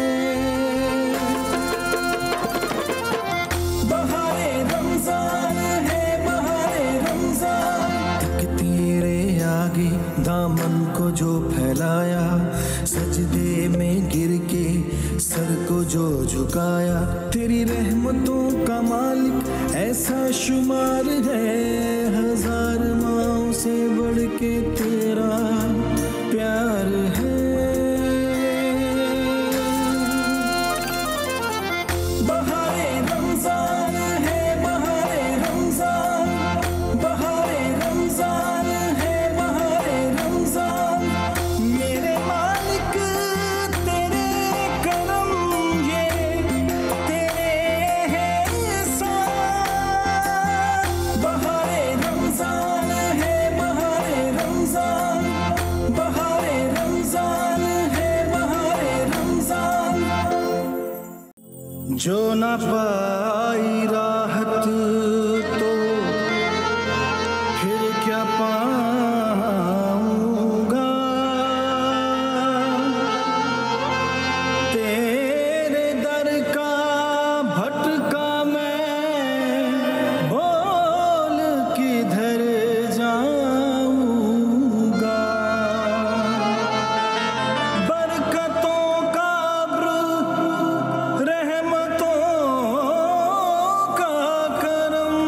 [SPEAKER 17] बहारे रमजान है, बहारे रमजान। एक तेरे आगे दामन को जो फैलाया, सजदे में गिर के सर को जो झुकाया, तेरी रहमतों का मालिक ऐसा शुमार है, हजार माओं से बढ़ के तेरा प्यार है। बहारे रमजान है, बहारे रमजान, बहारे रमजान है, बहारे रमजान। मेरे मालिक तेरे करम ये तेरे है एहसान। बहारे रमजान है, बहारे रमजान, बहारे रमजान है, बहारे रमजान। जो ना पाई राहत तो फिर क्या पाऊंगा, तेरे दर का भटका मैं, बोल किधर जाऊंगा। बरकतों का अब्र, रहमतों का करम,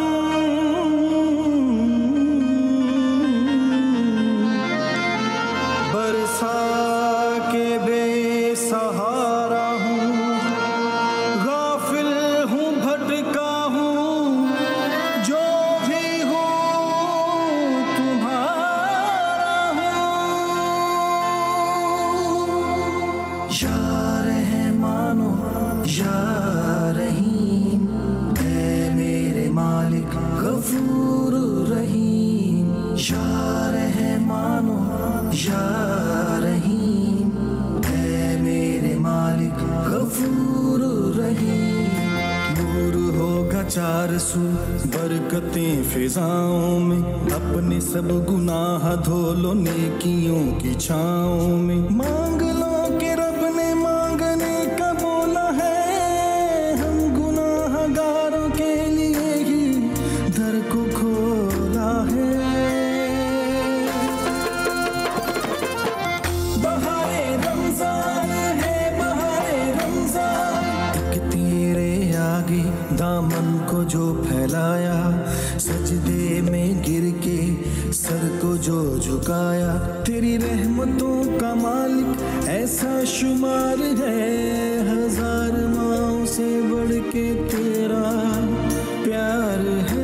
[SPEAKER 17] चार सू बरकतें फिजाओं में, अपने सब गुनाह धो लो नेकियों की छाओं में। मांग लो कि रब ने मांगने का बोला है, हम गुनाहगारों के लिए ही दर को खोला है। बहारे रमजान है, बहारे रमजान, एक तेरे आगे दामन को जो फैलाया, सजदे में गिर के सर को जो झुकाया, तेरी रहमतों का मालिक ऐसा शुमार है, हजार माओं से बढ़ के तेरा प्यार है।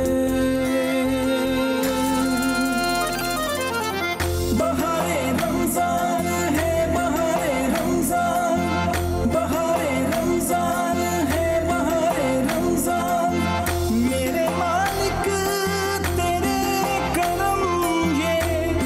[SPEAKER 17] बहारे रमजान है, बहारे रमजान, बहारे रमजान है, बहारे रमजान, मेरे मालिक तेरे करम ये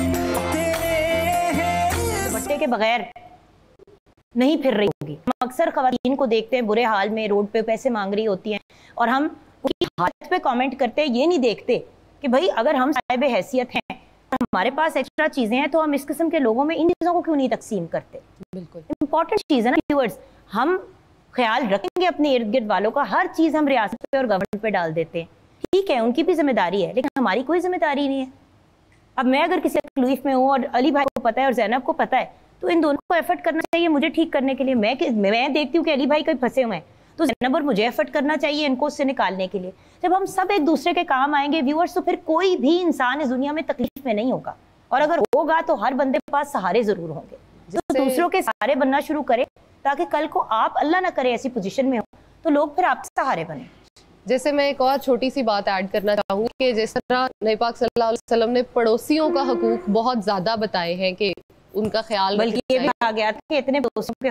[SPEAKER 17] तेरे हैं।
[SPEAKER 4] दुपट्टे के बगैर नहीं फिर रही होगी। हम अक्सर खवातीन को देखते हैं बुरे हाल में रोड पे पैसे मांग रही होती हैं और हम उनकी हालत पे कमेंट करते हैं, ये नहीं देखते कि भाई अगर हम साहिब हैसियत हैं, हमारे पास एक्स्ट्रा चीज़ें हैं, तो हम इस किस्म के लोगों में इन चीज़ों को क्यों नहीं तकसीम करते।
[SPEAKER 5] बिल्कुल
[SPEAKER 4] इंपॉर्टेंट चीज़ है ना व्यूअर्स, हम ख्याल रखेंगे अपने इर्द गिर्द वालों का, हर चीज़ हम रियासत पे और गवर्नमेंट पे डाल देते हैं। ठीक है, उनकी भी जिम्मेदारी है, लेकिन हमारी कोई जिम्मेदारी नहीं है। अब मैं अगर किसी तकलीफ में हूँ और अली भाई को पता है और जैनब को पता है, तो इन दोनों को एफर्ट करना चाहिए मुझे ठीक करने के लिए। मैं देखती हूँ कि अली भाई कहीं फंसे हुए हैं, तो जैनब और मुझे एफर्ट करना चाहिए इनको उससे निकालने के लिए। जब हम सब एक दूसरे के काम आएंगे व्यूअर्स, तो फिर कोई भी इंसान इस दुनिया में तकलीफ में नहीं होगा, और अगर होगा तो हर बंदे के पास सहारे जरूर होंगे। तो दूसरों के सहारे बनना शुरू करें, ताकि कल को आप अल्लाह ना करे ऐसी पोजीशन में हो तो लोग फिर आपके सहारे बने।
[SPEAKER 18] जैसे मैं एक और छोटी सी बात ऐड करना चाहूँगी कि जिस तरह नबी पाक सल्लल्लाहु अलैहि वसल्लम ने पड़ोसियों का हकूक बहुत ज़्यादा बताए हैं कि उनका ख्याल,
[SPEAKER 4] बल्कि ये भी आ गया था कि इतने पड़ोसियों के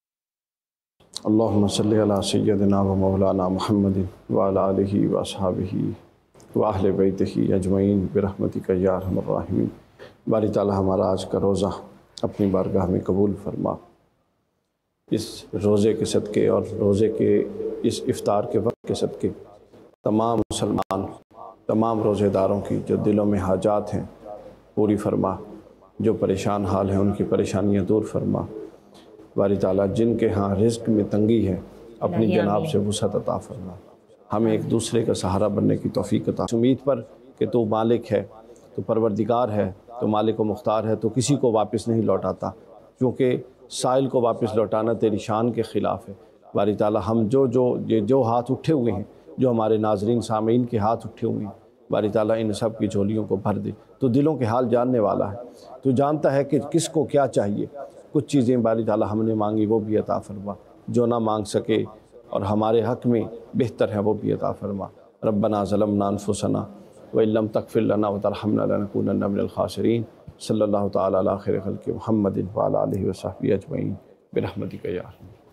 [SPEAKER 14] अल्लाहुम्मा सल्ली अला सय्यदिना व मौलाना मुहम्मदिन व अला आलिहि व अस्हाबिहि व अहले बैतिहि अजमईन बिरहमतिका या अरहमर राहिमीन। बारी ताला हमारा आज का रोज़ा अपनी बारगाह में कबूल फरमा। इस रोज़े के सदक़े और रोज़े के इस इफ्तार के वक्त के सदक़े तमाम मुसलमान, तमाम रोज़ेदारों की जो दिलों में हाजात हैं पूरी फरमा, जो परेशान हाल हैं उनकी परेशानियां दूर फरमा। बारी ताला जिनके यहाँ रिज़्क़ में तंगी है अपनी जनाब से वुसअत अता फरमा। हमें एक दूसरे का सहारा बनने की तौफ़ीक़ अता। उम्मीद पर कि तू मालिक है, तो परवरदिगार है, तो मालिक व मुख्तार है, तो किसी को वापस नहीं लौटाता, क्योंकि साइल को वापस लौटाना तेरी शान के ख़िलाफ़ है। बारी ताला हम जो हाथ उठे हुए हैं, जो हमारे नाजरीन सामीन के हाथ उठे हुए हैं, बारी ताला इन सब की झोलियों को भर दे। तो दिलों के हाल जानने वाला है, तो जानता है कि किसको क्या चाहिए। कुछ चीज़ें बारी ताला हमने मांगी वो भी अता फरमा, जो ना मांग सके और हमारे हक़ में बेहतर है वो भी अता फरमा। रब्बना ज़लमना अनफुसना व इल्लम तग़फ़िर लना व तरहमना लनकूनन्ना मिनल ख़ासिरीन। सल्लल्लाहु तआला अला खैरि ख़ल्क़ि मुहम्मदिन व अला आलिहि व सहबिहि अजमईन बिरहमतिका या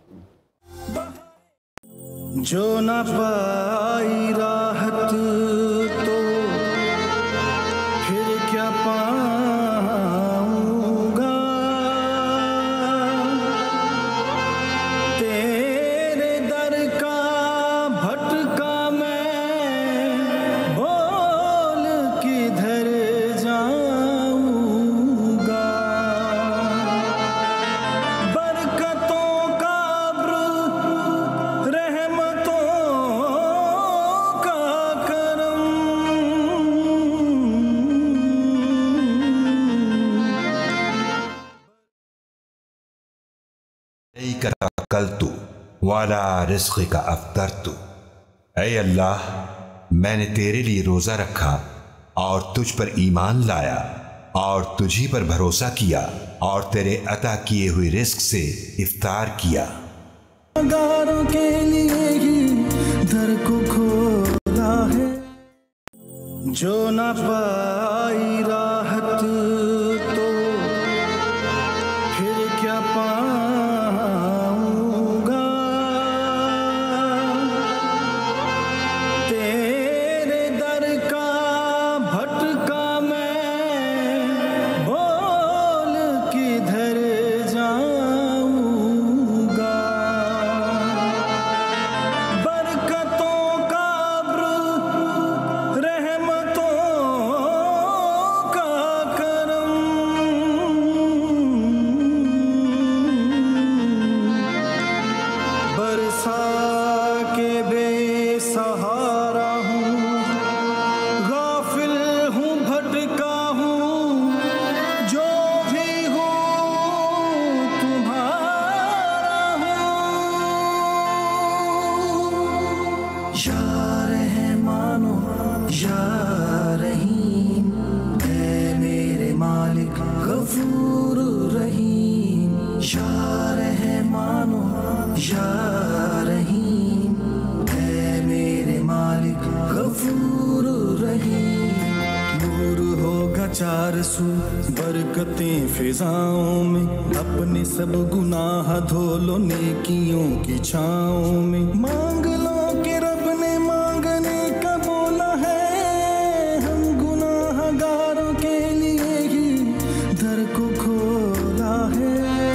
[SPEAKER 14] अरहम।
[SPEAKER 17] जो ना पाई राहत तो फिर क्या पाऊंगा, तेरे दर का भटका मैं बोल किधर जाऊंगा। बरकतों का अब्र, रहमतों का करम,
[SPEAKER 19] तवक्कलतु वाला रिज़्क़िका अफ़्तरतु। ऐ अल्लाह, मैंने तेरे लिए रोज़ा रखा और तुझ पर ईमान लाया और तुझी पर भरोसा किया और तेरे अता किए हुए रिज़्क़ से इफ्तार किया।
[SPEAKER 17] गारों के लिए ही दर को खोला है। जो ना पाई राहत तो फिर क्या पाऊंगा, तेरे दर का भटका मैं बोल किधर जाऊंगा। बरकतों का या रहमानो या रहीम, ऐ मेरे मालिक गफूर रहीम। या रहमानो या रहीम, ऐ मेरे मालिक गफूर रहीम। नूर होगा चार सू, बरकतें फिजाओं में, अपने सब गुनाह धो लो नेकियों की छाओं में। मांग लो कि रब ने मांगने का बोला है, हम गुनाहगारों के लिए ही दर को खोला है।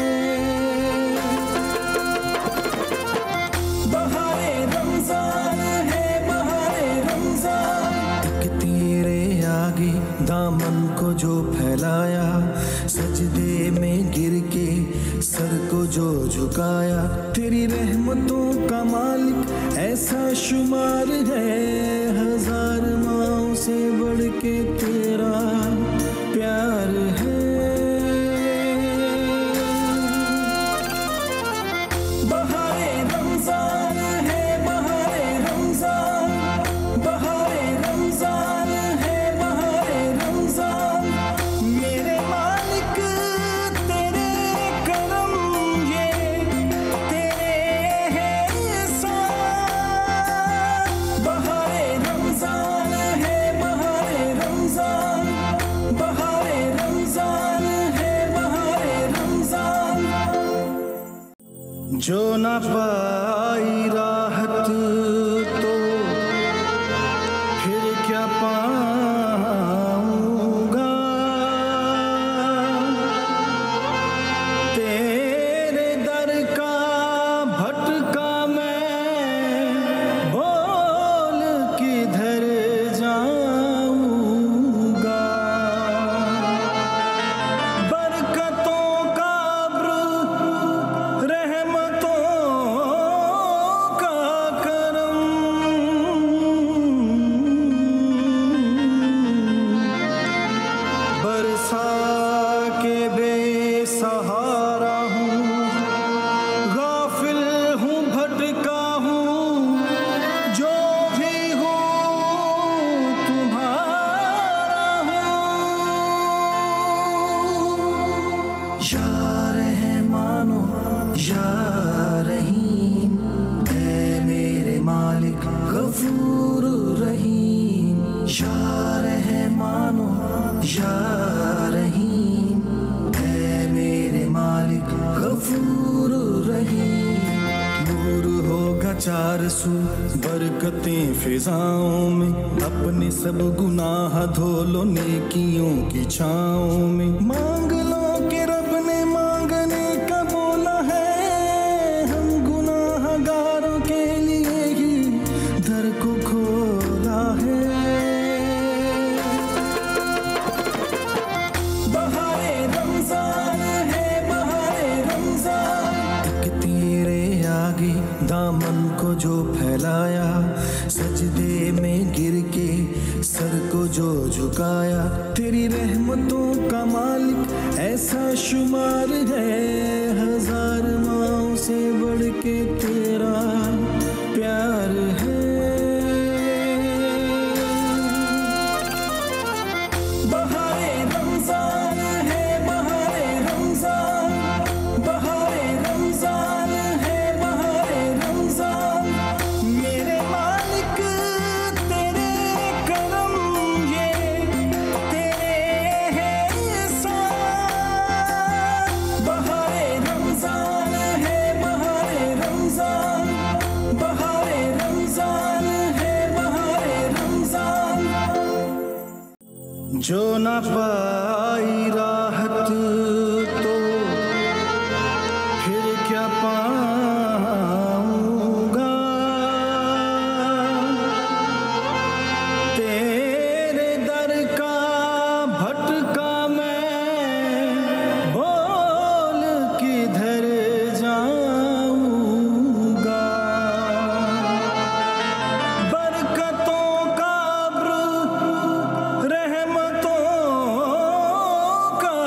[SPEAKER 17] बहारे रमजान है बहारे रमजान, तक तेरे आगे दामन को जो फैलाया, सजदे में गिर के सर को जो झुकाया। तेरी रहमतों का मालिक ऐसा शुमार है, हजार माओं से बढ़ के तेरा प्यार है। बहारे रमजान है बहारे रमजान, बहारे रमजान है बहारे रमजान। मेरे मालिक तेरे करम ये तेरे है एहसान। बहारे रमजान है बहारे रमजान, बहारे रमजान है बहारे रमजान। जो ना पाई राहत तो फिर क्या पाऊंगा, तेरे दर का भटका मैं बोल किधर जाऊंगा। बरकतों का अब्र, रहमतों का करम, बरसा के बेसहारा हूँ, गाफिल हूँ भटका हूँ, जो भी हूँ तुम्हारा हूँ। या रहमानो या रहीम, ऐ मेरे मालिक गफूर रहीम। या रहमानो या रहीम, ऐ मेरे मालिक गफूर रहीम। नूर होगा चार सू, बरकतें फिजाओं में, अपने सब गुनाह धो लो नेकियों की छाओं में। मांग लो कि रब ने मांगने का बोला है, हम गुनाहगारों के लिए ही दर को खोला है। बहारे रमजान है बहारे रमजान, तक तेरे आगे दामन को जो फैलाया, सजदे में गिर के सर को जो झुकाया। तेरी रहमतों का मालिक ऐसा शुमार है, हजार माओं से बढ़ के तेरा प्यार है। बहारे रमजान है बहारे रमजान, बहारे रमजान है बहारे रमजान। मेरे मालिक तेरे करम ये तेरे है एहसान। बहारे रमजान है बहारे रमजान, बहारे रमजान है बहारे रमजान। जो ना पाई राहत तो फिर क्या पाऊंगा, तेरे दर का भटका मैं बोल किधर जाऊंगा। बरकतों का अब्र, रहमतों का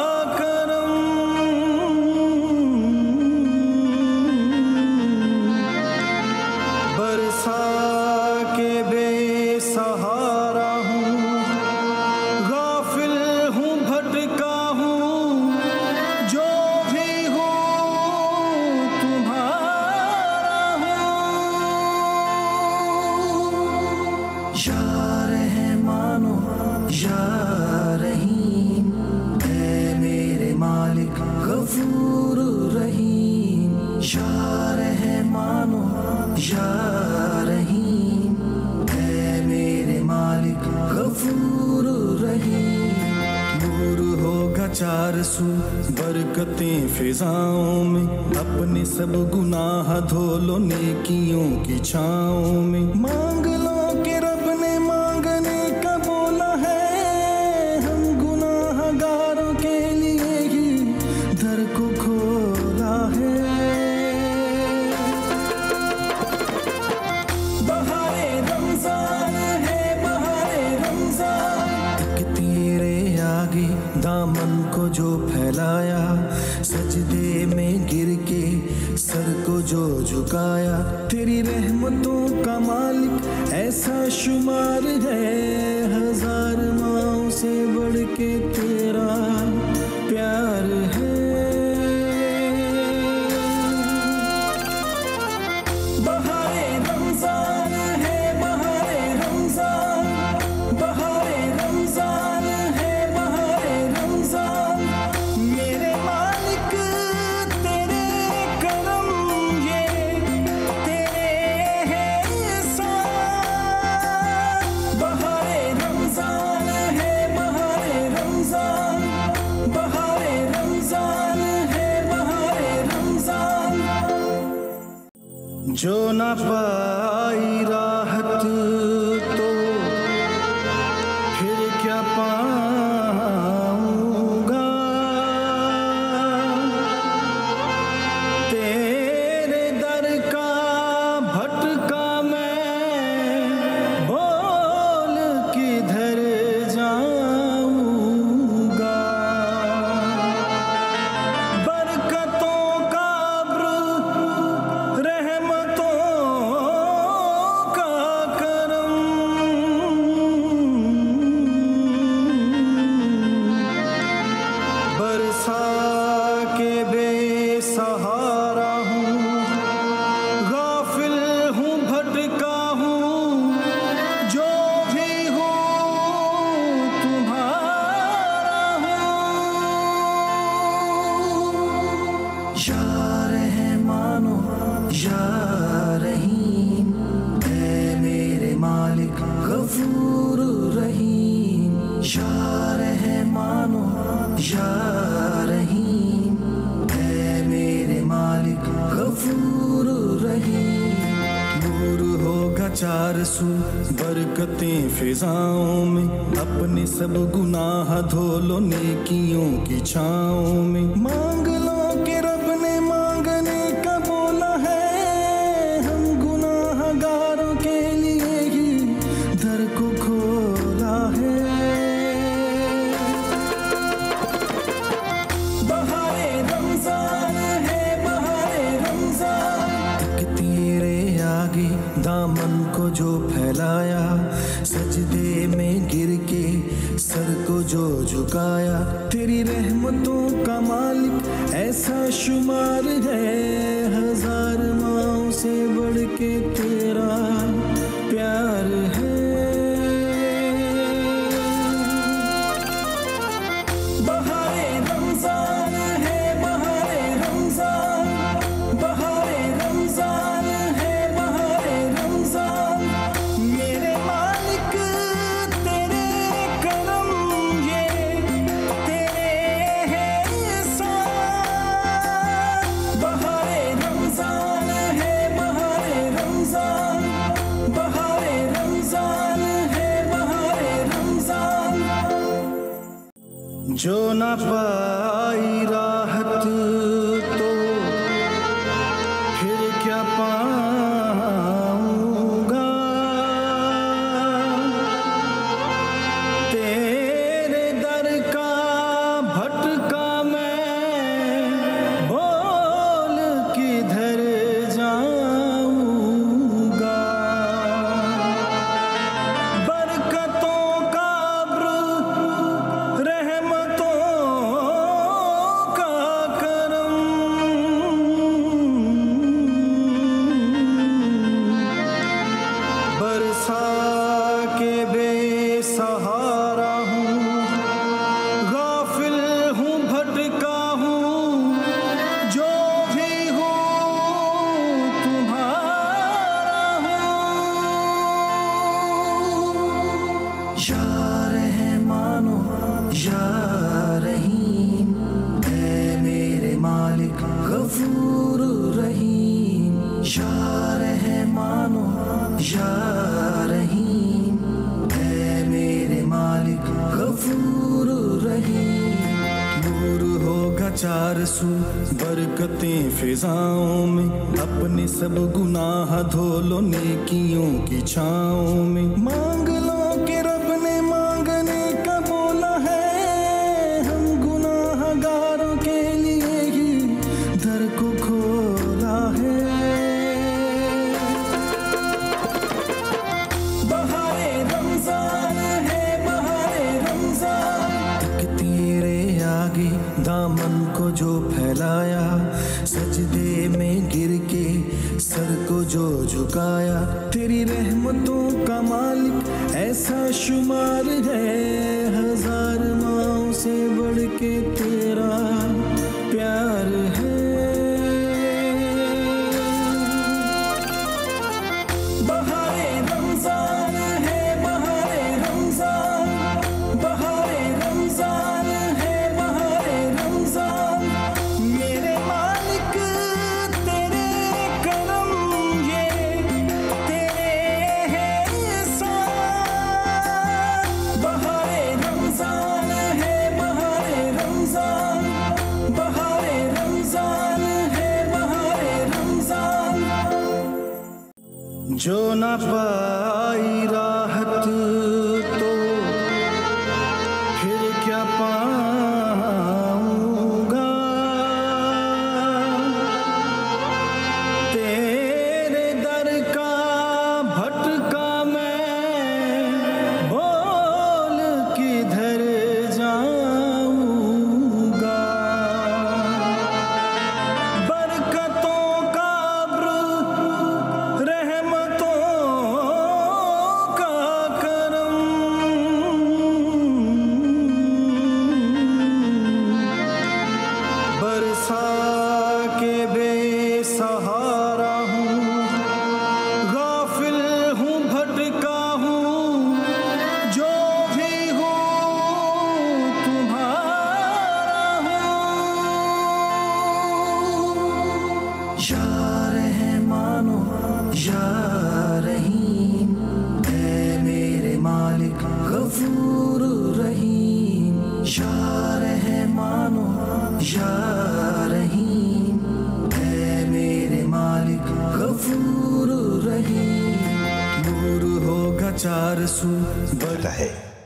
[SPEAKER 17] या रहमानो या रहीम, ऐ मेरे मालिक गफूर रहीम। या रहमानो या रहीम, ऐ मेरे मालिक गफूर रहीम। नूर होगा चार सू, बरकतें फिजाओं में, अपने सब गुनाह धो लो नेकियों की छाओं में। मांग लो कि रब ने मांगने का बोला है, हम गुनाहगारों के लिए ही दर को खोला है। बहारे रमजान है बहारे रमजान, तक तेरे आगे दामन को जो फैलाया, सजदे में गिर के सर को जो झुकाया। तेरी रहमतों का मालिक ऐसा शुमार है, हजार माओं से बढ़ के तेरा प्यार है। बहारे रमजान है बहारे रमजान, बहारे रमजान है बहारे रमजान। मेरे मालिक तेरे करम ये तेरे है एहसान। बहारे रमजान है बहारे रमजान, बहारे रमजान है बहारे रमजान। जो ना पाई राहत तो फिर क्या पाऊंगा, तेरे दर का भटका मैं बोल किधर जाऊंगा। बरकतों का अब्र, रहमतों का करम, बरसा के बेसहारा हूँ, गाफिल हूँ भटका हूँ, जो भी हूँ तुम्हारा हूँ। या रहमानो या रहीम, ऐ मेरे मालिक गफूर रहीम। या रहमानो या रहीम, ऐ मेरे मालिक गफूर रहीम। नूर होगा चार सू, बरकतें फिजाओं में, अपने सब गुनाह धो लो नेकियों की छाओं में। मांग लो कि रब ने मांगने का बोला है, हम गुनाहगारों के लिए ही दर को खोला है। बहारे रमजान है बहारे रमजान, तक तेरे आगे दामन को जो फैलाया, सजदे में गिर के सर को जो झुकाया। तेरी रहमतों का मालिक ऐसा शुमार है, हजार माओं से बढ़ के तेरा प्यार है। बहारे रमजान है बहारे रमजान, बहारे रमजान है बहारे रमजान। मेरे मालिक तेरे करम ये तेरे है एहसान। बहारे रमजान है बहारे रमजान, बहारे रमजान है बहारे रमजान। जो ना पाई राहत तो फिर क्या पाऊंगा, तेरे दर का भटका मैं बोल किधर जाऊंगा। बरकतों का अब्र, रहमतों का करम, बरसा या रहमानो या रहीम, ऐ मेरे मालिक गफूर रहीम। या रहमानो या रहीम, ऐ मेरे मालिक गफूर रहीम। नूर होगा चार सू, बरकतें फिजाओं में, अपने सब गुनाह धो लो नेकियों की छाओं में। मांग लो कि रब ने मांगने का बोला है, हम गुनाहगारों के लिए ही दर को खोला है। बहारे रमजान है बहारे रमजान, एक तेरे आगे दामन को जो फैलाया, सजदे में गिर के सर को जो झुकाया, तेरी रहमतों का मालिक ऐसा शुमार है, हजार माओं से बढ़ के तेरा प्यार है। बहारे रमजान है बहारे रमजान, बहारे रमजान है बहारे रमजान, मेरे मालिक तेरे करम ये तेरे है एहसान। बहारे रमजान है बहारे रमजान, बहारे रमजान है बहारे रमजान। जो ना पाई राहत तो फिर क्या पाऊंगा, तेरे दर का भटका मैं बोल किधर जाऊंगा। बरकतों का अब्र, रहमतों का करम, बरसा के बेसहारा हूँ, गाफिल हूँ भटका हूँ, जो भी हूँ तुम्हारा हूँ। या रहमानो या रहीम, ऐ मेरे मालिक गफूर रहीम। या रहमानो या रहीम, ऐ मेरे मालिक गफूर रहीम। नूर होगा चार सू बढ़ता है।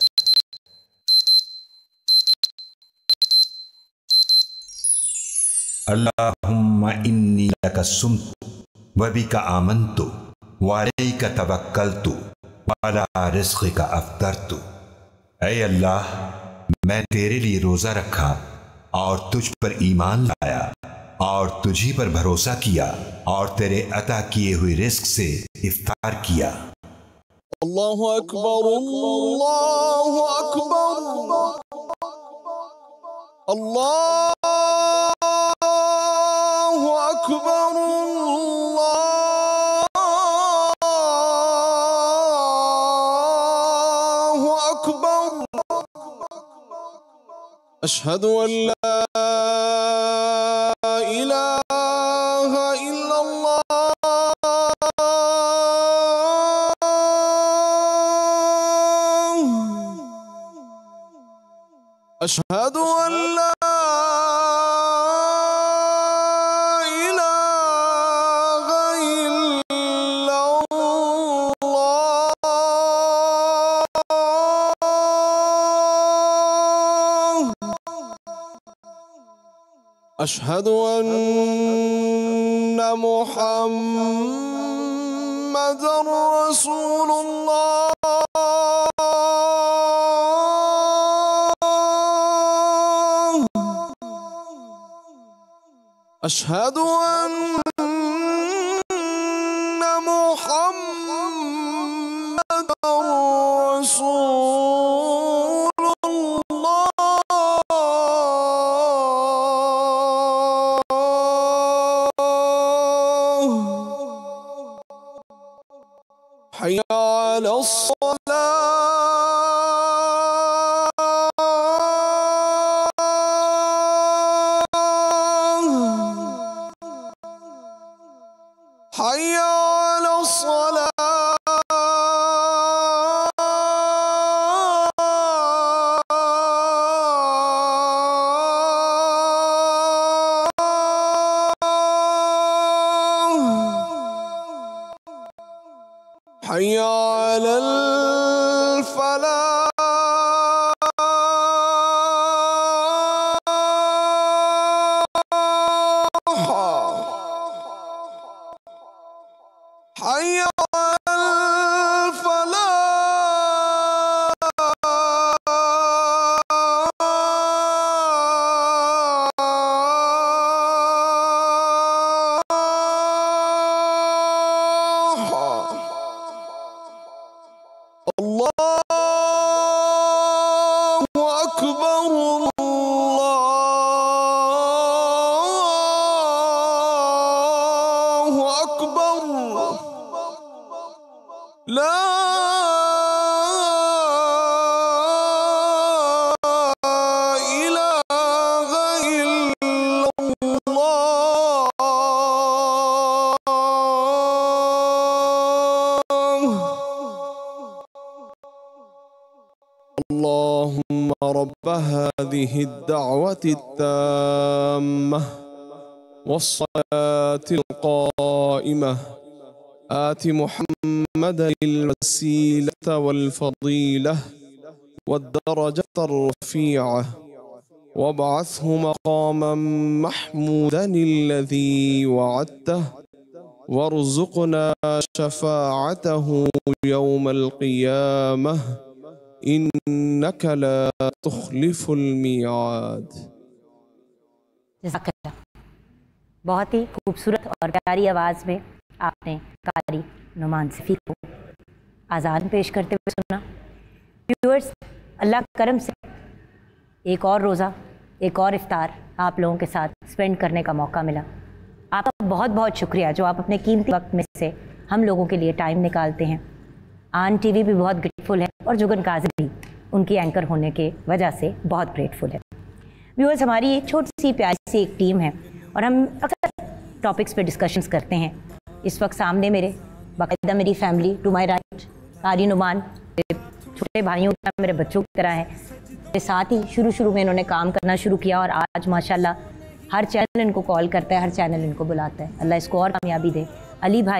[SPEAKER 19] अल्लाहुम्मा इन्नी लका सुम्तु व बिका आमन्तु व अलैका तवक्कलतु व अला रिज़्क़िका अफ़्तरतु। ऐ अल्लाह, मैं तेरे लिए रोज़ा रखा और तुझ पर ईमान लाया और तुझी पर भरोसा किया और तेरे अता किए हुए रिज़्क़ से इफ्तार किया।
[SPEAKER 16] अल्लाहु अकबर अल्लाहु अकबर अल्लाहु अकबर अल्लाहु अकबर। अशहदु अल्ला इलाहा इल्लल्लाह। अशहदु अल्ला इलाहा इल्लल्लाह। अशहदु अन्ना मुहम्मदर रसूलुल्लाह। अशहदु अन्ना मुहम्मदर रसूलुल्लाह। हय्या अला अलल फलाह हय्या अलल फलाह اللهم رب هذه الدعوة التامة والصلاة القائمة آت محمدا الوسيلة والفضيلة والدرجة الرفيعة وابعثه مقاما محمودا الذي وعدته وارزقنا شفاعته يوم القيامة इन्नक ला तुखलिफुल मियाद।
[SPEAKER 4] जज़ाकल्लाह। बहुत ही खूबसूरत और प्यारी आवाज़ में आपने कारी नुमान सफ़ी को आज़ान पेश करते हुए सुना। व्यूअर्स, अल्लाह के करम से एक और रोज़ा, एक और इफ्तार आप लोगों के साथ स्पेंड करने का मौका मिला। आपका बहुत बहुत शुक्रिया जो आप अपने कीमती वक्त में से हम लोगों के लिए टाइम निकालते हैं। आन टीवी भी बहुत ग्रेटफुल है और जुगन काज़ी भी उनकी एंकर होने के वजह से बहुत ग्रेटफुल है। व्यूअर्स, हमारी एक छोटी सी प्यारी सी एक टीम है और हम अक्सर टॉपिक्स पे डिस्कशंस करते हैं। इस वक्त सामने मेरे बाकायदा मेरी फैमिली टू माई राइट कारी नुमान छोटे भाइयों की तरह, मेरे बच्चों की तरह है। मेरे साथ ही शुरू में इन्होंने काम करना शुरू किया और आज माशाल्लाह हर चैनल इनको कॉल करता है, हर चैनल इनको बुलाता है। अल्लाह इसको और कामयाबी दे। अली भाई,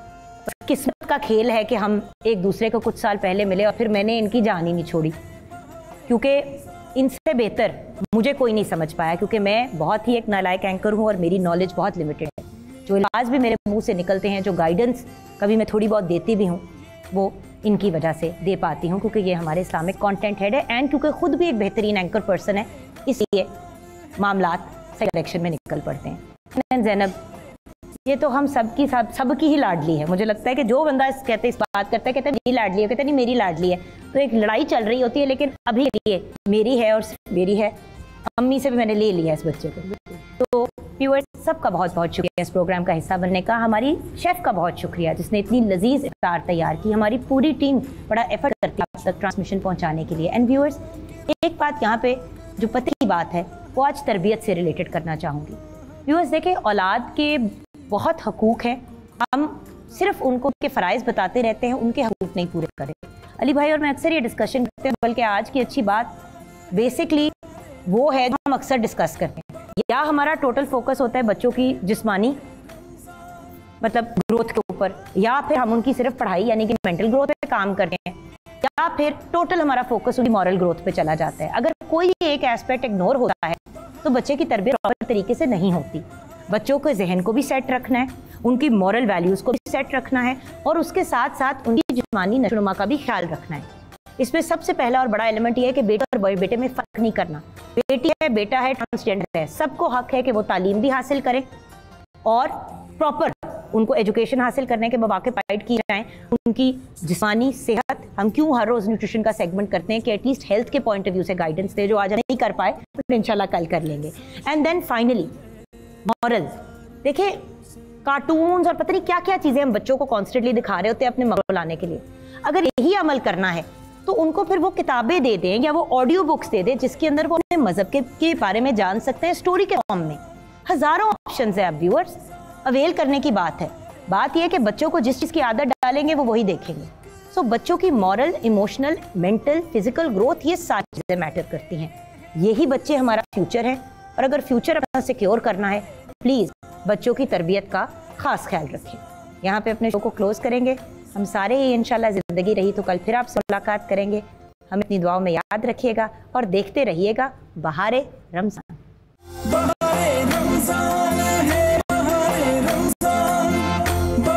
[SPEAKER 4] किस्मत का खेल है कि हम एक दूसरे को कुछ साल पहले मिले और फिर मैंने इनकी जान ही नहीं छोड़ी, क्योंकि इनसे बेहतर मुझे कोई नहीं समझ पाया, क्योंकि मैं बहुत ही एक नालायक एंकर हूँ और मेरी नॉलेज बहुत लिमिटेड है। जो अल्फाज भी मेरे मुंह से निकलते हैं, जो गाइडेंस कभी मैं थोड़ी बहुत देती भी हूँ, वो इनकी वजह से दे पाती हूँ, क्योंकि ये हमारे इस्लामिक कंटेंट हेड है एंड क्योंकि खुद भी एक बेहतरीन एंकर पर्सन है, इसलिए मामलात सही डायरेक्शन में निकल पड़ते हैं। ज़ैनब, ये तो हम सबकी ही लाडली है। मुझे लगता है कि जो बंदा इस बात करता है, कहते हैं मेरी लाडली है, कहते नहीं मेरी लाडली है, तो एक लड़ाई चल रही होती है, लेकिन अभी ये मेरी है और मेरी है। अम्मी से भी मैंने ले लिया इस बच्चे को। तो व्यूअर्स, सबका बहुत बहुत शुक्रिया इस प्रोग्राम का हिस्सा बनने का। हमारी शेफ़ का बहुत शुक्रिया जिसने इतनी लजीज इफ्तार तैयार की। हमारी पूरी टीम बड़ा एफर्ट करती है आप तक ट्रांसमिशन पहुँचाने के लिए। एंड व्यूअर्स, एक बात यहाँ पे जो पते की बात है वो आज तरबियत से रिलेटेड करना चाहूँगी। व्यूअर्स, देखें, औलाद के बहुत हकूक़ हैं, हम सिर्फ उनको उनके फ़राइज़ बताते रहते हैं, उनके हकूक़ नहीं पूरे करें। अली भाई और मैं अक्सर ये डिस्कशन करते हैं, बल्कि आज की अच्छी बात बेसिकली वो है जो हम अक्सर डिस्कस करते हैं। या हमारा टोटल फोकस होता है बच्चों की जिस्मानी मतलब ग्रोथ के ऊपर, या फिर हम उनकी सिर्फ पढ़ाई यानी कि मेंटल ग्रोथ पे काम करते हैं, या फिर टोटल हमारा फोकस उनकी मॉरल ग्रोथ पे चला जाता है। अगर कोई एक एस्पेक्ट इग्नोर होता है तो बच्चे की तरबियत प्रॉपर तरीके से नहीं होती। बच्चों के जहन को भी सेट रखना है, उनकी मॉरल वैल्यूज़ को भी सेट रखना है और उसके साथ साथ उनकी जिस्मानी नशोनुमा का भी ख्याल रखना है। इसमें सबसे पहला और बड़ा एलिमेंट ये है कि बेटा और बेटे में फ़र्क नहीं करना। बेटी है, बेटा है, ट्रांसजेंडर है, सबको हक है कि वो तालीम भी हासिल करें और प्रॉपर उनको एजुकेशन हासिल करने के मौके प्रोवाइड किए जाएँ। उनकी जिस्मानी सेहत, हम क्यों हर रोज़ न्यूट्रिशन का सेगमेंट करते हैं कि एटलीस्ट हेल्थ के पॉइंट ऑफ व्यू से गाइडेंस दे, जो आज नहीं कर पाए तो इंशाल्लाह कल कर लेंगे। And then finally morals. देखिए, कार्टून्स और पता नहीं क्या क्या चीज़ें हम बच्चों को कॉन्स्टेंटली दिखा रहे होते हैं अपने मॉरल लाने के लिए। अगर यही अमल करना है तो उनको फिर वो किताबें दे दें या वो ऑडियो बुक्स दे दें जिसके अंदर वो अपने मज़हब के बारे में जान सकते हैं स्टोरी के फॉर्म में। हज़ारों ऑप्शन है। अब व्यूअर्स, अवेल करने की बात है। बात यह है कि बच्चों को जिस चीज़ की आदत डालेंगे वो वही देखेंगे। सो बच्चों की moral, emotional, mental, physical growth, ये सारी चीज़ें मैटर करती हैं। यही बच्चे हमारा फ्यूचर है और अगर फ्यूचर अपना सिक्योर करना है, प्लीज़ बच्चों की तरबियत का खास ख्याल रखें। यहाँ पे अपने शो को क्लोज करेंगे। हम सारे ही इंशाल्लाह ज़िंदगी रही तो कल फिर आपसे मुलाकात करेंगे। हम अपनी दुआओं में याद रखिएगा और देखते रहिएगा बहारे रमज़ान।